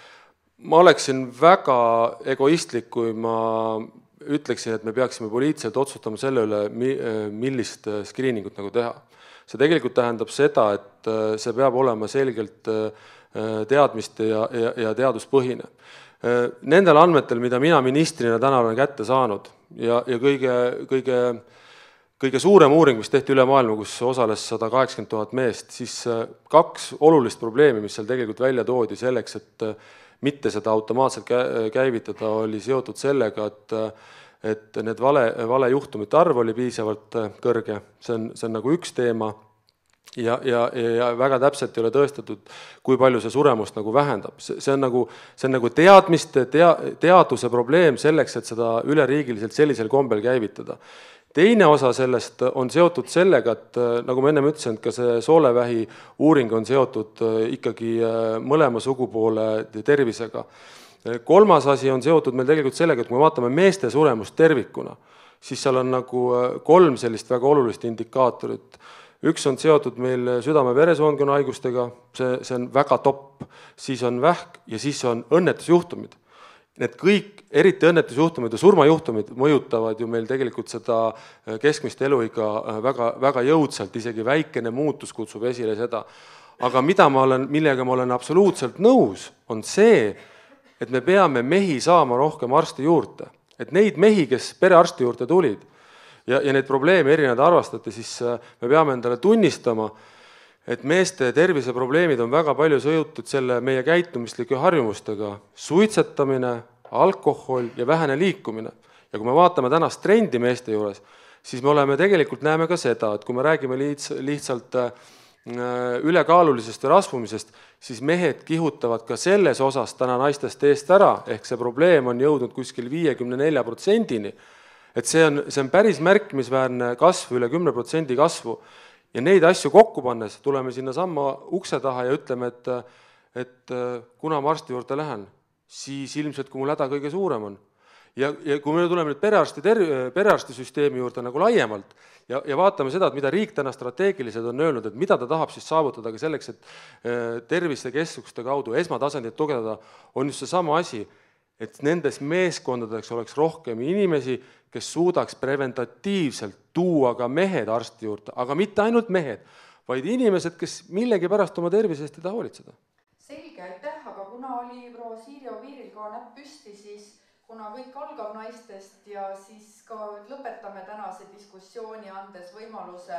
Ma oleksin väga egoistlik, kui ma ütleksin, et me peaksime poliitiliselt otsustama selle üle, millist screeningut nagu teha. See tegelikult tähendab seda, et see peab olema selgelt teadmiste ja, ja, ja teaduspõhine. Nendel andmetel, mida mina ministrina täna olen kätte saanud ja, ja kõige, kõige, kõige suurem uuring, mis tehti üle maailma, kus osales sada kaheksakümmend tuhat meest, siis kaks olulist probleemi, mis seal tegelikult välja toodi selleks, et mitte seda automaatselt käivitada, oli seotud sellega, et, et need vale, vale juhtumite arv oli piisavalt kõrge. See on, see on nagu üks teema ja, ja, ja väga täpselt ei ole tõestatud, kui palju see suremust nagu vähendab. See, see, on, nagu, see on nagu teadmiste, tea, teaduse probleem selleks, et seda üleriigiliselt sellisel kombel käivitada. Teine osa sellest on seotud sellega, et nagu ma ennem ütlesin, et ka see soolevähi uuring on seotud ikkagi mõlema sugupoole tervisega. Kolmas asi on seotud meil tegelikult sellega, et kui me vaatame meeste suremust tervikuna, siis seal on nagu kolm sellist väga olulist indikaatorit. Üks on seotud meil südame-veresoonkonna haigustega, see, see on väga top, siis on vähk ja siis on õnnetusjuhtumid. Need kõik, eriti õnnetusjuhtumid ja surmajuhtumid mõjutavad ju meil tegelikult seda keskmist eluiga väga, väga jõudsalt, isegi väikene muutus kutsub esile seda. Aga mida ma olen, millega ma olen absoluutselt nõus, on see, et me peame mehi saama rohkem arsti juurde. Et neid mehi, kes perearsti juurde tulid ja, ja neid probleeme erinevad arvastati, siis me peame endale tunnistama, et meeste terviseprobleemid on väga palju sõjutud selle meie käitumislike harjumustega. Suitsetamine, alkohol ja vähene liikumine. Ja kui me vaatame tänast trendi meeste juures, siis me oleme tegelikult näeme ka seda, et kui me räägime lihtsalt ülekaalulisest ja rasvumisest, siis mehed kihutavad ka selles osas täna naistest eest ära, ehk see probleem on jõudnud kuskil viiekümne nelja protsendini. Et see on, see on päris märkimisväärne kasv, üle kümne protsendi kasvu. Ja neid asju kokku pannes tuleme sinna samma ukse taha ja ütleme, et, et kuna ma arsti juurde lähen, siis ilmselt kui mul häda kõige suurem on. Ja, ja kui me tuleme nüüd perearsti, perearstisüsteemi juurde nagu laiemalt ja, ja vaatame seda, et mida riik täna strateegiliselt on öelnud, et mida ta tahab siis saavutada ka selleks, et tervisekeskuste kaudu esmatasandit tugevdada, on just see sama asi, et nendes meeskondadeks oleks rohkem inimesi, kes suudaks preventatiivselt tuua ka mehed arsti juurde, aga mitte ainult mehed, vaid inimesed, kes millegi pärast oma tervise eest ei taha hoolitseda. Selge, aitäh, aga kuna oli proua Siiri Oviiril ka näpp püsti, siis kuna kõik algab naistest ja siis ka lõpetame tänase diskussiooni andes võimaluse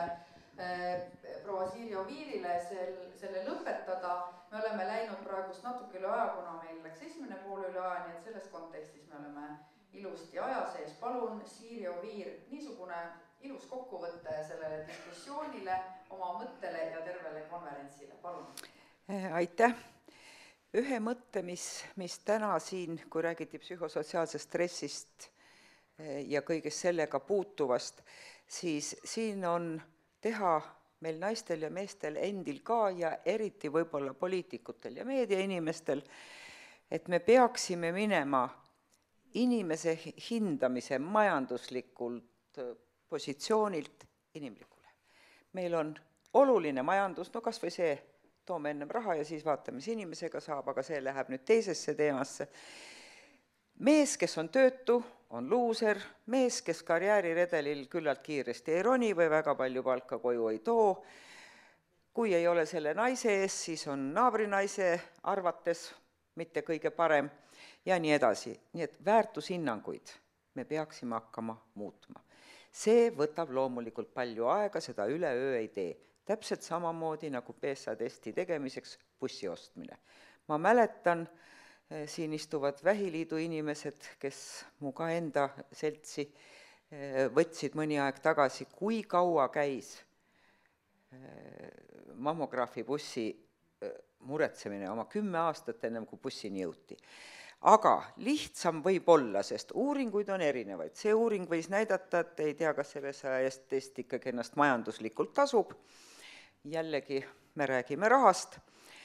proua Siiri Oviirile selle lõpetada. Me oleme läinud praegust natuke üle aja, kuna meil läks esimene pool üle aja, nii et selles kontekstis me oleme ilusti aja sees. Palun, Siiri Oviir, niisugune ilus kokkuvõtte sellele diskussioonile, oma mõttele ja tervele konverentsile. Palun. Aitäh. Ühe mõtte, mis, mis täna siin, kui räägiti psühhosotsiaalsest stressist ja kõigest sellega puutuvast, siis siin on teha meil naistel ja meestel endil ka ja eriti võib-olla poliitikutel ja meediainimestel, et me peaksime minema inimese hindamise majanduslikult positsioonilt inimlikule. Meil on oluline majandus, no kas või see, toome ennem raha ja siis vaatame, mis inimesega saab, aga see läheb nüüd teisesse teemasse. Mees, kes on töötu, on luuser, mees, kes karjääriredelil küllalt kiiresti ei roni või väga palju palka koju ei too. Kui ei ole selle naise ees, siis on naabrinaise arvates mitte kõige parem ja nii edasi. Nii et väärtushinnanguid me peaksime hakkama muutma. See võtab loomulikult palju aega, seda üleöö ei tee. Täpselt samamoodi nagu P S A-testi tegemiseks bussi ostmine. Ma mäletan, siin istuvad vähiliidu inimesed, kes mu ka enda seltsi võtsid mõni aeg tagasi, kui kaua käis mammograafi bussi muretsemine oma kümme aastat ennem, kui bussini jõuti. Aga lihtsam võib olla, sest uuringuid on erinevaid. See uuring võis näidata, et ei tea, kas selle sajast test ikkagi ennast majanduslikult tasub. Jällegi me räägime rahast.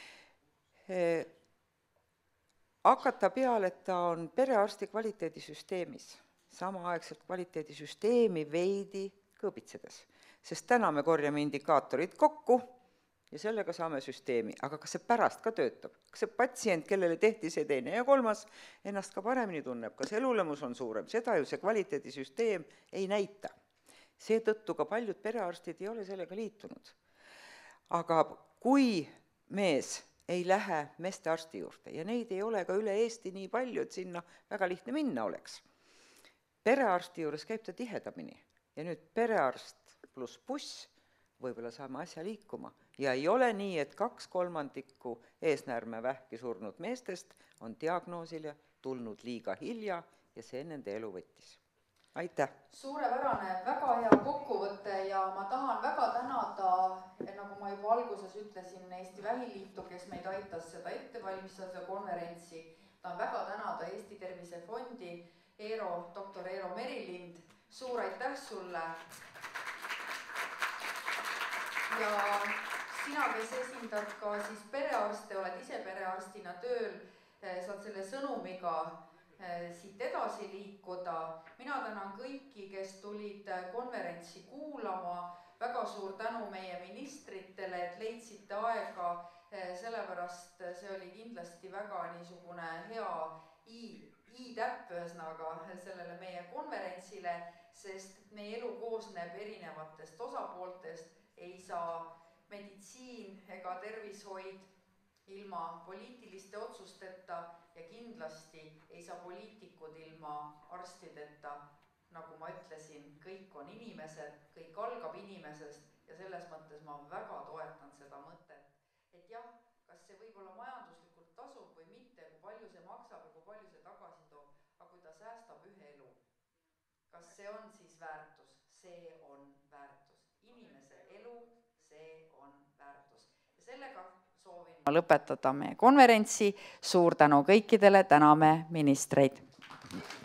Hakata peale, et ta on perearsti kvaliteedisüsteemis, samaaegselt kvaliteedisüsteemi veidi kõõbitsedes. Sest täna me korjame indikaatorid kokku ja sellega saame süsteemi. Aga kas see pärast ka töötab? Kas see patsient, kellele tehti see teine ja kolmas, ennast ka paremini tunneb? Kas elulemus on suurem? Seda ju see kvaliteedisüsteem ei näita. Seetõttu ka paljud perearstid ei ole sellega liitunud. Aga kui mees ei lähe meestearsti juurde ja neid ei ole ka üle Eesti nii palju, et sinna väga lihtne minna oleks. Perearsti juures käib ta tihedamini ja nüüd perearst pluss buss, võib-olla saame asja liikuma. Ja ei ole nii, et kaks kolmandikku eesnäärme vähki surnud meestest on diagnoosile tulnud liiga hilja ja see nende elu võttis. Aitäh! Suurepärane, väga hea kokkuvõte ja ma tahan väga tänada, nagu ma juba alguses ütlesin, Eesti Vähiliitu, kes meid aitas seda ette valmistada konverentsi. Tahan väga tänada Eesti Tervisefondi, Eero, doktor Eero Merilind. Suur aitäh sulle! Ja sina, kes esindad ka siis perearste, oled ise perearstina tööl, saad selle sõnumiga siit edasi liikuda. Mina tänan kõiki, kes tulid konverentsi kuulama. Väga suur tänu meie ministritele, et leidsite aega, sellepärast see oli kindlasti väga niisugune hea i-täpp ühesõnaga sellele meie konverentsile, sest meie elu koosneb erinevatest osapooltest, ei saa meditsiin ega tervishoid ilma poliitiliste otsusteta ja kindlasti ei saa poliitikud ilma arstideta. Nagu ma ütlesin, kõik on inimesed, kõik algab inimesest ja selles mõttes ma väga toetan seda mõtet, et jah, kas see võib olla majanduslikult tasub või mitte, kui palju see maksab ja kui palju see tagasi toob, aga kui ta säästab ühe elu, kas see on siis väärtus? See on väärtus. Inimese elu, see on väärtus. Ja sellega soovin ma lõpetada meie konverentsi. Suur tänu kõikidele, täname ministreid.